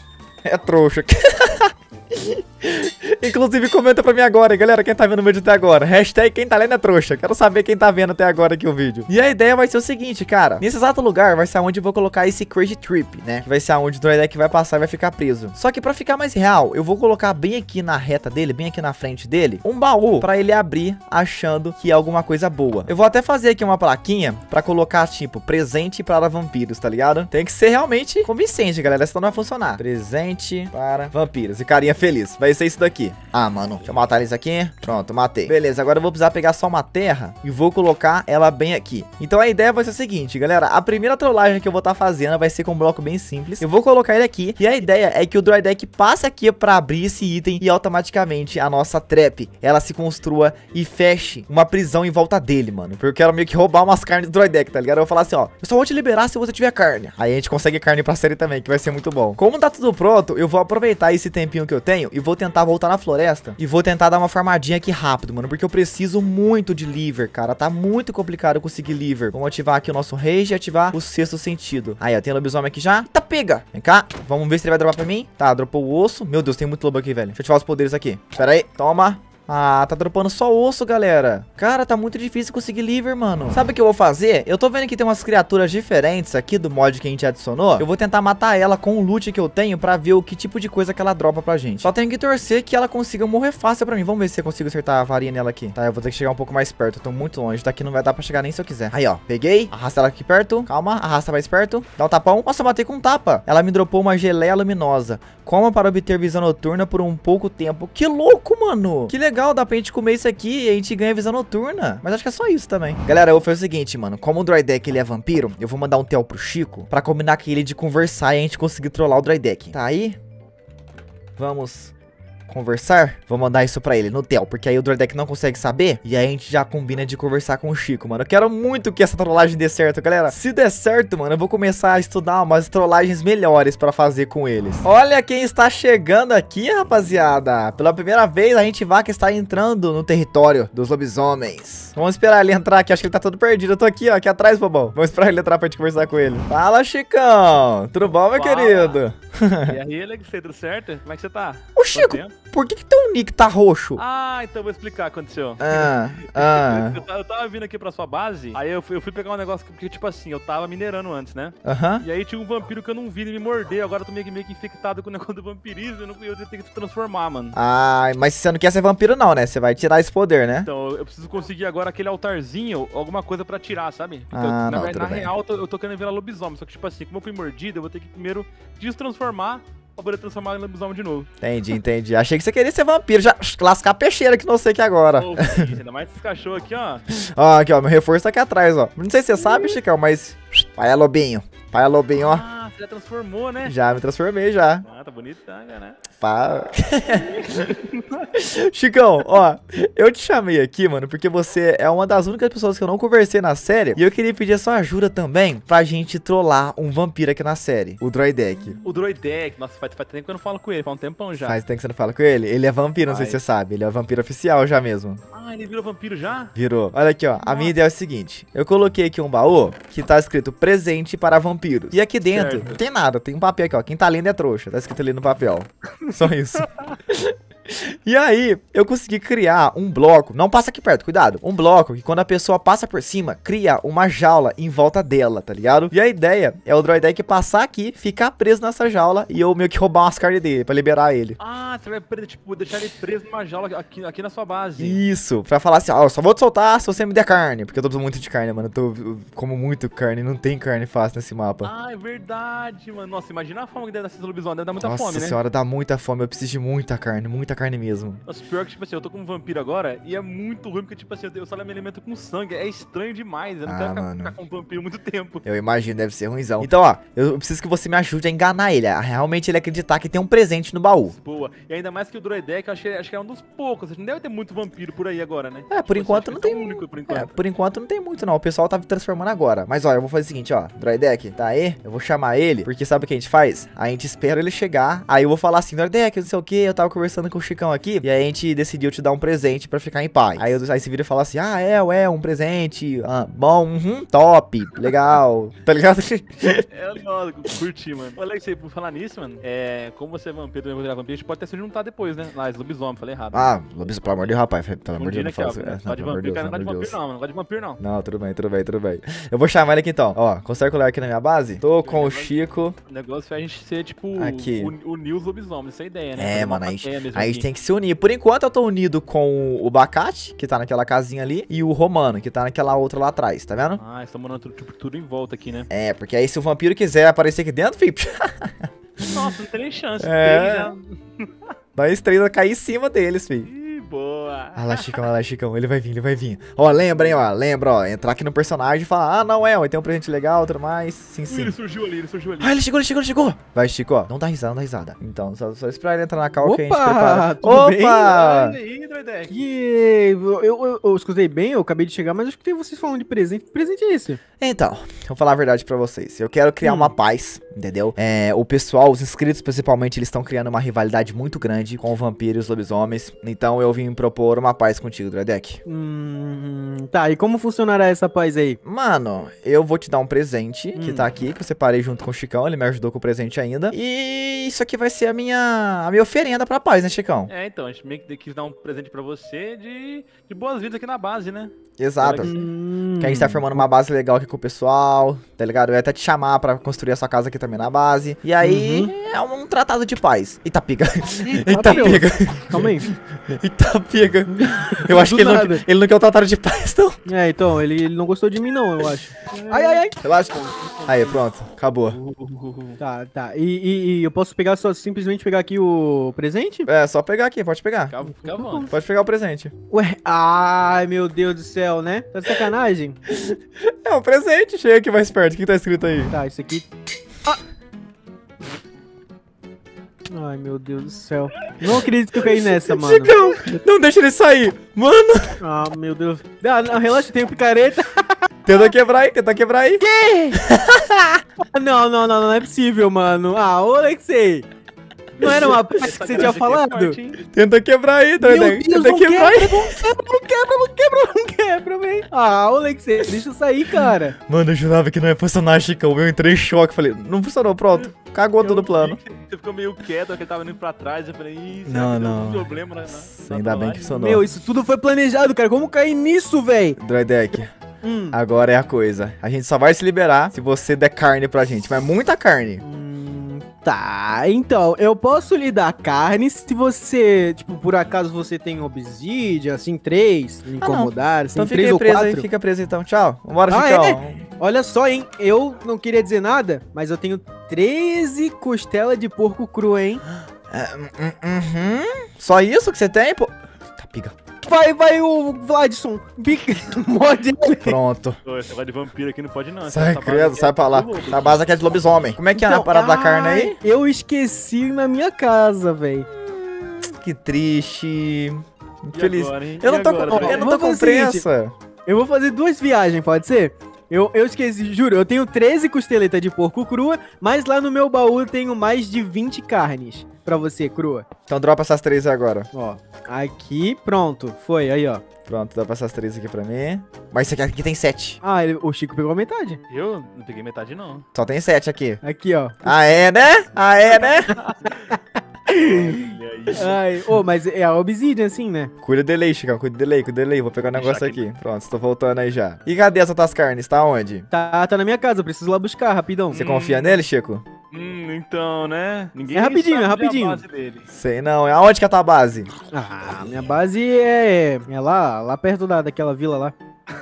é trouxa. Inclusive, comenta pra mim agora, galera, quem tá vendo o vídeo até agora. Hashtag quem tá lendo é trouxa. Quero saber quem tá vendo até agora aqui o vídeo. E a ideia vai ser o seguinte, cara. Nesse exato lugar vai ser onde eu vou colocar esse Crazy Trip, né? Que vai ser onde o Droidek vai passar e vai ficar preso. Só que pra ficar mais real, eu vou colocar bem aqui na reta dele, bem aqui na frente dele, um baú pra ele abrir achando que é alguma coisa boa. Eu vou até fazer aqui uma plaquinha pra colocar, tipo, presente para vampiros, tá ligado? Tem que ser realmente convincente, galera, senão não vai funcionar. Presente para vampiros. E carinha feliz. Vai ser isso daqui. Ah, mano, deixa eu matar eles aqui. Pronto, matei. Beleza, agora eu vou precisar pegar só uma terra e vou colocar ela bem aqui. Então a ideia vai ser o seguinte, galera. A primeira trollagem que eu vou estar tá fazendo vai ser com um bloco bem simples. Eu vou colocar ele aqui e a ideia é que o Droidek passe aqui pra abrir esse item e automaticamente a nossa trap, ela se construa e feche uma prisão em volta dele, mano. Porque eu quero meio que roubar umas carnes do Droidek, tá ligado? Eu vou falar assim, ó, eu só vou te liberar se você tiver carne. Aí a gente consegue carne pra série também, que vai ser muito bom. Como tá tudo pronto, eu vou aproveitar esse tempinho que eu tenho e vou tentar voltar na floresta e vou tentar dar uma farmadinha aqui rápido, mano, porque eu preciso muito de liver, cara. Tá muito complicado eu conseguir liver. Vamos ativar aqui o nosso rage e ativar o sexto sentido. Aí, ó, tem lobisomem aqui já. Tá, pega. Vem cá. Vamos ver se ele vai dropar pra mim. Tá, dropou o osso. Meu Deus, tem muito lobo aqui, velho. Deixa eu ativar os poderes aqui. Pera aí. Toma. Ah, tá dropando só osso, galera. Cara, tá muito difícil conseguir liver, mano. Sabe o que eu vou fazer? Eu tô vendo que tem umas criaturas diferentes aqui do mod que a gente adicionou. Eu vou tentar matar ela com o loot que eu tenho pra ver o que tipo de coisa que ela dropa pra gente. Só tenho que torcer que ela consiga morrer fácil pra mim. Vamos ver se eu consigo acertar a varinha nela aqui. Tá, eu vou ter que chegar um pouco mais perto. Eu tô muito longe. Daqui não vai dar pra chegar nem se eu quiser. Aí, ó. Peguei. Arrasta ela aqui perto. Calma. Arrasta mais perto. Dá um tapão. Nossa, eu matei com um tapa. Ela me dropou uma geleia luminosa. Coma para obter visão noturna por um pouco tempo. Que louco, mano. Que legal. Dá pra gente comer isso aqui e a gente ganha visão noturna. Mas acho que é só isso também. Galera, eu vou fazer o seguinte, mano. Como o Drydeck ele é vampiro, eu vou mandar um tel pro Chico pra combinar com ele de conversar e a gente conseguir trollar o Drydeck. Tá aí? Vamos conversar? Vou mandar isso pra ele no tel, porque aí o Drydeck não consegue saber. E aí a gente já combina de conversar com o Chico, mano. Eu quero muito que essa trollagem dê certo, galera. Se der certo, mano, eu vou começar a estudar umas trollagens melhores pra fazer com eles. Olha quem está chegando aqui, rapaziada. Pela primeira vez, a gente vai que está entrando no território dos lobisomens. Vamos esperar ele entrar aqui. Acho que ele tá todo perdido. Eu tô aqui, ó, aqui atrás, bobão. Vamos esperar ele entrar pra gente conversar com ele. Fala, Chicão. Tudo bom, meu Fala. querido? E aí, Alexei, tudo certo? Como é que você tá? Ô, Chico, por que que teu nick tá roxo? Ah, então eu vou explicar o que aconteceu. Ah, ah. Eu, eu tava vindo aqui pra sua base, aí eu fui, eu fui pegar um negócio, porque tipo assim, eu tava minerando antes, né? Aham. E aí tinha um vampiro que eu não vi, ele me mordeu, agora eu tô meio que, meio que infectado com o negócio do vampirismo, eu, não, eu tenho que se transformar, mano. Ah, mas você não quer ser vampiro não, né? Você vai tirar esse poder, né? Então, eu preciso conseguir agora aquele altarzinho, alguma coisa pra tirar, sabe? Porque Ah, eu, na não, verdade, tudo na bem. real, eu tô, eu tô querendo virar lobisomem, só que tipo assim, como eu fui mordido, eu vou ter que primeiro destransformar pra poder transformar em lobisomem de novo. Entendi, entendi. Achei que você queria ser vampiro. Já lascar a peixeira que não sei que agora. Ô, filho, ainda mais esses cachorros aqui, ó. Ó, aqui, ó. Meu reforço tá aqui atrás, ó. Não sei se você sabe, Chicão, mas... Pai é lobinho. Pai é lobinho, ó. Ah, você já transformou, né? Já me transformei, já. Ah, tá bonitanga, né? Pá. Chicão, ó, eu te chamei aqui, mano, porque você é uma das únicas pessoas que eu não conversei na série. E eu queria pedir a sua ajuda também pra gente trollar um vampiro aqui na série, o Drydeck. O Drydeck, nossa, faz, faz tempo que eu não falo com ele, faz um tempão já. Faz tempo que você não fala com ele? Ele é vampiro, não sei se você sabe. Ele é vampiro oficial já mesmo. Ah, ele virou vampiro já? Virou. Olha aqui, ó. A minha ideia é o seguinte. Eu coloquei aqui um baú que tá escrito presente para vampiros. E aqui dentro Certo. não tem nada. Tem um papel aqui, ó. Quem tá lendo é trouxa. Tá escrito ali no papel. Só isso. E aí, eu consegui criar um bloco. Não passa aqui perto, cuidado. Um bloco que quando a pessoa passa por cima, cria uma jaula em volta dela, tá ligado? E a ideia é o Drydeck passar aqui, ficar preso nessa jaula e eu meio que roubar umas carnes dele pra liberar ele. Ah, você vai pre- tipo, deixar ele preso numa jaula aqui, aqui na sua base. Isso, pra falar assim, ó, eu só vou te soltar se você me der carne. Porque eu tô precisando muito de carne, mano. Eu tô eu como muito carne, não tem carne fácil nesse mapa. Ah, é verdade, mano. Nossa, imagina a fome que deve dar esses lobisomens, deve dar muita Nossa fome, né? senhora, dá muita fome. Eu preciso de muita carne, muita carne mesmo. Nossa, pior que, tipo assim, eu tô como vampiro agora e é muito ruim, porque, tipo assim, eu só me alimento com sangue. É estranho demais. Eu não Ah, quero ficar, mano. ficar com um vampiro muito tempo. Eu imagino, deve ser ruimzão. Então, ó, eu preciso que você me ajude a enganar ele. A realmente ele acreditar que tem um presente no baú. Boa. E ainda mais que o Drydeck, eu acho que, acho que é um dos poucos. Não deve ter muito vampiro por aí agora, né? É, por Tipo, enquanto acho não que esse tem é o único, por É, enquanto. por enquanto não tem muito não, o pessoal tá me transformando agora. Mas ó, eu vou fazer o seguinte, ó, Drydeck, tá aí? Eu vou chamar ele, porque sabe o que a gente faz? A gente espera ele chegar, aí eu vou falar assim, Drydeck, não sei o que, eu tava conversando com o Chicão aqui, e aí a gente decidiu te dar um presente pra ficar em paz. Aí, eu, aí esse vídeo fala assim, ah, é, é, um presente, ah, bom, uhum, top, legal, tá ligado? É, nossa, curti, mano. Olha aí, por falar nisso, mano, é, como você é vampiro, também vou virar vampiro, a gente pode até se juntar depois, né? Lá, esse lobisomem, falei errado. Ah, lobisomem, pelo amor de Deus, rapaz, pelo amor de Deus, não aqui, ó. fala assim. É, não, Gosto de pelo amor de vampiro, Deus, cara, não pelo gosto de amor de vampiro Deus. não, mano. Não gosto de vampiro não. Não, tudo bem, tudo bem, tudo bem. Eu vou chamar ele aqui então. Ó, com o circular aqui na minha base. Tô com o Chico. O negócio é a gente ser, tipo, Aqui. o- unir os lobisomens, essa é a ideia, né? É, Fazer uma mano, a gente, plateia mesmo a gente aqui. tem que se unir. Por enquanto eu tô unido com o Bacate, que tá naquela casinha ali, e o Romano, que tá naquela outra lá atrás, tá vendo? Ah, estão morando tudo, tipo, tudo em volta aqui, né? É, porque aí se o vampiro quiser aparecer aqui dentro, filho, Nossa, não tem nem chance. É. Três já... nós três vai cair em cima deles, filho. Ih, boa. Ah lá, Chicão, ah lá, Chicão, ele vai vir, ele vai vir. Ó, lembra, hein, ó, lembra, ó, entrar aqui no personagem e falar, ah, não é, ó, tem um presente legal, tudo mais, sim, Ui, sim. ele surgiu ali, ele surgiu ali. Ah, ele chegou, ele chegou, ele chegou. Vai, Chico, ó, não dá risada, não dá risada. Então, só, só esperar ele entrar na cal que a gente Opa, prepara. tudo Opa! bem? Olha aí, Drydeck. Que eu, eu, eu, eu escutei bem, eu acabei de chegar, mas eu escutei vocês falando de presente. Que presente é esse? Então, vou falar a verdade pra vocês. Eu quero criar Hum. uma paz, entendeu? É, o pessoal, os inscritos principalmente, eles estão criando uma rivalidade muito grande com o vampiro e os lobisomens. Então eu vim propor uma paz contigo, Drydeck. Hum, tá, e como funcionará essa paz aí? Mano, eu vou te dar um presente que Hum. tá aqui, que eu separei junto com o Chicão, ele me ajudou com o presente ainda. E isso aqui vai ser a minha, a minha oferenda pra paz, né, Chicão? É, então, a gente meio que quis dar um presente presente pra você de, de boas-vindas aqui na base, né? Exato. Hum. Que a gente tá formando uma base legal aqui com o pessoal, tá ligado? Eu ia até te chamar pra construir a sua casa aqui também na base. E aí, Uhum. é um, um tratado de paz. Eita, piga. Eita, Eita, piga. Calma aí. Eita, piga. Eu acho Do que ele não, nada. ele não quer o tratado de paz, não. É, então, ele, ele não gostou de mim não, eu acho. Ai, ai, ai. Relaxa. Aí, pronto. Acabou. Tá, tá. E, e- e eu posso pegar só, simplesmente pegar aqui o presente? É, só pegar aqui, pode pegar. Fica, fica à vontade. Pode pegar o presente. Ué, ai, meu Deus do céu, né? Tá de sacanagem? É um presente. Chega aqui mais perto. O que tá escrito aí? Tá, isso aqui... Ah! Ai, meu Deus do céu. Não acredito que eu caí nessa, mano. Chicão, não deixa ele sair. Mano. Ah, meu Deus. Ah, não, relaxa, tem um picareta. Tenta quebrar aí, tenta quebrar aí. Não, não, não, não é possível, mano. Ah, ô Alexei. Não era uma paz que você tinha falado? Tenta quebrar aí, Meu Droidek. Deus, Tenta não quebrar aí. quebra, não quebra, não quebra, não quebra, velho. Ah, ô Alexei, deixa eu sair, cara. Mano, eu jurava que não ia funcionar, Chicão. Eu entrei em choque. Falei, não funcionou, pronto. Cagou todo o plano. Você ficou meio quieto, que ele tava indo pra trás. Eu falei, ih, será Não, que deu não. algum problema, né? Ainda bem que funcionou. Meu, isso tudo foi planejado, cara. Como cair nisso, velho? Droidek, Hum. agora é a coisa. A gente só vai se liberar se você der carne pra gente. Mas muita carne. Hum, tá, então, eu posso lhe dar carne se você, tipo, por acaso você tem obsidian, assim, três, me Ah, não. incomodar, assim, Então fica três aí ou preso aí, quatro. fica preso então. Tchau. Vambora, Ah, Chicão. Olha só, hein, eu não queria dizer nada, mas eu tenho treze costelas de porco cru, hein. É, hum, uhum. Só isso que você tem, pô? Tá, piga. Vai, vai o Vladson, pica, morde ele. Pronto. Ô, esse negócio de vampiro aqui não pode não. Sai, essa base credo, aqui sai é pra lá. tudo louco. A base aqui é de lobisomem. Como é que é a Então, parada da carne ai, aí? Eu esqueci na minha casa, velho. Que triste. E Infeliz. agora, hein? Eu não E tô agora, com, Droidek? eu não tô Vamos com fazer o seguinte. pressa. Eu vou fazer duas viagens, pode ser? Eu, eu esqueci, juro, eu tenho treze costeletas de porco crua, mas lá no meu baú eu tenho mais de vinte carnes pra você, crua. Então dropa essas três aí agora. Ó, aqui, pronto, foi, aí ó. Pronto, dropa essas três aqui pra mim. Mas isso aqui, aqui tem sete. Ah, ele- o Chico pegou a metade. Eu não peguei metade, não. Só tem sete aqui. Aqui, ó. Ah, é, né? Ah, é, né? E aí? Ai, ô, mas é a obsidian, assim, né? Cuida dele aí, Chicão. Cuida dele aí, cuida dele aí. Vou pegar o Deixa negócio aqui. aqui. Pronto, estou voltando aí já. E cadê as outras carnes? Tá onde? Tá, tá na minha casa, eu preciso lá buscar, rapidão. Você confia nele, Chico? Hum, então, né? Ninguém É rapidinho, sabe é a rapidinho. base dele. Sei não. Aonde que é a tua base? Ah, minha base é, é lá, lá perto da, daquela vila lá.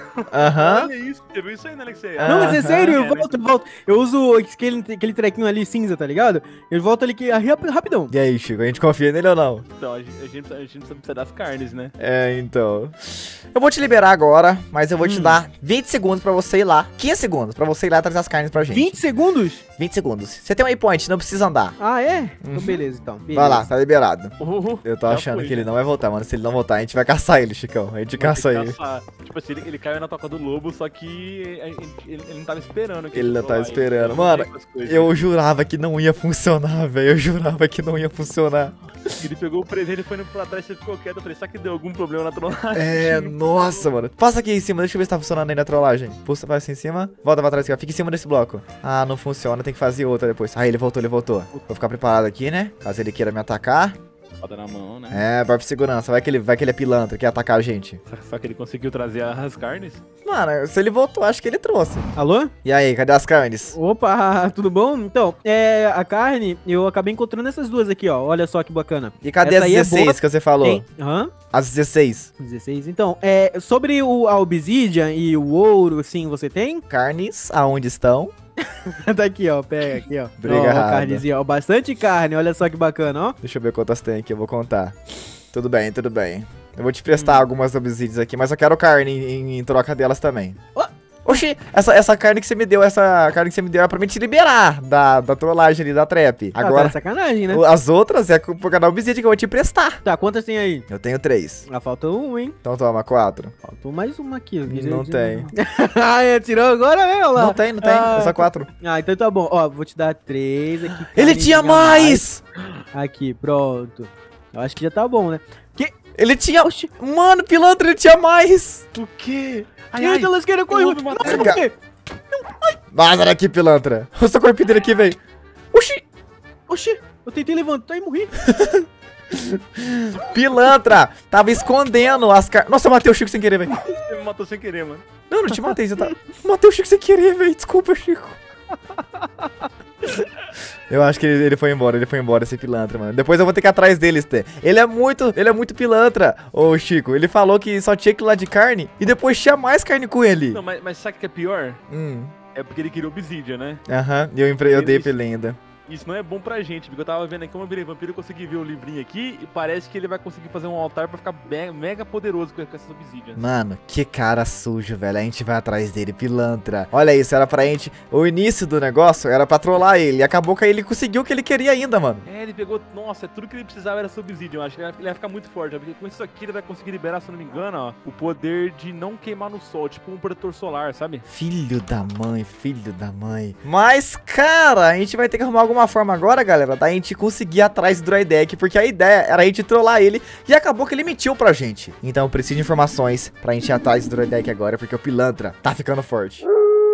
Aham. Olha isso, você viu isso aí, né, Alexei? Ah. Não, mas é Aham. sério, eu É, volto, eu volto. Eu uso aquele, aquele trequinho ali cinza, tá ligado? Eu volto ali que ah, rap- rapidão. E aí, Chico? A gente confia nele ou não? Então, a gente, a gente, a gente precisa das carnes, né? É, então. Eu vou te liberar agora, mas eu vou te Hum. dar vinte segundos pra você ir lá. quinze segundos pra você ir lá trazer as carnes pra gente. vinte segundos? vinte segundos. Você tem um waypoint, não precisa andar. Ah, é? Então Uhum. beleza, então. Beleza. Vai lá, tá liberado. Uhul. Eu tô Já achando foi. que ele não vai voltar, mano. Se ele não voltar, a gente vai caçar ele, Chicão. A gente caça Vai ter ele. que caçar. Tipo assim, ele, ele caiu na toca do lobo, só que a gente- ele, ele não tava esperando. que Ele não fosse tava lá, esperando. ele Mano, essas coisas. Eu jurava que não ia funcionar, velho. Eu jurava que não ia funcionar. Ele pegou o presente e foi indo pra trás, você ficou quieto. Eu falei, será que deu algum problema na trollagem? É, nossa, mano. Passa aqui em cima, deixa eu ver se tá funcionando aí na trollagem. Puxa, vai assim em cima. Volta pra trás aqui, ó. Fica em cima desse bloco. Ah, não funciona, tem que fazer outra depois. Ah, ele voltou, ele voltou. Vou ficar preparado aqui, né? Caso ele queira me atacar. Roda na mão, né? É, bora pra segurança. Vai que ele, vai que ele é pilantra, quer atacar a gente. Só- Só que ele conseguiu trazer as carnes. Mano, se ele voltou, acho que ele trouxe. Alô? E aí, cadê as carnes? Opa, tudo bom? Então, é, a carne, eu acabei encontrando essas duas aqui, ó. Olha só que bacana. E cadê Essa as aí é dezesseis boa. que você falou? Tem. Hã? As dezesseis. dezesseis. Então, é, sobre o, a obsidian e o ouro, assim, você tem? Carnes, aonde estão? Tá aqui, ó. Pega aqui, ó. Obrigado. Ó, a carnezinha, ó. Bastante carne, olha só que bacana, ó. Deixa eu ver quantas tem aqui, eu vou contar. Tudo bem, tudo bem. Eu vou te prestar algumas obsidians aqui, mas eu quero carne em, em troca delas também. Ó. Oxi, essa, essa carne que você me deu, essa carne que você me deu é pra me te liberar da, da trollagem ali, da trap. Ah, tá Agora, de sacanagem, né? o- as outras é por causa da obsidian que eu vou te prestar. Tá, quantas tem aí? Eu tenho três. Ah, falta um, hein? Então toma, quatro. Faltou mais uma aqui. ó. Não tem. Ah, é, tirou agora, né? Olha lá. Não tem, não tem, Ah, é só quatro. Ah, então tá bom. Ó, vou te dar três aqui. Ele carnezinha tinha a mais! Aqui, pronto. Eu acho que já tá bom, né? Ele tinha... Mano, pilantra, ele tinha mais! O quê? Ai, Eita, ai, lasqueira, corre! eu vou me matar. Nossa, por quê? Vaza daqui, pilantra. Olha o seu corpinho dele aqui, velho. Oxi! Oxi, eu tentei levantar e morri. Pilantra! Tava escondendo as cartas. Nossa, eu matei o Chico sem querer, velho. Você me matou sem querer, mano. Não, não te matei, você tá... Matei o Chico sem querer, velho. Desculpa, Chico. Eu acho que ele, ele foi embora, ele foi embora, esse pilantra, mano. Depois eu vou ter que ir atrás dele, Sté. Ele é muito, ele é muito pilantra, ô Chico. Ele falou que só tinha aquilo lá de carne e depois tinha mais carne com ele. Não, mas, mas sabe o que é pior? Hum. É porque ele queria obsidian, né? Aham, e eu, empre... eu dei pra ele ainda. Isso não é bom pra gente, porque eu tava vendo aqui, como eu virei vampiro, eu consegui ver o livrinho aqui e parece que ele vai conseguir fazer um altar pra ficar mega, mega poderoso com, com essas obsidians. Mano, que cara sujo, velho. A gente vai atrás dele, pilantra. Olha isso, era pra gente... O início do negócio era pra trollar ele. E acabou que ele conseguiu o que ele queria ainda, mano. É, ele pegou... Nossa, tudo que ele precisava era essa obsidian. Eu acho que ele vai ficar muito forte, porque com isso aqui ele vai conseguir liberar, se eu não me engano, ó, o poder de não queimar no sol, tipo um protetor solar, sabe? Filho da mãe, filho da mãe. Mas, cara, a gente vai ter que arrumar alguma forma agora, galera. Galera, da gente conseguir ir atrás do Droidek, porque a ideia era a gente trollar ele e acabou que ele mentiu pra gente. Então eu preciso de informações pra gente ir atrás do Droidek agora, porque o pilantra tá ficando forte.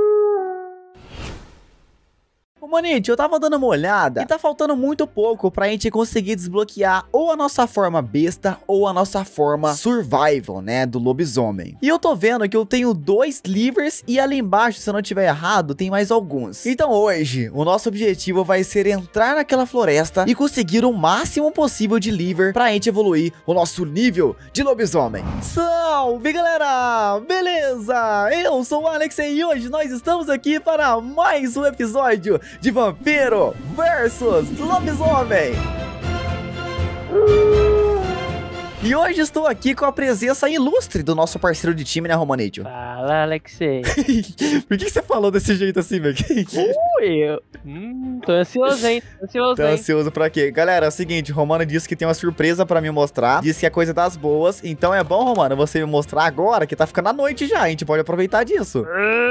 Ô, Manite, eu tava dando uma olhada e tá faltando muito pouco pra gente conseguir desbloquear ou a nossa forma besta ou a nossa forma survival, né, do lobisomem. E eu tô vendo que eu tenho dois livers e ali embaixo, se eu não tiver errado, tem mais alguns. Então hoje, o nosso objetivo vai ser entrar naquela floresta e conseguir o máximo possível de liver pra gente evoluir o nosso nível de lobisomem. Salve, galera! Beleza? Eu sou o Alex e hoje nós estamos aqui para mais um episódio de Vampiro versus Lobisomem. E hoje estou aqui com a presença ilustre do nosso parceiro de time, né, Romanito? Fala, Alexei. Por que você falou desse jeito assim, velho? Uh, eu... Hum, tô ansioso, hein? Tô ansioso, Tô hein? ansioso pra quê? Galera, é o seguinte, o Romano disse que tem uma surpresa pra me mostrar. Disse que é coisa das boas. Então é bom, Romano, você me mostrar agora que tá ficando à noite já. A gente pode aproveitar disso.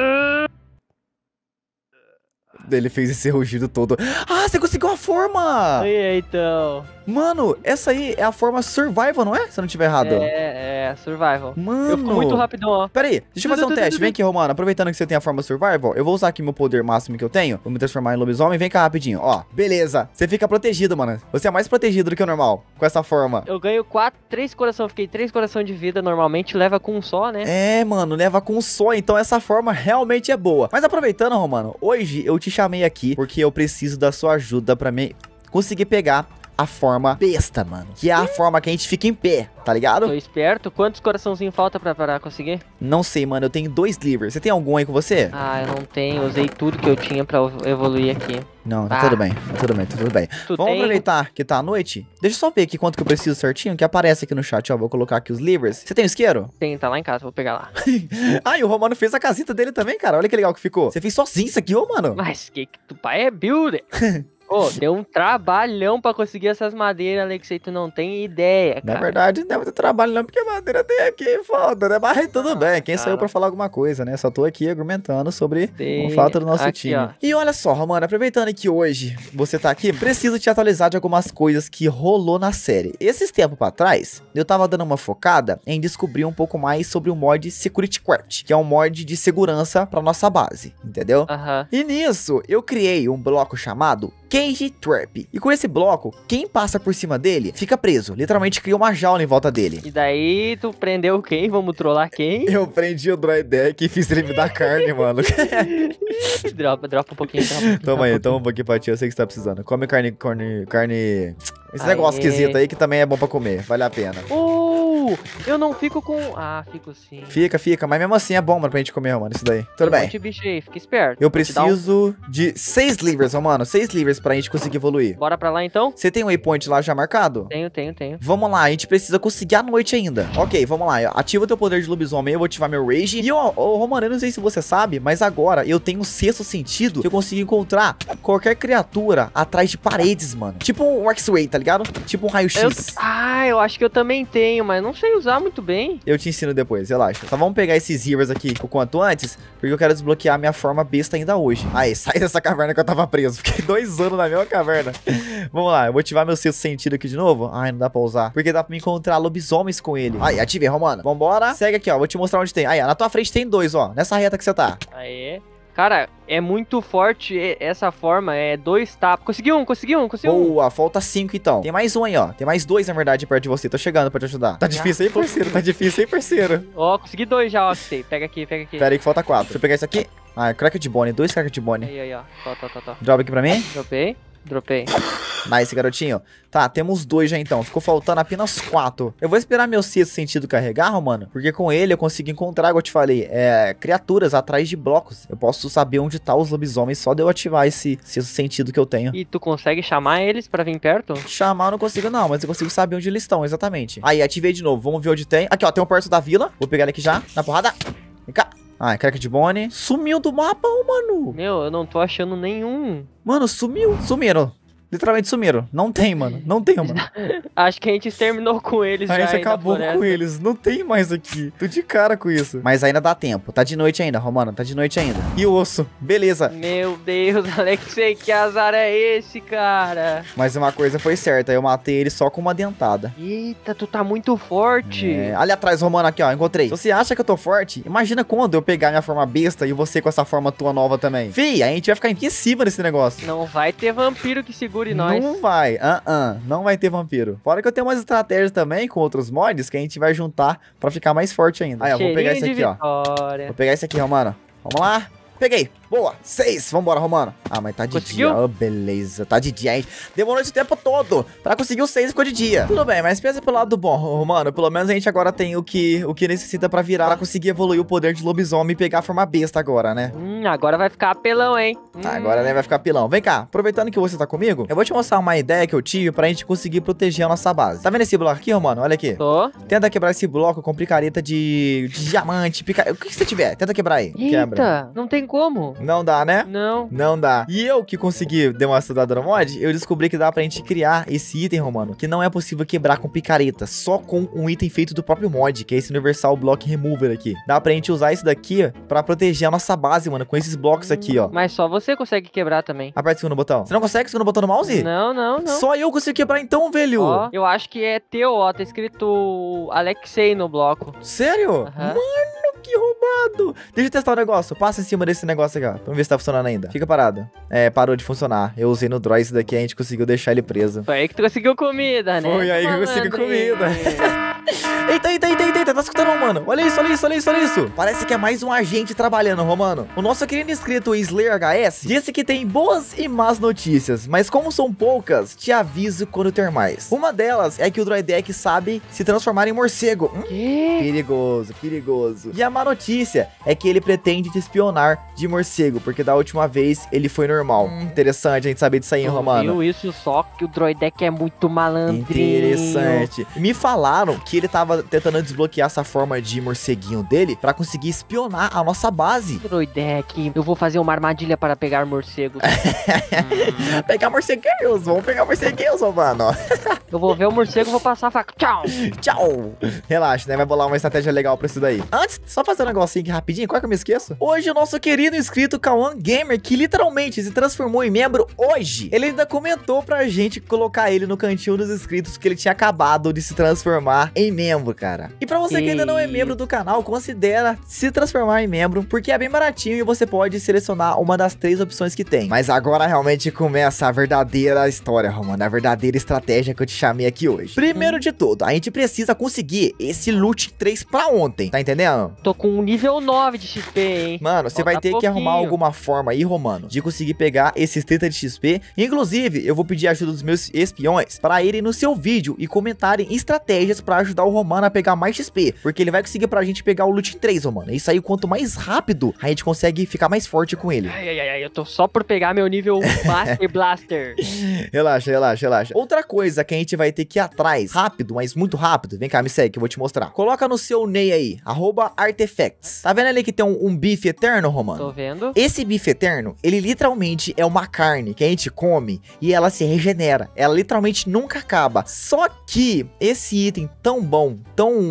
Ele fez esse rugido todo. Ah, você conseguiu a forma! E aí, então? Mano, essa aí é a forma survival, não é? Se eu não tiver errado. É, é, survival. Mano. Eu fico muito rapidão, ó. Pera aí, deixa eu fazer um teste. Vem aqui, Romano. Aproveitando que você tem a forma survival, eu vou usar aqui meu poder máximo que eu tenho. Vou me transformar em lobisomem. Vem cá rapidinho, ó. Beleza. Você fica protegido, mano. Você é mais protegido do que o normal com essa forma. Eu ganho quatro, três coração. Fiquei três coração de vida. Normalmente leva com um só, né? É, mano. Leva com um só. Então essa forma realmente é boa. Mas aproveitando, Romano, hoje eu te chamei aqui porque eu preciso da sua ajuda pra me conseguir pegar a forma besta, mano. Que é a forma que a gente fica em pé, tá ligado? Tô esperto. Quantos coraçãozinhos falta pra, pra conseguir? Não sei, mano. Eu tenho dois livros. Você tem algum aí com você? Ah, eu não tenho. Usei tudo que eu tinha pra evoluir aqui. Não, tá Ah. tudo bem. Tá tudo bem, tá tudo bem. Tu Vamos tem? aproveitar que tá à noite. Deixa eu só ver aqui quanto que eu preciso certinho, que aparece aqui no chat, ó. Vou colocar aqui os livros. Você tem o isqueiro? Tem, tá lá em casa. Vou pegar lá. Ah, e o Romano fez a casita dele também, cara. Olha que legal que ficou. Você fez sozinho isso aqui, ô, mano. Mas que que tu pai é builder? Ô, deu um trabalhão pra conseguir essas madeiras, Alexei, tu não tem ideia, Na cara. verdade, não é muito trabalho não, porque a madeira tem aqui, foda, né? Mas tudo bem, quem sou eu cara. pra falar alguma coisa, né? Só tô aqui argumentando sobre Tem o fato do nosso aqui, time. ó. E olha só, Romano, aproveitando que hoje você tá aqui, preciso te atualizar de algumas coisas que rolou na série. Esses tempos pra trás, eu tava dando uma focada em descobrir um pouco mais sobre o mod Security Craft, que é um mod de segurança pra nossa base, entendeu? Aham. E nisso, eu criei um bloco chamado Cage Trap. E com esse bloco, quem passa por cima dele fica preso. Literalmente cria uma jaula em volta dele. E daí, tu prendeu quem? Vamos trollar quem? Eu prendi o Droidek e fiz ele me dar carne, mano. dropa, dropa um pouquinho. Dropa, um pouquinho, Toma aí, dropa toma um pouquinho pra ti, eu sei que você tá precisando. Come carne, carne, carne... Esse Aê. negócio esquisito aí que também é bom pra comer, vale a pena. Uh, eu não fico com... Ah, fico sim. Fica, fica, mas mesmo assim é bom, mano, pra gente comer, mano, isso daí. Tudo Tem um bem. monte de bicho aí, fica esperto. Eu Vou te dar um- preciso de seis livers, ó, mano, seis livers pra gente conseguir evoluir. Bora pra lá então? Você tem um waypoint lá já marcado? Tenho, tenho, tenho. Vamos lá, a gente precisa conseguir a noite ainda. Ok, vamos lá. Ativa o teu poder de lobisomem, eu vou ativar meu rage. E, ó, ô, Romano, eu não sei se você sabe, mas agora eu tenho um sexto sentido que eu consigo encontrar qualquer criatura atrás de paredes, mano. Tipo um X-Ray, tá ligado? Tipo um Eu... raio-x. Ah, eu acho que eu também tenho, mas não sei usar muito bem. Eu te ensino depois, relaxa. Então vamos pegar esses heroes aqui o quanto antes, porque eu quero desbloquear a minha forma besta ainda hoje. Aí, sai dessa caverna que eu tava preso. Fiquei dois anos na mesma caverna. Vamos lá, eu vou ativar meu sexto sentido aqui de novo. Ai, não dá pra usar, porque dá pra me encontrar lobisomens com ele. Aí, ativei, Romano. Vambora. Segue aqui, ó, vou te mostrar onde tem. Aí, ó, na tua frente tem dois, ó, nessa reta que você tá. Aê. Cara, é muito forte e- essa forma, é dois tapas. Consegui um, consegui um, consegui um. Boa, falta cinco então. Tem mais um aí, ó. Tem mais dois, na verdade, perto de você. Tô chegando pra te ajudar. Tá difícil aí, parceiro? Tá difícil aí, parceiro? Ó, consegui dois já, ó. Sei. Pega aqui, pega aqui. Pera aí que falta quatro. Deixa eu pegar isso aqui. Ah, crack de bone. Dois crack de bone. Aí, aí, ó. Tó, tó, tó, tó. Drop aqui pra mim. Dropei, dropei. Nice, garotinho. Tá, temos dois já então. Ficou faltando apenas quatro. Eu vou esperar meu sexto sentido carregar, mano, porque com ele eu consigo encontrar, igual eu te falei, é, criaturas atrás de blocos. Eu posso saber onde tá os lobisomens só de eu ativar esse sexto sentido que eu tenho. E tu consegue chamar eles pra vir perto? Chamar eu não consigo não, mas eu consigo saber onde eles estão, exatamente. Aí, ativei de novo. Vamos ver onde tem. Aqui, ó, tem um perto da vila. Vou pegar ele aqui já, na porrada. Vem cá. Ah, crack de bone. Sumiu do mapa, ô, mano. Meu, eu não tô achando nenhum. Mano, sumiu. Sumiram. Literalmente sumiram. Não tem, mano. Não tem, mano. Acho que a gente exterminou com eles A já gente aí na acabou floresta. com eles. Não tem mais aqui. Tô de cara com isso. Mas ainda dá tempo. Tá de noite ainda, Romano. Tá de noite ainda. E o osso. Beleza. Meu Deus, Alexei, que azar é esse, cara? Mas uma coisa foi certa. Eu matei ele só com uma dentada. Eita, tu tá muito forte. É, ali atrás, Romano, aqui, ó. Encontrei. Se você acha que eu tô forte, imagina quando eu pegar minha forma besta e você com essa forma tua nova também. Fih, a gente vai ficar invencível nesse negócio. Não vai ter vampiro que segure nós. Não vai. Ah, ah, não vai ter vampiro. Fora que eu tenho umas estratégias também com outros mods que a gente vai juntar pra ficar mais forte ainda. Aí, ó, vou pegar esse Cheirinho aqui, de ó. vitória. Vou pegar esse aqui, Romano. Vamos lá. Peguei. Boa. Seis. Vambora, Romano. Ah, mas tá de Conseguiu? dia. Oh, beleza. Tá de dia, hein? Demorou esse tempo todo. Pra conseguir o seis ficou de dia. Tudo bem, mas pensa pelo lado bom, Romano. Pelo menos a gente agora tem o que, o que necessita pra virar, pra conseguir evoluir o poder de lobisomem e pegar a forma besta agora, né? Hum, agora vai ficar apelão, hein? Hum. Tá, agora né, vai ficar pilão. Vem cá, aproveitando que você tá comigo, eu vou te mostrar uma ideia que eu tive pra gente conseguir proteger a nossa base. Tá vendo esse bloco aqui, Romano? Olha aqui. Tô. Tenta quebrar esse bloco com picareta de, de diamante, pica... o que, que você tiver. Tenta quebrar aí. Quebra. Eita, não tem como. Não dá, né? Não. Não dá. E eu que consegui dar uma estudada no mod, eu descobri que dá pra gente criar esse item, Romano, que não é possível quebrar com picareta, só com um item feito do próprio mod, que é esse Universal Block Remover aqui. Dá pra gente usar isso daqui pra proteger a nossa base, mano, com esses blocos aqui, ó. Mas só você consegue quebrar também. Aperta o segundo botão. Você não consegue o segundo botão no mouse? Não, não, não. Só eu consigo quebrar então, velho. Ó, eu acho que é teu, ó. Tá escrito Alexei no bloco. Sério? Aham. Mano, que roubado. Deixa eu testar o negócio. Passa em cima desse negócio aqui, ó. Vamos ver se tá funcionando ainda. Fica parado. É, parou de funcionar. Eu usei no Droid daqui e a gente conseguiu deixar ele preso. Foi aí que tu conseguiu comida, né? Foi aí que eu consegui Malandrinho. comida. Eita, eita, eita, eita, eita, tá escutando, Romano? Olha isso, olha isso, olha isso, olha isso. Parece que é mais um agente trabalhando, Romano. O nosso querido inscrito Slayer H S disse que tem boas e más notícias, mas como são poucas, te aviso quando ter mais. Uma delas é que o Droidek sabe se transformar em morcego. Hum? Que? Perigoso, perigoso. E a má notícia é que ele pretende te espionar de morcego, porque da última vez ele foi normal. Hum, interessante a gente saber disso aí, hein, Tu Romano. viu isso só que o Droidek é muito malandrinho. Interessante. Me falaram que ele tava tentando desbloquear essa forma de morceguinho dele pra conseguir espionar a nossa base. Droidek, eu vou fazer uma armadilha para pegar morcegos. hum, Pegar morceguinhos, vamos pegar morceguinhos, ô, mano. eu vou ver o morcego e vou passar a faca. Tchau! Tchau. Relaxa, né? Vai bolar uma estratégia legal pra isso daí. Antes, só fazer um negocinho aqui rapidinho, qual é que eu me esqueço? Hoje o nosso querido inscrito Kawan Gamer, que literalmente se transformou em membro hoje, ele ainda comentou pra gente colocar ele no cantinho dos inscritos, que ele tinha acabado de se transformar em membro, cara. E pra você que ainda não é membro do canal, considera se transformar em membro, porque é bem baratinho e você pode selecionar uma das três opções que tem. Mas agora realmente começa a verdadeira história, Romano, a verdadeira estratégia que eu te chamei aqui hoje. Primeiro de tudo, a gente precisa conseguir esse loot três pra ontem, tá entendendo? Tô com um nível nove de X P, hein? Mano, você Falta vai ter que arrumar pouquinho. alguma forma aí, Romano, de conseguir pegar esses trinta de X P. Inclusive, eu vou pedir a ajuda dos meus espiões para irem no seu vídeo e comentarem estratégias pra ajudar o Romano a pegar mais X P, porque ele vai conseguir pra gente pegar o loot três, Romano. Isso aí, quanto mais rápido, a gente consegue ficar mais forte com ele. Ai, ai, ai, ai, eu tô só por pegar meu nível Master Blaster. Relaxa, relaxa, relaxa. Outra coisa que a gente vai ter que ir atrás, rápido, mas muito rápido. Vem cá, me segue que eu vou te mostrar. Coloca no seu Ney aí, arroba Artifacts. Tá vendo ali que tem um, um bife eterno, Romano? Tô vendo. Esse bife eterno, ele literalmente é uma carne que a gente come e ela se regenera. Ela literalmente nunca acaba. Só que esse item tão bom, tão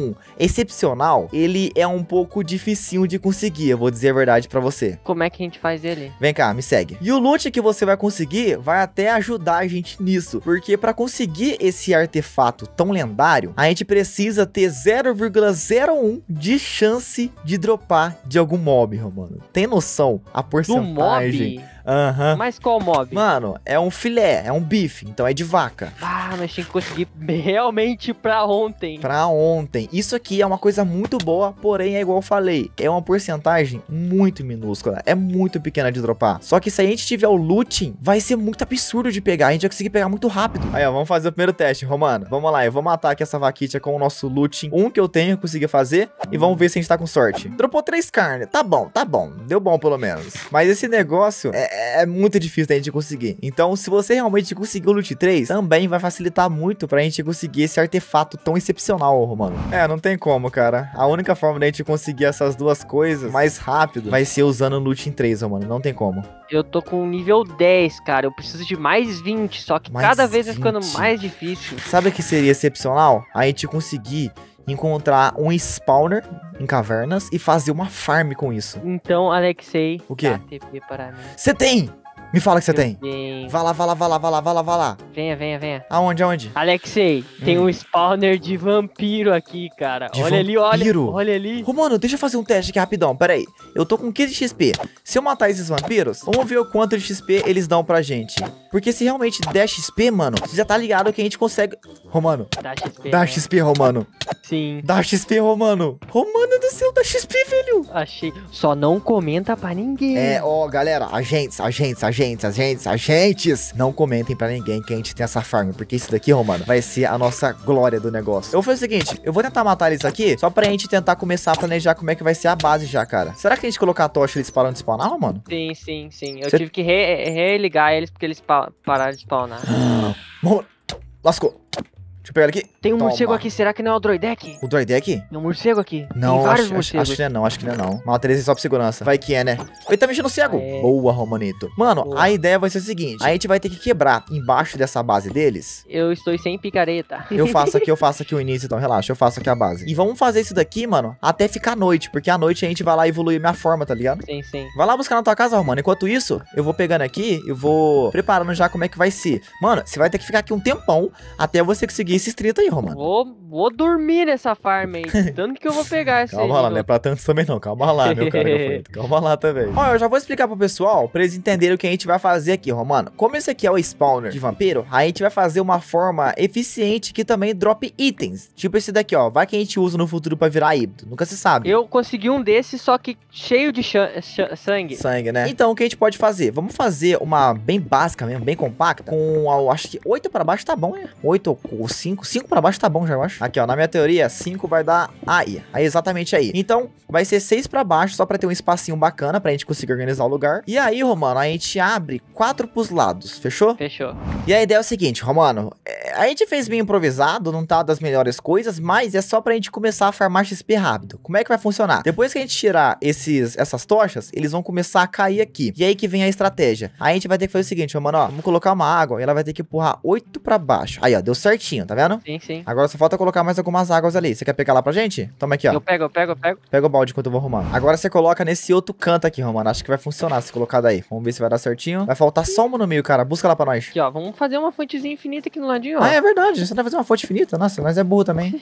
excepcional, ele é um pouco dificinho de conseguir, eu vou dizer a verdade pra você. Como é que a gente faz ele? Vem cá, me segue. E o loot que você vai conseguir vai até ajudar a gente nisso, porque pra conseguir esse artefato tão lendário, a gente precisa ter zero vírgula zero um de chance de dropar de algum mob, Romano. Tem noção a Do porcentagem? mob? Aham. Mas qual mob? Mano, é um filé, é um bife, então é de vaca. Ah, nós tinha que conseguir realmente pra ontem. Pra ontem. Isso aqui é uma coisa muito boa, porém é igual eu falei, é uma porcentagem muito minúscula, é muito pequena de dropar. Só que se a gente tiver o looting, vai ser muito absurdo de pegar, a gente vai conseguir pegar muito rápido. Aí, ó, vamos fazer o primeiro teste, Romano. Vamos lá, eu vou matar aqui essa vaquita com o nosso looting, um que eu tenho, consegui fazer, e vamos ver se a gente tá com sorte. Dropou três carnes, tá bom, tá bom, deu bom pelo menos. Mas esse negócio é é muito difícil da gente conseguir. Então, se você realmente conseguir o loot três, também vai facilitar muito pra gente conseguir esse artefato tão excepcional, Romano. É, não tem como, cara. A única forma da gente conseguir essas duas coisas mais rápido vai ser usando o loot três, Romano. Não tem como. Eu tô com nível dez, cara. Eu preciso de mais vinte, só que Mais cada vez vai vinte. ficando mais difícil. Sabe o que seria excepcional? A gente conseguir encontrar um spawner em cavernas e fazer uma farm com isso. Então, Alexei, O quê? dá T P para mim. Você tem! Me fala que você Eu tem. tenho. Vá lá, vá lá, vá lá, vá lá, vá lá, vá lá. Venha, venha, venha. Aonde, aonde? Alexei, tem um spawner de vampiro aqui, cara. De olha ali, olha. vampiro? Olha ali. Romano, deixa eu fazer um teste aqui rapidão, pera aí. Eu tô com quinze de X P. Se eu matar esses vampiros, vamos ver o quanto de X P eles dão pra gente. Porque se realmente der X P, mano, você já tá ligado que a gente consegue... Romano, Dá X P. dá né? X P, Romano. Sim, Dá X P, Romano. Romano do céu, dá X P, velho. achei. Só não comenta pra ninguém. É, ó, galera, agentes, agentes, agentes, agentes, agentes, não comentem pra ninguém que a gente tem essa farm, porque isso daqui, Romano, vai ser a nossa glória do negócio. Eu vou fazer o seguinte, eu vou tentar matar eles aqui, só pra gente tentar começar a planejar como é que vai ser a base já, cara. Será que a gente colocar a tocha eles parando de spawnar, Romano? Sim, sim, sim. Eu Cê- tive que re- religar eles porque eles pa- pararam de spawnar. Morro. Lascou. Deixa eu pegar ele aqui. Tem um Toma. morcego aqui, será que não é o Droidek? O droid é aqui? Tem um morcego aqui. Não, Tem vários acho, acho, morcegos. acho que não é não, acho que não é não. Mata eles só por segurança. Vai que é, né? Ele tá mexendo no cego. É. Boa, Romanito. Mano, Boa. a ideia vai ser o seguinte. A gente vai ter que quebrar embaixo dessa base deles. Eu estou sem picareta. Eu faço aqui, eu faço aqui o início, então relaxa. Eu faço aqui a base. E vamos fazer isso daqui, mano, até ficar noite. Porque à noite a gente vai lá evoluir minha forma, tá ligado? Sim, sim. Vai lá buscar na tua casa, Romano. Enquanto isso, eu vou pegando aqui e vou preparando já como é que vai ser. Mano, você vai ter que ficar aqui um tempão até você conseguir esses trinta aí, Romano. Vou, vou dormir nessa farm aí. Tanto que eu vou pegar esse Calma lá, nível. não é pra tanto também não. Calma lá, meu cara. Gafanhoto. Calma lá também. Ó, eu já vou explicar pro pessoal, pra eles entenderem o que a gente vai fazer aqui, Romano. Como esse aqui é o spawner de vampiro, a gente vai fazer uma forma eficiente que também drop itens. Tipo esse daqui, ó. Vai que a gente usa no futuro pra virar híbrido. Nunca se sabe. Eu consegui um desses, só que cheio de chan- chan- sangue. Sangue, né? Então, o que a gente pode fazer? Vamos fazer uma bem básica mesmo, bem compacta, com, ó, acho que oito pra baixo tá bom, né? oito ou cinco. cinco pra baixo tá bom já, eu acho. Aqui, ó, na minha teoria, cinco vai dar aí. Aí, exatamente aí. Então, vai ser seis pra baixo, só pra ter um espacinho bacana pra gente conseguir organizar o lugar. E aí, Romano, a gente abre quatro pros lados, fechou? Fechou. E a ideia é o seguinte, Romano, é, a gente fez bem improvisado, não tá das melhores coisas, mas é só pra gente começar a farmar X P rápido. Como é que vai funcionar? Depois que a gente tirar esses, essas tochas, eles vão começar a cair aqui. E aí que vem a estratégia. Aí a gente vai ter que fazer o seguinte, Romano, ó, vamos colocar uma água e ela vai ter que empurrar oito pra baixo. Aí, ó, deu certinho, tá vendo? Sim, sim. Agora só falta colocar mais algumas águas ali. Você quer pegar lá pra gente? Toma aqui, ó. Eu pego, eu pego, eu pego. Pega o balde enquanto eu vou arrumando. Agora você coloca nesse outro canto aqui, Romano. Acho que vai funcionar se colocar daí. Vamos ver se vai dar certinho. Vai faltar só uma no meio, cara. Busca lá pra nós. Aqui, ó. Vamos fazer uma fontezinha infinita aqui no ladinho, ó. Ah, é verdade. Você vai fazer uma fonte infinita. Nossa, nós é burro também.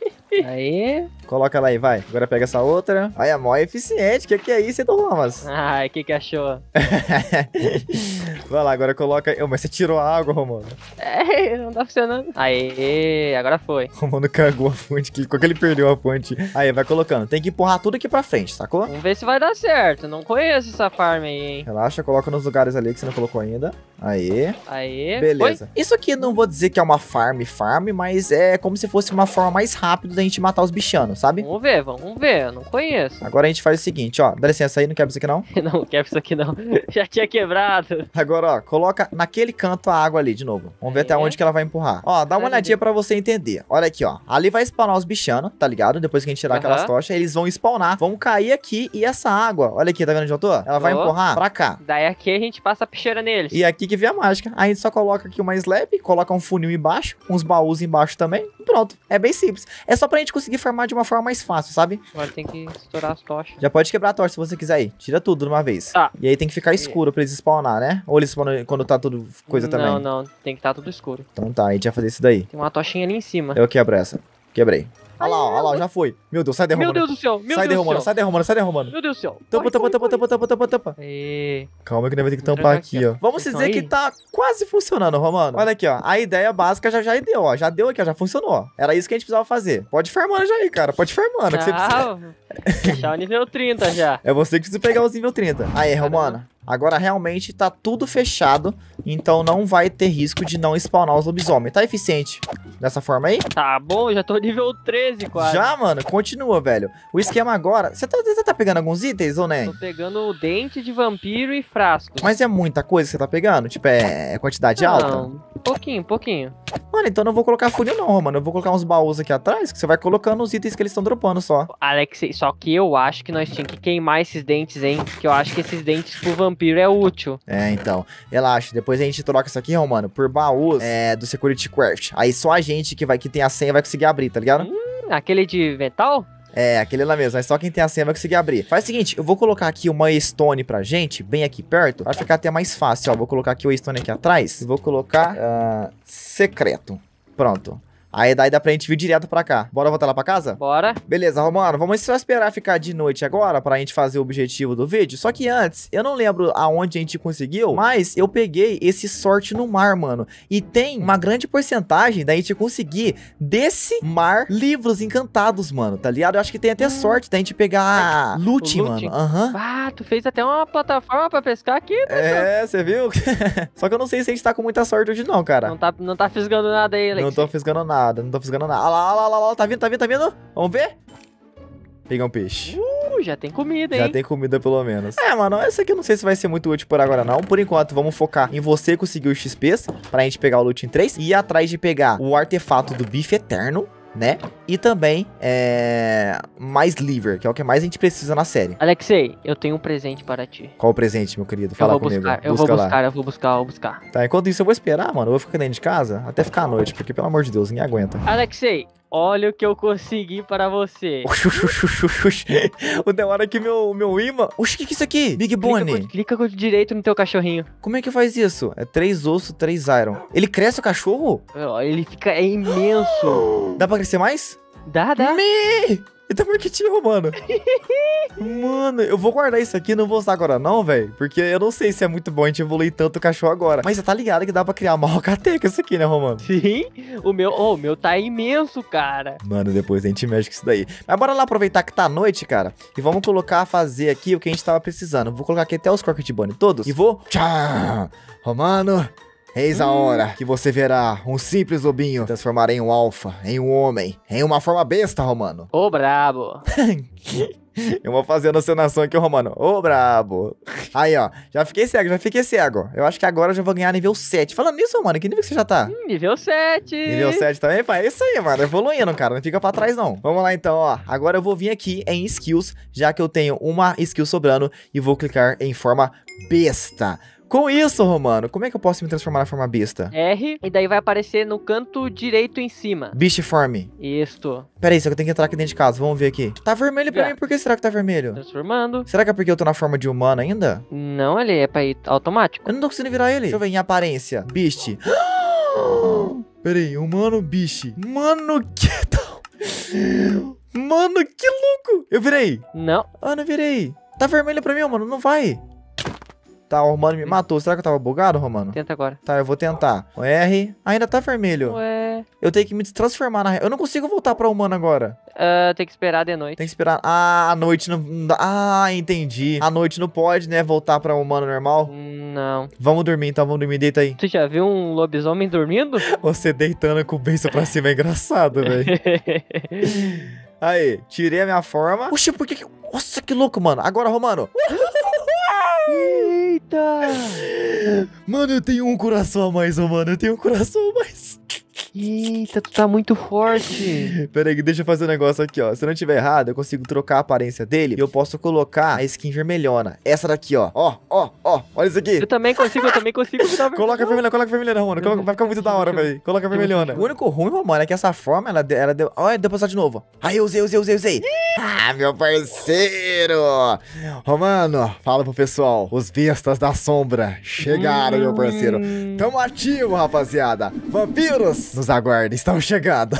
Aí. Coloca ela aí, vai. Agora pega essa outra. Olha, é mó eficiente. O que, que é isso, Edu Romas? Ai, o que que achou? Vai lá, agora coloca... Eu, mas você tirou a água, Romano. É, não tá funcionando. Aí, agora foi. Romano cagou a fonte aqui. Qual que ele perdeu a fonte? Aí, vai colocando. Tem que empurrar tudo aqui pra frente, sacou? Vamos ver se vai dar certo. Não conheço essa farm aí, hein. Relaxa, coloca nos lugares ali que você não colocou ainda. Aí. Aí. Beleza. Isso aqui não vou dizer que é uma farm farm, mas é como se fosse uma forma mais rápida da gente matar os bichanos, sabe? Foi. Vamos ver, vamos ver. Eu não conheço. Agora a gente faz o seguinte, ó. Dá licença aí, não quebra isso aqui não. Não quebra isso aqui, não. Já tinha quebrado. Agora, ó, coloca naquele canto a água ali de novo. Vamos ver É. até onde que ela vai empurrar. Ó, dá uma Ai, olhadinha meu pra você entender. Olha aqui, ó. Ali vai spawnar os bichanos, tá ligado? Depois que a gente tirar aquelas Aham. tochas, eles vão spawnar. Vão cair aqui e essa água, olha aqui, tá vendo onde eu tô? Ela vai Tô. empurrar pra cá. Daí aqui a gente passa a picheira neles. E aqui que vem a mágica. Aí a gente só coloca aqui uma slab, coloca um funil embaixo, uns baús embaixo também. E pronto. É bem simples. É só pra gente conseguir farmar de uma forma mais fácil, sabe? Agora tem que estourar as tochas. Já pode quebrar a tocha se você quiser ir. Tira tudo de uma vez. Tá. E aí tem que ficar escuro pra eles spawnar, né? Ou eles spawnam quando tá tudo coisa também? Não, não. Tem que estar tudo escuro. Então tá, a gente vai fazer isso daí. Tem uma tochinha ali em cima. Eu quebro essa. Quebrei. Olha lá, ó, olha lá, já foi. Meu Deus, sai derrubando. Meu Deus do céu. Meu sai Deus do derrubando, céu. sai derrubando, sai derrubando. Meu Deus do céu. Tampa, tampa, tampa, tampa, tampa, tampa, tampa. E... Calma que nós vamos ter que Vou tampar trancar aqui, aqui, ó. ó. Vamos Vocês dizer estão que tá quase funcionando, Romano. Olha aqui, ó. A ideia básica já, já deu, ó. Já deu aqui, ó. Já funcionou. Era isso que a gente precisava fazer. Pode ir farmando já aí, cara. Pode ir farmando. Que você precisa... Ah, deixar o nível trinta já. É você que precisa pegar os nível trinta. Aí, Romano. Agora realmente tá tudo fechado. Então não vai ter risco de não spawnar os lobisomens. Tá eficiente dessa forma aí? Tá bom, já tô nível treze quase. Já, mano. Continua, velho. O esquema agora... Você tá, você tá pegando alguns itens ou nem? Tô pegando dente de vampiro e frascos. Mas é muita coisa que você tá pegando? Tipo, é, é quantidade alta? Não, pouquinho, pouquinho. Mano, então eu não vou colocar funil não, mano. Eu vou colocar uns baús aqui atrás, que você vai colocando os itens que eles estão dropando só. Alex, só que eu acho que nós tínhamos que queimar esses dentes, hein? Que eu acho que esses dentes pro vampiro é útil. É, então. Relaxa. Depois a gente troca isso aqui, Romano, por baús é, do Security Craft. Aí só a gente que, vai, que tem a senha vai conseguir abrir, tá ligado? Hum, aquele de metal? É, aquele lá mesmo. Aí só quem tem a senha vai conseguir abrir. Faz o seguinte, eu vou colocar aqui uma stone pra gente, bem aqui perto, pra ficar até mais fácil, ó. Vou colocar aqui o stone aqui atrás e vou colocar uh, secreto. Pronto. Aí daí dá pra gente vir direto pra cá. Bora voltar lá pra casa? Bora. Beleza, Romano, vamos só esperar ficar de noite agora pra gente fazer o objetivo do vídeo. Só que antes, eu não lembro aonde a gente conseguiu, mas eu peguei esse sorte no mar, mano. E tem uma grande porcentagem da gente conseguir desse mar livros encantados, mano, tá ligado? Eu acho que tem até sorte da gente pegar loot, O loot? mano. Aham. Ah, tu fez até uma plataforma pra pescar aqui? É, você viu? Só que eu não sei se a gente tá com muita sorte hoje não, cara. Não tá, não tá fisgando nada aí, Alex. Não tô fisgando nada, não tô fisgando nada. Olha lá, olha lá, olha lá, tá vindo, tá vindo, tá vindo. Vamos ver? Pegar um peixe. Uh, já tem comida, Já hein? tem comida pelo menos. É, mano, essa aqui eu não sei se vai ser muito útil por agora não. Por enquanto, vamos focar em você conseguir os X Ps pra gente pegar o loot em três. E ir atrás de pegar o artefato do bife eterno, né? E também, é... mais liver, que é o que mais a gente precisa na série. Alexei, eu tenho um presente para ti. Qual o presente, meu querido? Eu Fala vou comigo. buscar, eu Busca vou lá. buscar, eu vou buscar, eu vou buscar. Tá, enquanto isso eu vou esperar, mano. Eu vou ficar dentro de casa até ficar à noite, porque pelo amor de Deus, ninguém aguenta. Alexei, olha o que eu consegui para você. Oxi, oxi, oxi, oxi, oxi. O da hora que meu, meu imã... Oxi, o que que é isso aqui? Big Clica Bonnie. com, clica com direito no teu cachorrinho. Como é que faz isso? É três osso, três iron. Ele cresce o cachorro? Ó, ele fica é imenso. Dá pra crescer mais? Dá, dá. Me! Ele tá marketinho, mano. Mano, eu vou guardar isso aqui, não vou usar agora não, velho. Porque eu não sei se é muito bom a gente evoluir tanto o cachorro agora. Mas você tá ligado que dá pra criar uma rocateca isso aqui, né, Romano? Sim, o meu, oh, o meu tá imenso, cara. Mano, depois a gente mexe com isso daí. Mas bora lá aproveitar que tá noite, cara. E vamos colocar, fazer aqui o que a gente tava precisando. Vou colocar aqui até os Crockett Bunny todos. E vou... Tchau! Romano... Eis a hora que você verá um simples lobinho transformar em um alfa, em um homem, em uma forma besta, Romano. Ô, brabo. Eu vou fazer a encenação aqui, Romano. Ô, brabo. Aí, ó. Já fiquei cego, já fiquei cego. Eu acho que agora eu já vou ganhar nível sete. Falando nisso, Romano, que nível que você já tá? Hum, nível sete. Nível sete também, pai? É isso aí, mano. Evoluindo, cara. Não fica pra trás, não. Vamos lá, então, ó. Agora eu vou vir aqui em skills, já que eu tenho uma skill sobrando, e vou clicar em forma besta. Com isso, Romano, como é que eu posso me transformar na forma besta? R, e daí vai aparecer no canto direito em cima. Beast Form. Isto. Pera aí, só que eu tenho que entrar aqui dentro de casa. Vamos ver aqui. Tá vermelho pra Já. mim, por que será que tá vermelho? Transformando. Será que é porque eu tô na forma de humano ainda? Não, ele é pra ir automático. Eu não tô conseguindo virar ele. Deixa eu ver em aparência. Beast. Pera aí, humano, Beast. Mano, que tal? Mano, que louco. Eu virei. Não. Ah, não virei. Tá vermelho pra mim, mano. Não vai. Tá, o Romano me matou. Será que eu tava bugado, Romano? Tenta agora. Tá, eu vou tentar. O R. Ainda tá vermelho. Ué. Eu tenho que me transformar na... Eu não consigo voltar pra humano agora. Uh, tem que esperar de noite. Tem que esperar... Ah, a noite não... não dá- Ah, entendi. A noite não pode, né? Voltar pra humano normal. Não. Vamos dormir, então. Vamos dormir. Deita aí. Tu já viu um lobisomem dormindo? Você deitando com o beijo pra cima é engraçado, velho. Aí, tirei a minha forma. Oxi, por que que... Nossa, que louco, mano. Agora, Romano. Eita! Mano, eu tenho um coração a mais, ô, mano. Eu tenho um coração a mais. Eita, tu tá muito forte. Pera aí, deixa eu fazer um negócio aqui, ó. Se eu não tiver errado, eu consigo trocar a aparência dele e eu posso colocar a skin vermelhona. Essa daqui, ó. Ó, ó, ó. Olha isso aqui. Eu também consigo, eu também consigo. Coloca a vermelhona, coloca a vermelhona, mano. Coloca, vai ficar muito da hora, velho. Coloca a vermelhona. O único ruim, mano, é que essa forma, ela, ela deu... Olha, deu pra usar de novo. Aí, eu usei, usei, usei, usei. Ah, meu parceiro. Ô, mano, fala pro pessoal. Os bestas da sombra chegaram, meu parceiro. Tamo ativo, rapaziada. Vampiros, nos aguardem, estamos chegando.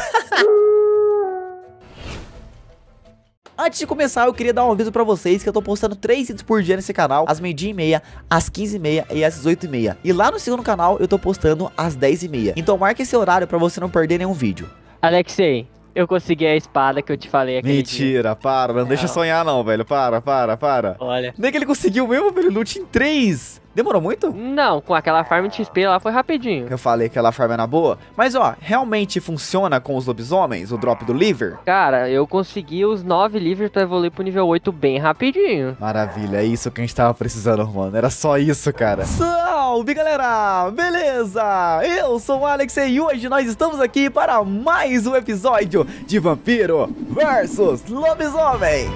Antes de começar, eu queria dar um aviso pra vocês que eu tô postando três vídeos por dia nesse canal, às meio-dia e meia, às quinze e meia e às dezoito e meia. E lá no segundo canal, eu tô postando às dez e meia. Então marque esse horário pra você não perder nenhum vídeo. Alexei, eu consegui a espada que eu te falei aquele Mentira, dia. para, não, não deixa sonhar não, velho. Para, para, para. Olha. Nem que ele conseguiu mesmo, velho, loot em três. Demorou muito? Não, com aquela farm de X P lá foi rapidinho. Eu falei que ela farm é na boa. Mas ó, realmente funciona com os lobisomens, o drop do liver? Cara, eu consegui os nove livros pra evoluir pro nível oito bem rapidinho. Maravilha, é isso que a gente tava precisando, mano. Era só isso, cara. Salve, galera! Beleza? Eu sou o Alex e hoje nós estamos aqui para mais um episódio de Vampiro versus Lobisomem.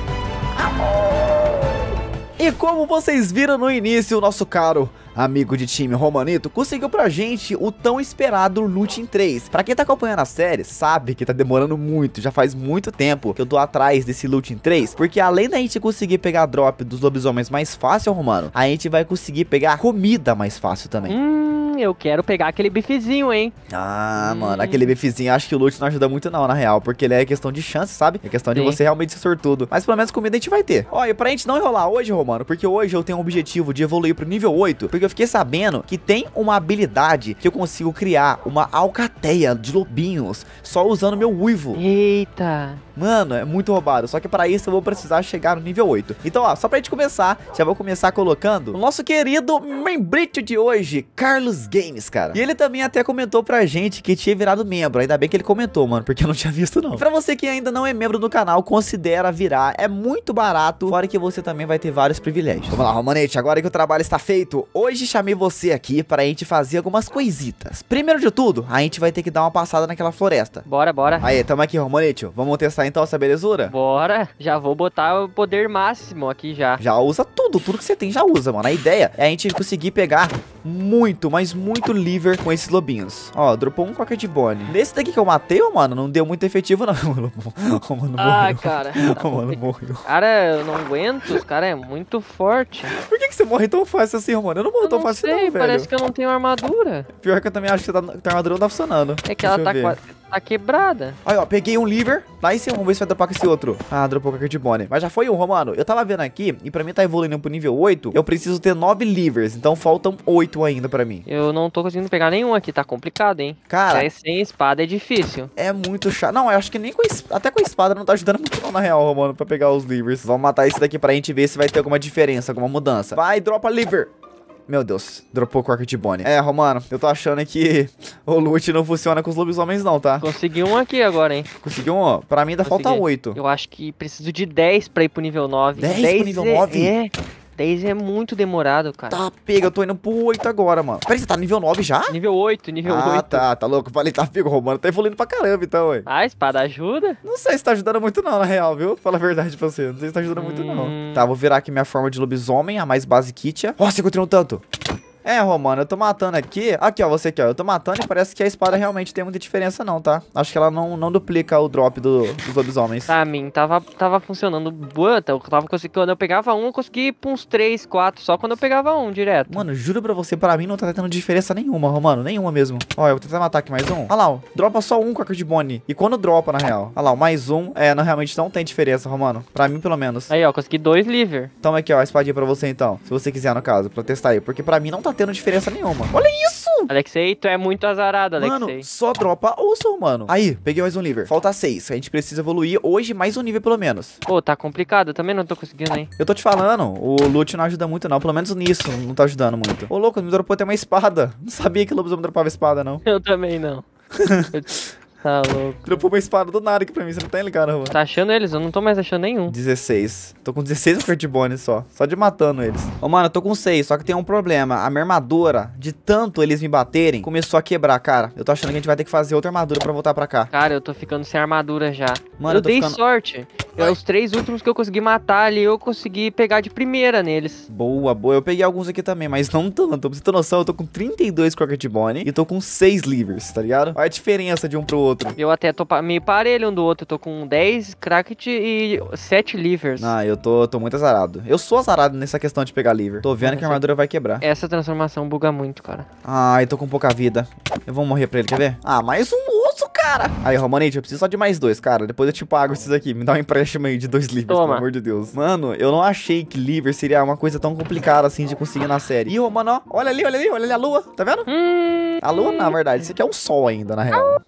E como vocês viram no início, o nosso caro amigo de time Romanito conseguiu pra gente o tão esperado Loot em três. Pra quem tá acompanhando a série, sabe que tá demorando muito, já faz muito tempo que eu tô atrás desse Loot em três, porque além da gente conseguir pegar a drop dos lobisomens mais fácil, Romano, a gente vai conseguir pegar comida mais fácil também. Hum, eu quero pegar aquele bifezinho, hein? Ah, hum. mano, aquele bifezinho, acho que o loot não ajuda muito não, na real, porque ele é questão de chance, sabe? É questão de Sim. você realmente ser sortudo. Mas pelo menos comida a gente vai ter. Olha, pra gente não enrolar hoje, Romano, porque hoje eu tenho um objetivo de evoluir pro nível oito, porque eu fiquei sabendo que tem uma habilidade que eu consigo criar uma alcateia de lobinhos só usando meu uivo. Eita. Mano, é muito roubado, só que para isso eu vou precisar chegar no nível oito. Então, ó, só pra gente começar, já vou começar colocando o nosso querido membrito de hoje, Carlos Games, cara. E ele também até comentou pra gente que tinha virado membro, ainda bem que ele comentou, mano, porque eu não tinha visto não. E pra você que ainda não é membro do canal, considera virar, é muito barato, fora que você também vai ter vários privilégios. Vamos lá, Romanete, agora que o trabalho está feito, hoje chamei você aqui pra gente fazer algumas coisitas. Primeiro de tudo, a gente vai ter que dar uma passada naquela floresta. Bora, bora. Aí, tamo aqui, Romanete, vamos testar então essa belezura? Bora. Já vou botar o poder máximo aqui já. Já usa tudo, tudo que você tem já usa, mano. A ideia é a gente conseguir pegar muito, mas muito liver com esses lobinhos. Ó, dropou um qualquer de bone. Nesse daqui que eu matei, ó, mano, não deu muito efetivo não. O mano Ai, morreu. cara. Tá O mano morreu. Cara, eu não aguento. Os caras é muito forte. Por que, que você morre tão fácil assim, mano? Eu não morro Eu tão não fácil sei, não, velho. parece que eu não tenho armadura. Pior que eu também acho que tá, que a armadura não tá funcionando. É que Deixa ela eu tá, ver. qua- tá quebrada. Aí, ó, peguei um liver lá em cima, vamos ver se vai dropar com esse outro. Ah, dropou qualquer de bone. Mas já foi um, Romano. Eu tava vendo aqui, e pra mim tá evoluindo pro nível oito, eu preciso ter nove livers, então faltam oito ainda pra mim. Eu não tô conseguindo pegar nenhum aqui, tá complicado, hein? Cara, Sair sem espada é difícil. é muito chato. Não, eu acho que nem com a es- até com a espada não tá ajudando muito não, na real, Romano, pra pegar os livers. Vamos matar esse daqui pra gente ver se vai ter alguma diferença, alguma mudança. Vai, dropa liver. Meu Deus, dropou o de bone. É, Romano, eu tô achando que o loot não funciona com os lobisomens não, tá? Consegui um aqui agora, hein? Conseguiu um, ó. Pra mim ainda falta Consegui. oito. Eu acho que preciso de dez pra ir pro nível nove. dez pro nível é- nove? É, dez é muito demorado, cara. Tá, pega, eu tô indo pro oito agora, mano. Peraí, você tá no nível nove já? Nível oito, nível Ah, oito. tá, tá louco. Eu falei, tá, pega, Romano, tá evoluindo pra caramba então, ué. Ah, a espada ajuda? Não sei se tá ajudando muito não, na real, viu? Fala a verdade pra você, não sei se tá ajudando muito não. Hum. Tá, vou virar aqui minha forma de lobisomem, a mais basiquitia. Nossa, encontrei um tanto. É, Romano, eu tô matando aqui. Aqui, ó, você aqui, ó. Eu tô matando e parece que a espada realmente tem muita diferença não, tá? Acho que ela não, não duplica o drop do- dos lobisomens. Pra mim, tava, tava funcionando boa. Eu tava conseguindo, quando eu pegava um, eu conseguia ir pra uns três, quatro, só quando eu pegava um direto. Mano, juro pra você, pra mim não tá tendo diferença nenhuma, Romano. Nenhuma mesmo. Ó, eu vou tentar matar aqui mais um. Olha lá, ó. Dropa só um com a de bone. E quando dropa, na real. Olha lá, ó, mais um. É, não, realmente não tem diferença, Romano. Pra mim, pelo menos. Aí, ó, consegui dois liver. Toma aqui, ó, a espadinha pra você, então. Se você quiser, no caso, pra testar aí. Porque pra mim não tá tendo diferença nenhuma. Olha isso! Alexei, tu é muito azarado, Alexei. Mano, só dropa osso, mano. Aí, peguei mais um liver. Falta seis. A gente precisa evoluir hoje mais um nível, pelo menos. Pô, tá complicado, eu também não tô conseguindo, hein? Eu tô te falando, o loot não ajuda muito, não. Pelo menos nisso, não tá ajudando muito. Ô, louco, me dropou até uma espada. Não sabia que o lobisomem dropava espada, não. Eu também não. eu, Tá louco. Dropou uma espada do nada aqui pra mim, você não tá ligado, mano. Tá achando eles? Eu não tô mais achando nenhum. dezesseis. Tô com dezesseis Cardbone só. Só de matando eles. Ô, mano, eu tô com seis, só que tem um problema. A minha armadura, de tanto eles me baterem, começou a quebrar, cara. Eu tô achando que a gente vai ter que fazer outra armadura pra voltar pra cá. Cara, eu tô ficando sem armadura já. Mano, eu, eu tô dei ficando... sorte. Eu, os três últimos que eu consegui matar ali, eu consegui pegar de primeira neles. Boa, boa. Eu peguei alguns aqui também, mas não tanto. Pra você ter noção, eu tô com trinta e dois Cardbone e tô com seis livers, tá ligado? Olha a diferença de um pro outro. Eu até tô pa- meio parelho um do outro. Eu tô com dez Cracket e sete livers. Ah, eu tô, tô muito azarado. Eu sou azarado nessa questão de pegar liver. Tô vendo que a armadura vai quebrar. Essa transformação buga muito, cara. Ai, tô com pouca vida. Eu vou morrer pra ele, quer ver? Ah, mais um osso, cara. Aí, Romanete, eu preciso só de mais dois, cara. Depois eu te pago esses aqui. Me dá um empréstimo aí de dois livers, Toma. pelo amor de Deus. Mano, eu não achei que liver seria uma coisa tão complicada assim de conseguir na série. Ih, Romano, ó. Olha ali, olha ali, olha ali a lua. Tá vendo? Hum, A lua, na verdade, isso aqui é um sol ainda, na real.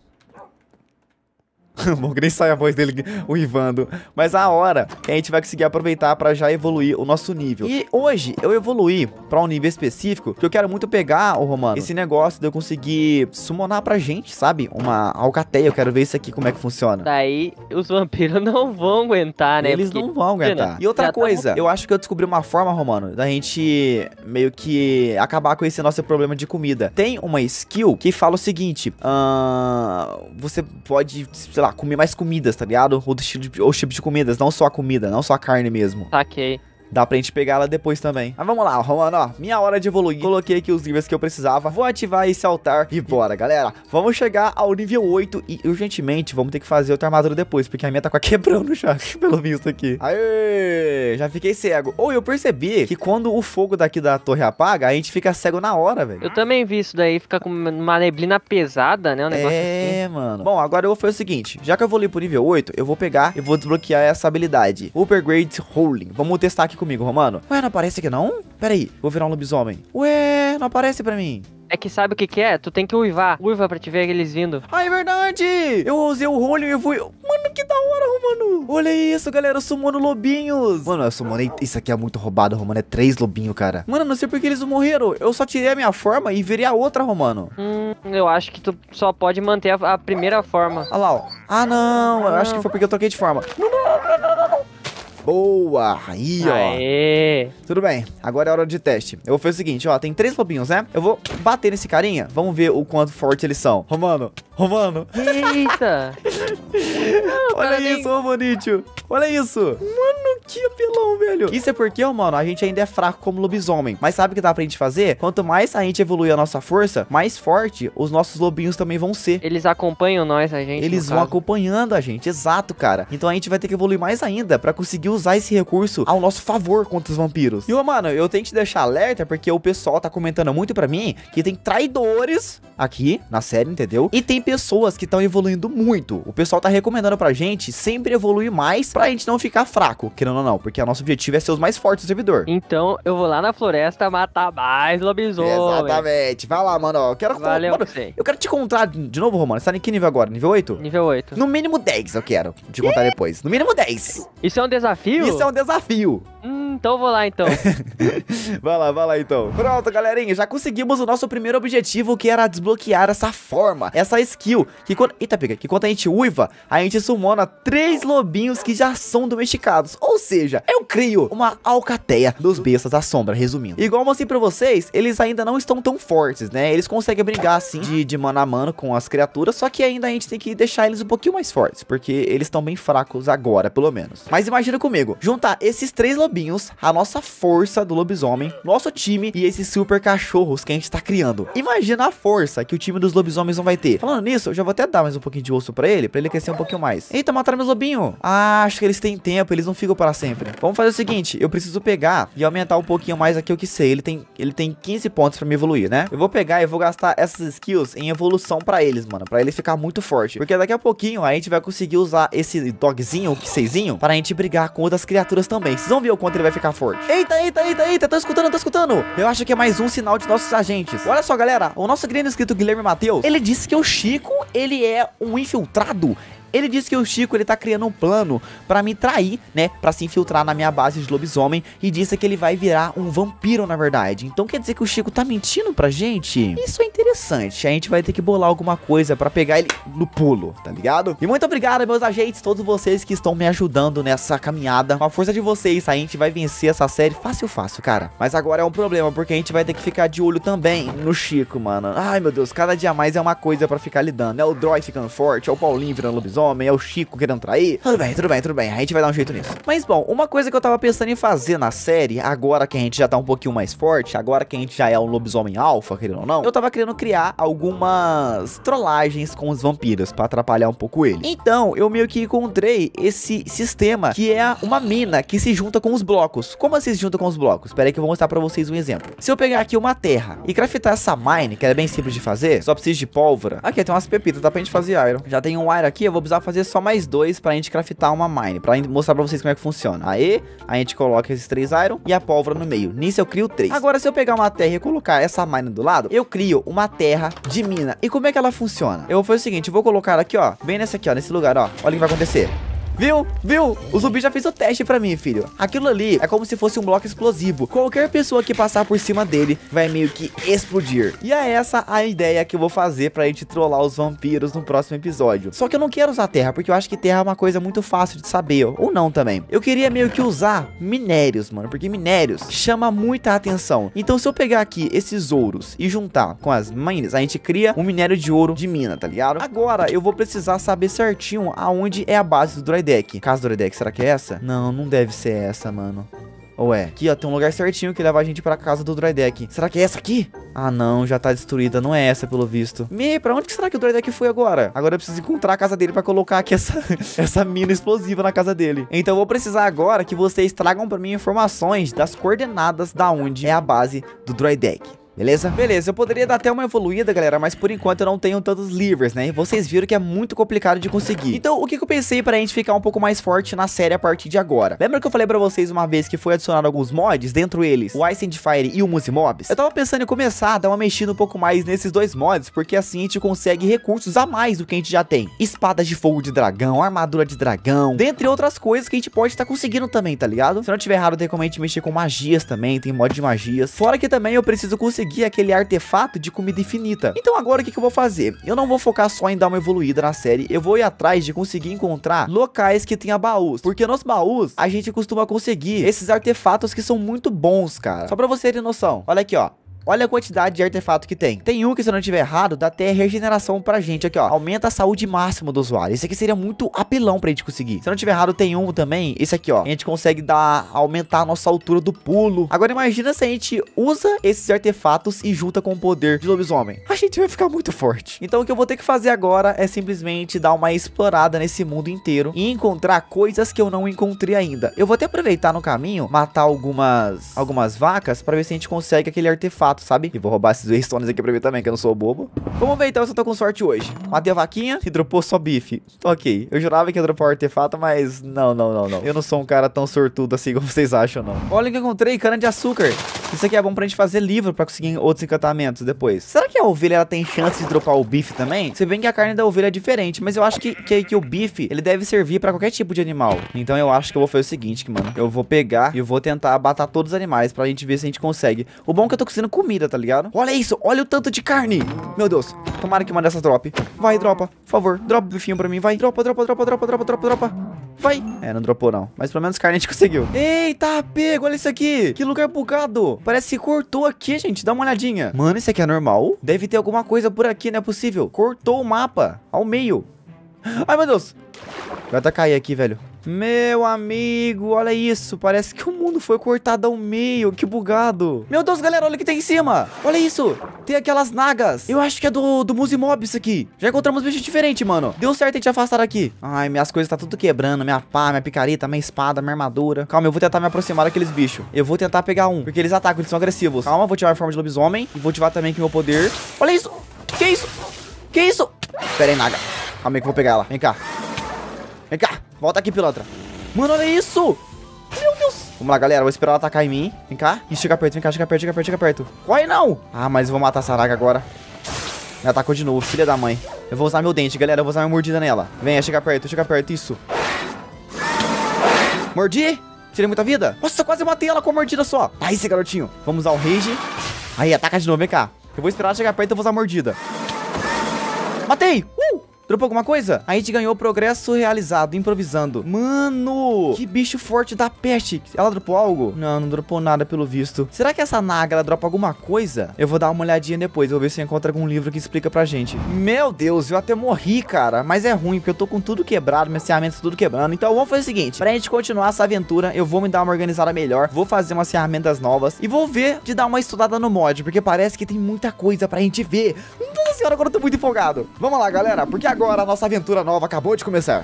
Bom, que nem sai a voz dele uivando. Mas a hora que a gente vai conseguir aproveitar pra já evoluir o nosso nível. E hoje eu evoluí pra um nível específico que eu quero muito pegar, ô Romano, esse negócio de eu conseguir summonar pra gente, sabe? Uma alcateia. Eu quero ver isso aqui como é que funciona. daí os vampiros não vão aguentar, né? Eles Porque- não vão aguentar. E outra Já tá coisa, eu acho que eu descobri uma forma, Romano, da gente meio que acabar com esse nosso problema de comida. Tem uma skill que fala o seguinte: ahn, você pode, sei lá, comer mais comidas, tá ligado? Outros tipos de, outros tipos de comidas, não só a comida, não só a carne mesmo. Saquei. Dá pra gente pegar ela depois também. Mas vamos lá, Romano, ó. Minha hora de evoluir. Coloquei aqui os níveis que eu precisava. Vou ativar esse altar e bora, galera. Vamos chegar ao nível oito e, urgentemente, vamos ter que fazer outra armadura depois, porque a minha tá quase quebrando já, pelo visto aqui. Aê! Já fiquei cego. Ou eu percebi que quando o fogo daqui da torre apaga, a gente fica cego na hora, velho. Eu também vi isso daí, fica com uma neblina pesada, né? Um negócio assim. É, mano. Bom, agora eu vou fazer o seguinte. Já que eu vou ir pro nível oito, eu vou pegar e vou desbloquear essa habilidade. Upgrade Rolling. Vamos testar aqui comigo, Romano. Ué, não aparece aqui não? Pera aí, vou virar um lobisomem. Ué, não aparece pra mim. É que sabe o que que é? Tu tem que uivar. Uiva pra te ver eles vindo. Ah, é verdade! Eu usei o rolling e eu fui... Mano, que da hora, Romano! Olha isso, galera, eu summono lobinhos! Mano, eu summonei... Isso aqui é muito roubado, Romano, é três lobinhos, cara. Mano, não sei por que eles não morreram. Eu só tirei a minha forma e virei a outra, Romano. Hum, eu acho que tu só pode manter a, a primeira forma. Olha lá, ó. Ah, não, eu acho que foi porque eu troquei de forma. Não, não, não, não, não, não. Boa! Aí, ó. Aê! Tudo bem, agora é hora de teste. Eu vou fazer o seguinte, ó, tem três lobinhos, né? Eu vou bater nesse carinha, vamos ver o quanto forte eles são. Romano, Romano. Eita! Olha cara isso, Romanítio. Olha isso. Mano, que apelão, velho. Isso é porque, ó, mano, a gente ainda é fraco como lobisomem. Mas sabe o que dá pra gente fazer? Quanto mais a gente evoluir a nossa força, mais forte os nossos lobinhos também vão ser. Eles acompanham nós, a gente. Eles no vão caso. acompanhando a gente, exato, cara. Então a gente vai ter que evoluir mais ainda pra conseguir usar esse recurso ao nosso favor contra os vampiros. E, ô, mano, eu tenho que te deixar alerta porque o pessoal tá comentando muito pra mim que tem traidores aqui na série, entendeu? E tem pessoas que estão evoluindo muito. O pessoal tá recomendando pra gente sempre evoluir mais pra gente não ficar fraco, querendo ou não, porque o nosso objetivo é ser os mais fortes do servidor. Então eu vou lá na floresta matar mais lobisomem. Exatamente. Vai lá, mano. ó, Eu quero, Valeu, mano, sei. eu quero te contar de novo, Romano. Você tá em que nível agora? Nível oito? Nível oito. No mínimo dez eu quero te contar depois. No mínimo dez. Isso é um desafio? Isso é um desafio. Hum, então eu vou lá então. Vai lá, vai lá então. Pronto, galerinha, já conseguimos o nosso primeiro objetivo, que era desbloquear essa forma, essa skill, que quando... Eita, pega, que quando a gente uiva, a gente summona três lobinhos que já são domesticados. Ou seja, eu crio uma alcateia dos bestas da sombra, resumindo. Igual eu mostrei pra vocês, eles ainda não estão tão fortes, né? Eles conseguem brigar, assim, de, de mano a mano com as criaturas, só que ainda a gente tem que deixar eles um pouquinho mais fortes, porque eles estão bem fracos agora, pelo menos. Mas imagina comigo, juntar esses três lobinhos, a nossa força do lobisomem, nosso time e esses super cachorros que a gente tá criando. Imagina a força que o time dos lobisomens não vai ter. Falando nisso, eu já vou até dar mais um pouquinho de osso pra ele, pra ele crescer um pouquinho mais. Eita, mataram meus lobinhos. Ah, acho que eles têm tempo, eles não ficam para sempre. Vamos fazer o seguinte, eu preciso pegar e aumentar um pouquinho mais aqui o que sei. Ele tem, ele tem quinze pontos pra me evoluir, né? Eu vou pegar e vou gastar essas skills em evolução pra eles, mano, pra ele ficar muito forte. Porque daqui a pouquinho a gente vai conseguir usar esse dogzinho, o que seizinho, pra gente brigar com outras criaturas também. Vocês vão ver o quanto ele vai ficar forte. Eita, eita, eita, eita, tô escutando, tô escutando. Eu acho que é mais um sinal de nossos agentes. Olha só, galera, o nosso grande inscrito Guilherme Matheus, ele disse que o Chico, ele é um infiltrado Ele disse que o Chico, ele tá criando um plano pra me trair, né, pra se infiltrar na minha base de lobisomem, e disse que ele vai virar um vampiro, na verdade. Então quer dizer que o Chico tá mentindo pra gente? Isso é interessante. A gente vai ter que bolar alguma coisa pra pegar ele no pulo, tá ligado? E muito obrigado, meus agentes, todos vocês que estão me ajudando nessa caminhada. Com a força de vocês, a gente vai vencer essa série fácil, fácil, cara. Mas agora é um problema, porque a gente vai ter que ficar de olho também no Chico, mano. Ai, meu Deus, cada dia mais é uma coisa pra ficar lidando. É o Droid ficando forte, é o Paulinho virando lobisomem, é o Chico querendo trair. Tudo bem, tudo bem, tudo bem. A gente vai dar um jeito nisso. Mas, bom, uma coisa que eu tava pensando em fazer na série, agora que a gente já tá um pouquinho mais forte, agora que a gente já é um lobisomem alfa, querendo ou não, eu tava querendo criar algumas trollagens com os vampiros pra atrapalhar um pouco ele. Então, eu meio que encontrei esse sistema que é uma mina que se junta com os blocos. Como assim se junta com os blocos? Espera aí que eu vou mostrar pra vocês um exemplo. Se eu pegar aqui uma terra e craftar essa mine, que é bem simples de fazer, só preciso de pólvora. Aqui tem umas pepitas, dá pra gente fazer iron. Já tem um iron aqui, eu vou precisar fazer só mais dois pra gente craftar uma mine, pra mostrar pra vocês como é que funciona. Aí, a gente coloca esses três iron e a pólvora no meio. Nisso eu crio três. Agora, se eu pegar uma terra e colocar essa mine do lado, eu crio uma terra de mina. E como é que ela funciona? Eu vou fazer o seguinte, eu vou colocar aqui, ó, bem nesse aqui, ó, nesse lugar, ó. Olha o que vai acontecer. Viu? Viu? O zumbi já fez o teste pra mim, filho. Aquilo ali é como se fosse um bloco explosivo. Qualquer pessoa que passar por cima dele vai meio que explodir. E é essa a ideia que eu vou fazer pra gente trollar os vampiros no próximo episódio. Só que eu não quero usar terra, porque eu acho que terra é uma coisa muito fácil de saber, ou não também. Eu queria meio que usar minérios, mano, porque minérios chama muita atenção. Então se eu pegar aqui esses ouros e juntar com as minas, a gente cria um minério de ouro de mina, tá ligado? Agora eu vou precisar saber certinho aonde é a base do Droid Deck. Casa do Droid Deck, será que é essa? Não, não deve ser essa, mano. Ou é? Aqui, ó, tem um lugar certinho que leva a gente pra casa do Droid Deck. Será que é essa aqui? Ah, não, já tá destruída. Não é essa, pelo visto. Me, pra onde que será que o Droid Deck foi agora? Agora eu preciso encontrar a casa dele pra colocar aqui essa, essa mina explosiva na casa dele. Então eu vou precisar agora que vocês tragam pra mim informações das coordenadas da onde é a base do Droid Deck. Beleza? Beleza, eu poderia dar até uma evoluída, galera, mas por enquanto eu não tenho tantos livers, né? E vocês viram que é muito complicado de conseguir. Então, o que que eu pensei pra gente ficar um pouco mais forte na série a partir de agora? Lembra que eu falei pra vocês uma vez que foi adicionado alguns mods, dentro eles, o Ice and Fire e o Muse Mobs? Eu tava pensando em começar a dar uma mexida um pouco mais nesses dois mods, porque assim a gente consegue recursos a mais do que a gente já tem. Espadas de fogo de dragão, armadura de dragão, dentre outras coisas que a gente pode estar conseguindo também, tá ligado? Se não tiver errado, tem como a gente mexer com magias também, tem mod de magias. Fora que também eu preciso conseguir aquele artefato de comida infinita. Então agora o que que eu vou fazer? Eu não vou focar só em dar uma evoluída na série, eu vou ir atrás de conseguir encontrar locais que tenha baús, porque nos baús a gente costuma conseguir esses artefatos que são muito bons, cara. Só pra você ter noção, olha aqui, ó. Olha a quantidade de artefato que tem. Tem um que, se eu não estiver errado, dá até regeneração pra gente. Aqui, ó. Aumenta a saúde máxima do usuário. Esse aqui seria muito apelão pra gente conseguir. Se eu não estiver errado, tem um também. Esse aqui, ó. A gente consegue dar, aumentar a nossa altura do pulo. Agora, imagina se a gente usa esses artefatos e junta com o poder de lobisomem. A gente vai ficar muito forte. Então, o que eu vou ter que fazer agora é simplesmente dar uma explorada nesse mundo inteiro e encontrar coisas que eu não encontrei ainda. Eu vou até aproveitar no caminho, matar algumas, algumas vacas pra ver se a gente consegue aquele artefato, sabe? E vou roubar esses Waystones aqui pra ver também, que eu não sou bobo. Vamos ver então se eu tô com sorte hoje. Matei a vaquinha e dropou só bife. Ok, eu jurava que ia dropar o artefato, mas não, não, não, não. Eu não sou um cara tão sortudo assim como vocês acham, não. Olha o que eu encontrei, cana de açúcar. Isso aqui é bom pra gente fazer livro pra conseguir outros encantamentos depois. Será que a ovelha ela tem chance de dropar o bife também? Se bem que a carne da ovelha é diferente, mas eu acho que, que, que o bife, ele deve servir pra qualquer tipo de animal. Então eu acho que eu vou fazer o seguinte, que, mano, eu vou pegar e eu vou tentar matar todos os animais pra gente ver se a gente consegue. O bom é que eu tô conseguindo comida, tá ligado? Olha isso, olha o tanto de carne. Meu Deus, tomara que uma dessas drop. Vai, dropa, por favor, dropa o bifinho pra mim, vai. Dropa, dropa, dropa, dropa, dropa, dropa, dropa. Vai. É, não dropou não, mas pelo menos carne a gente conseguiu. Eita, pego, olha isso aqui. Que lugar bugado. Parece que cortou aqui, gente, dá uma olhadinha. Mano, isso aqui é normal? Deve ter alguma coisa por aqui, não é possível. Cortou o mapa ao meio. Ai, meu Deus. Vai até cair aqui, velho. Meu amigo, olha isso. Parece que o mundo foi cortado ao meio. Que bugado. Meu Deus, galera, olha o que tem em cima. Olha isso. Tem aquelas nagas. Eu acho que é do, do Muse Mob isso aqui. Já encontramos bicho diferente, mano. Deu certo a gente afastar aqui. Ai, minhas coisas tá tudo quebrando. Minha pá, minha picareta, minha espada, minha armadura. Calma, eu vou tentar me aproximar daqueles bichos. Eu vou tentar pegar um, porque eles atacam, eles são agressivos. Calma, vou ativar a forma de lobisomem. E vou ativar também aqui o meu poder. Olha isso. Que isso? Que isso? Pera aí, naga. Calma aí que eu vou pegar ela. Vem cá. Vem cá. Volta aqui, pilantra. Mano, olha isso. Meu Deus. Vamos lá, galera. Vou esperar ela atacar em mim. Vem cá. Ih, chega perto, vem cá. Chega perto, chega perto, chega perto. Corre, não. Ah, mas eu vou matar essa naga agora. Me atacou de novo, filha da mãe. Eu vou usar meu dente, galera. Eu vou usar minha mordida nela. Venha, chega perto, chega perto. Isso. Mordi. Tirei muita vida. Nossa, quase matei ela com a mordida só. Tá esse garotinho. Vamos usar o rage. Aí, ataca de novo. Vem cá. Eu vou esperar ela chegar perto e eu vou usar a mordida. Matei. Uh! Dropou alguma coisa? A gente ganhou progresso realizado, improvisando. Mano, que bicho forte da peste. Ela dropou algo? Não, não dropou nada pelo visto. Será que essa naga, ela dropa alguma coisa? Eu vou dar uma olhadinha depois. Eu vou ver se eu encontro algum livro que explica pra gente. Meu Deus, eu até morri, cara. Mas é ruim, porque eu tô com tudo quebrado. Minhas ferramentas tudo quebrando. Então vamos fazer o seguinte. Pra gente continuar essa aventura, eu vou me dar uma organizada melhor. Vou fazer umas ferramentas novas. E vou ver de dar uma estudada no mod. Porque parece que tem muita coisa pra gente ver. Nossa senhora, agora eu tô muito empolgado. Vamos lá, galera. Porque agora Agora a nossa aventura nova acabou de começar.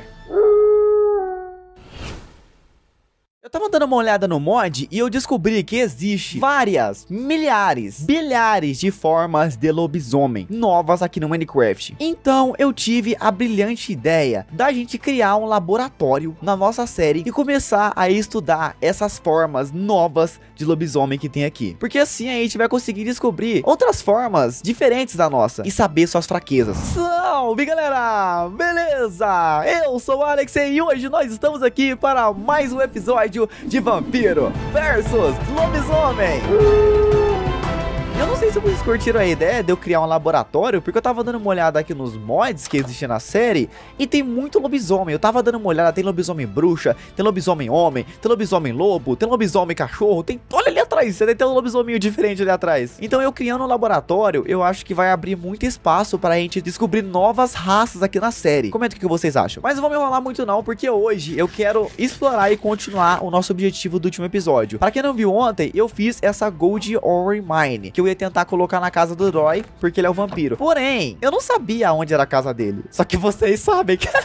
Eu tava dando uma olhada no mod e eu descobri que existe várias, milhares, bilhares de formas de lobisomem novas aqui no Minecraft. Então eu tive a brilhante ideia da gente criar um laboratório na nossa série e começar a estudar essas formas novas de lobisomem que tem aqui. Porque assim a gente vai conseguir descobrir outras formas diferentes da nossa e saber suas fraquezas. Salve, galera! Beleza? Eu sou o Alex e hoje nós estamos aqui para mais um episódio de Vampiro versus Lobisomem. Eu não sei se vocês curtiram a ideia de eu criar um laboratório, porque eu tava dando uma olhada aqui nos mods que existem na série e tem muito lobisomem. Eu tava dando uma olhada, tem lobisomem bruxa, tem lobisomem homem, tem lobisomem lobo, tem lobisomem cachorro, tem... Olha ali atrás, você deve ter um lobisominho diferente ali atrás. Então eu criando um laboratório, eu acho que vai abrir muito espaço pra gente descobrir novas raças aqui na série. Comenta o que vocês acham. Mas não vou me enrolar muito não, porque hoje eu quero explorar e continuar o nosso objetivo do último episódio. Pra quem não viu ontem, eu fiz essa Gold Ore Mine, que eu ia tentar colocar na casa do Droy, porque ele é o vampiro. Porém, eu não sabia onde era a casa dele. Só que vocês sabem que...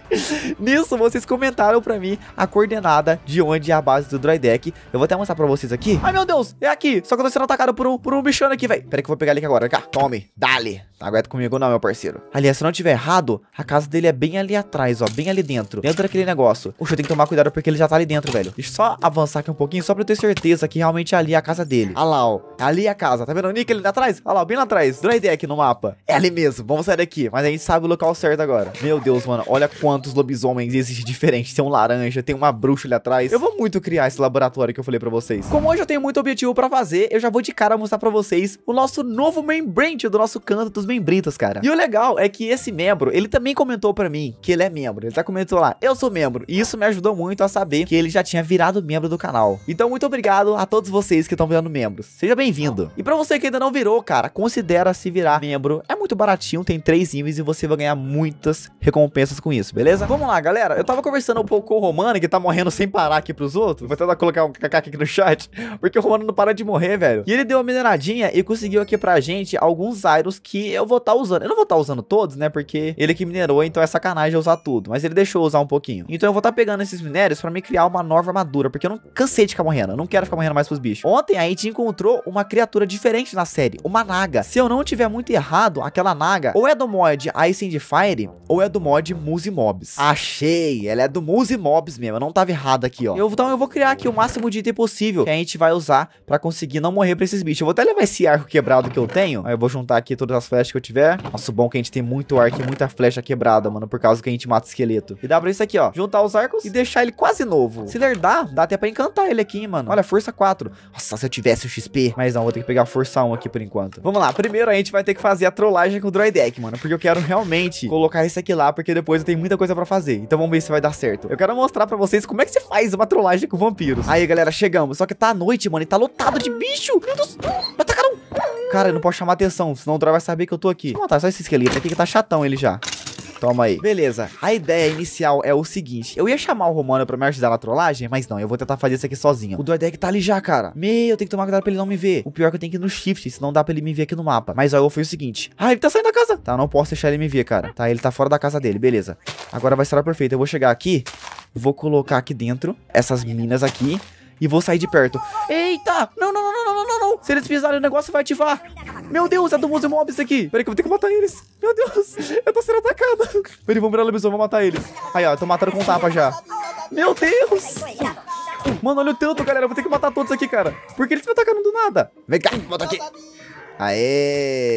Nisso, vocês comentaram pra mim a coordenada de onde é a base do Droidek. Eu vou até mostrar pra vocês aqui. Ai, meu Deus, é aqui. Só que eu tô sendo atacado por um, por um bichano aqui, velho. Pera aí que eu vou pegar ele aqui agora. Cá, tome, dale. Tá aguenta comigo não, meu parceiro. Aliás, se eu não tiver errado, a casa dele é bem ali atrás, ó. Bem ali dentro. Dentro daquele negócio. Puxa, eu tenho que tomar cuidado porque ele já tá ali dentro, velho. Deixa eu só avançar aqui um pouquinho, só pra eu ter certeza que realmente ali é a casa dele. Olha lá, ó. Ali é a casa. Tá vendo o Nick ali atrás? Olha lá, bem lá atrás. Droidek no mapa. É ali mesmo. Vamos sair daqui. Mas a gente sabe o local certo agora. Meu Deus, mano. Olha quantos lobisomens existe diferente. Tem um laranja, tem uma bruxa ali atrás. Eu vou muito criar esse laboratório que eu falei pra vocês. Como hoje eu tenho muito objetivo pra fazer, eu já vou de cara mostrar pra vocês o nosso novo membrante do nosso canto dos membritos, cara. E o legal é que esse membro, ele também comentou pra mim que ele é membro. Ele já comentou lá, eu sou membro. E isso me ajudou muito a saber que ele já tinha virado membro do canal. Então, muito obrigado a todos vocês que estão virando membros. Seja bem-vindo. E pra você que ainda não virou, cara, considera se virar membro. É muito baratinho, tem três níveis e você vai ganhar muitas recompensas com isso, beleza? Vamos lá, galera. Eu tava conversando um pouco com o Romano, que tá morrendo sem parar aqui pros outros. Vou tentar colocar um kkk aqui no chat, porque o Romano não para de morrer, velho. E ele deu uma mineradinha e conseguiu aqui pra gente alguns Iros que eu vou estar tá usando. Eu não vou estar tá usando todos, né, porque ele que minerou, então é sacanagem usar tudo. Mas ele deixou eu usar um pouquinho. Então eu vou estar tá pegando esses minérios pra me criar uma nova armadura, porque eu não cansei de ficar morrendo. Eu não quero ficar morrendo mais pros bichos. Ontem a gente encontrou uma criatura diferente na série, uma naga. Se eu não tiver muito errado, aquela naga ou é do mod Ice and Fire ou é do mod Muse Mobs. Achei! Ela é do Muse Mobs mesmo, eu não tava errado aqui, ó. Eu, então eu vou criar aqui o máximo de item possível que a gente vai usar pra conseguir não morrer pra esses bichos. Eu vou até levar esse arco quebrado que eu tenho. Aí eu vou juntar aqui todas as flechas que eu tiver. Nossa, bom que a gente tem muito arco e muita flecha quebrada, mano, por causa que a gente mata esqueleto. E dá pra isso aqui, ó, juntar os arcos e deixar ele quase novo. Se lerdar, dá até pra encantar ele aqui, mano. Olha, força quatro. Nossa, se eu tivesse o X P. Mas não, vou ter que pegar força um aqui por enquanto. Vamos lá, primeiro a gente vai ter que fazer a trollagem com o Droidek, mano, porque eu quero realmente colocar isso aqui lá, porque depois eu tenho muita coisa pra fazer. Então vamos ver se vai dar certo. Eu quero mostrar pra vocês como é que você faz uma trollagem com vampiros. Aí, galera, chegamos. Só que tá à noite, mano, e tá lotado de bicho. Meu Deus, me atacaram. Cara, eu não posso chamar atenção, senão o Droid vai saber que eu tô aqui. Vou matar só esse esqueleto aqui que tá chatão ele já. Toma aí. Beleza, a ideia inicial é o seguinte. Eu ia chamar o Romano pra me ajudar na trollagem, mas não, eu vou tentar fazer isso aqui sozinho. O Droidek tá ali já, cara. Meu, eu tenho que tomar cuidado pra ele não me ver. O pior é que eu tenho que ir no shift, senão dá pra ele me ver aqui no mapa. Mas ó, eu fiz o seguinte. Ah, ele tá saindo da casa. Tá, eu não posso deixar ele me ver, cara. Tá, ele tá fora da casa dele, beleza. Agora vai ser perfeito. Eu vou chegar aqui, vou colocar aqui dentro essas minas aqui e vou sair de perto. Eita! Não, não, não, não, não, não, não. Se eles pisarem, o negócio vai ativar. Meu Deus, é do Muse Mobs aqui. Peraí que eu vou ter que matar eles. Meu Deus, eu tô sendo atacado. Peraí, vamos virar lobisomem, vou matar eles. Aí, ó, eu tô matando com tapa já. Meu Deus. Mano, olha o tanto, galera. Eu vou ter que matar todos aqui, cara. Porque eles me atacaram do nada. Vem cá, volta aqui. Aê.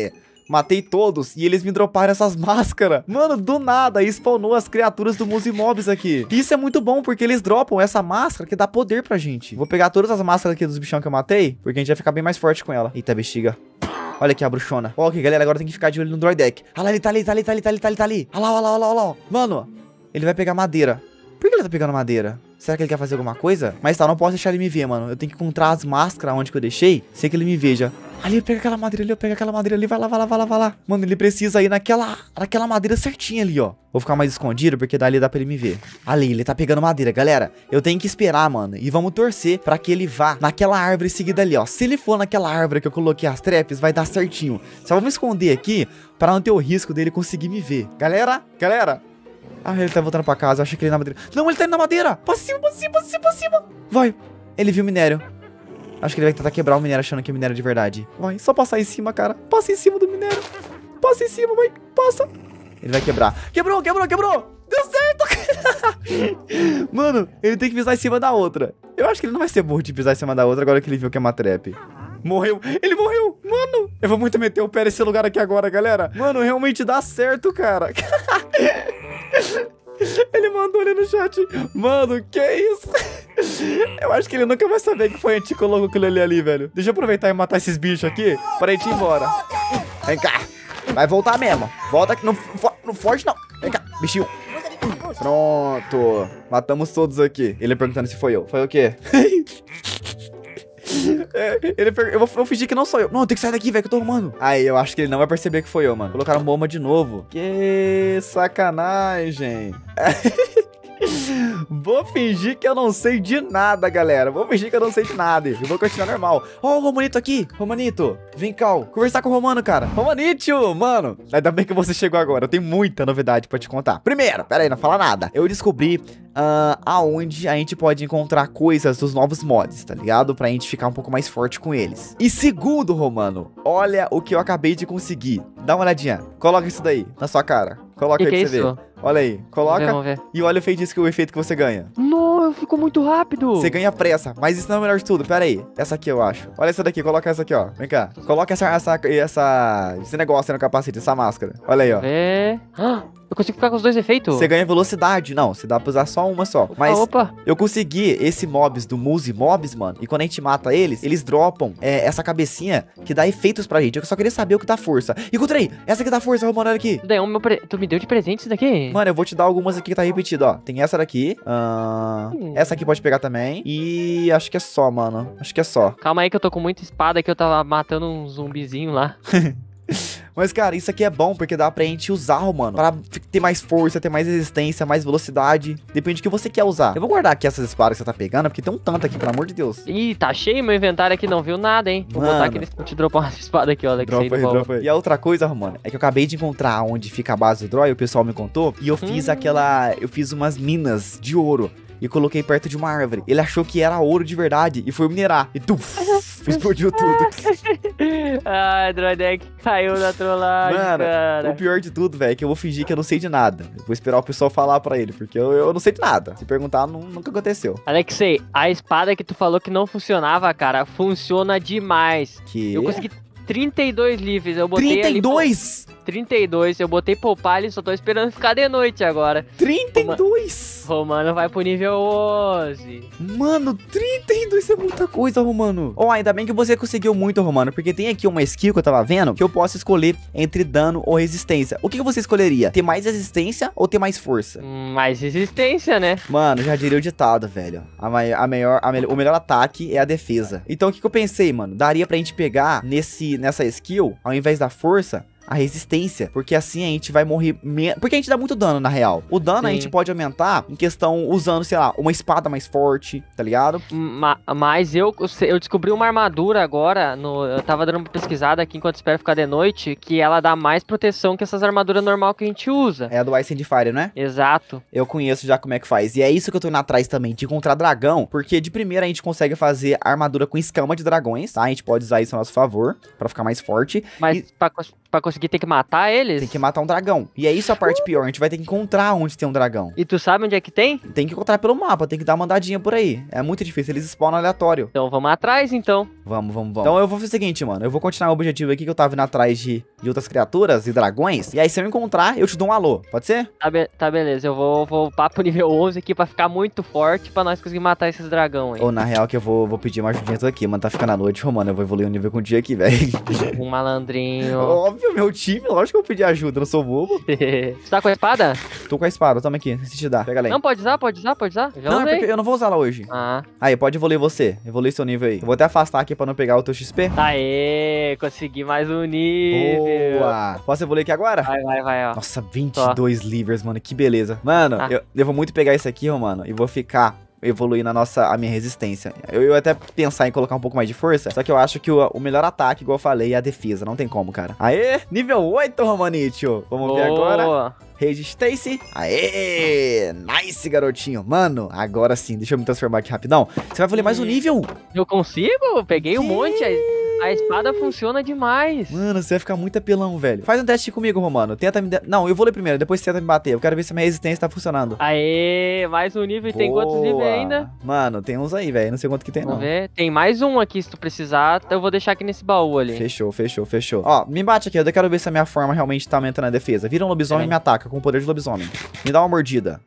matei todos e eles me droparam essas máscaras. Mano, do nada, spawnou as criaturas do Muzi Mobs aqui. Isso é muito bom, porque eles dropam essa máscara que dá poder pra gente. Vou pegar todas as máscaras aqui dos bichão que eu matei, porque a gente vai ficar bem mais forte com ela. Eita, bexiga. Olha aqui a bruxona. Ó, ok, galera, agora tem que ficar de olho no Droidek. Olha lá, ele tá ali, tá ali, tá ali, tá ali, tá ali, tá ali. Olha lá, olha lá, olha lá, olha lá. Mano, ele vai pegar madeira. Por que ele tá pegando madeira? Será que ele quer fazer alguma coisa? Mas tá, não posso deixar ele me ver, mano. Eu tenho que encontrar as máscaras onde que eu deixei, sem que ele me veja. Ali, pega aquela madeira ali, pega aquela madeira ali. Vai lá, vai lá, vai lá, vai lá. Mano, ele precisa ir naquela, naquela madeira certinha ali, ó. Vou ficar mais escondido, porque dali dá pra ele me ver. Ali, ele tá pegando madeira. Galera, eu tenho que esperar, mano. E vamos torcer pra que ele vá naquela árvore seguida ali, ó. Se ele for naquela árvore que eu coloquei as traps, vai dar certinho. Só vamos esconder aqui, pra não ter o risco dele conseguir me ver. Galera, galera. Ah, ele tá voltando pra casa. Eu achei que ele ia na madeira. Não, ele tá indo na madeira. Pra cima, pra cima, pra cima, pra cima. Vai. Ele viu o minério. Acho que ele vai tentar quebrar o minério achando que é minério de verdade. Vai, só passar em cima, cara. Passa em cima do minério. Passa em cima, vai. Passa. Ele vai quebrar. Quebrou, quebrou, quebrou. Deu certo. Mano, ele tem que pisar em cima da outra. Eu acho que ele não vai ser burro de pisar em cima da outra agora que ele viu que é uma trap. Morreu. Ele morreu. Mano, eu vou muito meter o pé nesse lugar aqui agora, galera. Mano, realmente dá certo, cara. Ele mandou ali no chat. Mano, que isso? Eu acho que ele nunca vai saber que foi a gente que colocou aquilo ali, ali, velho. Deixa eu aproveitar e matar esses bichos aqui pra gente ir embora. Vem cá. Vai voltar mesmo. Volta aqui. Não, não foge, não. Vem cá, bichinho. Pronto. Matamos todos aqui. Ele perguntando se foi eu. Foi o quê? É, ele per... eu, vou, eu vou fingir que não sou eu. Não, tem que sair daqui, velho, que eu tô arrumando. Aí, eu acho que ele não vai perceber que foi eu, mano. Colocaram bomba de novo. Que sacanagem. Vou fingir que eu não sei de nada, galera. Vou fingir que eu não sei de nada. Eu vou continuar normal. Ó, oh, o Romanito aqui. Romanito, vem cá. Conversar com o Romano, cara. Romanito, mano. Ainda bem que você chegou agora. Eu tenho muita novidade pra te contar. Primeiro, pera aí, não fala nada. Eu descobri uh, aonde a gente pode encontrar coisas dos novos mods, tá ligado? Pra gente ficar um pouco mais forte com eles. E segundo, Romano, olha o que eu acabei de conseguir. Dá uma olhadinha. Coloca isso daí na sua cara. Coloca que aí que pra você é ver. Olha aí, coloca vamos ver, vamos ver. E olha o feitiço, que o efeito que você ganha. Não, ficou muito rápido. Você ganha pressa, mas isso não é o melhor de tudo. Pera aí, essa aqui eu acho. Olha essa daqui, coloca essa aqui, ó. Vem cá, coloca essa, essa, essa esse negócio aí no capacete, essa máscara. Olha aí, ó. É. Ah, eu consigo ficar com os dois efeitos? Você ganha velocidade. Não, você dá pra usar só uma só. Mas opa. Eu consegui esse mobs do Muzi Mobs, mano. E quando a gente mata eles, eles dropam é, essa cabecinha que dá efeitos pra gente. Eu só queria saber o que dá força. Encontrei! Essa aqui dá força, Romano, olha aqui. Daí, um meu pre... Tu me deu de presente isso daqui? Mano, eu vou te dar algumas aqui que tá repetido, ó. Tem essa daqui. Uh, hum. Essa aqui pode pegar também. E acho que é só, mano. Acho que é só. Calma aí que eu tô com muita espada que eu tava matando um zumbizinho lá. Mas, cara, isso aqui é bom porque dá pra gente usar, mano, pra ter mais força, ter mais resistência, mais velocidade. Depende do que você quer usar. Eu vou guardar aqui essas espadas que você tá pegando, porque tem um tanto aqui, pelo amor de Deus. Ih, tá cheio meu inventário aqui, não viu nada, hein? Vou mano, botar aqui, vou te dropar umas espadas aqui, ó. Dropa aí, dropa aí. E a outra coisa, mano, é que eu acabei de encontrar onde fica a base do Droid, o pessoal me contou, e eu fiz hum. aquela... Eu fiz umas minas de ouro. E coloquei perto de uma árvore. Ele achou que era ouro de verdade e foi minerar. E tuf, explodiu tudo. Ai, Droidek caiu na trollagem, mano, cara. O pior de tudo, velho, é que eu vou fingir que eu não sei de nada. Eu vou esperar o pessoal falar pra ele, porque eu, eu não sei de nada. Se perguntar, não, nunca aconteceu. Alexei, a espada que tu falou que não funcionava, cara, funciona demais. Que? Eu consegui trinta e dois livros. Eu botei trinta e dois? Ali, trinta e dois, eu botei poupar e só tô esperando ficar de noite agora. trinta e dois? Romano vai pro nível onze. Mano, trinta e dois é muita coisa, Romano. Ó, oh, ainda bem que você conseguiu muito, Romano, porque tem aqui uma skill que eu tava vendo que eu posso escolher entre dano ou resistência. O que, que você escolheria? Ter mais resistência ou ter mais força? Mais resistência, né? Mano, já diria o ditado, velho. A, maior, a, maior, a me o melhor ataque é a defesa. Então, o que, que eu pensei, mano? Daria pra gente pegar nesse, nessa skill, ao invés da força, a resistência, porque assim a gente vai morrer menos, porque a gente dá muito dano na real. O dano Sim. a gente pode aumentar em questão usando, sei lá, uma espada mais forte, tá ligado? Ma mas eu, eu descobri uma armadura agora, no, eu tava dando uma pesquisada aqui enquanto espero ficar de noite, que ela dá mais proteção que essas armaduras normal que a gente usa. É a do Ice and Fire, né? Exato. Eu conheço já como é que faz, e é isso que eu tô indo atrás também, de encontrar dragão, porque de primeira a gente consegue fazer armadura com escama de dragões, tá? A gente pode usar isso a nosso favor, pra ficar mais forte. Mas e... pra, pra conseguir conseguir, tem que matar eles? Tem que matar um dragão. E é isso a parte pior, a gente vai ter que encontrar onde tem um dragão. E tu sabe onde é que tem? Tem que encontrar pelo mapa, tem que dar uma andadinha por aí. É muito difícil, eles spawnam aleatório. Então vamos atrás, então. Vamos, vamos, vamos. Então eu vou fazer o seguinte, mano. Eu vou continuar o objetivo aqui que eu tava indo atrás de, de outras criaturas e dragões. E aí se eu encontrar, eu te dou um alô. Pode ser? Tá, be tá beleza, eu vou, vou upar pro nível onze aqui pra ficar muito forte pra nós conseguir matar esses dragão aí. Ou na real que eu vou, vou pedir uma ajudinha aqui, mano. Tá ficando à noite, ô, mano. Eu vou evoluir um nível com o dia aqui, velho. Um malandrinho. Óbvio, meu time. Lógico que eu vou pedir ajuda, eu não sou bobo. Você tá com a espada? Tô com a espada, toma aqui. Se te dá, pega ela aí. Não, pode usar, pode usar, pode usar. Já Não, é usei. porque eu não vou usar ela hoje. Ah. Aí, pode evoluir você. Evoluir seu nível aí. Eu vou até afastar aqui pra não pegar o teu X P. Aê, consegui mais um nível. Boa. Posso evoluir aqui agora? Vai, vai, vai, ó. Nossa, vinte e dois livers, mano. Que beleza. Mano, Ah. eu, eu vou muito pegar isso aqui, ó, mano. E vou ficar evoluindo a nossa, a minha resistência. Eu ia até pensar em colocar um pouco mais de força. Só que eu acho que o, o melhor ataque, igual eu falei, é a defesa. Não tem como, cara. Aê, nível oito, Romanitio. Vamos ver agora. Boa. Resistência. Aê! Nice, garotinho. Mano, agora sim. Deixa eu me transformar aqui rapidão. Você vai evoluir mais um nível. Eu consigo? Peguei um monte. A, a espada funciona demais. Mano, você vai ficar muito apelão, velho. Faz um teste comigo, Romano. Tenta me... De... Não, eu vou ler primeiro. Depois você tenta me bater. Eu quero ver se a minha resistência tá funcionando. Aê, mais um nível. E tem quantos níveis Boa. ainda? Mano, tem uns aí, velho. Não sei quanto que tem, Vamos não. ver. Tem mais um aqui se tu precisar. Eu vou deixar aqui nesse baú ali. Fechou, fechou, fechou. Ó, me bate aqui. Eu quero ver se a minha forma realmente tá aumentando a defesa. Vira um lobisomem e me ataca com o poder de lobisomem. Me dá uma mordida.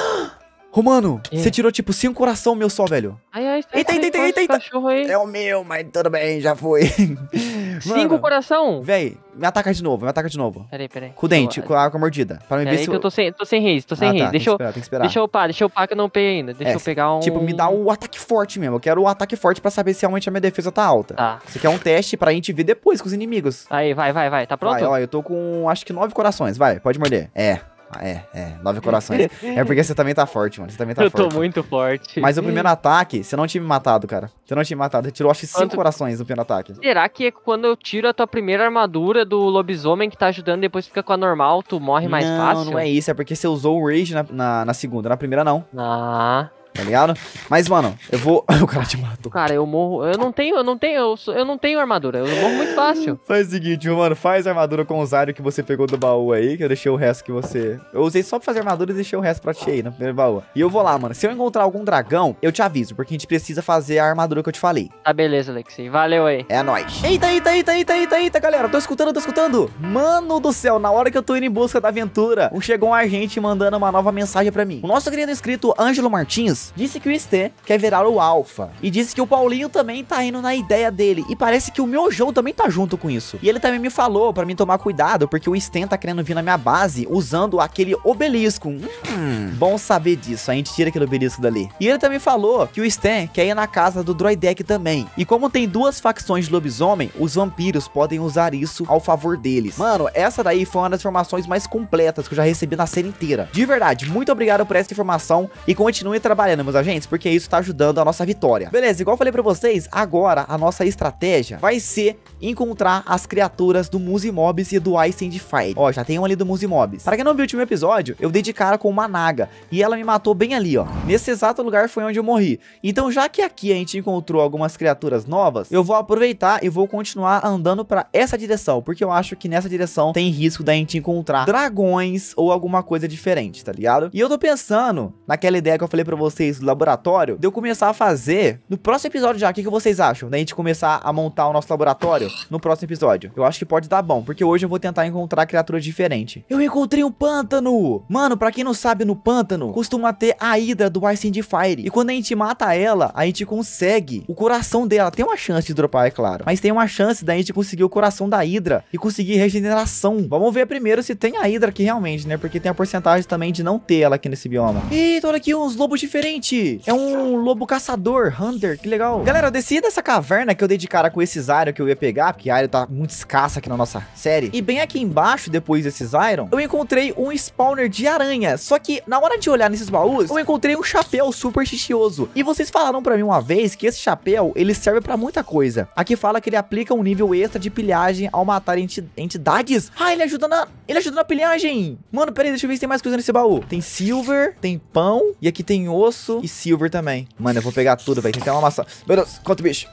Romano, É. você tirou tipo cinco coração meu só, velho. Ai, ai, Eita, eita, eita, ai, eita, eita. cachorro aí. É o meu, mas tudo bem, já foi. Cinco Mano, coração? véi, me ataca de novo, me ataca de novo. Peraí, peraí. Com o dente, Deixa eu- com a, com a mordida. Pra me ver Peraí se que eu tô sem, tô sem reis, tô sem Ah, reis. tá, Deixa tem eu, que esperar, tem que esperar. deixa eu upar, deixa eu upar que eu não peguei ainda. Deixa É, eu pegar um... Tipo, me dá o ataque forte mesmo. Eu quero o ataque forte pra saber se realmente a minha defesa tá alta. Tá. Você quer um teste pra gente ver depois com os inimigos. Aí, vai, vai, vai. Tá pronto? Vai, ó, eu tô com acho que nove corações. Vai, pode morder. É. Ah, É, é, nove corações. É porque você também tá forte, mano. Você também tá eu forte. tô muito forte. Mas o primeiro ataque, você não tinha me matado, cara. Você não tinha me matado. Você tirou acho que cinco Quanto- corações no primeiro ataque. Será que é quando eu tiro a tua primeira armadura do lobisomem que tá ajudando, depois fica com a normal, tu morre mais não, fácil? Não, não é isso. É porque você usou o Rage na, na, na segunda. Na primeira, não. Ah, Tá ligado? Mas, mano, eu vou... o cara te matou. cara, eu morro. Eu não tenho, eu não tenho, eu, sou- eu não tenho armadura. Eu morro muito fácil. Faz o seguinte, mano, faz a armadura com o Zario que você pegou do baú aí, que eu deixei o resto que você... Eu usei só pra fazer armadura e deixei o resto pra ti aí no primeiro baú. E eu vou lá, mano. Se eu encontrar algum dragão, eu te aviso, porque a gente precisa fazer a armadura que eu te falei. Tá beleza, Alexei. Valeu aí. É nóis. Eita, eita, eita, eita, eita, eita, galera. Tô escutando, tô escutando. Mano do céu, na hora que eu tô indo em busca da aventura, chegou um agente mandando uma nova mensagem pra mim. O nosso querido inscrito Ângelo Martins disse que o Sté quer virar o Alpha. E disse que o Paulinho também tá indo na ideia dele. E parece que o meu João também tá junto com isso. E ele também me falou pra mim tomar cuidado, porque o Stan tá querendo vir na minha base usando aquele obelisco. Hum, bom saber disso. A gente tira aquele obelisco dali. E ele também falou que o Stan quer ir na casa do Droidek também. E como tem duas facções de lobisomem, os vampiros podem usar isso ao favor deles. Mano, essa daí foi uma das informações mais completas que eu já recebi na série inteira. De verdade, muito obrigado por essa informação e continue trabalhando, meus agentes, porque isso tá ajudando a nossa vitória. Beleza, igual eu falei pra vocês, agora a nossa estratégia vai ser encontrar as criaturas do Musimobs e do Ice and Fire. Ó, já tem um ali do Musimobs. Para quem não viu o último episódio, eu dei de cara com uma naga e ela me matou bem ali, ó. Nesse exato lugar foi onde eu morri. Então, já que aqui a gente encontrou algumas criaturas novas, eu vou aproveitar e vou continuar andando pra essa direção, porque eu acho que nessa direção tem risco da gente encontrar dragões ou alguma coisa diferente, tá ligado? E eu tô pensando naquela ideia que eu falei pra vocês do laboratório, de eu começar a fazer no próximo episódio já. O que, que vocês acham? Da gente começar a montar o nosso laboratório no próximo episódio. Eu acho que pode dar bom, porque hoje eu vou tentar encontrar criaturas diferentes. Eu encontrei um pântano! Mano, pra quem não sabe, no pântano costuma ter a Hydra do Ice and Fire. E quando a gente mata ela, a gente consegue o coração dela. Tem uma chance de dropar, é claro, mas tem uma chance da gente conseguir o coração da Hydra e conseguir regeneração. Vamos ver primeiro se tem a Hydra aqui realmente, né? Porque tem a porcentagem também de não ter ela aqui nesse bioma. Eita, olha aqui uns lobos diferentes. É um lobo caçador, Hunter, que legal. Galera, eu desci dessa caverna que eu dei de cara com esses Iron que eu ia pegar, porque Iron tá muito escassa aqui na nossa série. E bem aqui embaixo, depois desses Iron, eu encontrei um spawner de aranha. Só que na hora de olhar nesses baús, eu encontrei um chapéu supersticioso. E vocês falaram pra mim uma vez que esse chapéu, ele serve pra muita coisa. Aqui fala que ele aplica um nível extra de pilhagem ao matar enti entidades. Ah, ele ajuda na... Ele ajuda na pilhagem. Mano, peraí, deixa eu ver se tem mais coisa nesse baú. Tem silver, tem pão, e aqui tem osso e silver também. Mano, eu vou pegar tudo, velho. Tem até uma maçã. Meu Deus, quanto bicho.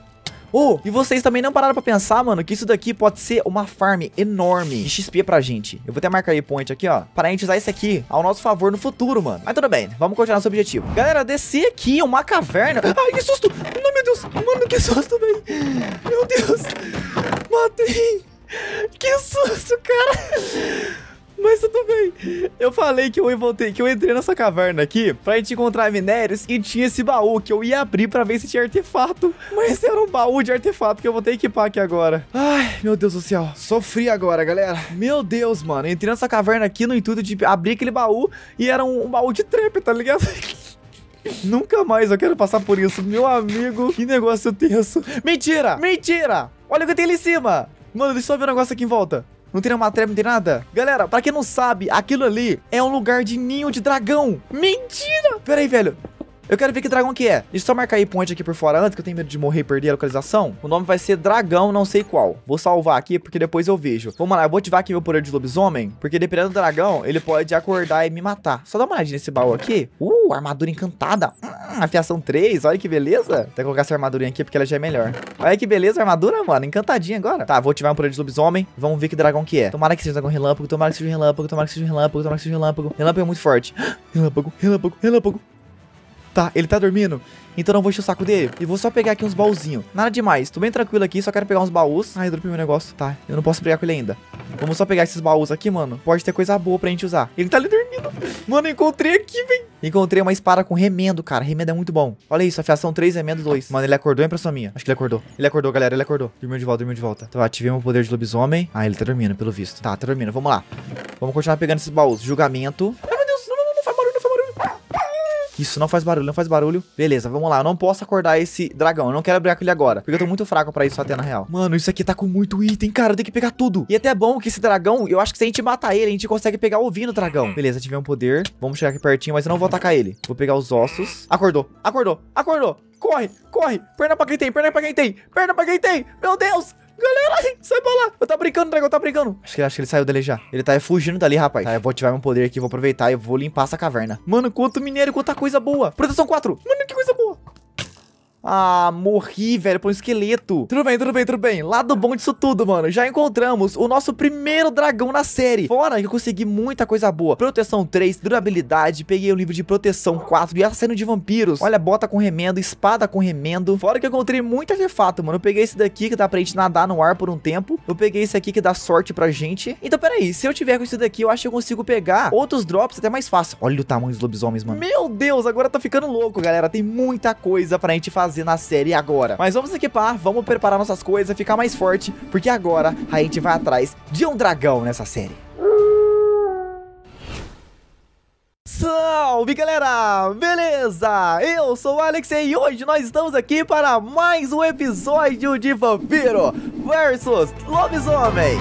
Oh, e vocês também não pararam pra pensar, mano, que isso daqui pode ser uma farm enorme de X P pra gente. Eu vou até marcar aí point aqui, ó, pra gente usar isso aqui ao nosso favor no futuro, mano. Mas tudo bem, vamos continuar nosso objetivo. Galera, descer aqui uma caverna. Ai, que susto! Não, meu Deus! Mano, que susto, velho! Meu Deus! Matei! Que susto, cara! Mas tudo bem. Eu falei que eu voltei, que eu entrei nessa caverna aqui pra gente encontrar minérios e tinha esse baú que eu ia abrir pra ver se tinha artefato. Mas era um baú de artefato que eu vou ter que equipar aqui agora. Ai, meu Deus do céu. Sofri agora, galera. Meu Deus, mano. Entrei nessa caverna aqui no intuito de abrir aquele baú e era um, um baú de trap, tá ligado? Nunca mais eu quero passar por isso. Meu amigo, que negócio tenso. Mentira, mentira. Olha o que tem ali em cima. Mano, deixa eu só ver um negócio aqui em volta. Não tem nenhuma trap, não tem nada. Galera, pra quem não sabe, aquilo ali é um lugar de ninho de dragão. Mentira! Pera aí, velho. Eu quero ver que dragão que é. Deixa eu só marcar aí point aqui por fora antes, que eu tenho medo de morrer e perder a localização. O nome vai ser dragão, não sei qual. Vou salvar aqui, porque depois eu vejo. Vamos lá, eu vou ativar aqui meu poder de lobisomem, porque dependendo do dragão, ele pode acordar e me matar. Só dá uma olhadinha nesse baú aqui. Uh, armadura encantada. Hum, afiação três, olha que beleza. Até colocar essa armadurinha aqui, porque ela já é melhor. Olha que beleza a armadura, mano, encantadinha agora. Tá, vou ativar meu poder de lobisomem. Vamos ver que dragão que é. Tomara que seja um dragão relâmpago, tomara que seja um relâmpago, tomara que seja um relâmpago, tomara que seja um relâmpago. Relâmpago é muito forte. Relâmpago, relâmpago, relâmpago. Tá, ele tá dormindo, então não vou encher o saco dele. E vou só pegar aqui uns baúzinhos. Nada demais, tô bem tranquilo aqui, só quero pegar uns baús. Ai, eu dropei meu negócio, tá, eu não posso brigar com ele ainda. Vamos só pegar esses baús aqui, mano. Pode ter coisa boa pra gente usar. Ele tá ali dormindo. Mano, eu encontrei aqui, velho. Encontrei uma espada com remendo, cara. Remendo é muito bom. Olha isso, afiação três, remendo dois. Mano, ele acordou, é impressão minha. Acho que ele acordou. Ele acordou, galera, ele acordou. Dormiu de volta, dormiu de volta. Então, ativei meu poder de lobisomem. Ah, ele tá dormindo, pelo visto. Tá, tá dormindo, vamos lá. Vamos continuar pegando esses baús. Julgamento. Isso, não faz barulho, não faz barulho. Beleza, vamos lá. Eu não posso acordar esse dragão. Eu não quero brigar com ele agora, porque eu tô muito fraco pra isso até, na real. Mano, isso aqui tá com muito item, cara. Eu tenho que pegar tudo. E até é bom que esse dragão, eu acho que se a gente matar ele, a gente consegue pegar o ovinho do dragão. Beleza, tive um poder. Vamos chegar aqui pertinho, mas eu não vou atacar ele. Vou pegar os ossos. Acordou, acordou, acordou. Corre, corre. Perna pra quem tem, perna pra quem tem. Perna pra quem tem. Meu Deus. Galera, sai pra lá. Eu tô brincando, dragão, tá brincando. Acho que, acho que ele saiu dali já. Ele tá fugindo dali, rapaz. Tá, eu vou ativar meu poder aqui, vou aproveitar e vou limpar essa caverna. Mano, quanto minério, quanta coisa boa. Proteção quatro. Mano, que coisa boa. Ah, morri, velho, por um esqueleto. Tudo bem, tudo bem, tudo bem. Lado bom disso tudo, mano. Já encontramos o nosso primeiro dragão na série. Fora que eu consegui muita coisa boa. Proteção três, durabilidade. Peguei o livro de proteção quatro e assassino de vampiros. Olha, bota com remendo, espada com remendo. Fora que eu encontrei muito artefato, mano. Eu peguei esse daqui que dá pra gente nadar no ar por um tempo. Eu peguei esse aqui que dá sorte pra gente. Então, peraí, se eu tiver com isso daqui, eu acho que eu consigo pegar outros drops até mais fácil. Olha o tamanho dos lobisomens, mano. Meu Deus, agora tá ficando louco, galera. Tem muita coisa pra gente fazer na série agora. Mas vamos equipar, vamos preparar nossas coisas, ficar mais forte, porque agora a gente vai atrás de um dragão nessa série. Salve, galera! Beleza? Eu sou o Alex e hoje nós estamos aqui para mais um episódio de Vampiro versus Lobisomem.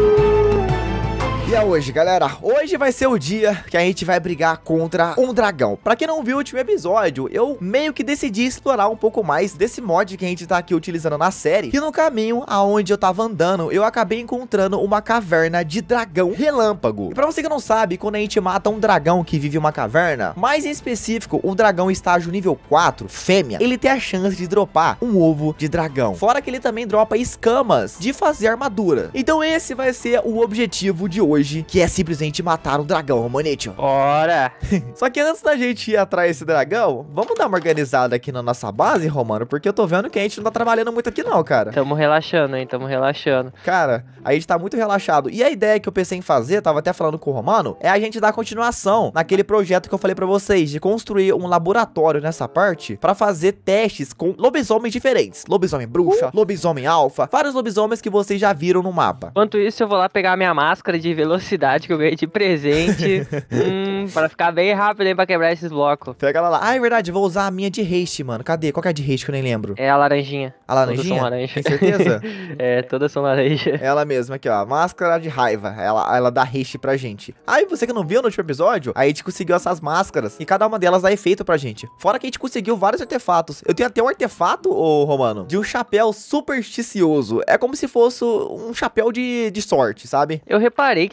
E é hoje, galera, hoje vai ser o dia que a gente vai brigar contra um dragão. Pra quem não viu o último episódio, eu meio que decidi explorar um pouco mais desse mod que a gente tá aqui utilizando na série. E no caminho aonde eu tava andando, eu acabei encontrando uma caverna de dragão relâmpago. E pra você que não sabe, quando a gente mata um dragão que vive em uma caverna, mais em específico, o dragão estágio nível quatro, fêmea, ele tem a chance de dropar um ovo de dragão. Fora que ele também dropa escamas de fazer armadura. Então esse vai ser o objetivo de hoje. Hoje, que é simplesmente matar um dragão, Romanete. Ora! Só que antes da gente ir atrás desse dragão, vamos dar uma organizada aqui na nossa base, Romano, porque eu tô vendo que a gente não tá trabalhando muito aqui não, cara. Tamo relaxando, hein? Tamo relaxando. Cara, a gente tá muito relaxado. E a ideia que eu pensei em fazer, tava até falando com o Romano, é a gente dar continuação naquele projeto que eu falei pra vocês, de construir um laboratório nessa parte, pra fazer testes com lobisomens diferentes. Lobisomem bruxa, uh. lobisomem alfa, vários lobisomens que vocês já viram no mapa. Enquanto isso, eu vou lá pegar a minha máscara de velocidade que eu ganhei de presente. hum, pra ficar bem rápido aí pra quebrar esses blocos. Pega ela lá. Ah, é verdade, eu vou usar a minha de haste, mano. Cadê? Qual que é a de haste que eu nem lembro? É a laranjinha. A laranjinha? Todas são laranja. Tem certeza? É, todas são laranja. Ela mesma aqui, ó. Máscara de raiva. Ela, ela dá haste pra gente. Aí, você que não viu no último episódio, a gente conseguiu essas máscaras e cada uma delas dá efeito pra gente. Fora que a gente conseguiu vários artefatos. Eu tenho até um artefato, ô Romano, de um chapéu supersticioso. É como se fosse um chapéu de, de sorte, sabe? Eu reparei que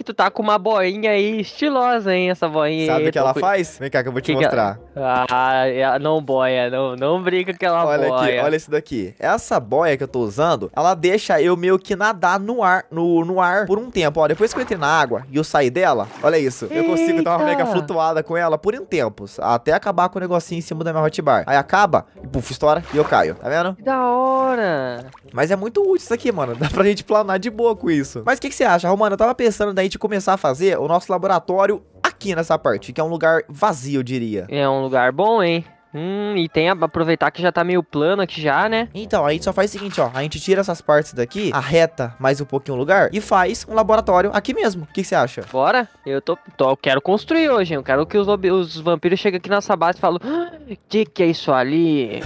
que tu tá com uma boinha aí estilosa, hein? Essa boinha Sabe aí. o que ela tô- faz? Vem cá que eu vou te Que que mostrar. Ah, é- não boia, não, não brinca com aquela Olha boia. aqui, olha esse daqui. Essa boia que eu tô usando, ela deixa eu meio que nadar no ar, no, no ar por um tempo. Ó, depois que eu entrei na água e eu saí dela, olha isso. Eu consigo dar uma Eita! mega flutuada com ela por um tempo, até acabar com o negocinho em cima da minha hotbar. Aí acaba e puf, estoura e eu caio. Tá vendo? Que da hora. Mas é muito útil isso aqui, mano. Dá pra gente planar de boa com isso. Mas o que, que você acha, Romano? Eu tava pensando da gente começar a fazer o nosso laboratório aqui nessa parte, que é um lugar vazio, eu diria. É um lugar bom, hein? Hum, e tem a aproveitar que já tá meio plano aqui já, né? Então, a gente só faz o seguinte, ó. A gente tira essas partes daqui, arreta mais um pouquinho o lugar e faz um laboratório aqui mesmo. O que, que você acha? Bora? Eu tô, tô, eu quero construir hoje, hein? Eu quero que os, lobi- os vampiros cheguem aqui nessa base e falem: "Ah, que que é isso ali?"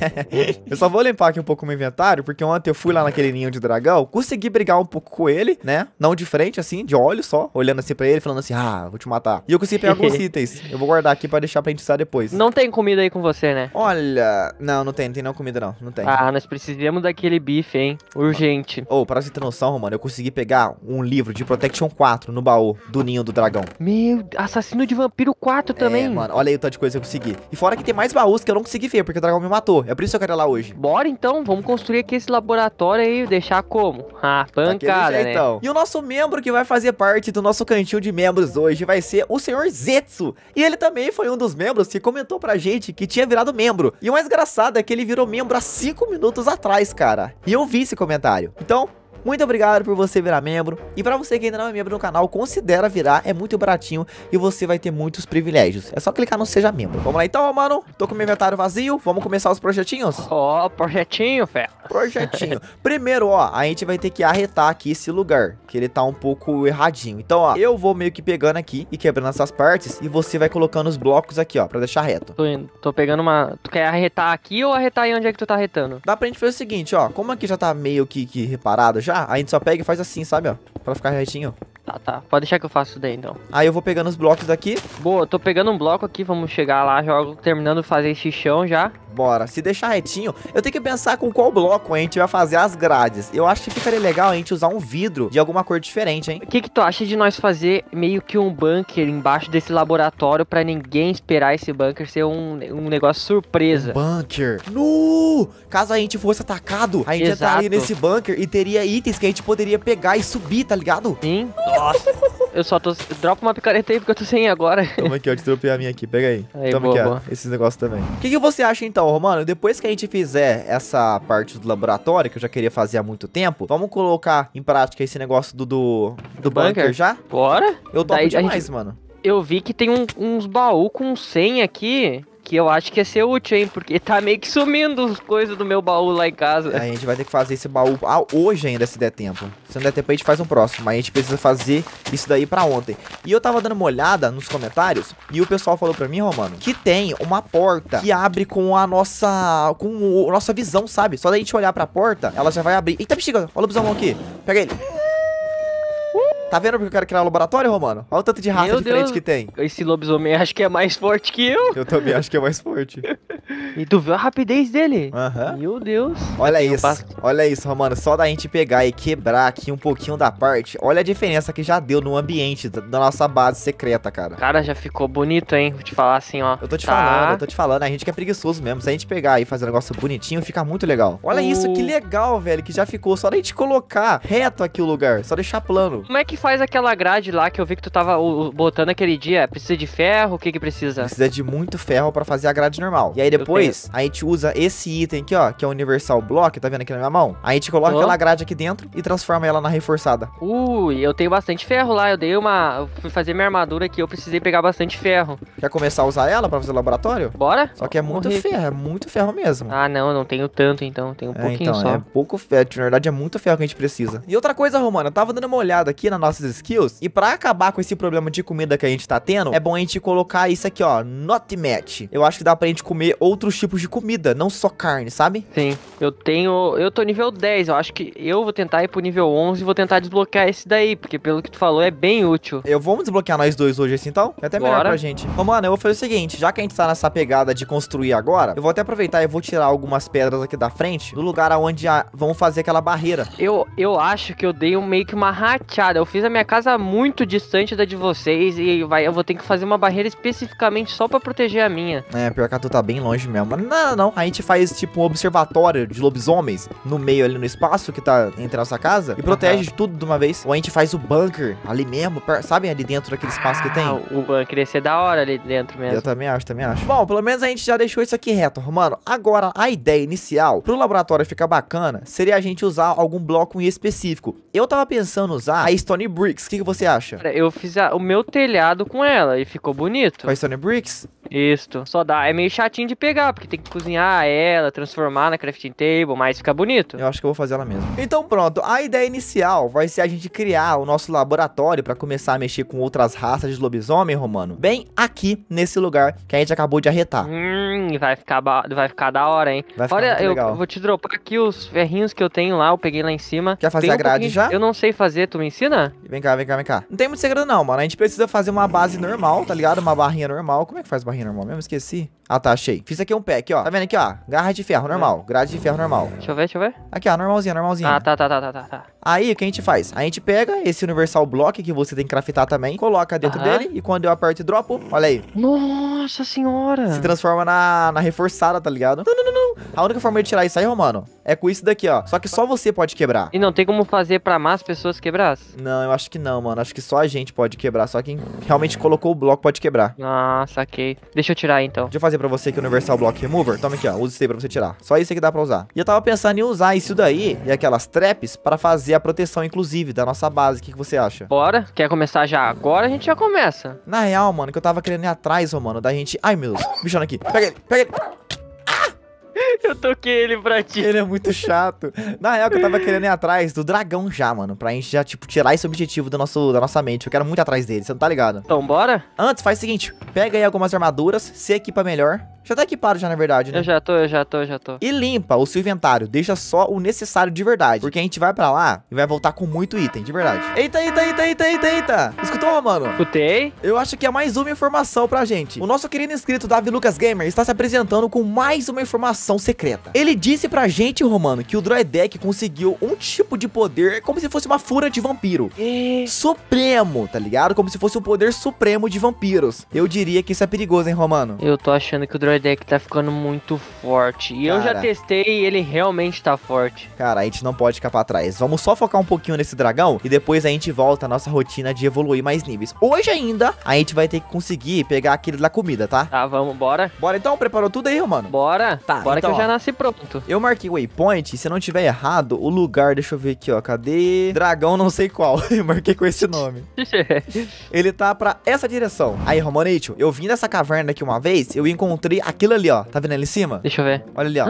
Eu só vou limpar aqui um pouco o meu inventário, porque ontem eu fui lá naquele ninho de dragão, consegui brigar um pouco com ele, né? Não de frente, assim, de olho só, olhando assim pra ele, falando assim, ah, vou te matar. E eu consegui pegar alguns itens. Eu vou guardar aqui pra deixar pra gente usar depois. Não tem comida aí com você, né? Olha, não, não tem, não tem não comida não, não tem. Ah, nós precisamos daquele bife, hein? Urgente. Ô, pra você ter noção, mano, eu consegui pegar um livro de Protection quatro no baú do ninho do dragão. Meu, Assassino de Vampiro quatro também. É, mano, olha aí o tanto de coisa que eu consegui. E fora que tem mais baús que eu não consegui ver, porque o dragão me matou. É por isso que eu quero ir lá hoje. Bora então, vamos construir aqui esse laboratório aí, deixar como? Ah, Daquele pancada, né? jeitão. E o nosso membro que vai fazer parte do nosso cantinho de membros hoje vai ser o senhor Zetsu. E ele também foi um dos membros que comentou pra gente que tinha virado membro. E o mais engraçado é que ele virou membro há cinco minutos atrás, cara. E eu vi esse comentário. Então, muito obrigado por você virar membro. E pra você que ainda não é membro do canal, considera virar, é muito baratinho e você vai ter muitos privilégios. É só clicar no Seja Membro. Vamos lá então, mano. Tô com o meu inventário vazio, vamos começar os projetinhos? Ó, projetinho, fé. Projetinho. Primeiro, ó, a gente vai ter que arretar aqui esse lugar, que ele tá um pouco erradinho. Então, ó, eu vou meio que pegando aqui e quebrando essas partes e você vai colocando os blocos aqui, ó, pra deixar reto. Tô indo, tô pegando uma... Tu quer arretar aqui ou arretar aí onde é que tu tá arretando? Dá pra gente fazer o seguinte, ó, como aqui já tá meio que, que reparado já, a gente só pega e faz assim, sabe, ó, pra ficar retinho. Tá, tá. Pode deixar que eu faço isso daí, então. Aí eu vou pegando os blocos daqui. Boa, tô pegando um bloco aqui, vamos chegar lá, jogo terminando de fazer esse chão já. Bora, se deixar retinho, eu tenho que pensar com qual bloco a gente vai fazer as grades. Eu acho que ficaria legal a gente usar um vidro de alguma cor diferente, hein? O que que tu acha de nós fazer meio que um bunker embaixo desse laboratório pra ninguém esperar esse bunker ser um, um negócio surpresa? Bunker. No! Caso a gente fosse atacado, a gente Exato. entraria nesse bunker e teria itens que a gente poderia pegar e subir, tá ligado? Sim? Nossa. Eu só tô... Dropa uma picareta aí porque eu tô sem agora. Toma aqui, ó, te dropei a minha aqui, pega aí. Aí, Toma boa, aqui, ó, boa. esses negócios também. O que, que você acha então, Romano? Depois que a gente fizer essa parte do laboratório, que eu já queria fazer há muito tempo, vamos colocar em prática esse negócio do, do, do bunker? bunker? já? Bora? Eu topo Daí a demais, gente- mano. Eu vi que tem um- uns baús com senha aqui, que eu acho que ia ser útil, hein? Porque tá meio que sumindo as coisas do meu baú lá em casa. A gente vai ter que fazer esse baú ah, hoje ainda, se der tempo. Se não der tempo, a gente faz um próximo. Mas a gente precisa fazer isso daí pra ontem. E eu tava dando uma olhada nos comentários e o pessoal falou pra mim, Romano, que tem uma porta que abre com a nossa... com o- a nossa visão, sabe? Só da gente olhar pra porta, ela já vai abrir. Eita, bexiga, olha o lobisomão aqui. Pega ele. Tá vendo porque eu quero criar um laboratório, Romano? Olha o tanto de raça Meu diferente Deus. que tem. Esse lobisomem acho que é mais forte que eu. Eu também acho que é mais forte. E tu viu a rapidez dele? Aham. Meu Deus. Olha isso, passo- olha isso, Romano. Só da gente pegar e quebrar aqui um pouquinho da parte. Olha a diferença que já deu no ambiente da, da nossa base secreta, cara. Cara, já ficou bonito, hein? Vou te falar assim, ó. Eu tô te Tá. falando, eu tô te falando. A gente que é preguiçoso mesmo. Se a gente pegar e fazer um negócio bonitinho, fica muito legal. Olha O- isso, que legal, velho, que já ficou. Só da gente colocar reto aqui o lugar. Só deixar plano. Como é que faz aquela grade lá que eu vi que tu tava o- o- botando aquele dia? Precisa de ferro? O que que precisa? Precisa de muito ferro pra fazer a grade normal. E aí depois, a gente usa esse item aqui, ó, que é o Universal Block, tá vendo aqui na minha mão? A gente coloca Ó. aquela grade aqui dentro e transforma ela na reforçada. Ui, eu tenho bastante ferro lá. Eu dei uma... Eu fui fazer minha armadura aqui, eu precisei pegar bastante ferro. Quer começar a usar ela pra fazer o laboratório? Bora? Só que é muito Morri. ferro, é muito ferro mesmo. Ah, não, eu não tenho tanto então. Tenho um É, pouquinho então, só. é pouco ferro, na verdade é muito ferro que a gente precisa. E outra coisa, Romano, eu tava dando uma olhada aqui nas nossas skills, e pra acabar com esse problema de comida que a gente tá tendo, é bom a gente colocar isso aqui, ó, not match. Eu acho que dá pra gente comer outros tipos de comida, não só carne, sabe? Sim, eu tenho... Eu tô nível dez, eu acho que eu vou tentar ir pro nível onze e vou tentar desbloquear esse daí, porque pelo que tu falou é bem útil. Eu vamos desbloquear nós dois hoje assim, então? É até melhor Bora. pra gente. Romano, eu vou fazer o seguinte, já que a gente tá nessa pegada de construir agora, eu vou até aproveitar e vou tirar algumas pedras aqui da frente, do lugar onde a... vamos fazer aquela barreira. Eu, eu acho que eu dei um, meio que uma rateada, eu fiz fiz a minha casa muito distante da de vocês e vai, eu vou ter que fazer uma barreira especificamente só pra proteger a minha. É, pior que a tua tá bem longe mesmo. Mas não, não, não. A gente faz tipo um observatório de lobisomens no meio ali no espaço que tá entre a nossa casa e protege de tudo de uma vez. Ou a gente faz o bunker ali mesmo, per- sabe ali dentro daquele espaço que tem? Ah, o bunker ia ser da hora ali dentro mesmo. Eu também acho, também acho. Bom, pelo menos a gente já deixou isso aqui reto, mano. Agora, a ideia inicial, pro laboratório ficar bacana, seria a gente usar algum bloco em específico. Eu tava pensando em usar a Stone Bricks. O que, que você acha? Eu fiz a- o meu telhado com ela e ficou bonito. Com a Stone Bricks? Isto. Só dá. É meio chatinho de pegar, porque tem que cozinhar ela, transformar na crafting table, mas fica bonito. Eu acho que eu vou fazer ela mesmo. Então pronto, a ideia inicial vai ser a gente criar o nosso laboratório pra começar a mexer com outras raças de lobisomem, Romano. Bem aqui, nesse lugar que a gente acabou de arretar. Hum, vai ficar, ba- vai ficar da hora, hein? Vai ficar Olha, muito eu legal. vou te dropar aqui os ferrinhos que eu tenho lá, eu peguei lá em cima. Quer fazer Tem a grade pouquinho- já? Eu não sei fazer, tu me ensina? Vem cá, vem cá, vem cá. Não tem muito segredo não, mano. A gente precisa fazer uma base normal, tá ligado? Uma barrinha normal. Como é que faz barrinha normal mesmo? Esqueci. Ah, tá, achei. Fiz aqui um pack, ó. Tá vendo aqui, ó? Garra de ferro normal. Grade de ferro normal. Deixa eu ver, deixa eu ver. Aqui, ó. Normalzinha, normalzinha. Ah, tá, tá, tá, tá, tá, tá. Aí, o que a gente faz? A gente pega esse Universal Block que você tem que craftar também, coloca dentro Aham. dele e quando eu aperto e dropo, olha aí, Nossa senhora! se transforma na, na reforçada, tá ligado? Não, não, não, não. A única forma de tirar isso aí, Romano, é com isso daqui, ó. Só que só você pode quebrar. E não tem como fazer pra mais pessoas quebrar? Não, eu acho que não, mano. Acho que só a gente pode quebrar. Só quem realmente colocou o bloco pode quebrar. Ah, saquei. Deixa eu tirar aí, então. Deixa eu fazer pra você aqui o Universal Block Remover. Toma aqui, ó. Usa isso aí pra você tirar. Só isso aí que dá pra usar. E eu tava pensando em usar isso daí e aquelas traps pra fazer a proteção, inclusive, da nossa base. O que, que você acha? Bora? Quer começar já? Agora a gente já começa. Na real, mano, que eu tava querendo ir atrás, ô, mano, da gente... Ai, meu Deus. Bichão aqui. Pega ele, pega ele. Eu toquei ele pra ti. Ele é muito chato. Na real, que eu tava querendo ir atrás do dragão já, mano. Pra gente já, tipo, tirar esse objetivo do nosso, da nossa mente. Eu quero muito atrás dele, você não tá ligado? Então, bora? Antes, faz o seguinte. Pega aí algumas armaduras, se equipa melhor. Já tá equipado já, na verdade, né? Eu já tô, eu já tô, eu já tô. E limpa o seu inventário, deixa só o necessário de verdade. Porque a gente vai pra lá e vai voltar com muito item, de verdade. Eita, eita, eita, eita, eita, eita. Escutou, mano? Escutei. Eu acho que é mais uma informação pra gente. O nosso querido inscrito Davi Lucas Gamer está se apresentando com mais uma informação secreta. Ele disse pra gente, Romano, que o Droidek conseguiu um tipo de poder como se fosse uma fúria de vampiro. Supremo, tá ligado? Como se fosse um poder supremo de vampiros. Eu diria que isso é perigoso, hein, Romano? Eu tô achando que o Droidek tá ficando muito forte. E eu já Cara. testei e ele realmente tá forte. Cara, a gente não pode ficar pra trás. Vamos só focar um pouquinho nesse dragão e depois a gente volta à nossa rotina de evoluir mais níveis. Hoje ainda, a gente vai ter que conseguir pegar aquele da comida, tá? Tá, vamos, bora? Bora então? Preparou tudo aí, Romano? Bora? Tá, Bora então, que eu já ó. nasci pronto. Eu marquei o waypoint, e se não tiver errado, o lugar, deixa eu ver aqui, ó, cadê? Dragão não sei qual, eu marquei com esse nome. Ele tá pra essa direção. Aí, Romanito, eu vim nessa caverna aqui uma vez, eu encontrei aquilo ali, ó, tá vendo ali em cima? Deixa eu ver. Olha ali, ó.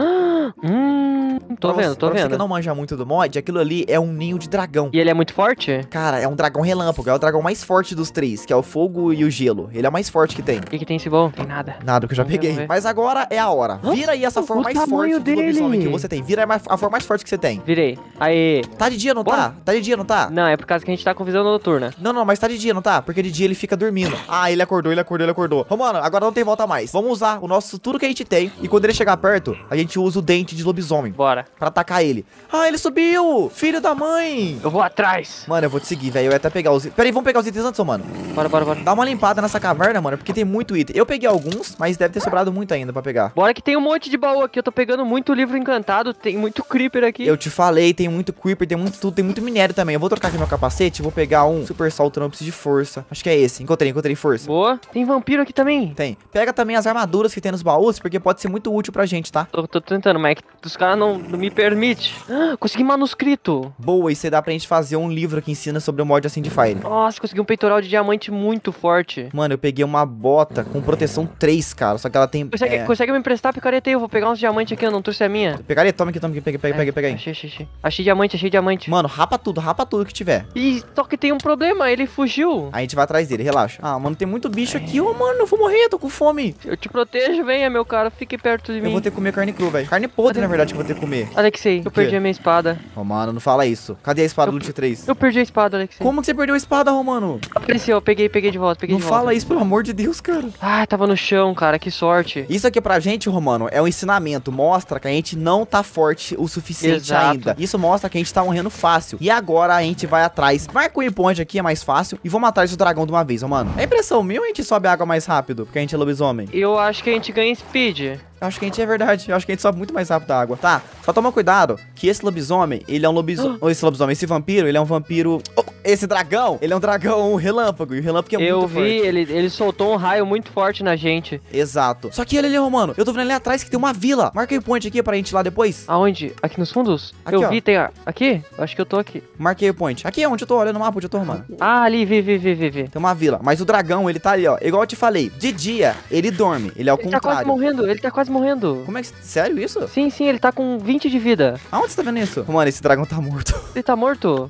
Hum, tô Pra vendo, você, tô pra você que vendo. não manja muito do mod, aquilo ali é um ninho de dragão. E ele é muito forte? Cara, é um dragão relâmpago, é o dragão mais forte dos três, que é o fogo e o gelo. Ele é o mais forte que tem. O que, que tem esse bom? Tem nada. Nada, que eu já Vamos ver, peguei. vamos ver. Mas agora é a hora. Vira aí essa Nossa, forma o mais forte tamanho do lobisomem dele. que você tem. Vira a mais- a forma mais forte que você tem. Virei. Aí. Tá de dia, não Bora. tá? Tá de dia, não tá? Não, é por causa que a gente tá com visão noturna. Não, não, mas tá de dia, não tá? Porque de dia ele fica dormindo. Ah, ele acordou, ele acordou, ele acordou. Ô, mano, agora não tem volta mais. Vamos usar o nosso tudo que a gente tem. E quando ele chegar perto, a gente usa o dente de lobisomem Bora. pra atacar ele. Ah, ele subiu! Filho da mãe! Eu vou atrás. Mano, eu vou te seguir, velho. Eu ia até pegar os itens. Pera aí, vamos pegar os itens antes, ô, mano. Bora, bora, bora. Dá uma limpada nessa caverna, mano, porque tem muito item. Eu peguei alguns, mas deve ter sobrado muito ainda pra pegar. Bora que tem um monte de baú aqui. Eu tô pegando muito livro encantado. Tem muito creeper aqui. Eu te falei, tem muito creeper, tem muito tudo, tem muito minério também. Eu vou trocar aqui meu capacete e vou pegar um super salto, não preciso de força. Acho que é esse. Encontrei, encontrei força. Boa. Tem vampiro aqui também. Tem. Pega também as armaduras que tem nos baús, porque pode ser muito útil pra gente, tá? Tô, tô tentando, mas é que os caras não, não me permitem. Ah, consegui manuscrito. Boa, isso aí dá pra gente fazer um livro que ensina sobre o mod assim de Fire. Nossa, consegui um peitoral de diamante muito forte. Mano, eu peguei uma bota com proteção três, cara. Só que ela tem. Consegue, é... consegue me emprestar, picareta aí? Eu vou pegar uns diamantes aqui, eu não trouxe a minha. Pegaria? Toma aqui, toma aqui, pega, pega, pega, pega aí. Achei, achei, achei. Achei diamante, achei diamante. Mano, rapa tudo, rapa tudo que tiver. E só que tem um problema, ele fugiu. A gente vai atrás dele, relaxa. Ah, mano, tem muito bicho aqui. Ô, mano, eu vou morrer, tô com fome. Eu te protejo, venha, meu cara, fique perto de Eu mim. vou ter que comer carne crua, velho. Carne podre, na verdade, que eu vou ter que comer. Alexei, eu quê? perdi a minha espada. Romano, não fala isso. Cadê a espada do Loot três? Eu perdi a espada, Alexei. Como que você perdeu a espada, Romano? Apareceu, eu peguei, peguei de volta, peguei Não de volta. fala isso, pelo amor de Deus, cara. Ah, tava no chão, cara, que sorte. Isso aqui pra gente, Romano, é um ensinamento. Mostra que a gente não tá forte o suficiente Exato. ainda. Isso mostra que a gente tá morrendo fácil. E agora a gente vai atrás. Marca o waypoint aqui, é mais fácil. E vamos atrás do dragão de uma vez, Romano. É impressão minha ou a gente sobe a água mais rápido? Porque a gente é lobisomem. Eu acho que a gente ganha speed. Eu acho que a gente é verdade. Eu acho que a gente sobe muito mais rápido a água. Tá, só toma cuidado que esse lobisomem, ele é um lobisomem. Ou esse lobisomem, esse vampiro, ele é um vampiro. Oh, esse dragão, ele é um dragão relâmpago. E o relâmpago é Eu muito vi, forte. ele, ele soltou um raio muito forte na gente. Exato. Só que ele ali, Romano, eu tô vendo ali atrás que tem uma vila. Marca o waypoint aqui pra gente ir lá depois. Aonde? Aqui nos fundos? Aqui, eu ó. vi, tem a... Aqui? Eu acho que eu tô aqui. Marquei o point. Aqui é onde eu tô, olhando o mapa onde eu tô, Romano. Ah, ali, vi, vi, vi, vi, vi. Tem uma vila. Mas o dragão, ele tá ali, ó. Igual eu te falei. De dia, ele dorme. Ele é o Ele tá quase contrário. morrendo, ele tá quase morrendo. Como é que... Sério isso? Sim, sim, ele tá com vinte de vida. Aonde você tá vendo isso? Mano, esse dragão tá morto. Ele tá morto?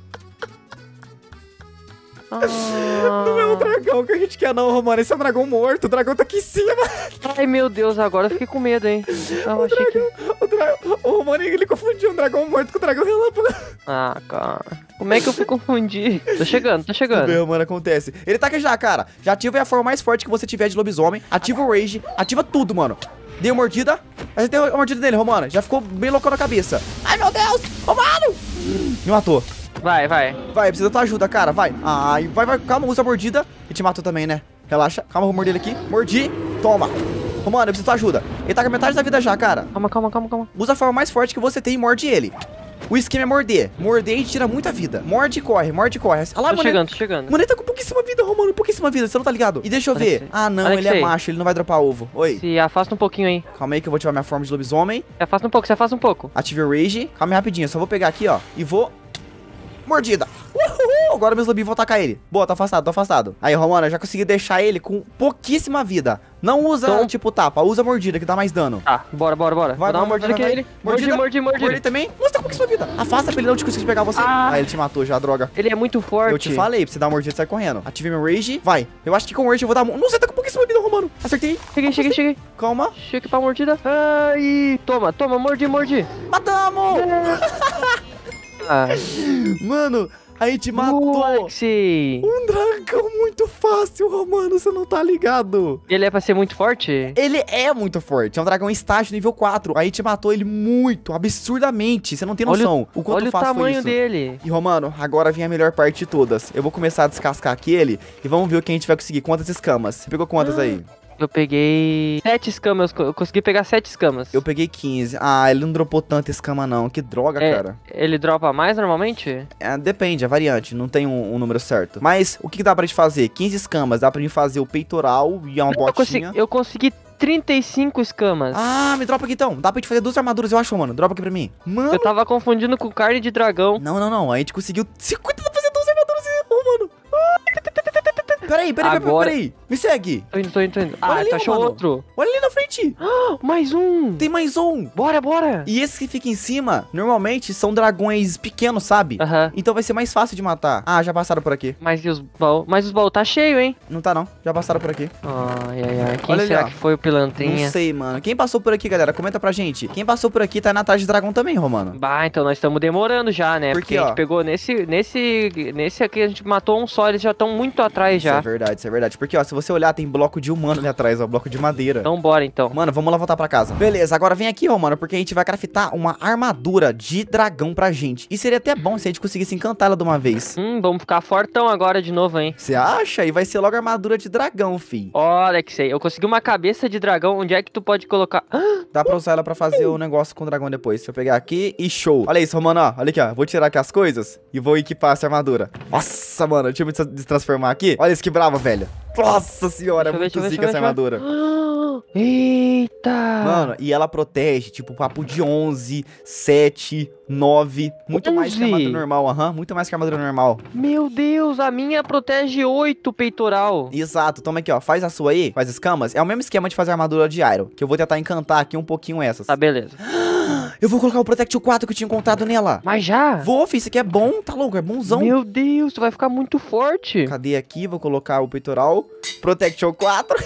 Ah... Não é um dragão que a gente quer não, Romano. Esse é um dragão morto. O dragão tá aqui em cima. Ai, meu Deus, agora eu fiquei com medo, hein. Ah, eu achei que... O, dra... o Romano, ele confundiu um dragão morto com o dragão relâmpago. Ah, cara. Como é que eu fui confundir? Tô chegando, tô chegando. Meu, mano, acontece. Ele tá aqui já, cara. Já ativa a forma mais forte que você tiver de lobisomem. Ativa o rage. Ativa tudo, mano. Dei uma mordida. Aí tem a mordida dele, Romano. Já ficou bem louco na cabeça. Ai, meu Deus. Romano. Me matou. Vai, vai. Vai, precisa da tua ajuda, cara. Vai. Ai, vai, vai. Calma, usa a mordida. E te matou também, né? Relaxa. Calma, vou morder ele aqui. Mordi. Toma. Romano, eu preciso da tua ajuda. Ele tá com a metade da vida já, cara. Calma, calma, calma, calma. Usa a forma mais forte que você tem e morde ele. O esquema é morder. Morder e tira muita vida. Morde e corre, morde e corre. Olha lá, Tô mano. chegando, tô chegando. Mano, ele tá com pouquíssima vida, Romano. Pouquíssima vida, você não tá ligado? E deixa eu ver. Alexei. Ah, não, ele é Alexei. macho. Ele não vai dropar ovo. Oi. Se afasta um pouquinho aí. Calma aí que eu vou ativar minha forma de lobisomem. Se afasta um pouco, se afasta um pouco. Ative o rage. Calma aí rapidinho. Eu só vou pegar aqui, ó. E vou... Mordida. Uhul. Agora meus lobinhos vão atacar ele. Boa, tô afastado, tô afastado. Aí, Romano, eu já consegui deixar ele com pouquíssima vida. Não usa, Então- tipo, tapa. Usa mordida, que dá mais dano. Tá, bora, bora, bora. Vai, Vou dar uma vai, mordida vai, aqui vai. nele. Mordi, Mordida. mordi, mordi. Morde também. Nossa, tá com pouquíssima vida. Afasta pra ele não te conseguir pegar você. Ah. Ah, ele te matou já, droga. Ele é muito forte. Eu te falei, pra você dar uma mordida e sair correndo. Ative meu rage. Vai. Eu acho que com o rage eu vou dar... Nossa, ele tá com pouquíssima vida, Romano. Acertei. Cheguei, cheguei, cheguei. Calma. Cheguei pra mordida. Ai, toma, toma, mordi, mordi. Matamos! Ah, Mano, a gente matou Alexei. um dragão muito fácil, Romano. Você não tá ligado? Ele é pra ser muito forte? Ele é muito forte. É um dragão estágio nível quatro. A gente matou ele muito, absurdamente. Você não tem Olha o- noção o quanto Olha o fácil foi tamanho isso. dele. E, Romano, agora vem a melhor parte de todas. Eu vou começar a descascar aqui ele e vamos ver o que a gente vai conseguir. Quantas escamas? Você pegou quantas aí? Eu peguei sete escamas. Eu consegui pegar sete escamas. Eu peguei quinze. Ah, ele não dropou tanta escama não. Que droga, É, cara. Ele dropa mais normalmente? É, depende, é variante. Não tem um, um número certo. Mas o que, que dá pra gente fazer? quinze escamas. Dá pra gente fazer o peitoral e uma Eu consegui, botinha. eu consegui trinta e cinco escamas. Ah, me dropa aqui então. Dá pra gente fazer duas armaduras, eu acho, mano. Dropa aqui pra mim. Mano. Eu tava confundindo com carne de dragão. Não, não, não. A gente conseguiu cinquenta pra fazer duas armaduras. Oh, mano. Peraí, peraí, peraí, Agora- peraí. Me segue. Tô indo, tô indo, tô indo. Olha Ah, ali, tu achou mano. outro. Olha ali na frente. Mais um. Tem mais um. Bora, bora. E esses que ficam em cima, normalmente são dragões pequenos, sabe? Aham. Então vai ser mais fácil de matar. Ah, já passaram por aqui. Mas e os baús? Mas os baús tá cheio, hein? Não tá não, já passaram por aqui. Ai, ai, ai. Quem Olha ali, será ó. que foi o pilantrinha? Não sei, mano. Quem passou por aqui, galera? Comenta pra gente. Quem passou por aqui tá indo atrás de dragão também, Romano. Bah, então nós estamos demorando já, né? Por Porque quê, a ó? gente pegou nesse, nesse, nesse aqui a gente matou um só, eles já estão muito atrás Isso é já. verdade, isso é verdade. Porque, ó, se você olhar, tem bloco de humano ali atrás, ó. Bloco de madeira. Então bora então. Mano, vamos lá voltar pra casa. Beleza, agora vem aqui, ó, mano, porque a gente vai craftar uma armadura de dragão pra gente. E seria até bom se a gente conseguisse encantar ela de uma vez. Hum, vamos ficar fortão agora de novo, hein? Você acha? E vai ser logo armadura de dragão, fi. Olha, Alexei, eu consegui uma cabeça de dragão. Onde é que tu pode colocar? Ah, Dá pra usar ela pra fazer o negócio com o dragão depois. Deixa eu pegar aqui e show. Olha isso, Romano, ó. Olha aqui, ó. Vou tirar aqui as coisas e vou equipar essa armadura. Nossa, mano. Deixa eu me des- transformar aqui. Olha isso, que bravo, velho. Nossa senhora, é Deixa eu ver, muito deixa eu ver, zica essa deixa eu ver, armadura. ah, eita! Mano, e ela protege, tipo, papo de onze, sete, nove. Muito mais que a onze? armadura normal, aham. Muito mais que a armadura normal. Meu Deus, a minha protege oito peitoral. Exato, toma aqui, ó. Faz a sua aí, faz escamas. É o mesmo esquema de fazer armadura de Iron. Que eu vou tentar encantar aqui um pouquinho essas. Tá, beleza. Eu vou colocar o Protect quatro que eu tinha encontrado nela. Mas já? Vou, fi, isso aqui é bom, tá louco, é bonzão. Meu Deus, tu vai ficar muito forte. Cadê aqui? Vou colocar o peitoral. Protection quatro.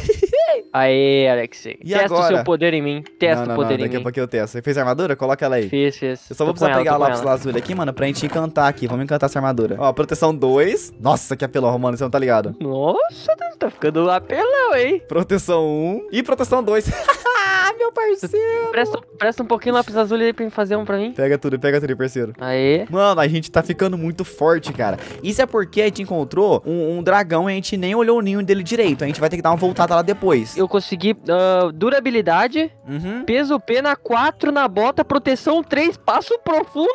Aê, Alexei. E Testa agora? o seu poder em mim. Testa não, não, o poder não, em daqui a mim. pouco eu testo. Você fez a armadura? Coloca ela aí. Fiz, fiz. Eu só vou Tô com precisar ela, pegar tô a com lápis ela. lazuli aqui, mano, pra gente encantar aqui. Vamos encantar essa armadura. Ó, proteção dois. Nossa, que apelão, mano, você não tá ligado. Nossa, tá ficando apelão, hein? Proteção um e proteção dois. Meu parceiro. Presta, presta um pouquinho lápis azul aí pra me fazer um pra mim. Pega tudo, pega tudo, parceiro. Aê. Mano, a gente tá ficando muito forte, cara. Isso é porque a gente encontrou um, um dragão e a gente nem olhou o ninho dele direito. A gente vai ter que dar uma voltada lá depois. Eu consegui ah, durabilidade, Uhum. peso pena quatro na bota, proteção três, passo profundo,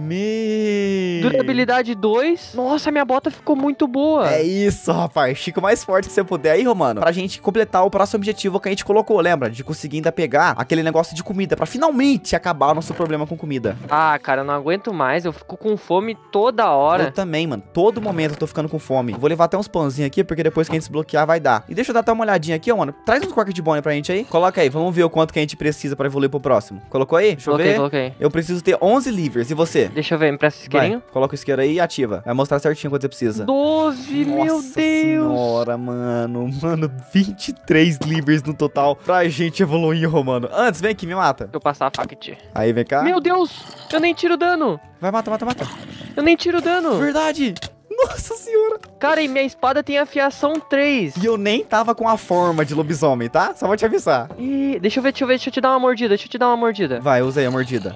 Me... durabilidade dois. Nossa, minha bota ficou muito boa. É isso, rapaz. Chico mais forte que você puder aí, Romano. Pra gente completar o próximo objetivo que a gente colocou, lembra? De conseguir ainda pegar aquele negócio de comida. Pra finalmente acabar o nosso problema com comida. Ah, cara, eu não aguento mais. Eu fico com fome toda Eu hora. também, mano. Todo momento eu tô ficando com fome. Vou levar até uns pãozinhos aqui, porque depois que a gente desbloquear vai dar. E deixa eu dar até uma olhadinha aqui, ó, mano. Traz uns quark de bone pra gente aí. Coloca aí, vamos ver o quanto que a gente precisa pra evoluir pro próximo. Colocou aí? Deixa Coloquei, eu ver. coloquei. Eu preciso ter onze livers. E você? Deixa eu ver, me presta esse isqueirinho. Vai, coloca o isqueiro aí e ativa. Vai mostrar certinho quanto você precisa. doze, meu Nossa Deus. senhora, mano. Mano, vinte e três livers no total pra gente evoluir, Romano. Antes, vem aqui, me mata. Deixa eu passar a faca em ti. Aí, vem cá. Meu Deus, eu nem tiro dano. Vai, mata, mata, mata. Eu nem tiro dano. Verdade. Nossa senhora. Cara, e minha espada tem afiação três. E eu nem tava com a forma de lobisomem, tá? Só vou te avisar. Ih, deixa eu ver, deixa eu ver, deixa eu te dar uma mordida, deixa eu te dar uma mordida. Vai, usa aí a mordida.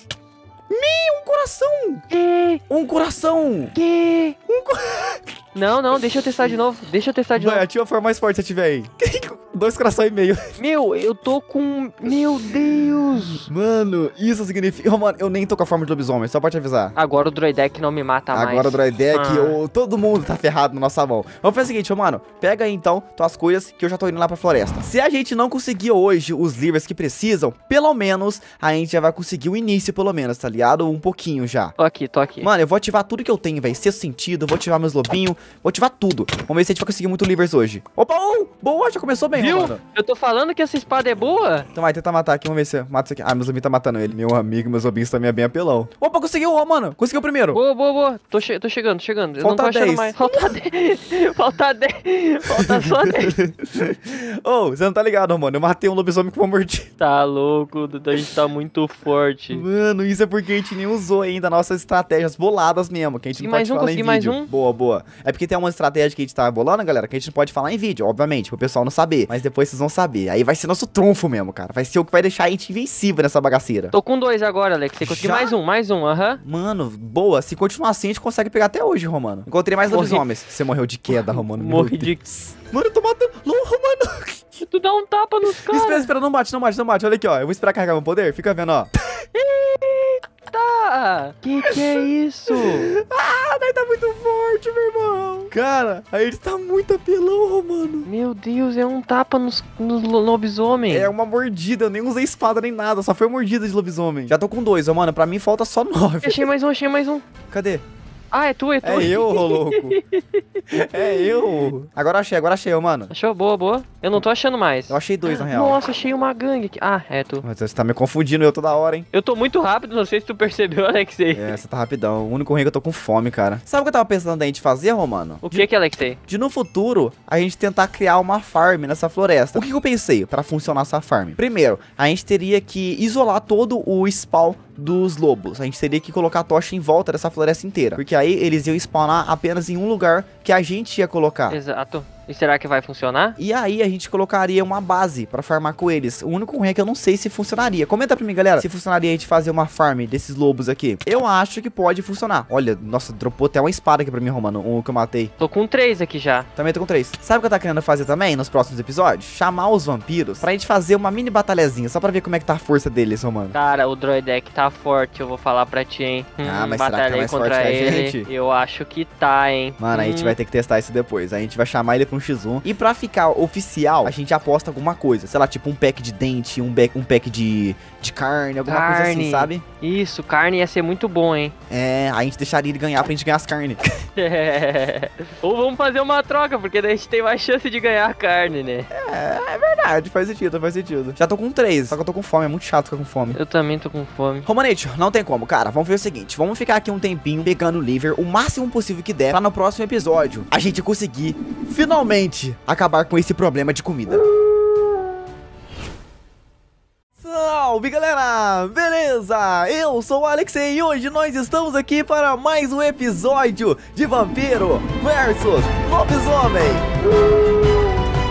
Meu, um coração. Que? Um coração. Que? Não, não, deixa eu testar de novo. Deixa eu testar de Vai, novo. ativa a forma mais forte se tiver aí. Dois corações e meio. Meu, eu tô com... Meu Deus. Mano, isso significa... Oh, mano, eu nem tô com a forma de lobisomem, só pra te avisar. Agora o Droidek não me mata mais. Agora o Droidek, Ah. o- todo mundo tá ferrado na nossa mão. Vamos fazer o seguinte, ô, mano. Pega aí, então, tuas coisas, que eu já tô indo lá pra floresta. Se a gente não conseguir hoje os livros que precisam, pelo menos, a gente já vai conseguir o início, pelo menos, tá ligado? Um pouquinho já. Tô aqui, tô aqui. Mano, eu vou ativar tudo que eu tenho, velho. Sexto sentido, vou ativar meus lobinhos, vou ativar tudo. Vamos ver se a gente vai conseguir muito livros hoje. Opa, um! Boa, já começou bem, Viu? mano. Eu tô falando que essa espada é boa? Então vai, tenta matar aqui, vamos ver se mata isso aqui. Ah, meus lobinhos tá matando ele. Meu amigo, meus lobinhos também é bem apelão. Opa, conseguiu, ó, mano. Conseguiu o primeiro. Boa, boa, boa. Tô, che tô chegando, tô chegando. Eu Falta não tô achando dez. mais. Falta dez. Falta dez. Falta só dez. Ô, você não tá ligado, mano. Eu matei um lobisomem com uma mordida. Tá louco, Dudu, a gente tá muito forte. Mano, isso é porque a gente nem usou ainda nossas estratégias boladas mesmo, que a gente Consegui não mais pode um, falar em consegui mais vídeo. um. Boa, boa. É porque tem uma estratégia que a gente tá bolando, galera, que a gente não pode falar em vídeo, obviamente, pro pessoal não saber. Mas depois vocês vão saber. Aí vai ser nosso trunfo mesmo, cara. Vai ser o que vai deixar a gente invencível nessa bagaceira. Tô com dois agora, Alex. Você conseguiu Já? mais um, mais um, aham. Mano, boa. Se continuar assim, a gente consegue pegar até hoje, Romano. Encontrei mais Morri. lobisomens. Você morreu de queda, Romano. Meu Morri de... Deus. Mano, eu tô matando. Não, Romano. Tu dá um tapa nos caras. Espera, espera, não bate, não bate, não bate. Olha aqui, ó. Eu vou esperar carregar meu poder. Fica vendo, ó. Eita! Que que é isso? Ah, daí tá muito forte, meu irmão. Cara, aí ele tá muito apelão, Romano. Meu Deus, é um tapa nos, nos lo- lobisomem. É uma mordida, eu nem usei espada nem nada, só foi mordida de lobisomem. Já tô com dois, ó, mano, pra mim falta só nove. Achei mais um, achei mais um. Cadê? Ah, é tu, é tu. É eu, ô louco. É eu. Agora achei, agora achei, ó, mano. Achou? Boa, boa. Eu não tô achando mais. Eu achei dois, na real. Nossa, achei uma gangue aqui. Ah, é tu. Mas você tá me confundindo eu toda hora, hein? Eu tô muito rápido, não sei se tu percebeu, Alexei. É, você tá rapidão. O único ruim é que eu tô com fome, cara. Sabe o que eu tava pensando da gente fazer, Romano? O que que é, Alexei? De no futuro, a gente tentar criar uma farm nessa floresta. O que que eu pensei pra funcionar essa farm? Primeiro, a gente teria que isolar todo o spawn dos lobos. A gente teria que colocar a tocha em volta dessa floresta inteira. Porque aí eles iam spawnar apenas em um lugar que a gente ia colocar. Exato. E será que vai funcionar? E aí a gente colocaria uma base pra farmar com eles. O único ruim é que eu não sei se funcionaria. Comenta pra mim, galera, se funcionaria a gente fazer uma farm desses lobos aqui. Eu acho que pode funcionar. Olha, nossa, dropou até uma espada aqui pra mim, Romano. Um que eu matei. Tô com três aqui já. Também tô com três. Sabe o que eu tô querendo fazer também nos próximos episódios? Chamar os vampiros pra gente fazer uma mini batalhazinha, só pra ver como é que tá a força deles, Romano. Cara, o Droidek tá forte, eu vou falar pra ti, hein. Ah, Hum, mas será que tá batalhei mais contra forte que a ele. gente? Eu acho que tá, hein. Mano, a gente Hum. vai ter que testar isso depois. A gente vai chamar ele pra um xis um. E pra ficar oficial, a gente aposta alguma coisa. Sei lá, tipo um pack de dente, um, back, um pack de, de carne, alguma coisa assim, Carne. sabe? Isso, carne ia ser muito bom, hein. É, a gente deixaria ele ganhar pra gente ganhar as carnes. É. Ou vamos fazer uma troca, porque daí a gente tem mais chance de ganhar carne, né? É, é verdade, faz sentido, faz sentido. Já tô com três, só que eu tô com fome, é muito chato ficar com fome. Eu também tô com fome. Romanete, não tem como, cara. Vamos ver o seguinte: vamos ficar aqui um tempinho pegando o liver, o máximo possível que der, pra no próximo episódio a gente conseguir finalmente acabar com esse problema de comida. Salve galera, beleza? Eu sou o Alexei e hoje nós estamos aqui para mais um episódio de Vampiro versus Lobisomem. uh!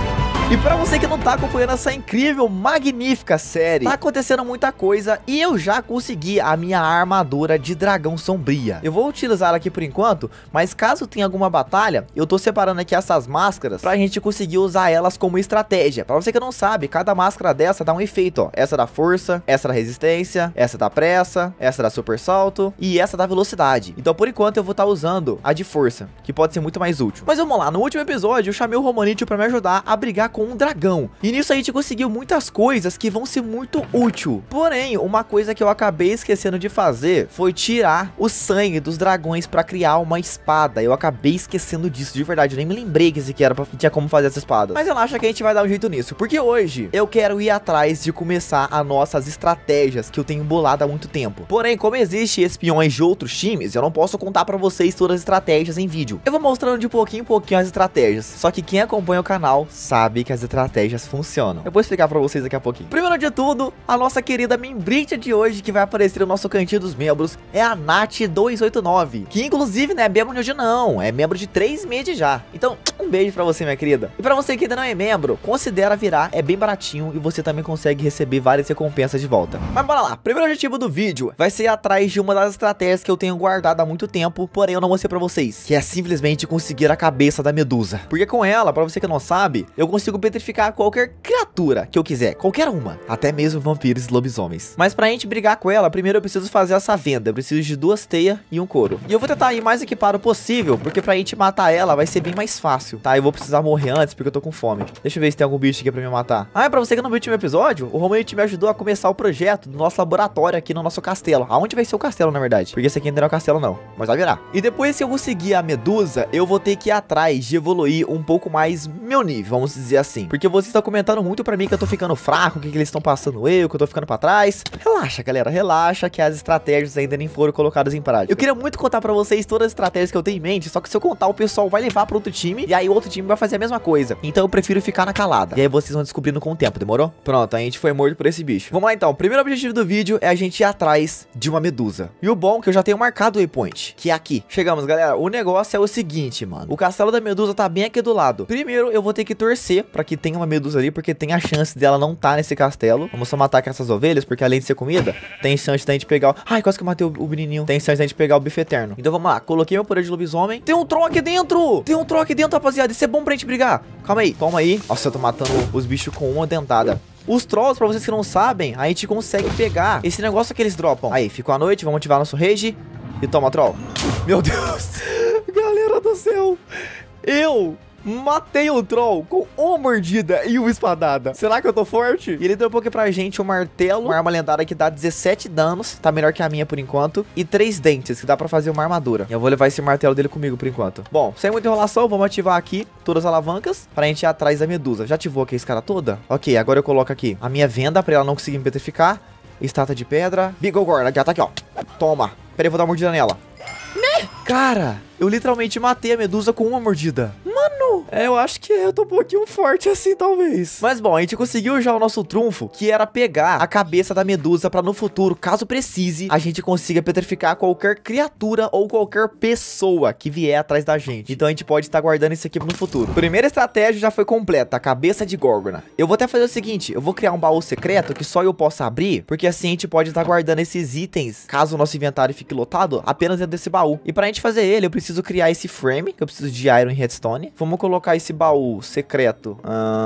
E pra você que não tá acompanhando essa incrível, magnífica série, tá acontecendo muita coisa e eu já consegui a minha armadura de dragão sombria. Eu vou utilizar ela aqui por enquanto, mas caso tenha alguma batalha, eu tô separando aqui essas máscaras pra gente conseguir usar elas como estratégia. Pra você que não sabe, cada máscara dessa dá um efeito, ó. Essa da força, essa da resistência, essa da pressa, essa da super salto e essa da velocidade. Então por enquanto eu vou estar usando a de força, que pode ser muito mais útil. Mas vamos lá, no último episódio eu chamei o Romanitio pra me ajudar a brigar com um dragão. E nisso a gente conseguiu muitas coisas que vão ser muito útil. Porém, uma coisa que eu acabei esquecendo de fazer foi tirar o sangue dos dragões pra criar uma espada. Eu acabei esquecendo disso, de verdade. Eu nem me lembrei que esse aqui era pra... que tinha como fazer essa espada. Mas relaxa que a gente vai dar um jeito nisso. Porque hoje eu quero ir atrás de começar as nossas estratégias que eu tenho bolado há muito tempo. Porém, como existem espiões de outros times, eu não posso contar pra vocês todas as estratégias em vídeo. Eu vou mostrando de pouquinho em pouquinho as estratégias. Só que quem acompanha o canal sabe que as estratégias funcionam. Eu vou explicar pra vocês daqui a pouquinho. Primeiro de tudo, a nossa querida membrinha de hoje que vai aparecer no nosso cantinho dos membros é a Nath dois oito nove, que inclusive não é membro de hoje não, é membro de três meses já. Então, um beijo pra você, minha querida. E pra você que ainda não é membro, considera virar, é bem baratinho e você também consegue receber várias recompensas de volta. Mas bora lá, primeiro objetivo do vídeo vai ser ir atrás de uma das estratégias que eu tenho guardado há muito tempo, porém eu não mostrei pra vocês, que é simplesmente conseguir a cabeça da Medusa. Porque com ela, pra você que não sabe, eu consigo petrificar qualquer criatura que eu quiser, qualquer uma, até mesmo vampiros e lobisomens. Mas pra gente brigar com ela, primeiro eu preciso fazer essa venda, eu preciso de duas teias e um couro. E eu vou tentar ir mais equipado possível, porque pra gente matar ela vai ser bem mais fácil, tá? Eu vou precisar morrer antes porque eu tô com fome. Deixa eu ver se tem algum bicho aqui pra me matar. Ah, é pra você que não viu o último episódio, o Romanitio me ajudou a começar o projeto do nosso laboratório aqui no nosso castelo. Aonde vai ser o castelo, na verdade? Porque esse aqui ainda não é o castelo não, mas vai virar. E depois se eu conseguir a Medusa, eu vou ter que ir atrás de evoluir um pouco mais meu nível, vamos dizer assim. Porque vocês estão comentando muito pra mim que eu tô ficando fraco, que, que eles estão passando eu, que eu tô ficando pra trás. Relaxa, galera, relaxa que as estratégias ainda nem foram colocadas em prática. Eu queria muito contar pra vocês todas as estratégias que eu tenho em mente, só que se eu contar, o pessoal vai levar pra outro time, e aí o outro time vai fazer a mesma coisa. Então eu prefiro ficar na calada. E aí vocês vão descobrindo com o tempo, demorou? Pronto, a gente foi morto por esse bicho. Vamos lá então, o primeiro objetivo do vídeo é a gente ir atrás de uma Medusa. E o bom é que eu já tenho marcado o waypoint, que é aqui. Chegamos, galera, o negócio é o seguinte, mano. O castelo da Medusa tá bem aqui do lado. Primeiro eu vou ter que torcer pra que tenha uma Medusa ali, porque tem a chance dela não tá nesse castelo. Vamos só matar aqui essas ovelhas, porque além de ser comida, tem chance da gente pegar o... Ai, quase que eu matei o, o menininho. Tem chance da gente pegar o bife eterno. Então vamos lá, coloquei meu poder de lobisomem. Tem um troll aqui dentro! Tem um troll aqui dentro, rapaziada. Isso é bom pra gente brigar. Calma aí, toma aí. Nossa, eu tô matando os bichos com uma dentada. Os trolls, pra vocês que não sabem, a gente consegue pegar esse negócio que eles dropam. Aí, ficou a noite, vamos ativar nosso rage. E toma, troll. Meu Deus. Galera do céu. Eu... matei o troll com uma mordida e uma espadada. Será que eu tô forte? E ele dropou aqui pra gente um martelo, uma arma lendária que dá dezessete danos, tá melhor que a minha por enquanto, e três dentes, que dá pra fazer uma armadura. Eu vou levar esse martelo dele comigo por enquanto. Bom, sem muita enrolação, vamos ativar aqui todas as alavancas pra gente ir atrás da Medusa. Já ativou aqui a escada toda? Ok, agora eu coloco aqui a minha venda pra ela não conseguir me petrificar. Estátua de pedra. Bigogorn, aqui, ó, tá aqui, ó. Toma. Pera aí, eu vou dar uma mordida nela. Né? Cara, eu literalmente matei a Medusa com uma mordida. Mano, é, eu acho que eu tô um pouquinho forte assim, talvez. Mas bom, a gente conseguiu já o nosso trunfo, que era pegar a cabeça da Medusa pra no futuro, caso precise, a gente consiga petrificar qualquer criatura ou qualquer pessoa que vier atrás da gente. Então a gente pode estar guardando isso aqui no futuro. Primeira estratégia já foi completa, a cabeça de Górgona. Eu vou até fazer o seguinte, eu vou criar um baú secreto que só eu possa abrir, porque assim a gente pode estar guardando esses itens, caso o nosso inventário fique lotado, apenas dentro desse baú. E pra gente fazer ele, eu preciso criar esse frame, que eu preciso de Iron e Redstone. Vamos colocar esse baú secreto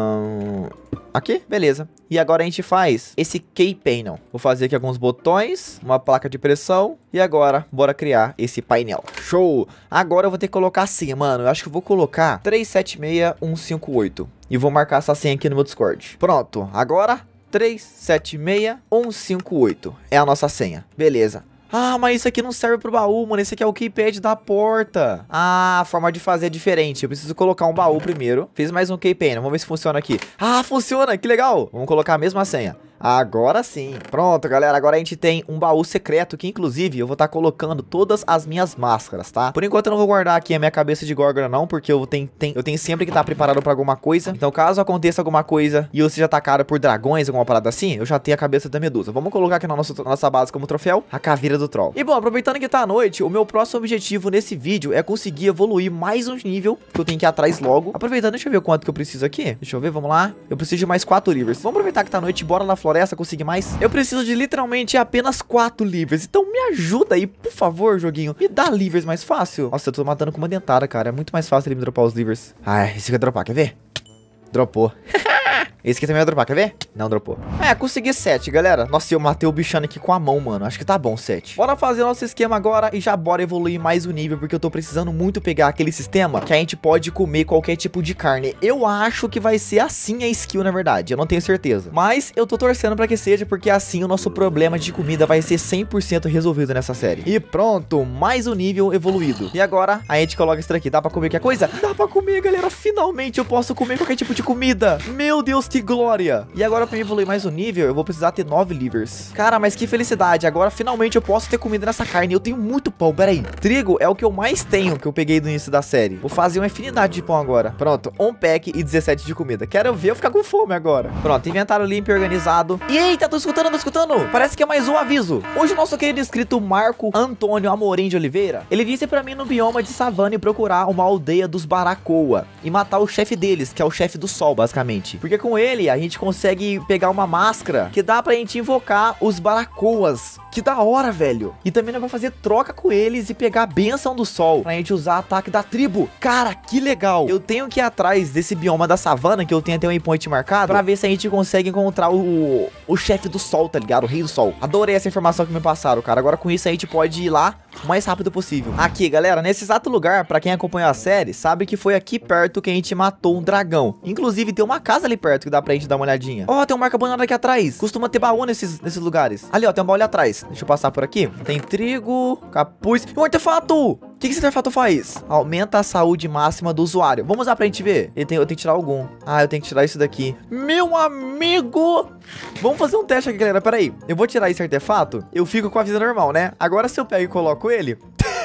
hum, aqui, beleza. E agora a gente faz esse key panel. Vou fazer aqui alguns botões, uma placa de pressão. E agora, bora criar esse painel. Show! Agora eu vou ter que colocar a senha, mano. Eu acho que eu vou colocar três sete seis um cinco oito. E vou marcar essa senha aqui no meu Discord. Pronto, agora três sete seis um cinco oito é a nossa senha. Beleza. Ah, mas isso aqui não serve pro baú, mano. Esse aqui é o keypad da porta. Ah, a forma de fazer é diferente. Eu preciso colocar um baú primeiro. Fiz mais um keypad. Vamos ver se funciona aqui. Ah, funciona. Que legal. Vamos colocar a mesma senha. Agora sim. Pronto, galera. Agora a gente tem um baú secreto que, inclusive, eu vou estar tá colocando todas as minhas máscaras, tá? Por enquanto eu não vou guardar aqui a minha cabeça de górgona, não, porque eu tenho, tenho, eu tenho sempre que estar tá preparado pra alguma coisa. Então, caso aconteça alguma coisa e eu seja atacado por dragões, alguma parada assim, eu já tenho a cabeça da medusa. Vamos colocar aqui na nossa, na nossa base como troféu a caveira do troll. E bom, aproveitando que tá à noite, o meu próximo objetivo nesse vídeo é conseguir evoluir mais um nível, que eu tenho que ir atrás logo. Aproveitando, deixa eu ver o quanto que eu preciso aqui. Deixa eu ver, vamos lá. Eu preciso de mais quatro livros. Vamos aproveitar que tá à noite e bora na floresta conseguir mais. Eu preciso de literalmente apenas quatro livros. Então me ajuda aí, por favor, joguinho. Me dá livros mais fácil. Nossa, eu tô matando com uma dentada, cara. É muito mais fácil ele me dropar os livros. Ah, esse vai dropar, quer ver? Dropou. Esse aqui também vai dropar, quer ver? Não dropou. É, consegui sete, galera. Nossa, eu matei o bichano aqui com a mão, mano. Acho que tá bom, sete. Bora fazer o nosso esquema agora e já bora evoluir mais o nível, porque eu tô precisando muito pegar aquele sistema que a gente pode comer qualquer tipo de carne. Eu acho que vai ser assim a skill, na verdade. Eu não tenho certeza. Mas eu tô torcendo pra que seja, porque assim o nosso problema de comida vai ser cem por cento resolvido nessa série. E pronto, mais um nível evoluído. E agora a gente coloca isso daqui. Dá pra comer qualquer coisa? Dá pra comer, galera. Finalmente eu posso comer qualquer tipo de comida. Meu Deus, que glória. E agora pra mim evoluir mais um nível, eu vou precisar ter nove livers. Cara, mas que felicidade. Agora finalmente eu posso ter comida nessa carne. Eu tenho muito pão, pera aí. Trigo é o que eu mais tenho, que eu peguei no início da série. Vou fazer uma infinidade de pão agora. Pronto, um pack e dezessete de comida. Quero ver eu ficar com fome agora. Pronto, inventário limpo e organizado. E eita, tô escutando, tô escutando. Parece que é mais um aviso. Hoje o nosso querido inscrito Marco Antônio Amorim de Oliveira, ele disse pra mim no bioma de savana e procurar uma aldeia dos Baracoa e matar o chefe deles, que é o chefe do sol, basicamente. Porque com ele a gente consegue pegar uma máscara que dá pra gente invocar os Baracoas. Que da hora, velho. E também nós vamos fazer troca com eles e pegar a benção do sol pra gente usar ataque da tribo. Cara, que legal. Eu tenho que ir atrás desse bioma da savana, que eu tenho até um waypoint marcado, pra ver se a gente consegue encontrar o, o chefe do sol, tá ligado? O rei do sol. Adorei essa informação que me passaram, cara. Agora com isso a gente pode ir lá o mais rápido possível. Aqui, galera, nesse exato lugar, pra quem acompanhou a série, sabe que foi aqui perto que a gente matou um dragão. Inclusive tem uma casa ali perto que dá pra gente dar uma olhadinha. Ó, oh, tem um marca abandonado aqui atrás. Costuma ter baú nesses, nesses lugares. Ali, ó, tem um baú ali atrás. Deixa eu passar por aqui. Tem trigo, capuz e um artefato. O que, que esse artefato faz? Aumenta a saúde máxima do usuário. Vamos usar pra gente ver. Ele tem, eu tenho que tirar algum. Ah, eu tenho que tirar isso daqui. Meu amigo! Vamos fazer um teste aqui, galera. Pera aí. Eu vou tirar esse artefato. Eu fico com a vida normal, né? Agora se eu pego e coloco ele...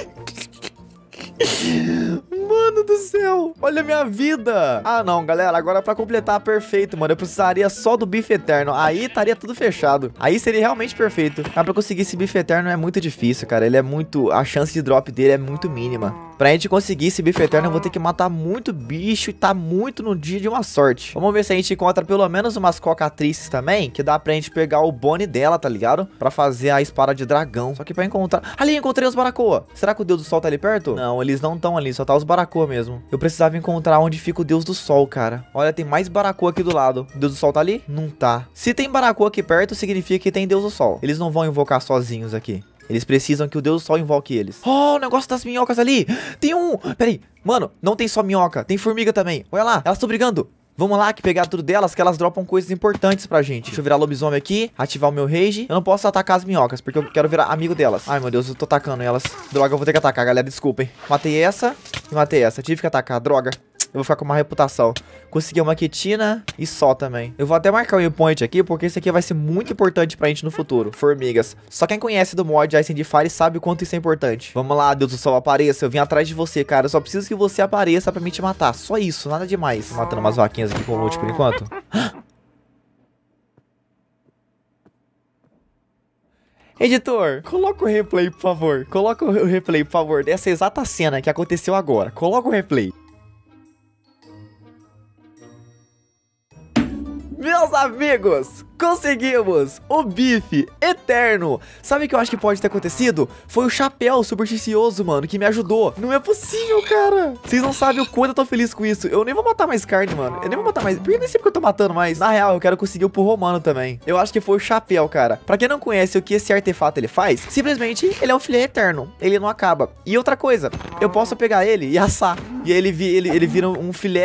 Mano do céu, olha a minha vida. Ah não, galera, agora pra completar perfeito, mano, eu precisaria só do bife eterno. Aí estaria tudo fechado. Aí seria realmente perfeito. Mas pra conseguir esse bife eterno é muito difícil, cara. Ele é muito... A chance de drop dele é muito mínima. Pra gente conseguir esse bife eterno, eu vou ter que matar muito bicho e tá muito no dia de uma sorte. Vamos ver se a gente encontra pelo menos umas cocatrices também, que dá pra gente pegar o bone dela, tá ligado? Pra fazer a espada de dragão. Só que pra encontrar... Ali, encontrei os Baracoa. Será que o Deus do Sol tá ali perto? Não, eles não estão ali, só tá os Baracoa mesmo. Eu precisava encontrar onde fica o Deus do Sol, cara. Olha, tem mais Baracoa aqui do lado. O Deus do Sol tá ali? Não tá. Se tem Baracoa aqui perto, significa que tem Deus do Sol. Eles não vão invocar sozinhos aqui. Eles precisam que o Deus do Sol invoque eles. Oh, o negócio das minhocas ali. Tem um... Peraí. Mano, não tem só minhoca. Tem formiga também. Olha lá, elas estão brigando. Vamos lá, que pegar tudo delas, que elas dropam coisas importantes pra gente. Deixa eu virar lobisomem aqui, ativar o meu rage. Eu não posso atacar as minhocas, porque eu quero virar amigo delas. Ai, meu Deus, eu tô atacando elas. Droga, eu vou ter que atacar, galera, desculpem. Matei essa e matei essa. Tive que atacar, droga. Eu vou ficar com uma reputação. Consegui uma quitina e só também. Eu vou até marcar o waypoint aqui, porque isso aqui vai ser muito importante pra gente no futuro. Formigas. Só quem conhece do mod Ice and Fire sabe o quanto isso é importante. Vamos lá, Deus do Sol, apareça. Eu vim atrás de você, cara. Eu só preciso que você apareça pra me te matar. Só isso, nada demais. Tô matando umas vaquinhas aqui com loot por enquanto. Editor, coloca o replay, por favor. Coloca o replay, por favor, dessa exata cena que aconteceu agora. Coloca o replay. Meus amigos, conseguimos o bife eterno. Sabe o que eu acho que pode ter acontecido? Foi o chapéu supersticioso, mano, que me ajudou. Não é possível, cara. Vocês não sabem o quanto eu tô feliz com isso. Eu nem vou matar mais carne, mano. Eu nem vou matar mais. Porque eu nem sei porque eu tô matando mais. Na real, eu quero conseguir o pro romano também. Eu acho que foi o chapéu, cara. Pra quem não conhece o que esse artefato ele faz, simplesmente ele é um filé eterno. Ele não acaba. E outra coisa, eu posso pegar ele e assar. E aí ele, vi, ele, ele vira um filé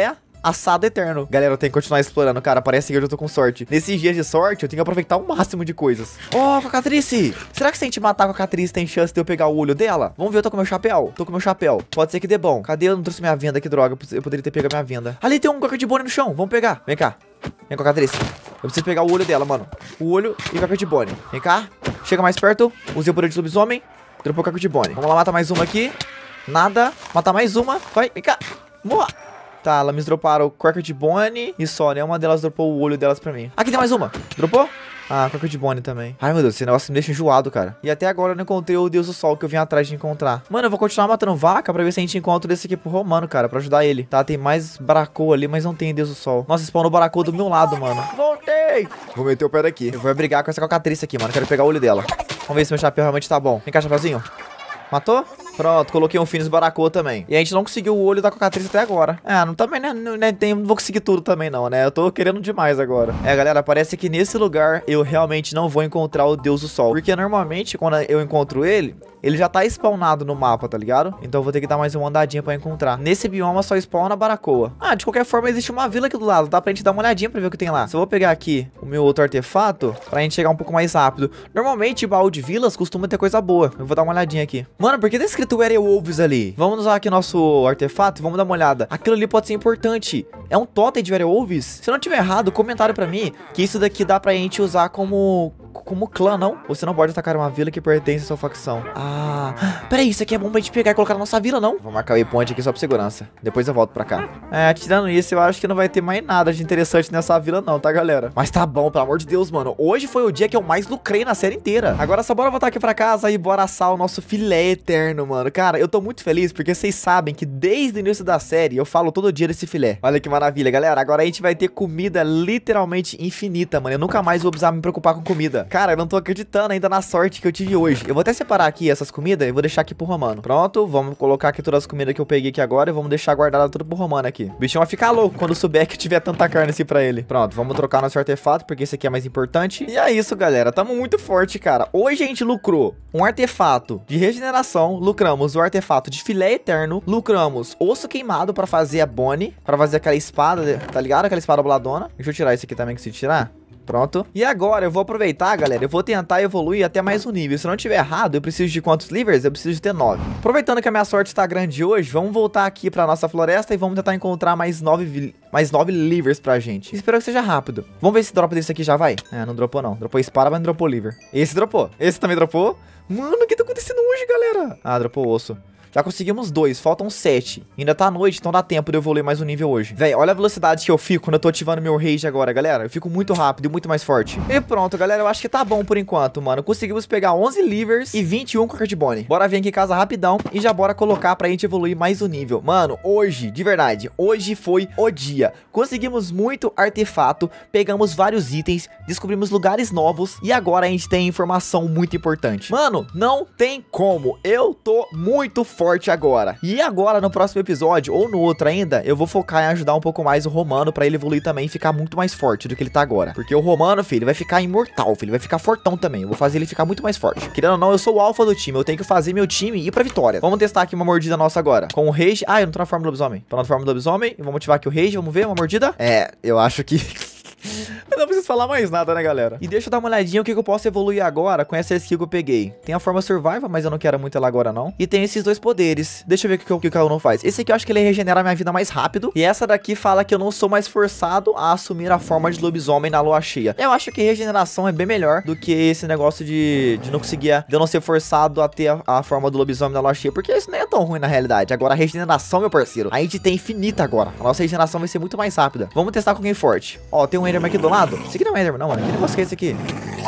assado eterno. Galera, eu tenho que continuar explorando, cara. Parece que eu já tô com sorte. Nesses dias de sorte, eu tenho que aproveitar o máximo de coisas. Ó, oh, Cocatrice! Será que se a gente matar a Cocatrice tem chance de eu pegar o olho dela? Vamos ver, eu tô com meu chapéu. Tô com meu chapéu. Pode ser que dê bom. Cadê? Eu não trouxe minha venda, que droga. Eu poderia ter pegado minha venda. Ali tem um coca de bone no chão. Vamos pegar. Vem cá. Vem, Cocatrice. Eu preciso pegar o olho dela, mano. O olho e o coca de bone. Vem cá. Chega mais perto. Usei o poder de lobisomem. Dropou o coca de bone. Vamos lá, matar mais uma aqui. Nada. Matar mais uma. Vai, vem cá. Morra. Tá, elas me droparam o Quacker de Bonnie e só, né? Uma delas dropou o olho delas pra mim. Aqui tem mais uma. Dropou? Ah, Quacker de Bonnie também. Ai, meu Deus, esse negócio me deixa enjoado, cara. E até agora eu não encontrei o Deus do Sol que eu vim atrás de encontrar. Mano, eu vou continuar matando vaca pra ver se a gente encontra desse aqui pro Romano, cara, pra ajudar ele. Tá, tem mais Baracô ali, mas não tem Deus do Sol. Nossa, spawnou Baracô do meu lado, mano. Voltei! Vou meter o pé daqui. Eu vou brigar com essa Cocatrice aqui, mano. Quero pegar o olho dela. Vamos ver se meu chapéu realmente tá bom. Vem cá, chapéuzinho. Matou? Pronto, coloquei um Finis Baracô também. E a gente não conseguiu o olho da Cocatrice até agora. É, não também, né? Não, né, tem, não vou conseguir tudo também não, né? Eu tô querendo demais agora. É, galera, parece que nesse lugar eu realmente não vou encontrar o Deus do Sol. Porque normalmente, quando eu encontro ele, ele já tá spawnado no mapa, tá ligado? Então eu vou ter que dar mais uma andadinha pra encontrar. Nesse bioma só spawna Baracoa. Ah, de qualquer forma existe uma vila aqui do lado. Dá pra gente dar uma olhadinha pra ver o que tem lá. Se eu vou pegar aqui o meu outro artefato, pra gente chegar um pouco mais rápido. Normalmente, baú de vilas costuma ter coisa boa. Eu vou dar uma olhadinha aqui. Mano, por que tá escrito Werewolves ali? Vamos usar aqui nosso artefato e vamos dar uma olhada. Aquilo ali pode ser importante. É um totem de Werewolves? Se eu não tiver errado, comentário pra mim que isso daqui dá pra gente usar como... como clã, não? Você não pode atacar uma vila que pertence à sua facção. Ah, peraí, isso aqui é bom pra gente pegar e colocar na nossa vila, não? Vou marcar o waypoint aqui só pra segurança. Depois eu volto pra cá. É, tirando isso, eu acho que não vai ter mais nada de interessante nessa vila não, tá, galera? Mas tá bom, pelo amor de Deus, mano. Hoje foi o dia que eu mais lucrei na série inteira. Agora só bora voltar aqui pra casa e bora assar o nosso filé eterno, mano. Cara, eu tô muito feliz porque vocês sabem que desde o início da série eu falo todo dia desse filé. Olha que maravilha, galera. Agora a gente vai ter comida literalmente infinita, mano. Eu nunca mais vou precisar me preocupar com comida. Cara, eu não tô acreditando ainda na sorte que eu tive hoje. Eu vou até separar aqui essas comidas e vou deixar aqui pro Romano. Pronto, vamos colocar aqui todas as comidas que eu peguei aqui agora e vamos deixar guardada tudo pro Romano aqui. O bichão vai ficar louco quando souber que tiver tanta carne assim pra ele. Pronto, vamos trocar nosso artefato porque esse aqui é mais importante. E é isso, galera. Tamo muito forte, cara. Hoje a gente lucrou um artefato de regeneração, lucramos o artefato de filé eterno, lucramos osso queimado pra fazer a Bonnie, pra fazer aquela espada, tá ligado? Aquela espada boladona. Deixa eu tirar isso aqui também que se tirar. Pronto. E agora eu vou aproveitar, galera, eu vou tentar evoluir até mais um nível. Se eu não tiver errado, eu preciso de quantos livers? Eu preciso de ter nove. Aproveitando que a minha sorte está grande hoje, vamos voltar aqui pra nossa floresta e vamos tentar encontrar mais nove, mais nove livers pra gente. Espero que seja rápido. Vamos ver se dropa desse aqui já vai. É, não dropou não. Dropou espada, mas não dropou liver. Esse dropou. Esse também dropou. Mano, o que tá acontecendo hoje, galera? Ah, dropou osso. Já conseguimos dois, faltam sete. Ainda tá à noite, então dá tempo de eu evoluir mais um nível hoje. Véi, olha a velocidade que eu fico quando eu tô ativando meu rage agora, galera. Eu fico muito rápido e muito mais forte. E pronto, galera, eu acho que tá bom por enquanto, mano. Conseguimos pegar onze livers e vinte e um Quacker de Bonnie. Bora vir aqui em casa rapidão e já bora colocar pra gente evoluir mais um nível. Mano, hoje, de verdade, hoje foi o dia. Conseguimos muito artefato, pegamos vários itens, descobrimos lugares novos e agora a gente tem informação muito importante. Mano, não tem como. Eu tô muito forte agora. E agora, no próximo episódio, ou no outro ainda, eu vou focar em ajudar um pouco mais o Romano pra ele evoluir também e ficar muito mais forte do que ele tá agora. Porque o Romano, filho, ele vai ficar imortal, filho. Ele vai ficar fortão também. Eu vou fazer ele ficar muito mais forte. Querendo ou não, eu sou o alfa do time. Eu tenho que fazer meu time ir pra vitória. Vamos testar aqui uma mordida nossa agora. Com o Rage. Ah, eu não tô na forma do lobisomem. Tô na forma do lobisomem. Vamos ativar aqui o Rage. Vamos ver uma mordida. É, eu acho que... eu não preciso falar mais nada, né, galera? E deixa eu dar uma olhadinha o que, que eu posso evoluir agora com essa skill que eu peguei. Tem a forma Survival, mas eu não quero muito ela agora, não. E tem esses dois poderes. Deixa eu ver o que, que, que o cara não faz. Esse aqui eu acho que ele regenera a minha vida mais rápido. E essa daqui fala que eu não sou mais forçado a assumir a forma de lobisomem na lua cheia. Eu acho que regeneração é bem melhor do que esse negócio de, de não conseguir, de eu não ser forçado a ter a, a forma do lobisomem na lua cheia. Porque isso não é tão ruim na realidade. Agora a regeneração, meu parceiro, a gente tem infinita agora. A nossa regeneração vai ser muito mais rápida. Vamos testar com alguém forte. Ó, tem um Enderman aqui do lado. Esse aqui não é Enderman, não, mano. Que negócio que é esse aqui?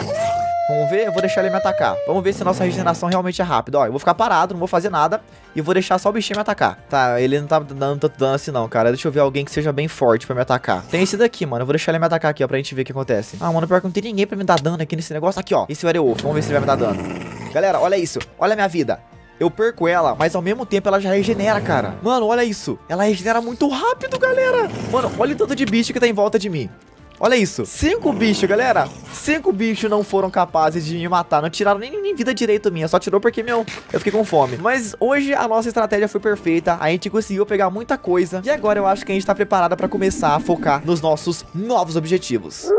Vamos ver, eu vou deixar ele me atacar. Vamos ver se a nossa regeneração realmente é rápida. Ó, eu vou ficar parado, não vou fazer nada. E vou deixar só o bichinho me atacar. Tá, ele não tá dando tanto dano assim não, cara. Deixa eu ver alguém que seja bem forte pra me atacar. Tem esse daqui, mano. Eu vou deixar ele me atacar aqui, ó, pra gente ver o que acontece. Ah, mano, pior que não tem ninguém pra me dar dano aqui nesse negócio. Aqui, ó, esse Werewolf. Vamos ver se ele vai me dar dano. Galera, olha isso. Olha a minha vida. Eu perco ela, mas ao mesmo tempo ela já regenera, cara. Mano, olha isso. Ela regenera muito rápido, galera. Mano, olha o tanto de bicho que tá em volta de mim. Olha isso. Cinco bichos, galera. Cinco bichos não foram capazes de me matar. Não tiraram nem, nem vida direito minha. Só tirou porque, meu, eu fiquei com fome. Mas hoje a nossa estratégia foi perfeita. A gente conseguiu pegar muita coisa. E agora eu acho que a gente tá preparada pra começar a focar nos nossos novos objetivos.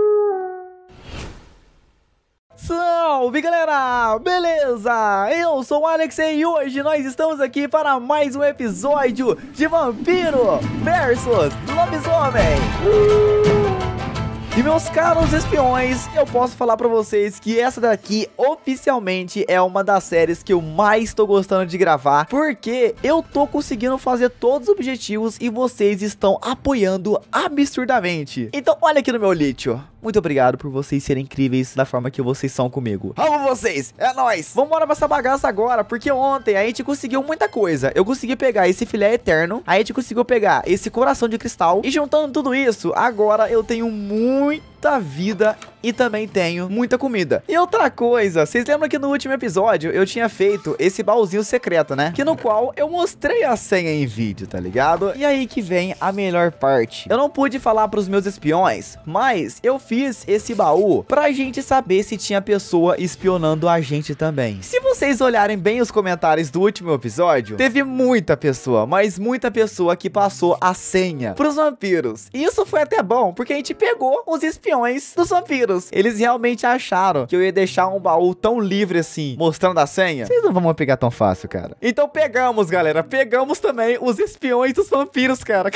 Salve, galera! Beleza? Eu sou o Alex e hoje nós estamos aqui para mais um episódio de Vampiro versus Lobisomem. E meus caros espiões, eu posso falar pra vocês que essa daqui oficialmente é uma das séries que eu mais tô gostando de gravar, porque eu tô conseguindo fazer todos os objetivos e vocês estão apoiando absurdamente. Então olha aqui no meu lítio. Muito obrigado por vocês serem incríveis da forma que vocês são comigo. Amo vocês, é nóis. Vambora pra essa bagaça agora, porque ontem a gente conseguiu muita coisa. Eu consegui pegar esse filé eterno, a gente conseguiu pegar esse coração de cristal. E juntando tudo isso, agora eu tenho muita vida e também tenho muita comida. E outra coisa, vocês lembram que no último episódio eu tinha feito esse baúzinho secreto, né? Que no qual eu mostrei a senha em vídeo, tá ligado? E aí que vem a melhor parte. Eu não pude falar pros meus espiões, mas eu fiz esse baú pra gente saber se tinha pessoa espionando a gente também. Se vocês olharem bem os comentários do último episódio, teve muita pessoa, mas muita pessoa que passou a senha pros vampiros. E isso foi até bom, porque a gente pegou os espiões dos vampiros. Eles realmente acharam que eu ia deixar um baú tão livre assim, mostrando a senha. Vocês não vão pegar tão fácil, cara. Então pegamos, galera. Pegamos também os espiões dos vampiros, cara.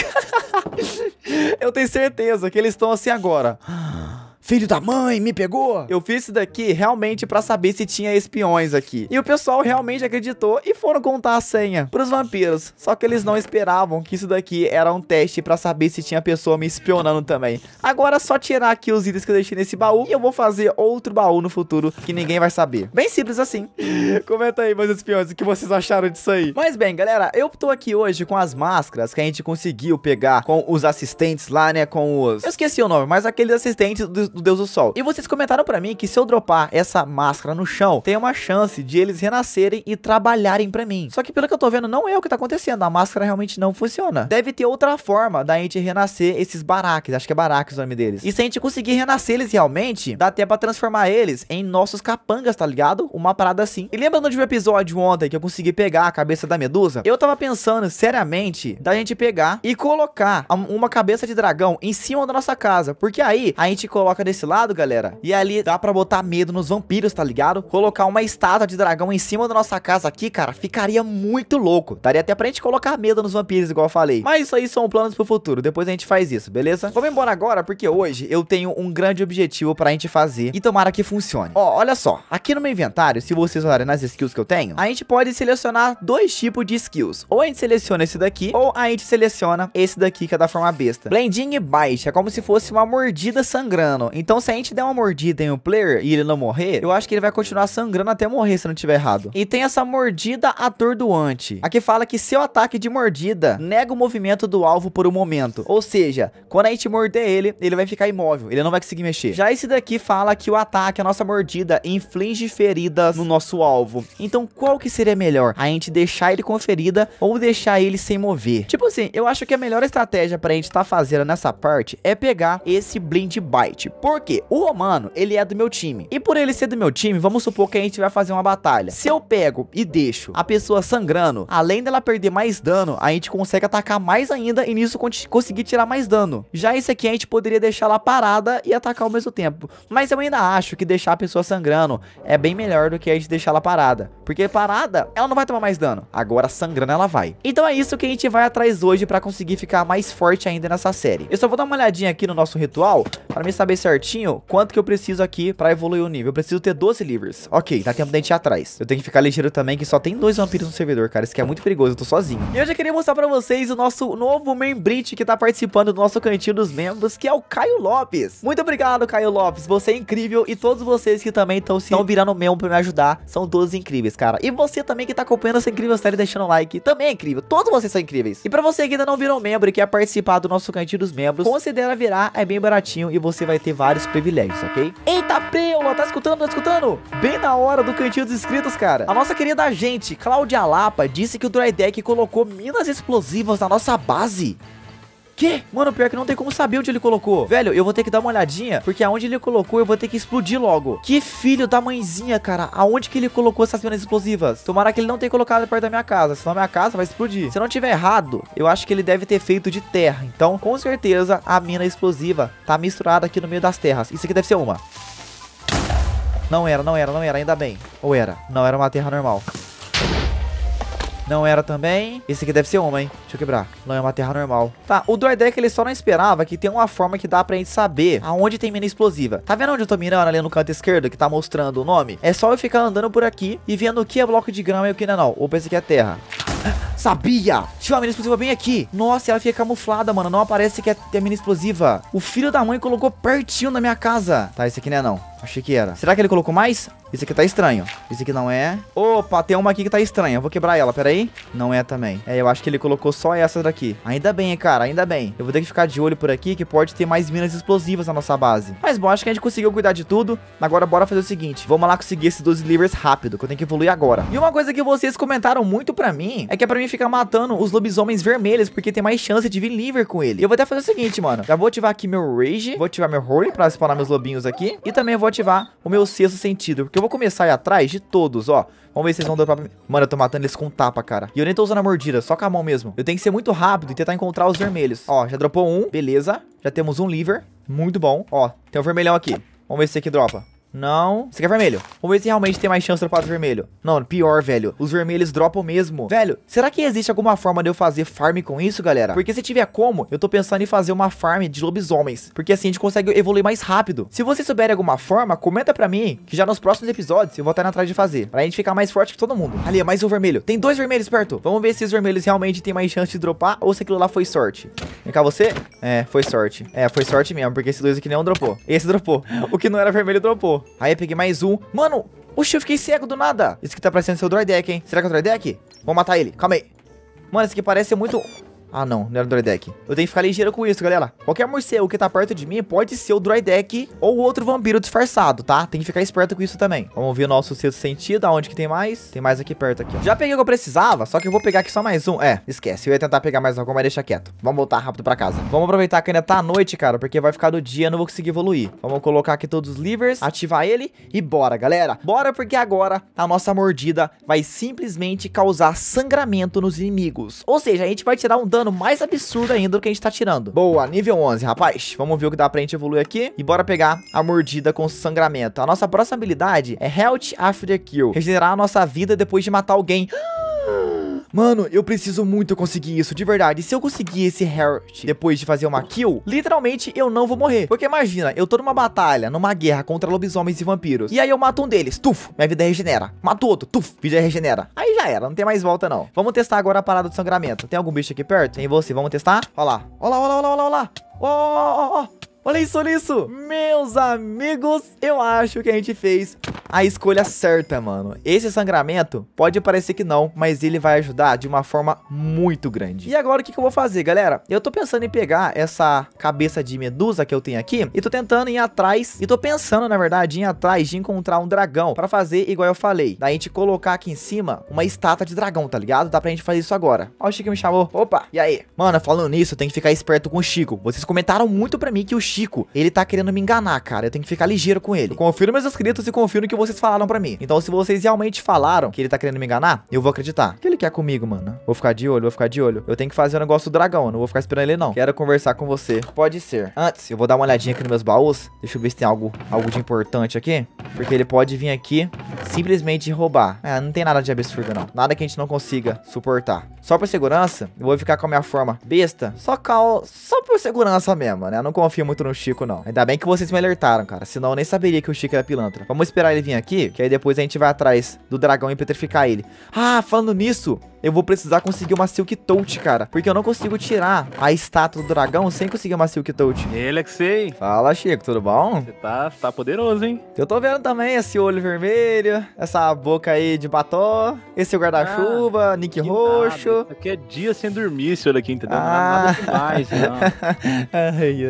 Eu tenho certeza que eles estão assim agora. Filho da mãe, me pegou? Eu fiz isso daqui realmente pra saber se tinha espiões aqui. E o pessoal realmente acreditou e foram contar a senha pros vampiros. Só que eles não esperavam que isso daqui era um teste pra saber se tinha pessoa me espionando também. Agora é só tirar aqui os itens que eu deixei nesse baú e eu vou fazer outro baú no futuro que ninguém vai saber. Bem simples assim. Comenta aí, meus espiões, o que vocês acharam disso aí. Mas bem, galera, eu tô aqui hoje com as máscaras que a gente conseguiu pegar com os assistentes lá, né, com os... Eu esqueci o nome, mas aqueles assistentes do do Deus do Sol. E vocês comentaram pra mim que se eu dropar essa máscara no chão, tem uma chance de eles renascerem e trabalharem pra mim. Só que pelo que eu tô vendo, não é o que tá acontecendo. A máscara realmente não funciona. Deve ter outra forma da gente renascer esses baraques. Acho que é baraques o nome deles. E se a gente conseguir renascer eles realmente, dá até pra transformar eles em nossos capangas, tá ligado? Uma parada assim. E lembrando de um episódio ontem que eu consegui pegar a cabeça da Medusa, eu tava pensando seriamente da gente pegar e colocar uma cabeça de dragão em cima da nossa casa. Porque aí a gente coloca desse lado, galera, e ali dá pra botar medo nos vampiros, tá ligado? Colocar uma estátua de dragão em cima da nossa casa aqui, cara, ficaria muito louco. Daria até pra gente colocar medo nos vampiros, igual eu falei. Mas isso aí são planos pro futuro, depois a gente faz isso, beleza? Vamos embora agora, porque hoje eu tenho um grande objetivo pra gente fazer e tomara que funcione. Ó, olha só, aqui no meu inventário, se vocês olharem nas skills que eu tenho, a gente pode selecionar dois tipos de skills. Ou a gente seleciona esse daqui, ou a gente seleciona esse daqui, que é da forma besta. Blending Bite, é como se fosse uma mordida sangrando. Então se a gente der uma mordida em um player e ele não morrer, eu acho que ele vai continuar sangrando até morrer, se não tiver errado. E tem essa mordida atordoante. Aqui fala que seu ataque de mordida nega o movimento do alvo por um momento. Ou seja, quando a gente morder ele, ele vai ficar imóvel, ele não vai conseguir mexer. Já esse daqui fala que o ataque, a nossa mordida, inflige feridas no nosso alvo. Então qual que seria melhor? A gente deixar ele com ferida ou deixar ele sem mover? Tipo assim, eu acho que a melhor estratégia pra gente tá fazendo nessa parte é pegar esse Blind Bite. Por quê? O Romano, ele é do meu time. E por ele ser do meu time, vamos supor que a gente vai fazer uma batalha. Se eu pego e deixo a pessoa sangrando, além dela perder mais dano, a gente consegue atacar mais ainda e nisso conseguir tirar mais dano. Já esse aqui a gente poderia deixar ela parada e atacar ao mesmo tempo. Mas eu ainda acho que deixar a pessoa sangrando é bem melhor do que a gente deixar ela parada. Porque parada, ela não vai tomar mais dano. Agora sangrando ela vai. Então é isso que a gente vai atrás hoje pra conseguir ficar mais forte ainda nessa série. Eu só vou dar uma olhadinha aqui no nosso ritual pra me saber certinho quanto que eu preciso aqui pra evoluir o nível. Eu preciso ter doze livres. Ok, dá tempo da gente ir atrás. Eu tenho que ficar ligeiro também, que só tem dois vampiros no servidor, cara. Isso aqui é muito perigoso, eu tô sozinho. E eu já queria mostrar pra vocês o nosso novo membrite que tá participando do nosso cantinho dos membros, que é o Caio Lopes. Muito obrigado, Caio Lopes. Você é incrível e todos vocês que também estão se tão virando membro pra me ajudar, são todos incríveis, cara. E você também que tá acompanhando essa incrível série deixando like, também é incrível. Todos vocês são incríveis. E pra você que ainda não virou membro e quer participar do nosso cantinho dos membros, considera virar, é bem baratinho e você vai ter vários privilégios, ok? Eita, preula, tá escutando, tá escutando? Bem na hora do cantinho dos inscritos, cara. A nossa querida agente, Cláudia Lapa, disse que o Drydeck colocou minas explosivas na nossa base. Que? Mano, pior que não tem como saber onde ele colocou. Velho, eu vou ter que dar uma olhadinha, porque aonde ele colocou eu vou ter que explodir logo. Que filho da mãezinha, cara. Aonde que ele colocou essas minas explosivas? Tomara que ele não tenha colocado perto da minha casa, senão a minha casa vai explodir. Se eu não tiver errado, eu acho que ele deve ter feito de terra. Então, com certeza, a mina explosiva tá misturada aqui no meio das terras. Isso aqui deve ser uma. Não era, não era, não era, ainda bem. Ou era? Não, era uma terra normal. Não era também. Esse aqui deve ser uma, hein? Deixa eu quebrar. Não é uma terra normal. Tá, o Droidek ele só não esperava que tem uma forma que dá pra gente saber aonde tem mina explosiva. Tá vendo onde eu tô mirando ali no canto esquerdo que tá mostrando o nome? É só eu ficar andando por aqui e vendo o que é bloco de grama e o que não é não. Opa, esse aqui é terra. Sabia! Tinha uma mina explosiva bem aqui. Nossa, ela fica camuflada, mano. Não aparece que é a mina explosiva. O filho da mãe colocou pertinho da minha casa. Tá, esse aqui não é não. Achei que era. Será que ele colocou mais? Esse aqui tá estranho. Esse aqui não é. Opa, tem uma aqui que tá estranha. Eu vou quebrar ela, pera aí. Não é também. É, eu acho que ele colocou só essa daqui. Ainda bem, cara, ainda bem. Eu vou ter que ficar de olho por aqui, que pode ter mais minas explosivas na nossa base. Mas bom, acho que a gente conseguiu cuidar de tudo. Agora bora fazer o seguinte. Vamos lá conseguir esses doze livers rápido, que eu tenho que evoluir agora. E uma coisa que vocês comentaram muito pra mim, é que é pra mim ficar matando os lobisomens vermelhos, porque tem mais chance de vir liver com ele. E eu vou até fazer o seguinte, mano. Já vou ativar aqui meu Rage. Vou ativar meu Holy pra spawnar meus lobinhos aqui. E também vou ativar o meu sexto sentido, porque eu vou começar a ir atrás de todos, ó. Vamos ver se vocês vão dar pra... Mano, eu tô matando eles com tapa, cara. E eu nem tô usando a mordida, só com a mão mesmo. Eu tenho que ser muito rápido e tentar encontrar os vermelhos. Ó, já dropou um, beleza. Já temos um liver, muito bom. Ó, tem um vermelhão aqui. Vamos ver se esse aqui dropa. Não. Esse aqui é vermelho. Vamos ver se realmente tem mais chance de dropar do vermelho. Não, pior, velho. Os vermelhos dropam mesmo. Velho, será que existe alguma forma de eu fazer farm com isso, galera? Porque se tiver como, eu tô pensando em fazer uma farm de lobisomens. Porque assim a gente consegue evoluir mais rápido. Se vocês souberem alguma forma, comenta pra mim, que já nos próximos episódios eu vou estar atrás de fazer. Pra gente ficar mais forte que todo mundo. Ali, é mais um vermelho. Tem dois vermelhos perto. Vamos ver se os vermelhos realmente tem mais chance de dropar ou se aquilo lá foi sorte. Vem cá você. É, foi sorte. É, foi sorte mesmo, porque esse dois aqui não dropou. Esse dropou. O que não era vermelho dropou. Aí eu peguei mais um. Mano, oxe, eu fiquei cego do nada. Esse aqui tá parecendo ser o Droidek, hein? Será que é o Droidek? Vamos matar ele. Calma aí. Mano, esse aqui parece ser muito... Ah, não, não era o Droidek. Eu tenho que ficar ligeiro com isso, galera. Qualquer morcego que tá perto de mim pode ser o Droidek ou outro vampiro disfarçado, tá? Tem que ficar esperto com isso também. Vamos ver o nosso sexto sentido, aonde que tem mais? Tem mais aqui perto, aqui, ó. Já peguei o que eu precisava, só que eu vou pegar aqui só mais um. É, esquece. Eu ia tentar pegar mais algum, mas deixa quieto. Vamos voltar rápido pra casa. Vamos aproveitar que ainda tá à noite, cara, porque vai ficar do dia, eu não vou conseguir evoluir. Vamos colocar aqui todos os livers, ativar ele e bora, galera. Bora, porque agora a nossa mordida vai simplesmente causar sangramento nos inimigos. Ou seja, a gente vai tirar um dano mais absurdo ainda do que a gente tá tirando. Boa, nível onze, rapaz. Vamos ver o que dá pra gente evoluir aqui. E bora pegar a mordida com sangramento. A nossa próxima habilidade é Health After Kill. Regenerar a nossa vida depois de matar alguém. Mano, eu preciso muito conseguir isso, de verdade. Se eu conseguir esse health depois de fazer uma kill, literalmente eu não vou morrer. Porque imagina, eu tô numa batalha, numa guerra contra lobisomens e vampiros. E aí eu mato um deles, tuf, minha vida regenera. Mato outro, tuf, vida regenera. Aí já era, não tem mais volta não. Vamos testar agora a parada do sangramento. Tem algum bicho aqui perto? Tem você, vamos testar? Ó lá, ó lá, ó lá, ó lá, ó lá, ó lá. Ó, ó, ó, ó. Olha isso, olha isso. Meus amigos, eu acho que a gente fez a escolha certa, mano. Esse sangramento pode parecer que não, mas ele vai ajudar de uma forma muito grande. E agora o que, que eu vou fazer, galera? Eu tô pensando em pegar essa cabeça de medusa que eu tenho aqui e tô tentando ir atrás, e tô pensando, na verdade, em ir atrás de encontrar um dragão pra fazer igual eu falei. Daí a gente colocar aqui em cima uma estátua de dragão, tá ligado? Dá pra gente fazer isso agora. Ó, o Chico me chamou. Opa, e aí? Mano, falando nisso, eu tenho que ficar esperto com o Chico. Vocês comentaram muito pra mim que o Chico, ele tá querendo me enganar, cara. Eu tenho que ficar ligeiro com ele. Eu confiro meus inscritos e confiro no que vocês falaram pra mim. Então, se vocês realmente falaram que ele tá querendo me enganar, eu vou acreditar. O que ele quer comigo, mano? Vou ficar de olho, vou ficar de olho. Eu tenho que fazer o negócio do dragão, eu não vou ficar esperando ele, não. Quero conversar com você. Pode ser. Antes, eu vou dar uma olhadinha aqui nos meus baús. Deixa eu ver se tem algo, algo de importante aqui. Porque ele pode vir aqui simplesmente roubar. É, não tem nada de absurdo, não. Nada que a gente não consiga suportar. Só por segurança, eu vou ficar com a minha forma besta. Só cal... Só por segurança mesmo, né? Eu não confio muito no Chico, não. Ainda bem que vocês me alertaram, cara. Senão eu nem saberia que o Chico era pilantra. Vamos esperar ele vir aqui, que aí depois a gente vai atrás do dragão e petrificar ele. Ah, falando nisso, eu vou precisar conseguir uma Silk Touch, cara. Porque eu não consigo tirar a estátua do dragão sem conseguir uma Silk Touch. E aí, Alexei? Fala, Chico, tudo bom? Você tá, tá poderoso, hein? Eu tô vendo também esse olho vermelho, essa boca aí de batom, esse guarda-chuva, ah, nick roxo. Nada. Isso aqui é dia sem dormir, esse olho aqui, entendeu? Ah. Nada demais, não. Ai,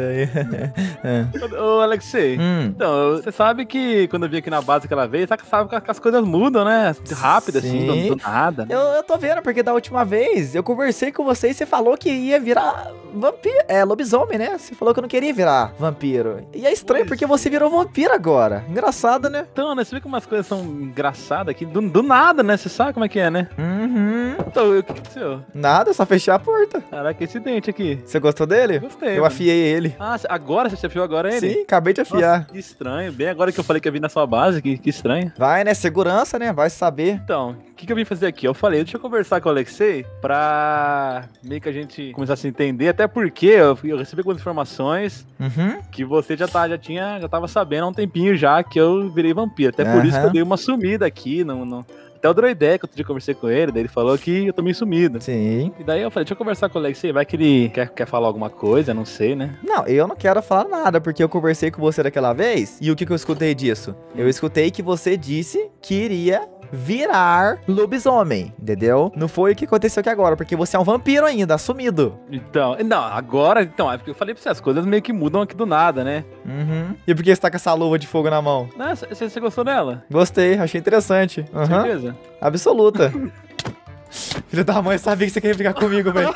ai. Ô, Alexei, hum. então, você sabe que quando eu vim aqui na base que ela veio, sabe que sabe que as coisas mudam, né? Rápido, assim, do, do nada. Eu, eu tô vendo, porque da última vez eu conversei com você e você falou que ia virar vampiro. É, lobisomem, né? Você falou que eu não queria virar vampiro. E é estranho porque você virou vampiro agora. Engraçado, né? Então, né? Você vê como as coisas são engraçadas aqui. Do, do nada, né? Você sabe como é que é, né? Uhum. Então, o que aconteceu? Nada, só fechar a porta. Caraca, esse dente aqui. Você gostou dele? Gostei. Eu mano. afiei ele. Ah, agora você afiou agora ele? Sim, acabei de afiar. Nossa, que estranho. Bem agora que eu falei que ia vir na sua base, que, que estranho. Vai, né? Segurança, né? Vai saber. Então, o que, que eu vim fazer aqui? Eu falei, deixa eu conversar com o Alexei pra meio que a gente começar a se entender, até porque eu, eu recebi algumas informações Uhum. que você já, tá, já, tinha, já tava sabendo há um tempinho já que eu virei vampiro. Até por isso que eu Aham. dei uma sumida aqui. Não, não... Até o Droidé, que outro dia eu conversei com ele, daí ele falou que eu tô meio sumido. Sim. E daí eu falei, deixa eu conversar com o Alexei, vai que ele quer, quer falar alguma coisa, não sei, né? Não, eu não quero falar nada, porque eu conversei com você daquela vez, e o que, que eu escutei disso? Eu escutei que você disse que iria virar lobisomem, entendeu? Não foi o que aconteceu aqui agora, porque você é um vampiro ainda, assumido. Então, não, agora, então, é porque eu falei pra você, as coisas meio que mudam aqui do nada, né? Uhum. E por que você tá com essa luva de fogo na mão? Não, você, você gostou dela? Gostei, achei interessante. Uhum. Certeza? Absoluta. Filho da mãe, sabia que você queria brigar comigo, velho.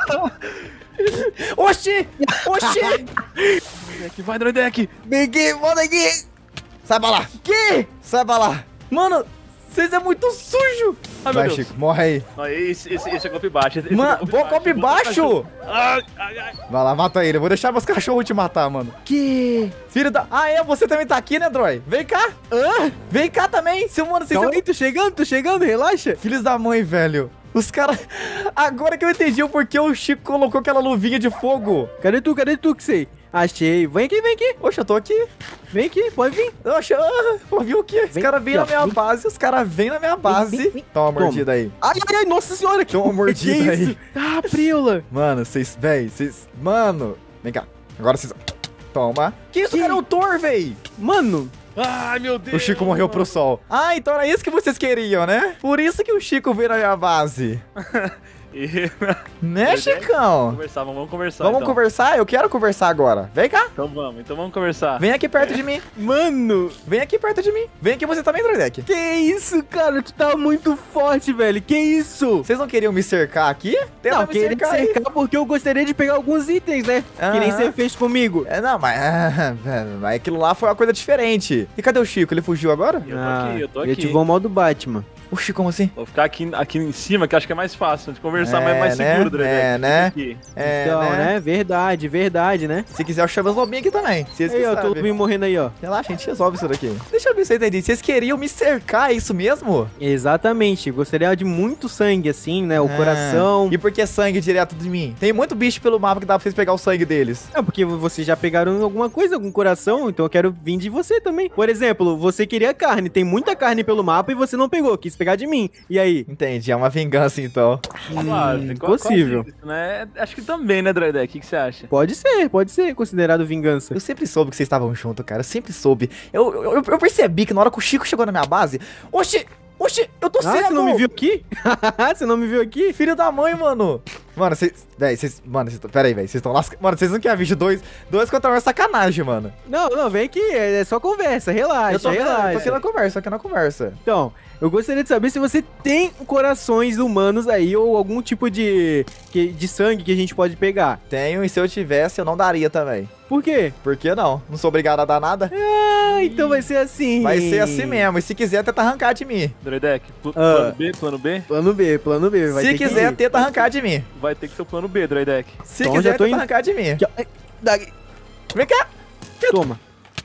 Oxi! Oxi! Droidek, vai, Droidek! Vem aqui, volta aqui! Sai pra lá! Que? Sai pra lá! Mano, vocês é muito sujo! Ai, meu Vai, Deus. Chico, morre aí. Não, esse, esse, esse é golpe baixo. Esse, esse Mano, é vou golpe baixo! Ai, ai, ai. Vai lá, mata ele. Eu vou deixar meus cachorros te matar, mano. Que? Filho da... Ah, é? Você também tá aqui, né, Droid? Vem cá. Hã? Vem cá também. Seu mano, vocês Calma são... aí, tô chegando, tô chegando, relaxa. Filhos da mãe, velho. Os caras... Agora que eu entendi o porquê o Chico colocou aquela luvinha de fogo. Cadê tu, cadê tu que sei? Achei. Vem aqui, vem aqui. Oxe, eu tô aqui. Vem aqui, pode vir. Oxe, ah, pô, viu o quê? Os Vem caras vêm aqui, na ó. minha Vem. base, os caras vêm na minha base. vem, vem. Toma uma Toma. mordida aí. Ai, ai, ai, nossa senhora. Que, Toma uma mordida que aí. isso? Ah, preula. Mano, vocês... Véi, vocês... Mano. Vem cá. Agora vocês... Toma. Que isso, Que? cara? É o Thor, véi. Mano, Ai, meu Deus! O Chico morreu pro sol. Ah, então era isso que vocês queriam, né? Por isso que o Chico veio na minha base. E... Né, Pois é. Chicão? Conversar, vamos conversar. Vamos então. conversar? Eu quero conversar agora. Vem cá. Então vamos, então vamos conversar. Vem aqui perto de mim. mano. Vem aqui perto de mim. Vem aqui você também, Droidek. Que isso, cara? Tu tá muito forte, velho. Que isso? Vocês não queriam me cercar aqui? Tenta Não, me queria cercar aí. cercar porque eu gostaria de pegar alguns itens, né? Que nem Aham. você fez comigo. É, não, mas, mas aquilo lá foi uma coisa diferente. E cadê o Chico? Ele fugiu agora? Eu tô aqui, eu tô ele aqui. ativou o modo Batman. Oxi, como assim? Vou ficar aqui, aqui em cima, que acho que é mais fácil de conversar, É, mas mais né? seguro, Droidek. É, né? Aqui. É, então, né? né? Verdade, verdade, né? Se quiser, eu chamo os lobinhos aqui também. Vocês que Aí, ó, tô sabem. me morrendo aí, ó. Relaxa, a gente resolve isso daqui. Deixa eu ver se eu entendi. Vocês queriam me cercar, é isso mesmo? Exatamente. Gostaria de muito sangue, assim, né? O Ah. coração. E por que sangue direto de mim? Tem muito bicho pelo mapa que dá pra vocês pegar o sangue deles. É porque vocês já pegaram alguma coisa, algum coração, então eu quero vir de você também. Por exemplo, você queria carne, tem muita carne pelo mapa e você não pegou, quis pegar de mim. E aí? Entendi, é uma vingança então. Claro, Hum, tem qual- possível. quase isso, né? Acho que também, né, Droidek? O que, que você acha? Pode ser, pode ser considerado vingança. Eu sempre soube que vocês estavam juntos, cara. Eu sempre soube. Eu, eu, eu percebi que na hora que o Chico chegou na minha base. Oxi! Oxi! Eu tô Ah, cego! você não me viu aqui? Você não me viu aqui? Filho da mãe, mano! Mano, vocês. Véi, vocês. Mano, vocês. Pera aí, velho. Vocês estão lascando. Mano, vocês não querem vídeo dois. Dois contra um é sacanagem, mano. Não, não, vem aqui, é é só conversa, relaxa, eu tô, vendo, eu relaxa. tô aqui na conversa, tô aqui na conversa. Então, eu gostaria de saber se você tem corações humanos aí ou algum tipo de, que- de sangue que a gente pode pegar. Tenho, e se eu tivesse, eu não daria também. Por quê? Por que não? Não sou obrigado a dar nada? Ah, então vai ser assim. Vai ser assim mesmo. E se quiser, tenta arrancar de mim. Droidek, pl- Ah. plano B, plano B? Plano B, plano B. Vai se ter quiser, que ir. tenta arrancar de mim. Vai ter que ser o plano B, Droidek. Se Então, quiser, já tô tenta indo. arrancar de mim. Aqui, ó. Ai, daqui. Vem cá. Toma.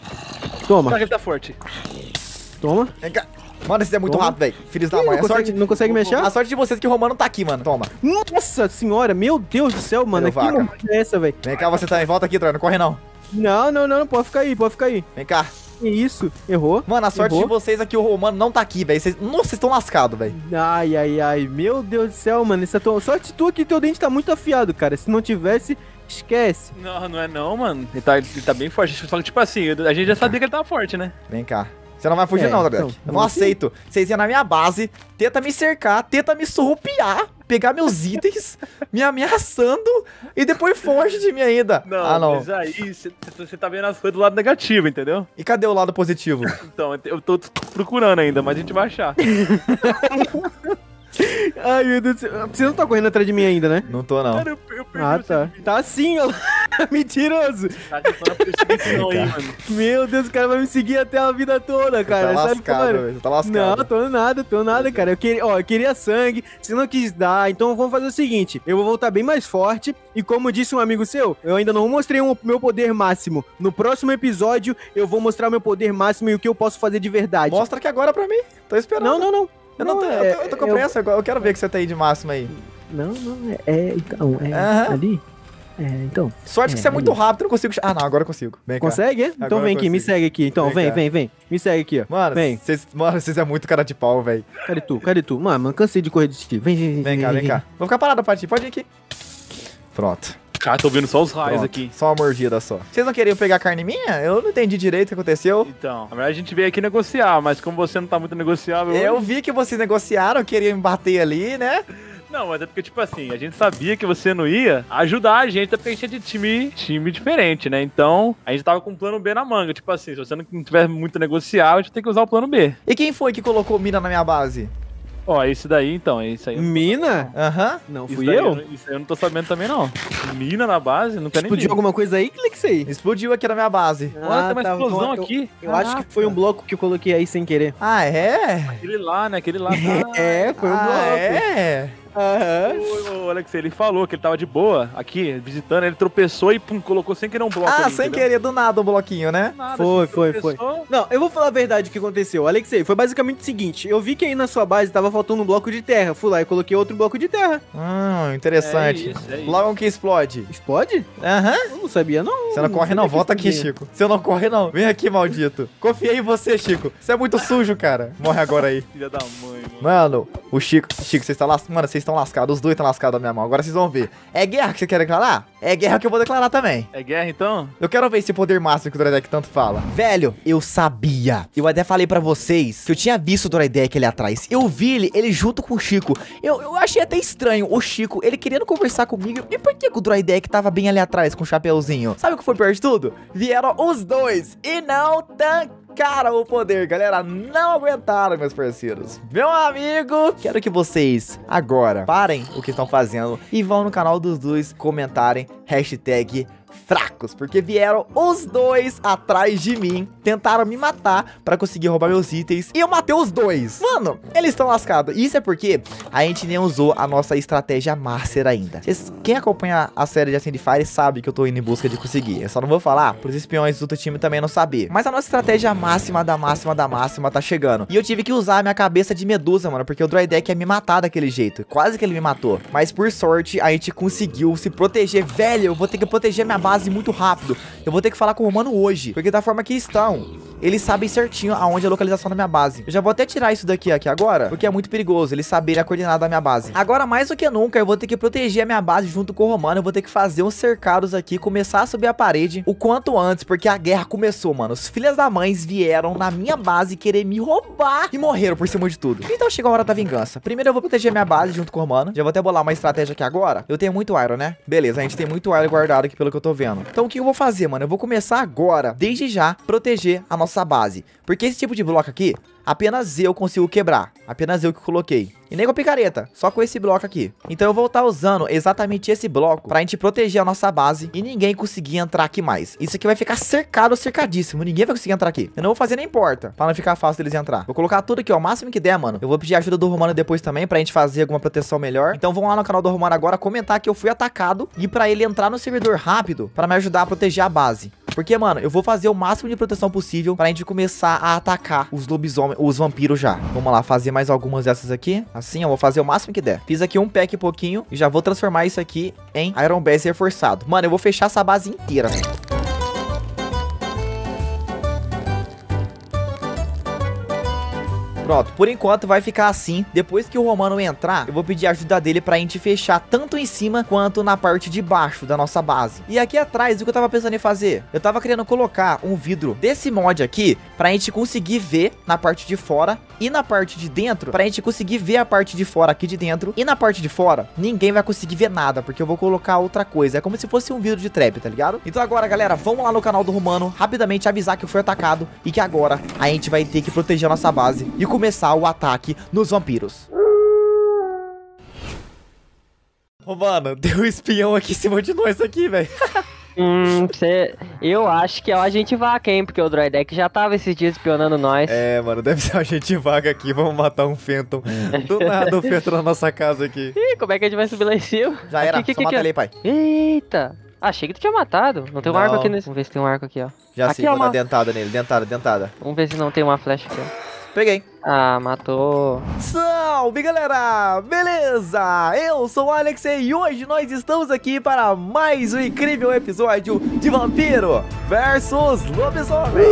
Toma, Será que ele tá forte? toma. Vem cá. Mano, esse é muito Toma. rápido, velho. Filhos da Ih, mãe. não A consegue, sorte, não consegue mexer? a sorte de vocês é que o Romano tá aqui, mano. Toma. Nossa senhora, meu Deus do céu, mano. Meu Que vaca. momento é essa, velho? Vem cá, você também. Volta aqui, Troy. Não corre, não. Não, não, não, não, pode ficar aí, pode ficar aí. Vem cá. Que isso? Errou? Mano, a sorte Errou? de vocês é que o Romano não tá aqui, velho. Vocês... Nossa, vocês estão lascados, velho. Ai, ai, ai, meu Deus do céu, mano. Essa tua... Sorte tua que teu dente tá muito afiado, cara. Se não tivesse, esquece. Não, não é não, mano. Ele tá, ele tá bem forte. Só que, tipo assim, a gente já sabia que ele tava forte, né? Vem cá. Você não vai fugir, É, não, Gabriel. então, Eu não vamos aceito. Vocês iam na minha base, tenta me cercar, tenta me surrupiar, pegar meus itens, me ameaçando e depois foge de mim ainda. Não, ah, não. mas aí você tá vendo as coisas do lado negativo, entendeu? E cadê o lado positivo? Então, eu tô procurando ainda, mas a gente vai achar. Ai, meu Deus do céu. Você não tá correndo atrás de mim ainda, né? Não tô, não. Cara, eu, eu perdi Ah, você tá. de vista. Tá assim, ó. Mentiroso. Tá tentando perseguição aí, mano. Meu Deus, o cara vai me seguir até a vida toda, cara. tá Sabe, lascado, mano? velho. Tá lascado. Não, tô nada, tô nada, cara. Eu queria, ó, eu queria sangue, você não quis dar, então vamos fazer o seguinte, eu vou voltar bem mais forte, e como disse um amigo seu, eu ainda não mostrei o meu poder máximo. No próximo episódio, eu vou mostrar o meu poder máximo e o que eu posso fazer de verdade. Mostra aqui agora pra mim. Tô esperando. Não, não, não. Eu, não tô, é, eu, tô, eu tô com eu- pressa, eu quero ver que você tá aí de máximo aí. Não, não, é, é então, é Aham. ali. É, então. Sorte que É, você é muito ali. rápido, eu não consigo... Ah, não, agora eu consigo. Vem cá. Consegue, é? Então Agora vem eu aqui, me consigo. segue aqui. Então, Vem vem, cá. vem, vem. Me segue aqui, ó. Mano, Vem. vocês mano, vocês é muito cara de pau, velho. Cadê tu? Cadê tu? Mano, mano, cansei de correr de ti. Vem, vem, vem. Vem cá, vem cá. Vou ficar parado pra ti, pode vir aqui. Pronto. Cara, tô vendo só os raios Pronto. aqui. Só uma mordida só. Vocês não queriam pegar carne minha? Eu não entendi direito o que aconteceu. Então, na verdade a gente veio aqui negociar, mas como você não tá muito negociável... Eu hoje- vi que vocês negociaram, queriam me bater ali, né? Não, mas é porque, tipo assim, a gente sabia que você não ia ajudar a gente, até porque a gente é de time, time diferente, né? Então, a gente tava com um plano B na manga. Tipo assim, se você não tiver muito negociável, a gente tem que usar o plano B. E quem foi que colocou mina na minha base? Ó, esse daí, então, esse aí... Mina? Aham. Não, Isso fui daí eu? não- Isso aí eu não tô sabendo também, não. Mina na base? Não quer nem Explodiu ver. alguma coisa aí? Cliquei. Explodiu aqui na minha base. Olha, tem uma tá, explosão então, aqui. Eu, eu acho que foi um bloco que eu coloquei aí sem querer. Ah, é? Aquele lá, né? Aquele lá. É, foi um ah, bloco. é? Aham. O, o Alex, ele falou que ele tava de boa aqui, visitando, ele tropeçou e pum, colocou sem querer um bloco Ah, ali, sem entendeu? querer, do nada um bloquinho, né? Nada, Foi, assim, foi, foi. tropeçou. Não, eu vou falar a verdade o que aconteceu. Alexei, foi basicamente o seguinte. Eu vi que aí na sua base tava faltando um bloco de terra. Fui lá e coloquei outro bloco de terra. Hum, interessante. É isso, é isso. Logo que explode. Explode? Aham. Eu não sabia, não. Você não corre sabia não, que volta aqui, explodia. Chico. Você não corre não. Vem aqui, maldito. Confiei em você, Chico. Você é muito sujo, cara. Morre agora aí. Filha da mãe, mano. Mano, o Chico, Chico, vocês estão lascados. Mano, vocês estão lascados. Os dois estão lascados da minha mão. Agora vocês vão ver. É guerra que você quer declarar? É guerra que eu vou declarar também. É guerra, então? Eu quero ver esse poder máximo que o Droidek tanto fala. Velho, eu sabia. Eu até falei pra vocês que eu tinha visto o Droidek ali atrás. Eu vi ele, ele junto com o Chico. Eu, eu achei até estranho o Chico, ele querendo conversar comigo. E por que, que o Droidek tava bem ali atrás com o chapeuzinho? Sabe o que foi pior de tudo? Vieram os dois e não tancaram o poder, galera. Não aguentaram, meus parceiros. Meu amigo, quero que vocês agora parem o que estão fazendo e vão no canal dos dois comentarem hashtag fracos, porque vieram os dois atrás de mim, tentaram me matar pra conseguir roubar meus itens, e eu matei os dois. Mano, eles estão lascados. Isso é porque a gente nem usou a nossa estratégia master ainda. Cês, quem acompanha a série de Ascend Fire sabe que eu tô indo em busca de conseguir. Eu só não vou falar pros espiões do outro time também não saber. Mas a nossa estratégia máxima da máxima da máxima tá chegando. E eu tive que usar a minha cabeça de medusa, mano, porque o Droidek ia me matar daquele jeito. Quase que ele me matou. Mas por sorte, a gente conseguiu se proteger. Velho, eu vou ter que proteger minha base muito rápido. Eu vou ter que falar com o Romano hoje, porque da forma que estão, eles sabem certinho aonde é a localização da minha base. Eu já vou até tirar isso daqui aqui agora, porque é muito perigoso eles saberem a coordenada da minha base. Agora, mais do que nunca, eu vou ter que proteger a minha base junto com o Romano. Eu vou ter que fazer uns cercados aqui, começar a subir a parede o quanto antes, porque a guerra começou, mano. Os filhos da mãe vieram na minha base querer me roubar e morreram por cima de tudo. Então chegou a hora da vingança. Primeiro eu vou proteger a minha base junto com o Romano. Já vou até bolar uma estratégia aqui agora. Eu tenho muito iron, né? Beleza, a gente tem muito iron guardado aqui pelo que eu tô vendo. Então o que eu vou fazer, mano? Eu vou começar agora, desde já, proteger a nossa base. Porque esse tipo de bloco aqui, apenas eu consigo quebrar. Apenas eu que coloquei. E nem com a picareta, só com esse bloco aqui. Então eu vou estar usando exatamente esse bloco pra gente proteger a nossa base e ninguém conseguir entrar aqui mais. Isso aqui vai ficar cercado, cercadíssimo. Ninguém vai conseguir entrar aqui. Eu não vou fazer nem porta, pra não ficar fácil deles entrar. Vou colocar tudo aqui, ó, o máximo que der, mano. Eu vou pedir ajuda do Romano depois também, pra gente fazer alguma proteção melhor. Então vão lá no canal do Romano agora, comentar que eu fui atacado e pra ele entrar no servidor rápido, pra me ajudar a proteger a base. Porque, mano, eu vou fazer o máximo de proteção possível pra gente começar a atacar os lobisomens, os vampiros já. Vamos lá, fazer mais algumas dessas aqui. Assim, eu vou fazer o máximo que der. Fiz aqui um pack pouquinho e já vou transformar isso aqui em Iron Base reforçado. Mano, eu vou fechar essa base inteira, velho. Pronto, por enquanto vai ficar assim. Depois que o Romano entrar, eu vou pedir a ajuda dele pra gente fechar tanto em cima quanto na parte de baixo da nossa base. E aqui atrás, o que eu tava pensando em fazer? Eu tava querendo colocar um vidro desse mod aqui pra gente conseguir ver na parte de fora e na parte de dentro, pra gente conseguir ver a parte de fora aqui de dentro. E na parte de fora, ninguém vai conseguir ver nada, porque eu vou colocar outra coisa. É como se fosse um vidro de trap, tá ligado? Então agora, galera, vamos lá no canal do Romano, rapidamente avisar que eu fui atacado e que agora a gente vai ter que proteger a nossa base e começar o ataque nos vampiros. Ô, mano, tem um espião aqui em cima de nós aqui, velho. Hum, cê... eu acho que é o agente vaca, hein? Porque o Droidek já tava esses dias espionando nós. É, mano, deve ser um agente vaga aqui. Vamos matar um Phantom. Do nada o Phantom na nossa casa aqui. Ih, como é que a gente vai subir lá em cima? Já era, Aqui, só aqui, mata aqui, ele aí, pai. Eita! Achei que tu tinha matado. Não tem um Não. arco aqui nesse. Vamos ver se tem um arco aqui, ó. Já Aqui sei, é vou uma- dar dentada nele. Dentada, dentada. Vamos ver se não tem uma flecha aqui, ó. Peguei. Ah, matou. Salve, galera! Beleza? Eu sou o Alex e hoje nós estamos aqui para mais um incrível episódio de Vampiro versus Lobisomem.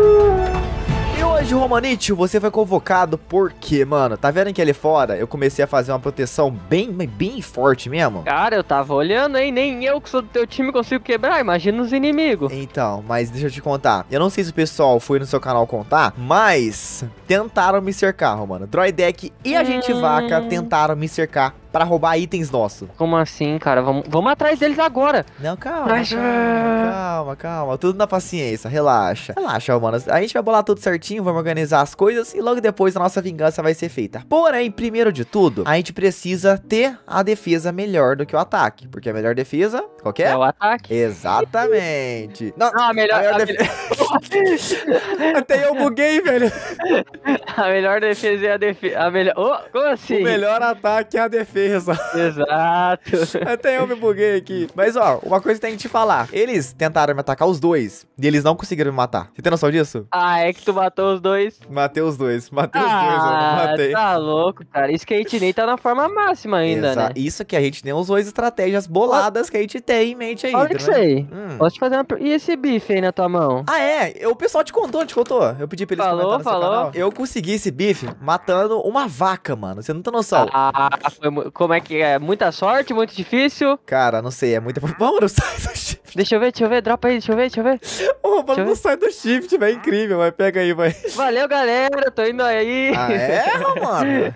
E hoje, Romanite, você foi convocado porque, mano, tá vendo que ali fora eu comecei a fazer uma proteção bem, bem forte mesmo? Cara, eu tava olhando, hein? Nem eu que sou do teu time consigo quebrar. Imagina os inimigos. Então, mas deixa eu te contar. Eu não sei se o pessoal foi no seu canal contar, mas tentaram me cercar, mano. Droidek e Agente Hum. Vaca tentaram me cercar pra roubar itens nossos. Como assim, cara? Vamos, vamos atrás deles agora. Não, calma, Mas- calma, calma, calma. Tudo na paciência, relaxa. Relaxa, mano. A gente vai bolar tudo certinho, vamos organizar as coisas e logo depois a nossa vingança vai ser feita. Porém, primeiro de tudo, a gente precisa ter a defesa melhor do que o ataque. Porque a melhor defesa, qual que é? É o ataque. Exatamente. Não, Não, a melhor, a a, melhor me- defe- Até eu buguei, velho. a melhor defesa é a defesa. A melhor. Oh, como assim? O melhor ataque é a defesa. Exato. Até eu me buguei aqui. Mas, ó, uma coisa que tem que te falar. Eles tentaram me atacar os dois. E eles não conseguiram me matar. Você tem noção disso? Ah, é que tu matou os dois. Matei os dois. Matei os dois, mano. Ah, Matei. tá louco, cara. Isso que a gente nem tá na forma máxima ainda, Exa- né? Isso que a gente nem usou as estratégias boladas que a gente tem em mente aí. Olha tá isso vendo? aí. Hum. Posso te fazer uma... per- E esse bife aí na tua mão? Ah, é? Eu- O pessoal te contou, te contou. Eu pedi pra eles Falou, comentarem no seu falou. canal. Eu consegui esse bife matando uma vaca, mano. Você não tem noção. Ah, foi mu- como é que é? Muita sorte, muito difícil? Cara, não sei, é muita... Vamos, não sai do shift. Deixa eu ver, deixa eu ver, dropa aí, deixa eu ver, deixa eu ver. Ô, mano, Deixa eu não sai do shift, velho. Incrível, vai. Pega aí, vai. Valeu, galera, tô indo aí. Ah, é, mano?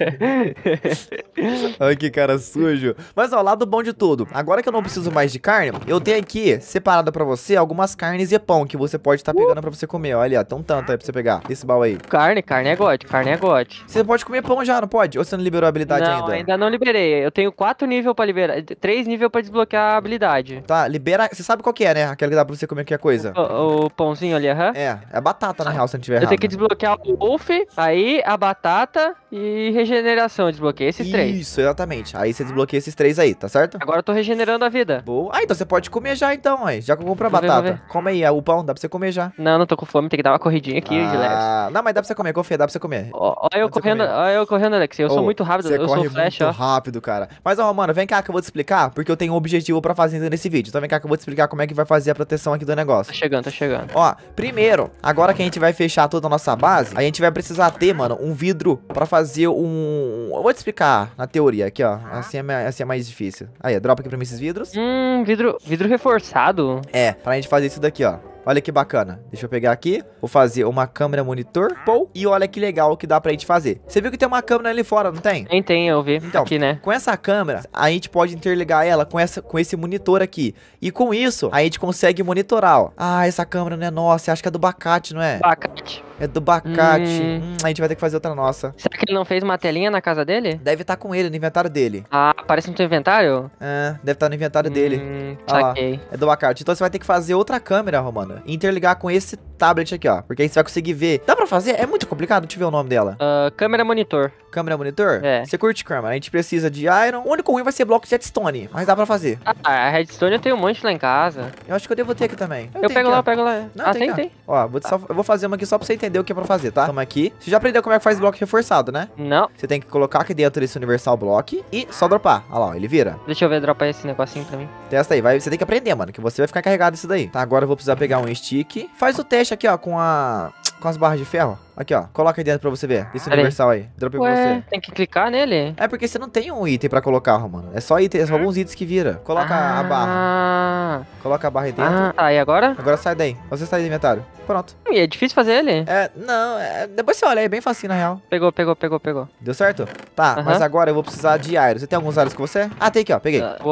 Olha que cara sujo. Mas, ó, lado bom de tudo. Agora que eu não preciso mais de carne, eu tenho aqui, separado pra você, algumas carnes e pão que você pode estar pegando pra você comer. Olha, tem um tanto aí pra você pegar. Esse baú aí. Carne, carne é gote, carne é gote. Você pode comer pão já, não pode? Ou você não liberou a habilidade Não, ainda? ainda não liberei. Eu tenho quatro níveis pra liberar, três níveis pra desbloquear a habilidade. Tá, libera... Você sabe qual que é, né? Aquela que dá pra você comer qualquer coisa. O, o pãozinho ali, aham. É, é batata, na real, se eu não tiver Eu errado. tenho que desbloquear o Wolf, aí a batata e regeneração. Desbloqueei esses três. Isso, exatamente. Aí você desbloqueia esses três aí, tá certo? Agora eu tô regenerando a vida. Boa. Ah, então você pode comer já, então, aí. Já que eu compro a Vou ver, batata. vou ver. Come aí, é, o pão, dá pra você comer já. Não, não tô com fome, tem que dar uma corridinha aqui de leves. Ah, não, mas dá pra você comer, confia, dá pra você comer. Ó, ó eu Pode ser correndo, comigo. ó eu correndo, Alex. Eu Ô, sou muito rápido, Você eu corre sou flash, muito ó. rápido, cara. Mas, ó, mano, vem cá que eu vou te explicar, porque eu tenho um objetivo pra fazer nesse vídeo. Então vem cá que eu vou te explicar como é que vai fazer a proteção aqui do Tá negócio. chegando, tá chegando. Ó, primeiro, agora que a gente vai fechar toda a nossa base, a gente vai precisar ter, mano, um vidro pra fazer um... Eu vou te explicar na teoria aqui, ó. Assim é, ma- assim é mais difícil. Aí, dropa aqui pra mim esses vidros. Hum, vidro, vidro reforçado. É, pra gente fazer isso daqui, ó. Olha que bacana. Deixa eu pegar aqui. Vou fazer uma câmera monitor. Pô, e olha que legal que dá pra gente fazer. Você viu que tem uma câmera ali fora, não tem? Tem, tem, eu vi. Então, Aqui, né? Com essa câmera, a gente pode interligar ela com, essa, com esse monitor aqui. E com isso, a gente consegue monitorar, ó. Ah, essa câmera não é nossa, acho que é do Bacate, não é? Abacate. É do Bacate. Hum. Hum, a gente vai ter que fazer outra nossa. Será que ele não fez uma telinha na casa dele? Deve estar com ele no inventário dele. Ah, aparece no teu inventário? É, deve estar no inventário dele. Hum, Ah lá. saquei. É do Bacate. Então você vai ter que fazer outra câmera, Romana. E interligar com esse tablet aqui, ó. Porque aí você vai conseguir ver. Dá pra fazer? É muito complicado. Deixa eu ver o nome dela. Ah, câmera monitor. Câmera monitor? É. Você curte câmera? A gente precisa de iron. O único ruim vai ser bloco de redstone. Mas dá pra fazer. Ah, a redstone eu tenho um monte lá em casa. Eu acho que eu devo ter aqui também. Eu, tenho pego aqui, lá, ó. eu pego lá. Não, ah, tem tem, aqui, ó. tem. Ó, vou, te só- eu vou fazer uma aqui só pra você entender o que é pra fazer, tá? Toma aqui. Você já aprendeu como é que faz bloco reforçado, né? Não, Você tem que colocar aqui dentro desse universal block e só dropar. Olha lá, ó, ele vira. deixa eu ver, dropa esse negocinho pra mim. Testa aí, vai, você tem que aprender, mano, que você vai ficar carregado isso daí. Tá, agora eu vou precisar pegar um stick. Faz o teste aqui, ó, com a... com as barras de ferro. Aqui, ó, coloca aí dentro pra você ver. Esse Pera aí. universal aí. Dropei pra Ué, você. tem que clicar nele? É porque você não tem um item pra colocar, mano. É só item, é só alguns itens que vira. Coloca a barra. Ah, Coloca a barra aí dentro. ah, tá, e agora? Agora sai daí. Você sai do inventário. Pronto. Ih, é difícil fazer ele? É, não, é, depois você olha, é bem facinho na real. Pegou, pegou, pegou, pegou. Deu certo? Tá, Aham. mas agora eu vou precisar de iron. Você tem alguns iron com você? Ah, tem aqui, ó, peguei. Ah, boa.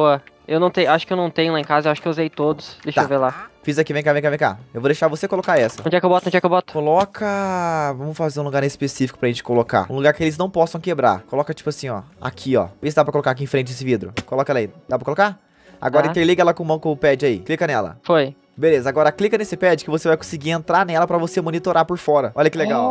Eu não tenho, acho que eu não tenho lá em casa, eu acho que eu usei todos. Deixa Tá. eu ver lá. Fiz aqui, vem cá, vem cá, vem cá. Eu vou deixar você colocar essa. Onde é que eu boto? Onde é que eu boto? Coloca... Vamos fazer um lugar específico pra gente colocar. Um lugar que eles não possam quebrar. Coloca tipo assim, ó. Aqui, ó. Vê se dá pra colocar aqui em frente esse vidro. Coloca ela aí. Dá pra colocar? Agora Tá. interliga ela com o, com o pad aí. Clica nela. Foi. Beleza, agora clica nesse pad que você vai conseguir entrar nela pra você monitorar por fora. Olha que legal.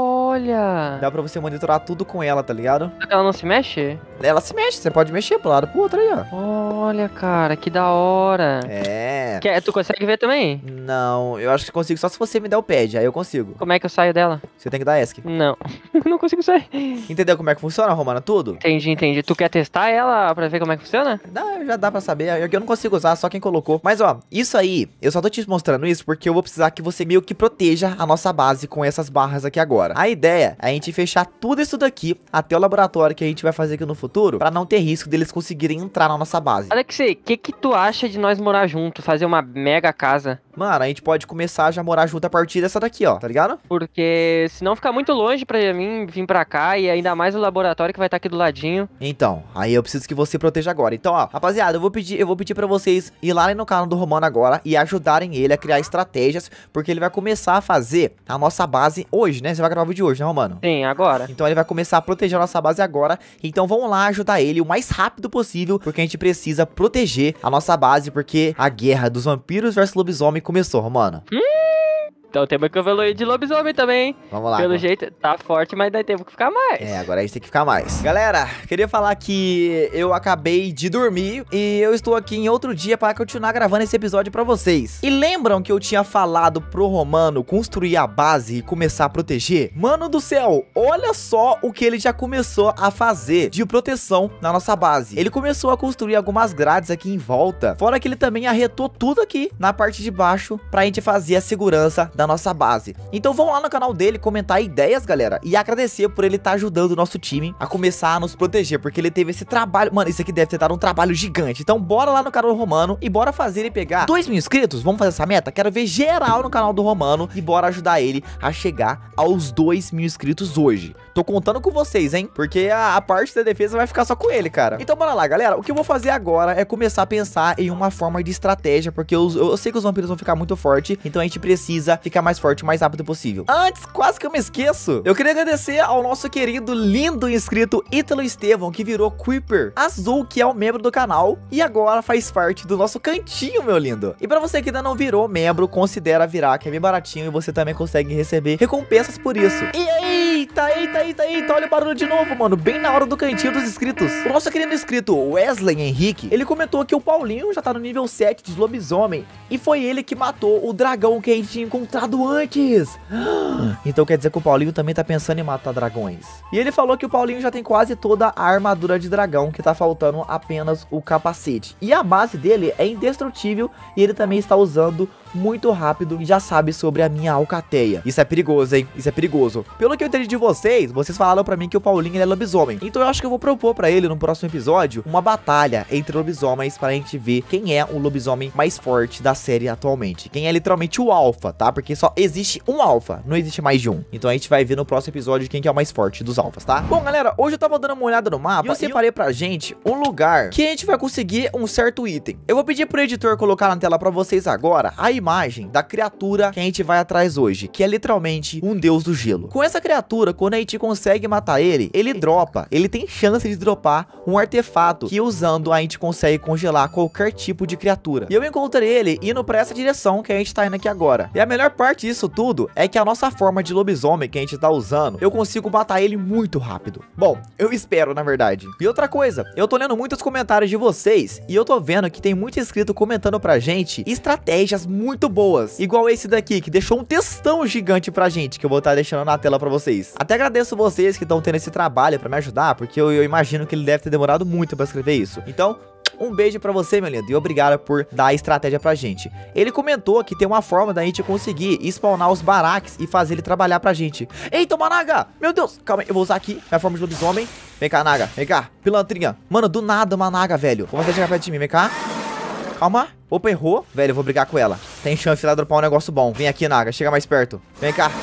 Olha. Dá pra você monitorar tudo com ela, tá ligado? Ela não se mexe? Ela se mexe, você pode mexer pro lado pro outro aí, ó. Olha, cara, que da hora. É. Quer, tu consegue ver também? Não, eu acho que consigo só se você me der o pad, aí eu consigo. Como é que eu saio dela? Você tem que dar ESC. Não, não consigo sair. Entendeu como é que funciona, Romana? Tudo? Entendi, entendi. Tu quer testar ela pra ver como é que funciona? Não, já dá pra saber. É que eu não consigo usar, só quem colocou. Mas, ó, isso aí, eu só tô te mostrando isso porque eu vou precisar que você meio que proteja a nossa base com essas barras aqui agora. A ideia é a gente fechar tudo isso daqui até o laboratório que a gente vai fazer aqui no futuro, pra não ter risco deles conseguirem entrar na nossa base. Alexei, o que que tu acha de nós morar junto, fazer uma mega casa? Mano, a gente pode começar a já morar junto a partir dessa daqui, ó, tá ligado? Porque senão fica muito longe pra mim vir pra cá e ainda mais o laboratório que vai estar aqui do ladinho. Então, aí eu preciso que você proteja agora. Então, ó, rapaziada, eu vou pedir, eu vou pedir pra vocês ir lá no canal do Romano agora e ajudarem ele a criar estratégias, porque ele vai começar a fazer a nossa base hoje, né? Você vai gravar o vídeo hoje, né, Romano? Sim, agora. Então ele vai começar a proteger a nossa base agora. Então vamos lá ajudar ele o mais rápido possível, porque a gente precisa proteger a nossa base, porque a guerra dos vampiros versus lobisomem começou, Romano. Hum, então temos que evoluir de lobisomem também, hein? Vamos lá. Pelo vamos. jeito, tá forte, mas daí temos que ficar mais. É, agora a gente tem que ficar mais. Galera, queria falar que eu acabei de dormir e eu estou aqui em outro dia para continuar gravando esse episódio pra vocês. E lembram que eu tinha falado pro Romano construir a base e começar a proteger? Mano do céu, olha só o que ele já começou a fazer de proteção na nossa base. Ele começou a construir algumas grades aqui em volta, fora que ele também arretou tudo aqui na parte de baixo pra gente fazer a segurança da nossa base. Então vão lá no canal dele comentar ideias, galera, e agradecer por ele estar ajudando o nosso time a começar a nos proteger, porque ele teve esse trabalho. Mano, isso aqui deve ter dado um trabalho gigante. Então bora lá no canal do Romano e bora fazer ele pegar dois mil inscritos. Vamos fazer essa meta? Quero ver geral no canal do Romano e bora ajudar ele a chegar aos dois mil inscritos hoje. Tô contando com vocês, hein? Porque a, a parte da defesa vai ficar só com ele, cara. Então bora lá, galera. O que eu vou fazer agora é começar a pensar em uma forma de estratégia, porque eu, eu sei que os vampiros vão ficar muito fortes, então a gente precisa ficar mais forte o mais rápido possível. Antes, quase que eu me esqueço, eu queria agradecer ao nosso querido, lindo inscrito Ítalo Estevão, que virou Creeper Azul, que é um membro do canal e agora faz parte do nosso cantinho, meu lindo. E pra você que ainda não virou membro, considera virar, que é bem baratinho e você também consegue receber recompensas por isso. E eita, eita, eita, eita, olha o barulho de novo, mano, bem na hora do cantinho dos inscritos. O nosso querido inscrito Wesley Henrique, ele comentou que o Paulinho já tá no nível sete dos lobisomem e foi ele que matou o dragão que a gente tinha encontrado antes. Então quer dizer que o Paulinho também tá pensando em matar dragões. E ele falou que o Paulinho já tem quase toda a armadura de dragão, que tá faltando apenas o capacete. E a base dele é indestrutível e ele também está usando muito rápido e já sabe sobre a minha alcateia. Isso é perigoso, hein? Isso é perigoso. Pelo que eu entendi de vocês, vocês falaram pra mim que o Paulinho ele é lobisomem. Então eu acho que eu vou propor pra ele no próximo episódio uma batalha entre lobisomens pra gente ver quem é o lobisomem mais forte da série atualmente. Quem é literalmente o alfa, tá? Porque só existe um alfa, não existe mais de um. Então a gente vai ver no próximo episódio quem que é o mais forte dos alfas, tá? Bom, galera, hoje eu tava dando uma olhada no mapa e eu separei pra gente um lugar que a gente vai conseguir um certo item. Eu vou pedir pro editor colocar na tela pra vocês agora a imagem da criatura que a gente vai atrás hoje, que é literalmente um deus do gelo. Com essa criatura, quando a gente consegue matar ele, ele dropa, ele tem chance de dropar um artefato que usando a gente consegue congelar qualquer tipo de criatura. E eu encontrei ele indo pra essa direção que a gente tá indo aqui agora. E a melhor parte disso tudo é que a nossa forma de lobisomem que a gente tá usando, eu consigo matar ele muito rápido. Bom, eu espero, na verdade. E outra coisa, eu tô lendo muitos comentários de vocês e eu tô vendo que tem muito inscrito comentando pra gente estratégias muito boas, igual esse daqui, que deixou um textão gigante pra gente, que eu vou estar deixando na tela pra vocês. Até agradeço vocês que estão tendo esse trabalho pra me ajudar, porque eu, eu imagino que ele deve ter demorado muito pra escrever isso. Então, um beijo pra você, meu lindo, e obrigado por dar a estratégia pra gente. Ele comentou que tem uma forma da gente conseguir spawnar os baraques e fazer ele trabalhar pra gente. Eita, uma Naga! Meu Deus! Calma aí, eu vou usar aqui minha forma de lobisomem. Vem cá, Naga, vem cá. Pilantrinha. Mano, do nada uma Naga, velho. Vou fazer chegar perto de mim, vem cá. Calma. Opa, errou. Velho, eu vou brigar com ela. Tem chance de ela dropar um negócio bom. Vem aqui, Naga, chega mais perto. Vem cá.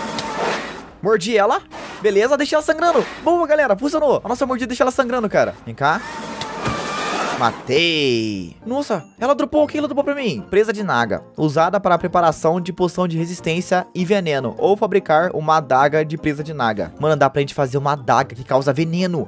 Mordi ela. Beleza, deixei ela sangrando. Boa, galera, funcionou. A nossa mordida deixa ela sangrando, cara. Vem cá. Matei. Nossa, ela dropou o que ela dropou pra mim? Presa de naga. Usada para a preparação de poção de resistência e veneno. Ou fabricar uma adaga de presa de naga. Mano, dá pra gente fazer uma adaga que causa veneno.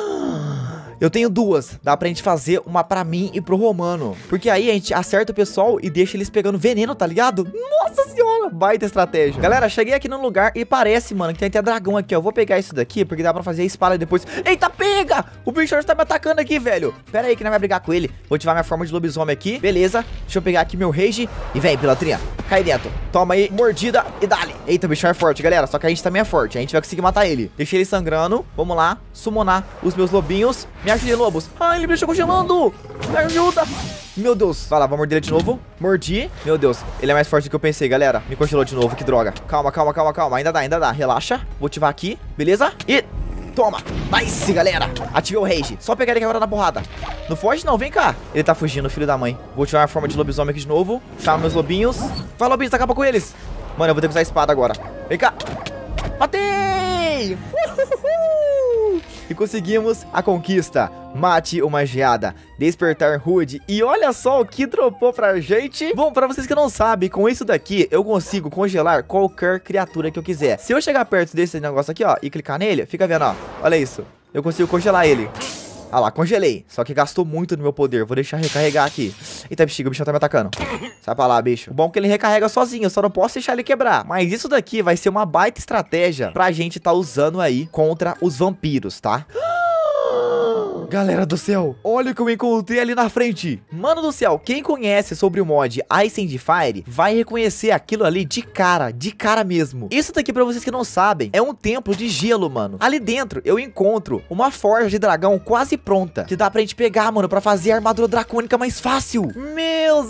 Eu tenho duas. Dá pra gente fazer uma pra mim e pro Romano. Porque aí a gente acerta o pessoal e deixa eles pegando veneno, tá ligado? Nossa senhora, baita estratégia. Galera, cheguei aqui no lugar e parece, mano, que tem até dragão aqui, ó. Eu vou pegar isso daqui porque dá pra fazer a espada depois. Eita, pega! O bicho tá me atacando aqui, velho. Pera aí que não vai brigar com ele. Vou ativar minha forma de lobisomem aqui. Beleza. Deixa eu pegar aqui meu rage. E vem, pilantrinha. Cai dentro. Toma aí, mordida e dali. Eita, o bicho é forte, galera. Só que a gente também é forte. A gente vai conseguir matar ele. Deixei ele sangrando. Vamos lá. Summonar os meus lobinhos. Me ajude, lobos. Ai, ele me deixou congelando. Me ajuda. Meu Deus. Vai lá, vou morder ele de novo. Mordi. Meu Deus. Ele é mais forte do que eu pensei, galera. Me congelou de novo. Que droga. Calma, calma, calma, calma. Ainda dá, ainda dá. Relaxa. Vou ativar aqui. Beleza? E... toma. Nice, galera. Ativei o rage. Só pegar ele agora na porrada. Não foge, não. Vem cá. Ele tá fugindo, filho da mãe. Vou ativar a forma de lobisomem aqui de novo. Chama meus lobinhos. Vai, lobinhos. Acaba com eles. Mano, eu vou ter que usar a espada agora. Vem cá. Matei! Uhul! E conseguimos a conquista. Mate uma geada, despertar rude. E olha só o que dropou pra gente. Bom, pra vocês que não sabem, com isso daqui eu consigo congelar qualquer criatura que eu quiser. Se eu chegar perto desse negócio aqui, ó, e clicar nele, fica vendo, ó. Olha isso, eu consigo congelar ele. Ah lá, congelei. Só que gastou muito no meu poder. Vou deixar recarregar aqui. Eita, bexiga, o bichão tá me atacando. Sai pra lá, bicho. O bom é que ele recarrega sozinho. Eu só não posso deixar ele quebrar. Mas isso daqui vai ser uma baita estratégia pra gente tá usando aí contra os vampiros, tá? Galera do céu, olha o que eu encontrei ali na frente. Mano do céu, quem conhece sobre o mod Ice and Fire vai reconhecer aquilo ali de cara, de cara mesmo. Isso daqui, pra vocês que não sabem, é um templo de gelo, mano. Ali dentro eu encontro uma forja de dragão quase pronta, que dá pra gente pegar, mano, pra fazer a armadura dracônica mais fácil. Meus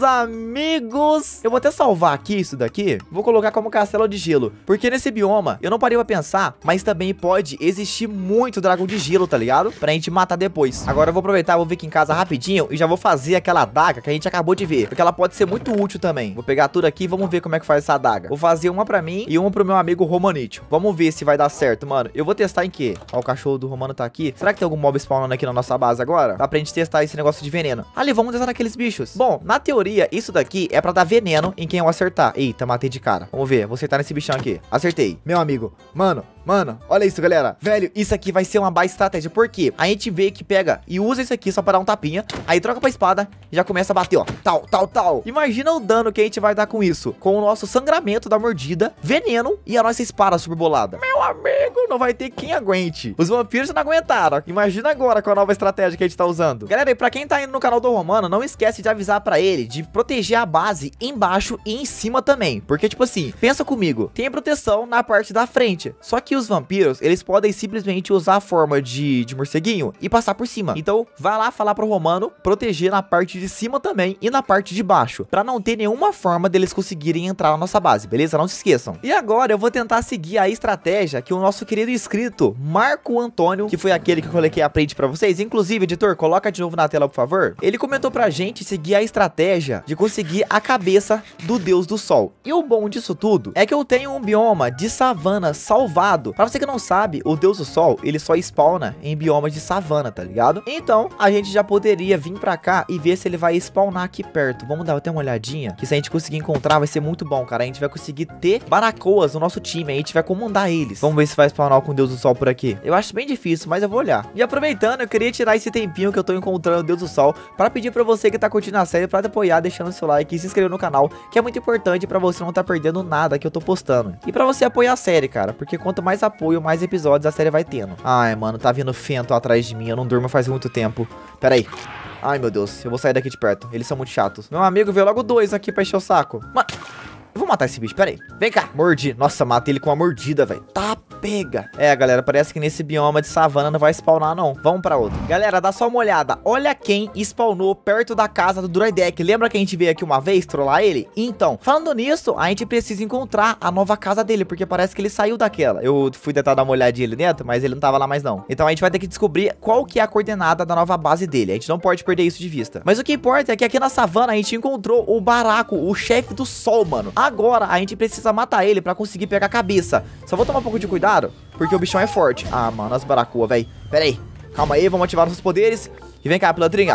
amigos, eu vou até salvar aqui isso daqui. Vou colocar como castelo de gelo, porque nesse bioma, eu não parei pra pensar, mas também pode existir muito dragão de gelo, tá ligado? Pra gente matar depois. Agora eu vou aproveitar, vou vir aqui em casa rapidinho e já vou fazer aquela adaga que a gente acabou de ver, porque ela pode ser muito útil também. Vou pegar tudo aqui e vamos ver como é que faz essa adaga. Vou fazer uma pra mim e uma pro meu amigo Romanito. Vamos ver se vai dar certo, mano. Eu vou testar em quê? Ó, o cachorro do Romano tá aqui. Será que tem algum mob spawnando aqui na nossa base agora? Dá pra gente testar esse negócio de veneno. Ali, vamos testar naqueles bichos. Bom, na teoria, isso daqui é pra dar veneno em quem eu acertar. Eita, matei de cara. Vamos ver, vou acertar nesse bichão aqui. Acertei. Meu amigo, mano, mano, olha isso, galera. Velho, isso aqui vai ser uma baita estratégia. Por quê? A gente vê que pega e usa isso aqui só pra dar um tapinha. Aí troca pra espada e já começa a bater, ó. Tal, tal, tal. Imagina o dano que a gente vai dar com isso. Com o nosso sangramento da mordida, veneno e a nossa espada super bolada. Meu amigo, não vai ter quem aguente. Os vampiros não aguentaram. Imagina agora com a nova estratégia que a gente tá usando. Galera, e pra quem tá indo no canal do Romano, não esquece de avisar pra ele de proteger a base embaixo e em cima também. Porque, tipo assim, pensa comigo. Tem proteção na parte da frente. Só que os vampiros, eles podem simplesmente usar a forma de, de morceguinho e passar por cima. Então, vai lá falar pro Romano proteger na parte de cima também e na parte de baixo, pra não ter nenhuma forma deles conseguirem entrar na nossa base, beleza? Não se esqueçam. E agora eu vou tentar seguir a estratégia que o nosso querido inscrito Marco Antônio, que foi aquele que eu coloquei a print pra vocês, inclusive, editor, coloca de novo na tela, por favor. Ele comentou pra gente seguir a estratégia de conseguir a cabeça do Deus do Sol. E o bom disso tudo é que eu tenho um bioma de savana salvado. Pra você que não sabe, o Deus do Sol, ele só spawna em biomas de savana, tá ligado? Então, a gente já poderia vir pra cá e ver se ele vai spawnar aqui perto. Vamos dar até uma olhadinha, que se a gente conseguir encontrar, vai ser muito bom, cara. A gente vai conseguir ter baracoas no nosso time, a gente vai comandar eles. Vamos ver se vai spawnar com o Deus do Sol por aqui. Eu acho bem difícil, mas eu vou olhar. E aproveitando, eu queria tirar esse tempinho que eu tô encontrando o Deus do Sol pra pedir pra você que tá curtindo a série, pra apoiar, deixando seu like e se inscrever no canal, que é muito importante pra você não tá perdendo nada que eu tô postando. E pra você apoiar a série, cara, porque quanto mais apoio, mais episódios a série vai tendo. Ai, mano, tá vindo Fento atrás de mim, eu não durmo faz muito tempo. Pera aí. Ai, meu Deus, eu vou sair daqui de perto. Eles são muito chatos. Meu amigo veio logo dois aqui pra encher o saco. Mano, eu vou matar esse bicho, pera aí. Vem cá, mordi. Nossa, matei ele com uma mordida, velho. Tá, pega. É, galera, parece que nesse bioma de savana não vai spawnar, não. Vamos pra outro. Galera, dá só uma olhada. Olha quem spawnou perto da casa do Droidek. Lembra que a gente veio aqui uma vez trollar ele? Então, falando nisso, a gente precisa encontrar a nova casa dele, porque parece que ele saiu daquela. Eu fui tentar dar uma olhadinha ali dentro, mas ele não tava lá mais, não. Então a gente vai ter que descobrir qual que é a coordenada da nova base dele. A gente não pode perder isso de vista. Mas o que importa é que aqui na savana a gente encontrou o Baraco, o chefe do sol, mano. Agora a gente precisa matar ele pra conseguir pegar a cabeça. Só vou tomar um pouco de cuidado, porque o bichão é forte. Ah, mano, as baracoas, velho. Pera aí. Calma aí, vamos ativar nossos poderes. E vem cá, pilantrinha.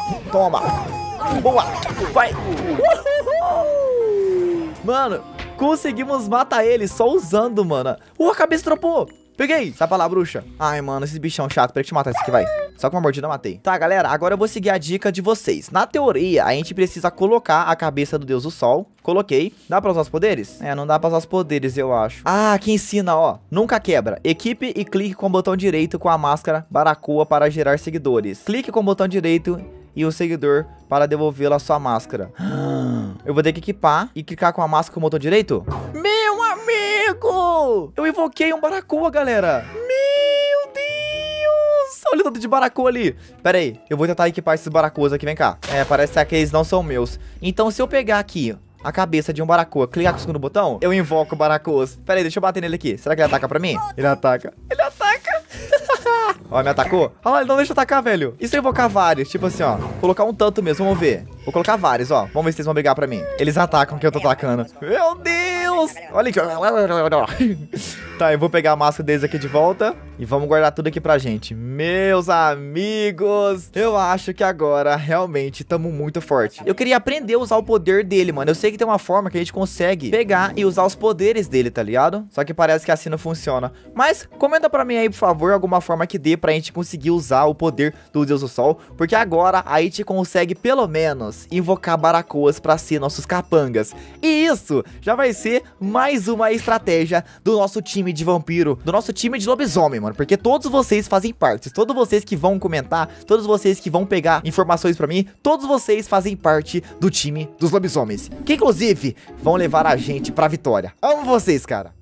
Toma. Boa. Vai. Mano, conseguimos matar ele só usando, mano. Uh, a cabeça dropou. Peguei. Sai pra lá, bruxa. Ai, mano, esse bichão chato. Peraí, deixa eu matar esse aqui, vai. Só com uma mordida eu matei. Tá, galera, agora eu vou seguir a dica de vocês. Na teoria, a gente precisa colocar a cabeça do Deus do Sol. Coloquei. Dá pra usar os poderes? É, não dá pra usar os poderes, eu acho. Ah, aqui ensina, ó. Nunca quebra. Equipe e clique com o botão direito com a máscara Baracoa para gerar seguidores. Clique com o botão direito e o seguidor para devolvê-lo à sua máscara. Eu vou ter que equipar e clicar com a máscara com o botão direito? Meu amigo! Eu invoquei um Baracoa, galera. Meu Deus! Olha o tanto de Baracoa ali. Pera aí, eu vou tentar equipar esses Baracoas aqui, vem cá. É, parece que eles não são meus. Então, se eu pegar aqui a cabeça de um Baracoa, clicar com o segundo botão, eu invoco o Baracoas. Pera aí, deixa eu bater nele aqui. Será que ele ataca pra mim? Ele ataca. Ele ataca. Ó, me atacou? Ah, ele não deixa eu atacar, velho. E se eu invocar vários? Tipo assim, ó. Colocar um tanto mesmo, vamos ver. Vou colocar vários, ó. Vamos ver se eles vão brigar pra mim. Eles atacam que eu tô atacando. Meu Deus! Olha aqui. Tá, eu vou pegar a máscara deles aqui de volta. E vamos guardar tudo aqui pra gente. Meus amigos, eu acho que agora realmente estamos muito forte. Eu queria aprender a usar o poder dele, mano. Eu sei que tem uma forma que a gente consegue pegar e usar os poderes dele, tá ligado? Só que parece que assim não funciona. Mas comenta pra mim aí, por favor, alguma forma que dê pra gente conseguir usar o poder do Deus do Sol. Porque agora a gente consegue, pelo menos, invocar Baracoas pra ser nossos capangas. E isso já vai ser mais uma estratégia do nosso time de vampiro, do nosso time de lobisomem, mano. Porque todos vocês fazem parte, todos vocês que vão comentar, todos vocês que vão pegar informações pra mim, todos vocês fazem parte do time dos lobisomens, que inclusive vão levar a gente pra vitória. Amo vocês, cara.